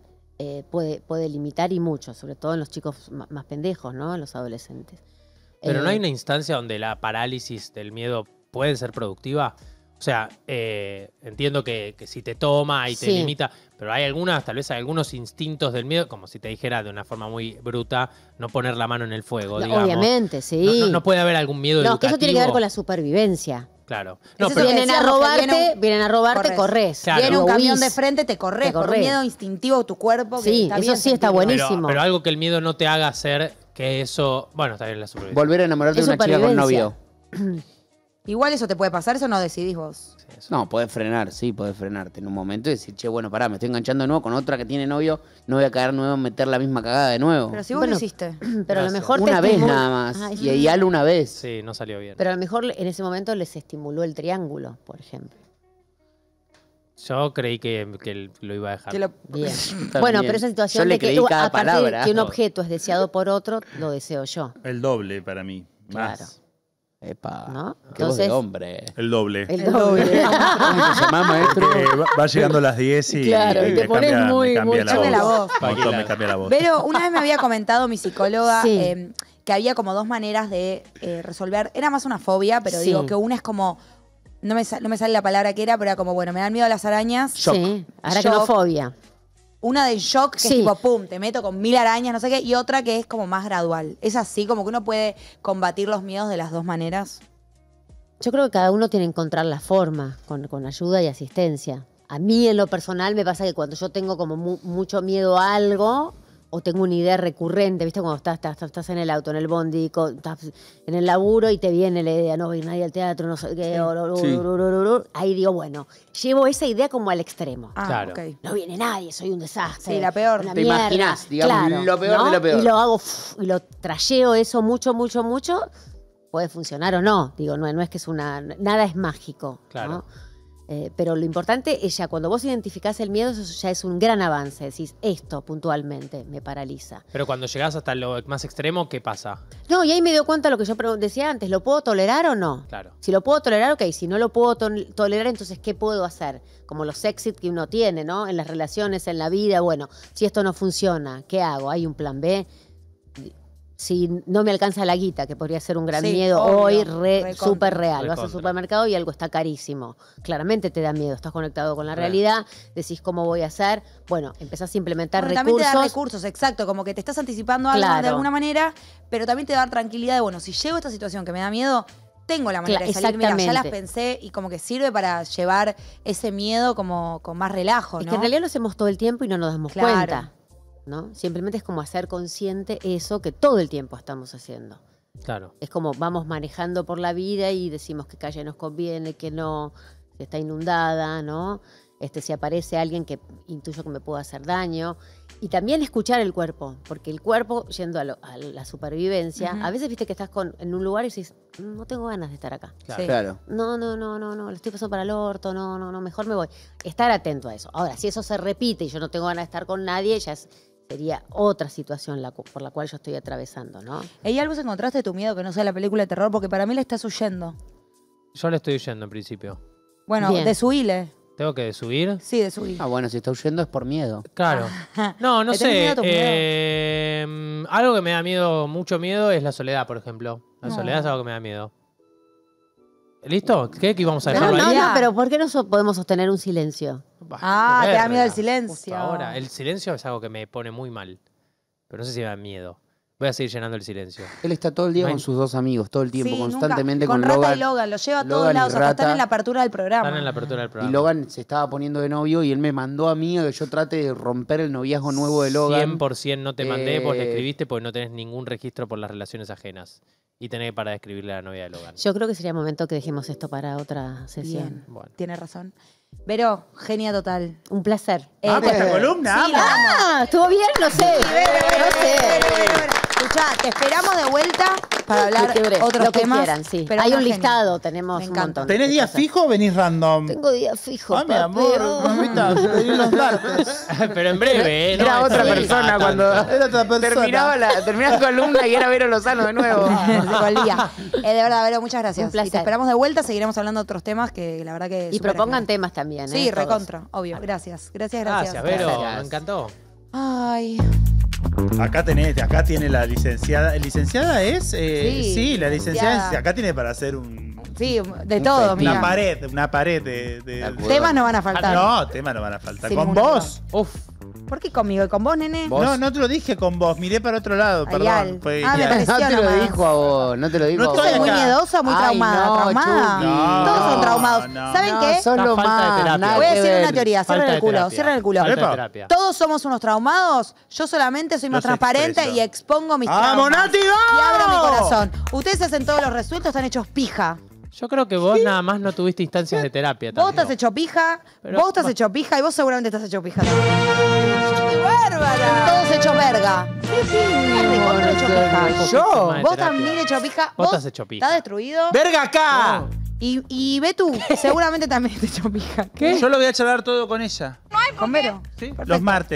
[SPEAKER 15] puede limitar y mucho, sobre todo en los chicos más pendejos, ¿no? En los adolescentes.
[SPEAKER 4] Pero no hay una instancia donde la parálisis del miedo puede ser productiva. O sea, entiendo que si te toma y te
[SPEAKER 15] Sí.
[SPEAKER 4] limita, pero hay algunas, tal vez hay algunos instintos del miedo, como si te dijera de una forma muy bruta, no poner la mano en el fuego,
[SPEAKER 15] No,
[SPEAKER 4] digamos.
[SPEAKER 15] obviamente, sí.
[SPEAKER 4] No puede haber algún miedo
[SPEAKER 15] No, que eso tiene que ver
[SPEAKER 4] educativo.
[SPEAKER 15] con la supervivencia.
[SPEAKER 4] Claro.
[SPEAKER 1] Es
[SPEAKER 4] No,
[SPEAKER 1] eso
[SPEAKER 4] pero
[SPEAKER 1] que
[SPEAKER 15] Vienen a
[SPEAKER 1] decíamos, que
[SPEAKER 15] robarte,
[SPEAKER 1] corres.
[SPEAKER 15] corres.
[SPEAKER 4] Claro.
[SPEAKER 1] Viene un
[SPEAKER 15] Huís.
[SPEAKER 1] camión de frente, te corres,
[SPEAKER 15] Te
[SPEAKER 1] por un
[SPEAKER 15] corres.
[SPEAKER 1] miedo instintivo de tu cuerpo. Que
[SPEAKER 15] Sí,
[SPEAKER 1] está
[SPEAKER 15] eso
[SPEAKER 1] bien
[SPEAKER 15] sí está
[SPEAKER 1] sentirlo.
[SPEAKER 15] buenísimo.
[SPEAKER 4] pero algo que el miedo no te haga hacer que eso... Bueno, está bien la supervivencia.
[SPEAKER 3] Volver a enamorarte
[SPEAKER 15] Es
[SPEAKER 3] de una chica con
[SPEAKER 15] supervivencia.
[SPEAKER 3] novio.
[SPEAKER 1] Igual eso te puede pasar, eso no decidís vos.
[SPEAKER 3] No, podés frenar, sí, podés frenarte en un momento y decir, che, bueno, pará, me estoy enganchando de nuevo con otra que tiene novio, no voy a caer nuevo en meter la misma cagada de nuevo.
[SPEAKER 1] Pero si vos
[SPEAKER 15] Bueno,
[SPEAKER 1] lo hiciste.
[SPEAKER 15] Pero a lo mejor te
[SPEAKER 3] Una vez
[SPEAKER 15] estimula-
[SPEAKER 3] nada más.
[SPEAKER 15] Ah,
[SPEAKER 3] Y Al una vez.
[SPEAKER 4] Sí, no salió bien.
[SPEAKER 15] Pero a lo mejor en ese momento les estimuló el triángulo, por ejemplo.
[SPEAKER 4] Yo creí que lo iba a dejar.
[SPEAKER 1] Que lo-
[SPEAKER 15] Bien.
[SPEAKER 3] Está
[SPEAKER 15] Bueno,
[SPEAKER 3] bien.
[SPEAKER 15] pero esa situación
[SPEAKER 3] Yo le
[SPEAKER 15] de que
[SPEAKER 3] creí cada
[SPEAKER 15] a partir
[SPEAKER 3] palabra.
[SPEAKER 15] de que un objeto es deseado por otro, lo deseo yo.
[SPEAKER 2] El doble para mí. Más.
[SPEAKER 15] Claro.
[SPEAKER 3] Epa,
[SPEAKER 15] ¿no?
[SPEAKER 3] qué voz de
[SPEAKER 15] Entonces,
[SPEAKER 3] hombre.
[SPEAKER 2] El doble.
[SPEAKER 15] el doble.
[SPEAKER 3] ¿Cómo se llama, maestro?
[SPEAKER 2] Va llegando a las 10 y,
[SPEAKER 15] Claro, y te
[SPEAKER 2] me
[SPEAKER 15] pones
[SPEAKER 2] cambia,
[SPEAKER 15] muy-
[SPEAKER 2] me cambia
[SPEAKER 15] muy
[SPEAKER 2] la
[SPEAKER 1] cambia la
[SPEAKER 2] voz.
[SPEAKER 1] voz.
[SPEAKER 2] Un montón me cambia la voz.
[SPEAKER 1] Pero una vez me había comentado mi psicóloga
[SPEAKER 15] Sí.
[SPEAKER 1] que había como dos maneras de resolver. Era más una fobia, pero
[SPEAKER 15] Sí.
[SPEAKER 1] digo que una es como. No me sale la palabra que era, pero era como, bueno, me dan miedo a las arañas.
[SPEAKER 15] Sí, aracnofobia.
[SPEAKER 1] Una de shock, que
[SPEAKER 15] Sí.
[SPEAKER 1] es tipo, pum, te meto con 1000 arañas, no sé qué. Y otra que es como más gradual. Es así, como que uno puede combatir los miedos de las dos maneras.
[SPEAKER 15] Yo creo que cada uno tiene que encontrar la forma con ayuda y asistencia. A mí en lo personal me pasa que cuando yo tengo como mucho miedo a algo o tengo una idea recurrente, ¿viste? Cuando estás en el auto, en el bondi, estás en el laburo y te viene la idea, no voy a ir nadie al teatro, no sé qué, ahí digo, bueno, llevo esa idea como al extremo.
[SPEAKER 1] Ah,
[SPEAKER 4] Claro.
[SPEAKER 1] ok.
[SPEAKER 15] No viene nadie, soy un desastre.
[SPEAKER 1] Sí, la peor.
[SPEAKER 15] una
[SPEAKER 3] Te
[SPEAKER 15] mierda.
[SPEAKER 3] imaginás, digamos,
[SPEAKER 15] Claro,
[SPEAKER 3] lo peor
[SPEAKER 15] ¿no?
[SPEAKER 3] de lo peor.
[SPEAKER 15] Y lo hago, y lo trayeo eso mucho, puede funcionar o no. Digo, no es que nada es mágico.
[SPEAKER 4] Claro.
[SPEAKER 15] ¿no? Pero lo importante es ya cuando vos identificás el miedo, eso ya es un gran avance. Decís, esto puntualmente me paraliza.
[SPEAKER 4] Pero cuando llegás hasta lo más extremo, ¿qué pasa?
[SPEAKER 15] No, y ahí me dio cuenta lo que yo decía antes, ¿lo puedo tolerar o no?
[SPEAKER 4] Claro.
[SPEAKER 15] Si lo puedo tolerar, ok. Si no lo puedo tolerar, entonces, ¿qué puedo hacer? Como los exit que uno tiene, ¿no? En las relaciones, en la vida. Bueno, si esto no funciona, ¿qué hago? ¿Hay un plan B? Si no me alcanza la guita, que podría ser un gran
[SPEAKER 1] Sí,
[SPEAKER 15] miedo
[SPEAKER 1] obvio,
[SPEAKER 15] hoy,
[SPEAKER 1] recontra.
[SPEAKER 15] súper real. Vas al
[SPEAKER 4] Recontra.
[SPEAKER 15] supermercado y algo está carísimo. Claramente te da miedo, estás conectado con la realidad, decís cómo voy a hacer. Bueno, empezás a implementar
[SPEAKER 1] Bueno, también te
[SPEAKER 15] recursos.
[SPEAKER 1] da recursos, exacto, como que te estás anticipando algo
[SPEAKER 15] Claro.
[SPEAKER 1] de alguna manera, pero también te da tranquilidad de, bueno, si llego a esta situación que me da miedo, tengo la manera de salir. Mira, ya las
[SPEAKER 15] exactamente.
[SPEAKER 1] pensé y como que sirve para llevar ese miedo como con más relajo,
[SPEAKER 15] Es
[SPEAKER 1] ¿no?
[SPEAKER 15] que en realidad lo hacemos todo el tiempo y no nos damos
[SPEAKER 1] Claro.
[SPEAKER 15] cuenta. ¿No? Simplemente es como hacer consciente eso que todo el tiempo estamos haciendo.
[SPEAKER 4] Claro.
[SPEAKER 15] Es como vamos manejando por la vida y decimos qué calle nos conviene, que no, si está inundada, ¿no? Si aparece alguien que intuyo que me puede hacer daño. Y también escuchar el cuerpo, porque el cuerpo, yendo a la supervivencia,
[SPEAKER 1] Ujú.
[SPEAKER 15] a veces viste que estás en un lugar y dices, no tengo ganas de estar acá.
[SPEAKER 1] Sí.
[SPEAKER 3] Claro.
[SPEAKER 15] No, lo estoy pasando para el orto, no, mejor me voy. Estar atento a eso. Ahora, si eso se repite y yo no tengo ganas de estar con nadie, sería otra situación por la cual yo estoy atravesando, ¿no?
[SPEAKER 1] ¿Hay algo encontraste de tu miedo que no sea la película de terror? Porque para mí le estás huyendo.
[SPEAKER 4] Yo le estoy huyendo en principio.
[SPEAKER 1] Bueno,
[SPEAKER 15] Bien.
[SPEAKER 1] deshuile.
[SPEAKER 4] ¿Tengo que subir?
[SPEAKER 1] Sí, deshuile.
[SPEAKER 3] Ah, bueno, si está huyendo es por miedo.
[SPEAKER 4] Claro. No, no
[SPEAKER 1] ¿Le tenés
[SPEAKER 4] sé.
[SPEAKER 1] miedo a tu
[SPEAKER 4] Algo que me da miedo, mucho miedo, es la soledad, por ejemplo. La
[SPEAKER 1] No.
[SPEAKER 4] soledad es algo que me da miedo. ¿Listo? ¿Qué? ¿Que íbamos a
[SPEAKER 15] No,
[SPEAKER 4] dejarlo ahí?
[SPEAKER 15] no, pero ¿por qué no podemos sostener un silencio?
[SPEAKER 1] Ah, te da miedo el
[SPEAKER 4] Justo
[SPEAKER 1] silencio.
[SPEAKER 4] ahora. El silencio es algo que me pone muy mal. Pero no sé si me da miedo. Voy a seguir llenando el silencio.
[SPEAKER 3] Él está todo el día
[SPEAKER 4] No hay-
[SPEAKER 3] con sus dos amigos, todo el tiempo,
[SPEAKER 1] Sí, nunca-
[SPEAKER 3] constantemente
[SPEAKER 1] con
[SPEAKER 3] con
[SPEAKER 1] Rata
[SPEAKER 3] Logan.
[SPEAKER 1] y Logan, los lleva a todos
[SPEAKER 3] Logan y
[SPEAKER 1] lados, hasta están
[SPEAKER 3] Rata.
[SPEAKER 1] en la apertura del programa.
[SPEAKER 4] Están en la apertura del
[SPEAKER 3] Y
[SPEAKER 4] programa.
[SPEAKER 3] Logan se estaba poniendo de novio y él me mandó a mí a que yo trate de romper el noviazgo nuevo de Logan.
[SPEAKER 4] 100% no te mandé, vos le
[SPEAKER 3] Eh,
[SPEAKER 4] escribiste porque no tenés ningún registro por las relaciones ajenas. Y tenés que parar de escribirle a la novia de Logan.
[SPEAKER 15] Yo creo que sería momento que dejemos esto para otra sesión.
[SPEAKER 1] Bien,
[SPEAKER 4] Bueno.
[SPEAKER 1] tiene razón. Vero, genia total.
[SPEAKER 15] Un placer.
[SPEAKER 2] Vamos, esta columna,
[SPEAKER 1] Sí,
[SPEAKER 2] vamos.
[SPEAKER 15] Ah, ¿estuvo bien? No sé. No sé.
[SPEAKER 1] Escuchá, te esperamos de vuelta para hablar
[SPEAKER 15] Qué breve.
[SPEAKER 1] otros
[SPEAKER 15] Lo que
[SPEAKER 1] temas.
[SPEAKER 15] quieran, sí.
[SPEAKER 1] pero
[SPEAKER 15] Hay
[SPEAKER 1] una
[SPEAKER 15] un
[SPEAKER 1] genia.
[SPEAKER 15] listado, tenemos
[SPEAKER 1] Me
[SPEAKER 15] un
[SPEAKER 1] encanta.
[SPEAKER 15] montón.
[SPEAKER 2] ¿Tenés días fijos o venís random?
[SPEAKER 15] Tengo días fijos.
[SPEAKER 2] Ah, mi amor, mamita, pedí los martes.
[SPEAKER 4] Pero en breve, ¿no?
[SPEAKER 3] Era otra
[SPEAKER 4] Sí.
[SPEAKER 3] persona
[SPEAKER 4] Ah,
[SPEAKER 3] cuando
[SPEAKER 2] Era otra persona.
[SPEAKER 3] terminaba la columna y era Vero Lozano de nuevo.
[SPEAKER 1] Se volvía. De verdad, Vero, muchas gracias.
[SPEAKER 15] Un placer.
[SPEAKER 1] Y te esperamos de vuelta, seguiremos hablando de otros temas que la verdad que
[SPEAKER 15] Y
[SPEAKER 1] súper
[SPEAKER 15] propongan
[SPEAKER 1] genial.
[SPEAKER 15] temas también.
[SPEAKER 1] Sí,
[SPEAKER 15] Todos.
[SPEAKER 1] recontra, obvio. Gracias. Gracias.
[SPEAKER 4] Gracias, Vero.
[SPEAKER 3] Gracias.
[SPEAKER 4] Me encantó.
[SPEAKER 1] Ay.
[SPEAKER 2] Acá tiene la licenciada. ¿Licenciada es? Sí, la licenciada. Acá tiene para hacer
[SPEAKER 1] Sí, de todo, mira.
[SPEAKER 2] una pared de
[SPEAKER 1] Temas no van a faltar.
[SPEAKER 2] No, temas no van a faltar.
[SPEAKER 1] Sin
[SPEAKER 2] ¿Con
[SPEAKER 1] ninguna
[SPEAKER 2] vos?
[SPEAKER 4] Uf.
[SPEAKER 1] ¿Por qué conmigo? ¿Y con vos, nene?
[SPEAKER 3] ¿Vos?
[SPEAKER 2] No te lo dije con vos. Miré para otro lado,
[SPEAKER 1] Ay,
[SPEAKER 2] perdón.
[SPEAKER 1] Al.
[SPEAKER 2] Fue
[SPEAKER 1] Ah, me
[SPEAKER 2] Ial.
[SPEAKER 1] pareció
[SPEAKER 3] No te lo
[SPEAKER 1] nomás.
[SPEAKER 3] dijo a vos, no te lo dijo
[SPEAKER 2] No
[SPEAKER 3] a vos.
[SPEAKER 2] estoy
[SPEAKER 1] ¿Sos muy
[SPEAKER 2] acá.
[SPEAKER 1] miedosa o muy
[SPEAKER 3] Ay,
[SPEAKER 1] traumada?
[SPEAKER 3] no,
[SPEAKER 1] ¿Traumada?
[SPEAKER 3] Chucky.
[SPEAKER 1] Todos son
[SPEAKER 2] No,
[SPEAKER 1] traumados.
[SPEAKER 2] no.
[SPEAKER 1] ¿Saben
[SPEAKER 3] No,
[SPEAKER 1] qué?
[SPEAKER 3] sos lo
[SPEAKER 4] Falta de
[SPEAKER 3] más.
[SPEAKER 4] terapia.
[SPEAKER 3] nada
[SPEAKER 1] Voy a
[SPEAKER 3] que
[SPEAKER 1] decir
[SPEAKER 3] ver.
[SPEAKER 1] una teoría.
[SPEAKER 4] Falta
[SPEAKER 1] Cierren
[SPEAKER 4] de
[SPEAKER 1] el culo.
[SPEAKER 4] terapia.
[SPEAKER 1] Cierren el culo.
[SPEAKER 4] Falta de
[SPEAKER 2] Epa.
[SPEAKER 4] terapia.
[SPEAKER 1] Todos somos unos traumados. Yo solamente soy más
[SPEAKER 2] Los
[SPEAKER 1] transparente
[SPEAKER 2] expreso.
[SPEAKER 1] y expongo mis
[SPEAKER 2] ¡Vamos,
[SPEAKER 1] traumas.
[SPEAKER 2] Nati,
[SPEAKER 1] Y abro mi
[SPEAKER 2] vamos!
[SPEAKER 1] corazón. Ustedes hacen todos los resueltos, están hechos pija.
[SPEAKER 4] Yo creo que vos nada más no tuviste instancias de terapia.
[SPEAKER 1] Vos
[SPEAKER 4] tanto.
[SPEAKER 1] estás hecho pija,
[SPEAKER 4] Pero-
[SPEAKER 1] vos estás hecho pija y vos seguramente estás hecho pija también. ¡Qué bárbara! Todos hechos verga. Estás recontra hecho pija.
[SPEAKER 3] ¿Yo?
[SPEAKER 4] Tema de
[SPEAKER 1] Vos
[SPEAKER 4] terapia.
[SPEAKER 1] también hecho pija.
[SPEAKER 4] Vos estás hecho pija.
[SPEAKER 1] Estás destruido.
[SPEAKER 2] ¡Verga acá!
[SPEAKER 1] Y Betu, seguramente también te hecho pija.
[SPEAKER 2] Yo lo voy a charlar todo con ella.
[SPEAKER 1] ¿Con Vero?
[SPEAKER 2] ¿Sí? Los martes.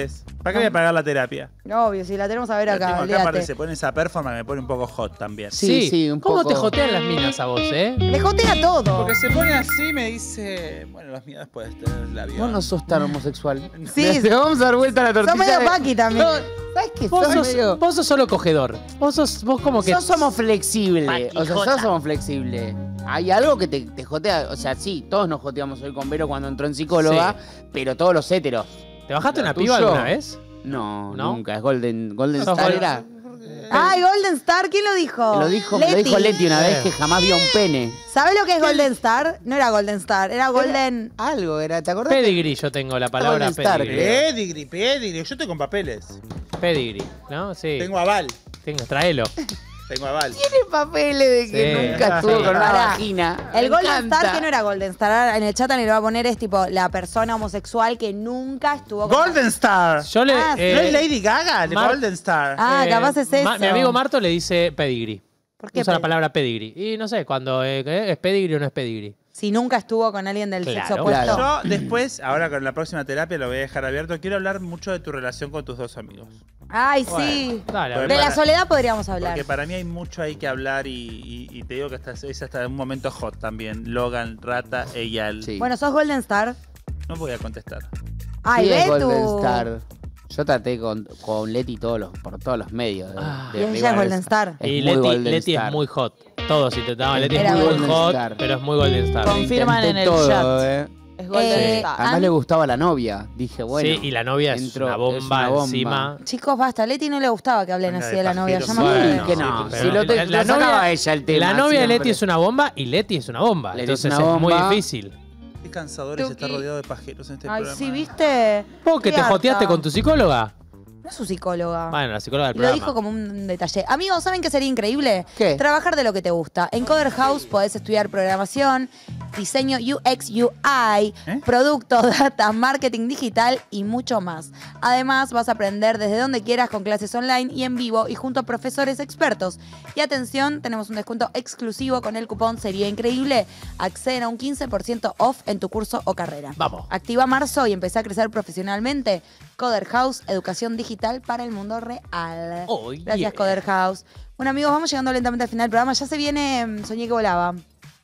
[SPEAKER 2] ¿Para qué voy a pagar la terapia?
[SPEAKER 1] Obvio, si la tenemos a ver
[SPEAKER 2] La
[SPEAKER 1] acá,
[SPEAKER 2] tengo acá,
[SPEAKER 1] olvídate.
[SPEAKER 2] aparte se pone esa performance, me pone un poco hot también.
[SPEAKER 3] Sí, un
[SPEAKER 4] ¿Cómo
[SPEAKER 3] poco.
[SPEAKER 4] te jotean las minas a vos,
[SPEAKER 1] Le jotea todo.
[SPEAKER 2] Porque se pone así y me dice, bueno, las mías puedes tener el avión.
[SPEAKER 3] Vos no sos tan homosexual.
[SPEAKER 1] Sí.
[SPEAKER 3] Te vamos a dar vuelta a la tortilla.
[SPEAKER 1] Sos medio paqui también.
[SPEAKER 3] ¿Sabes qué?
[SPEAKER 4] Vos sos solo cogedor. Vos como que...
[SPEAKER 3] Somos flexibles. O sea,
[SPEAKER 4] Paquijota.
[SPEAKER 3] somos flexibles. Hay algo que te jotea. O sea, sí, todos nos joteamos hoy con Vero cuando entró en psicóloga, pero todos los héteros.
[SPEAKER 4] ¿Te bajaste
[SPEAKER 3] ¿Lo
[SPEAKER 4] una piba
[SPEAKER 3] tuyo?
[SPEAKER 4] alguna vez?
[SPEAKER 3] No,
[SPEAKER 4] ¿No?
[SPEAKER 3] nunca. Es Golden
[SPEAKER 4] Sos
[SPEAKER 3] Star
[SPEAKER 4] Golden-
[SPEAKER 3] era.
[SPEAKER 1] Ay, Golden Star, ¿quién lo dijo?
[SPEAKER 3] Lo dijo Leti una vez que jamás vio un pene.
[SPEAKER 1] ¿Sabes lo que es Golden Star? No era Golden Star, era Golden...
[SPEAKER 3] Algo era, ¿te acordás?
[SPEAKER 4] Pedigree yo tengo la palabra
[SPEAKER 3] Golden Star,
[SPEAKER 4] pedigree.
[SPEAKER 2] Pedigree. Yo estoy con papeles.
[SPEAKER 4] Pedigree, ¿no? Sí.
[SPEAKER 2] Tengo aval.
[SPEAKER 4] Tráelo.
[SPEAKER 2] Tengo aval.
[SPEAKER 3] Tiene papeles de que
[SPEAKER 4] Sí.
[SPEAKER 3] nunca estuvo con una
[SPEAKER 1] Pará.
[SPEAKER 3] vagina.
[SPEAKER 1] El
[SPEAKER 3] Me
[SPEAKER 1] Golden
[SPEAKER 3] encanta.
[SPEAKER 1] Star, que no era Golden Star, en el chat le lo va a poner, es tipo la persona homosexual que nunca estuvo con...
[SPEAKER 2] Golden Star.
[SPEAKER 4] Yo le...
[SPEAKER 1] Ah, sí.
[SPEAKER 2] ¿No es Lady Gaga? El
[SPEAKER 4] Mar-
[SPEAKER 2] Golden Star.
[SPEAKER 1] Ah, capaz es eso.
[SPEAKER 4] Mi amigo Marto le dice pedigree.
[SPEAKER 1] ¿Por qué
[SPEAKER 4] Usa la
[SPEAKER 1] pedigree?
[SPEAKER 4] palabra pedigree. Y no sé, cuando es pedigree o no es pedigree.
[SPEAKER 1] Si nunca estuvo con alguien del
[SPEAKER 4] Claro.
[SPEAKER 1] sexo opuesto.
[SPEAKER 2] Yo después, ahora con la próxima terapia lo voy a dejar abierto. Quiero hablar mucho de tu relación con tus dos amigos.
[SPEAKER 1] Ay,
[SPEAKER 2] Bueno,
[SPEAKER 1] sí.
[SPEAKER 4] Dale,
[SPEAKER 2] Porque
[SPEAKER 1] De la
[SPEAKER 2] para-
[SPEAKER 1] soledad podríamos hablar.
[SPEAKER 2] Porque para mí hay mucho ahí que hablar y te digo que es hasta un momento hot también. Logan, Rata, Eyal.
[SPEAKER 3] Sí.
[SPEAKER 1] Bueno, ¿sos Golden Star?
[SPEAKER 2] No voy a contestar.
[SPEAKER 1] Ay,
[SPEAKER 3] Sí, es
[SPEAKER 1] ve
[SPEAKER 3] Golden
[SPEAKER 1] tú.
[SPEAKER 3] Star. Yo traté con Leti por todos los medios.
[SPEAKER 1] Y ella es Golden Star.
[SPEAKER 3] Es
[SPEAKER 4] Y
[SPEAKER 3] muy Golden
[SPEAKER 4] Leti
[SPEAKER 3] Star.
[SPEAKER 4] es muy hot. Todos intentaban. Leti es
[SPEAKER 1] Era
[SPEAKER 4] muy
[SPEAKER 3] Golden
[SPEAKER 4] hot,
[SPEAKER 3] Star.
[SPEAKER 4] pero es muy Golden Star.
[SPEAKER 5] Confirman en el
[SPEAKER 3] Todo,
[SPEAKER 5] chat. Es Golden
[SPEAKER 1] Eh,
[SPEAKER 5] Star.
[SPEAKER 3] Además le gustaba la novia. Dije, bueno.
[SPEAKER 4] sí, y la novia es
[SPEAKER 3] entró-
[SPEAKER 4] una bomba,
[SPEAKER 3] es una bomba.
[SPEAKER 4] encima.
[SPEAKER 1] Chicos, basta. A Leti no le gustaba que hablen
[SPEAKER 2] Venga
[SPEAKER 1] así
[SPEAKER 2] de
[SPEAKER 1] de la novia.
[SPEAKER 2] pajeros.
[SPEAKER 1] Ya me
[SPEAKER 3] Sí,
[SPEAKER 1] acordé.
[SPEAKER 4] Bueno,
[SPEAKER 3] que no.
[SPEAKER 4] sí,
[SPEAKER 3] Si
[SPEAKER 4] pero
[SPEAKER 3] lo te,
[SPEAKER 4] la
[SPEAKER 3] lo sacaba
[SPEAKER 4] novia-
[SPEAKER 3] ella el tema.
[SPEAKER 4] La novia de
[SPEAKER 3] siempre.
[SPEAKER 4] Leti es una bomba y Leti es una bomba.
[SPEAKER 3] Leti es
[SPEAKER 4] Entonces
[SPEAKER 3] una
[SPEAKER 4] es muy
[SPEAKER 3] bomba.
[SPEAKER 4] difícil.
[SPEAKER 2] Qué cansador es estar rodeado de pajeros en este
[SPEAKER 1] Ay,
[SPEAKER 2] programa.
[SPEAKER 1] sí, ¿viste?
[SPEAKER 4] ¿Vos que
[SPEAKER 1] Qué
[SPEAKER 4] te
[SPEAKER 1] harta.
[SPEAKER 4] joteaste con tu psicóloga?
[SPEAKER 1] No es su psicóloga.
[SPEAKER 4] Bueno, la psicóloga del
[SPEAKER 1] Lo
[SPEAKER 4] programa.
[SPEAKER 1] dijo como un detalle. Amigos, ¿saben qué sería increíble?
[SPEAKER 3] ¿Qué?
[SPEAKER 1] Trabajar de lo que te gusta. En Coder House podés estudiar programación, diseño UX, UI, producto, data, marketing digital y mucho más. Además, vas a aprender desde donde quieras con clases online y en vivo y junto a profesores expertos. Y atención, tenemos un descuento exclusivo con el cupón Sería Increíble. Acceden a un 15% off en tu curso o carrera.
[SPEAKER 4] Vamos.
[SPEAKER 1] Activa marzo y empezá a crecer profesionalmente. Coder House, educación digital para el mundo real.
[SPEAKER 4] Oh,
[SPEAKER 1] Gracias,
[SPEAKER 4] yeah.
[SPEAKER 1] Coder House. Bueno, amigos, vamos llegando lentamente al final del programa. Ya se viene Soñé que volaba.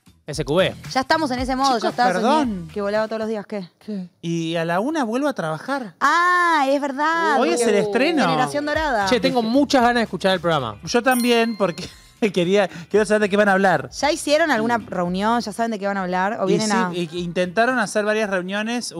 [SPEAKER 4] SQB.
[SPEAKER 1] Ya estamos en ese modo.
[SPEAKER 2] Chicos,
[SPEAKER 1] ya está
[SPEAKER 2] perdón.
[SPEAKER 1] Soñé que volaba todos los días. ¿Qué?
[SPEAKER 2] Y a la 1 vuelvo a trabajar.
[SPEAKER 1] Ah, es verdad.
[SPEAKER 2] Hoy es el estreno.
[SPEAKER 1] Generación Dorada.
[SPEAKER 4] Che, tengo muchas ganas de escuchar el programa.
[SPEAKER 2] Yo también, porque quiero saber de qué van a hablar.
[SPEAKER 1] ¿Ya hicieron alguna reunión? ¿Ya saben de qué van a hablar? ¿O
[SPEAKER 2] Y
[SPEAKER 1] vienen
[SPEAKER 2] sí,
[SPEAKER 1] a...?
[SPEAKER 2] intentaron hacer varias reuniones.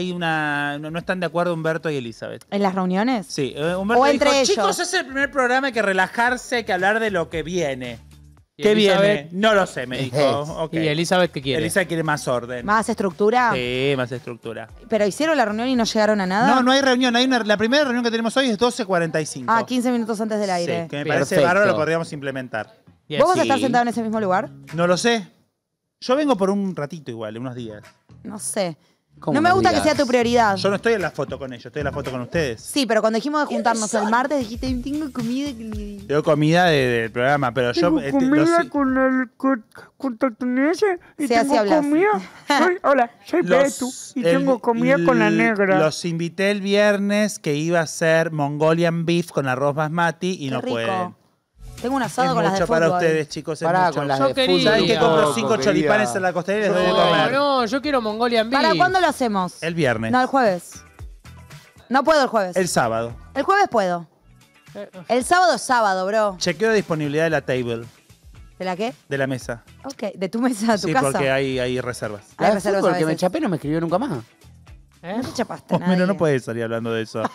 [SPEAKER 2] No están de acuerdo Humberto y Elizabeth.
[SPEAKER 1] ¿En las reuniones?
[SPEAKER 2] Sí, Humberto
[SPEAKER 1] O entre
[SPEAKER 2] dijo,
[SPEAKER 1] ellos.
[SPEAKER 2] chicos, es el primer programa, hay que relajarse, hay que hablar de lo que viene.
[SPEAKER 4] ¿Y
[SPEAKER 2] ¿Qué
[SPEAKER 4] Elizabeth?
[SPEAKER 2] viene? No lo sé, me dijo. Ok.
[SPEAKER 4] ¿Y Elizabeth qué quiere?
[SPEAKER 2] Elizabeth quiere más orden.
[SPEAKER 1] ¿Más estructura?
[SPEAKER 2] Sí, más estructura.
[SPEAKER 1] ¿Pero hicieron la reunión y no llegaron a nada?
[SPEAKER 2] No hay reunión. La primera reunión que tenemos hoy es 12:45.
[SPEAKER 1] Ah, 15 minutos antes del aire.
[SPEAKER 2] Sí, que me parece
[SPEAKER 3] Perfecto.
[SPEAKER 2] bárbaro, lo podríamos implementar.
[SPEAKER 4] Y
[SPEAKER 1] ¿Vos vas a
[SPEAKER 3] Sí.
[SPEAKER 1] estar sentado en ese mismo lugar?
[SPEAKER 2] No lo sé. Yo vengo por un ratito igual, unos días.
[SPEAKER 1] No sé.
[SPEAKER 3] ¿Cómo
[SPEAKER 1] No me
[SPEAKER 3] no
[SPEAKER 1] gusta que
[SPEAKER 3] digas?
[SPEAKER 1] sea tu prioridad.
[SPEAKER 2] Yo no estoy en la foto con ellos, estoy en la foto con ustedes.
[SPEAKER 1] Sí, pero cuando dijimos de juntarnos el martes, dijiste, tengo comida que le...
[SPEAKER 2] Tengo comida del programa, pero yo...
[SPEAKER 16] Tengo comida con el ese y
[SPEAKER 1] Sí, así
[SPEAKER 16] tengo
[SPEAKER 1] hablas.
[SPEAKER 16] comida. Hola, soy Betu y tengo comida con la negra.
[SPEAKER 2] Los invité el viernes que iba a ser Mongolian Beef con arroz basmati y
[SPEAKER 1] Qué
[SPEAKER 2] no
[SPEAKER 1] rico.
[SPEAKER 2] pueden.
[SPEAKER 1] Tengo un asado
[SPEAKER 2] Es
[SPEAKER 1] con las de
[SPEAKER 2] mucho
[SPEAKER 1] fútbol.
[SPEAKER 2] para ustedes, chicos. Es
[SPEAKER 3] Pará,
[SPEAKER 2] mucho.
[SPEAKER 3] con las
[SPEAKER 4] Yo
[SPEAKER 3] de
[SPEAKER 4] quería.
[SPEAKER 3] fútbol.
[SPEAKER 2] ¿Saben que compro
[SPEAKER 3] Tampoco,
[SPEAKER 2] 5
[SPEAKER 3] querida.
[SPEAKER 2] choripanes en la costanera y les doy de comer?
[SPEAKER 4] No, yo quiero Mongolian Beef.
[SPEAKER 1] ¿Para cuándo lo hacemos?
[SPEAKER 2] El viernes.
[SPEAKER 1] No, el jueves. No puedo el jueves.
[SPEAKER 2] El sábado.
[SPEAKER 1] El jueves puedo. El sábado es sábado, bro.
[SPEAKER 2] Chequeo de disponibilidad de la table,
[SPEAKER 1] ¿De la qué?
[SPEAKER 2] de la mesa.
[SPEAKER 1] Ok, de tu mesa, de tu
[SPEAKER 2] Sí,
[SPEAKER 1] casa.
[SPEAKER 2] porque hay reservas.
[SPEAKER 1] Hay
[SPEAKER 3] La de
[SPEAKER 1] reservas
[SPEAKER 3] fútbol
[SPEAKER 1] a
[SPEAKER 3] que me
[SPEAKER 1] veces.
[SPEAKER 3] chapé no me escribió nunca más.
[SPEAKER 1] No te chapaste a nadie.
[SPEAKER 2] Pero no puedes salir hablando de eso.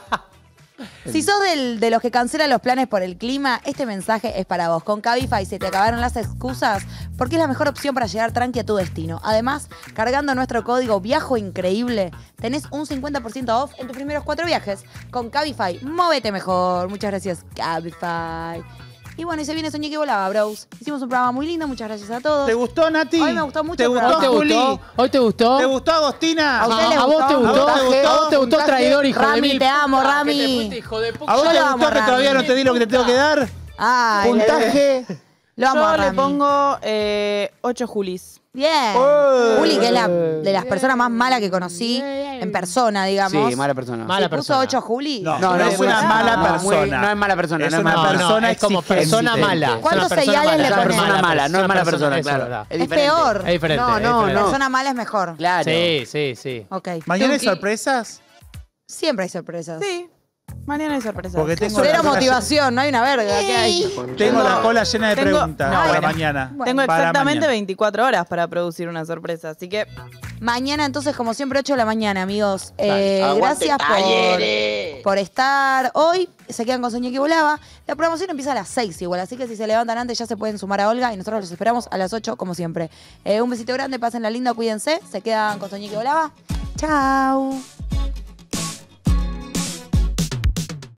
[SPEAKER 1] Si sos de los que cancelan los planes por el clima, este mensaje es para vos. Con Cabify se te acabaron las excusas porque es la mejor opción para llegar tranqui a tu destino. Además, cargando nuestro código Viajo Increíble, tenés un 50% off en tus primeros 4 viajes. Con Cabify, móvete mejor. Muchas gracias, Cabify. Y bueno, y se viene Soñé que volaba, bros. Hicimos un programa muy lindo, muchas gracias a todos.
[SPEAKER 2] ¿Te gustó, Nati?
[SPEAKER 1] Hoy me gustó mucho
[SPEAKER 2] ¿Te
[SPEAKER 1] el
[SPEAKER 2] gustó,
[SPEAKER 1] programa.
[SPEAKER 4] ¿Te
[SPEAKER 2] Juli?
[SPEAKER 4] gustó? ¿Hoy te gustó?
[SPEAKER 2] ¿Te gustó, Agostina?
[SPEAKER 1] ¿A usted le
[SPEAKER 4] ¿A vos te
[SPEAKER 1] gustó?
[SPEAKER 4] gustó?
[SPEAKER 2] ¿A vos te gustó?
[SPEAKER 4] ¿A vos te gustó,
[SPEAKER 3] ¿Puntaje?
[SPEAKER 4] traidor, hijo de
[SPEAKER 1] Rami,
[SPEAKER 4] mil?
[SPEAKER 1] te amo,
[SPEAKER 4] puta,
[SPEAKER 1] Rami.
[SPEAKER 4] que te fuiste, hijo de puta.
[SPEAKER 2] ¿A vos
[SPEAKER 1] Yo
[SPEAKER 2] te
[SPEAKER 1] lo amo,
[SPEAKER 2] gustó que todavía
[SPEAKER 1] Rami.
[SPEAKER 2] no te di lo que te tengo que dar?
[SPEAKER 1] Ay,
[SPEAKER 3] Puntaje.
[SPEAKER 1] lo amo,
[SPEAKER 5] Yo
[SPEAKER 1] a
[SPEAKER 5] le
[SPEAKER 1] Rami.
[SPEAKER 5] pongo 8 Julis.
[SPEAKER 1] Bien. Juli, que es de las personas más malas que conocí en persona, digamos.
[SPEAKER 3] Sí, mala persona.
[SPEAKER 4] Mala
[SPEAKER 1] ¿Se puso
[SPEAKER 4] persona.
[SPEAKER 1] 8 Juli?
[SPEAKER 2] No, no es una mala persona.
[SPEAKER 3] No es mala persona.
[SPEAKER 2] Es
[SPEAKER 3] no es
[SPEAKER 2] una
[SPEAKER 3] mala
[SPEAKER 2] persona
[SPEAKER 4] es como persona
[SPEAKER 2] exigente.
[SPEAKER 4] mala.
[SPEAKER 1] ¿Cuántos
[SPEAKER 4] Es una persona
[SPEAKER 1] señales le
[SPEAKER 4] mala.
[SPEAKER 1] pones?
[SPEAKER 3] Es una persona mala, no es mala persona,
[SPEAKER 4] eso,
[SPEAKER 3] claro.
[SPEAKER 4] verdad.
[SPEAKER 1] Es
[SPEAKER 3] diferente.
[SPEAKER 1] peor.
[SPEAKER 4] Es diferente.
[SPEAKER 3] No,
[SPEAKER 4] es
[SPEAKER 3] no,
[SPEAKER 4] diferente.
[SPEAKER 3] no.
[SPEAKER 1] Persona mala es mejor.
[SPEAKER 3] Claro.
[SPEAKER 4] Sí.
[SPEAKER 1] Ok.
[SPEAKER 2] ¿Mañana hay
[SPEAKER 1] Tuki.
[SPEAKER 2] sorpresas?
[SPEAKER 1] Siempre hay sorpresas.
[SPEAKER 5] Sí. Mañana hay sorpresa.
[SPEAKER 2] Porque tengo
[SPEAKER 1] Cero
[SPEAKER 2] la cola
[SPEAKER 1] motivación, no hay una verga. ¿Qué hay?
[SPEAKER 2] Tengo la cola llena de
[SPEAKER 5] Tengo-
[SPEAKER 2] preguntas
[SPEAKER 5] no,
[SPEAKER 2] para
[SPEAKER 5] bueno.
[SPEAKER 2] mañana.
[SPEAKER 5] Tengo
[SPEAKER 2] Para
[SPEAKER 5] exactamente
[SPEAKER 2] mañana.
[SPEAKER 5] 24 horas para producir una sorpresa, así que
[SPEAKER 1] Mañana, entonces, como siempre, 8 de la mañana, amigos.
[SPEAKER 3] Aguante,
[SPEAKER 1] Gracias
[SPEAKER 3] Talleres.
[SPEAKER 1] por estar hoy. Se quedan con Soñé que Volaba. La promoción empieza a las 6 igual, así que si se levantan antes ya se pueden sumar a Olga y nosotros los esperamos a las 8, como siempre. Un besito grande, pasen la linda, cuídense. Se quedan con Soñé que Volaba. Chao.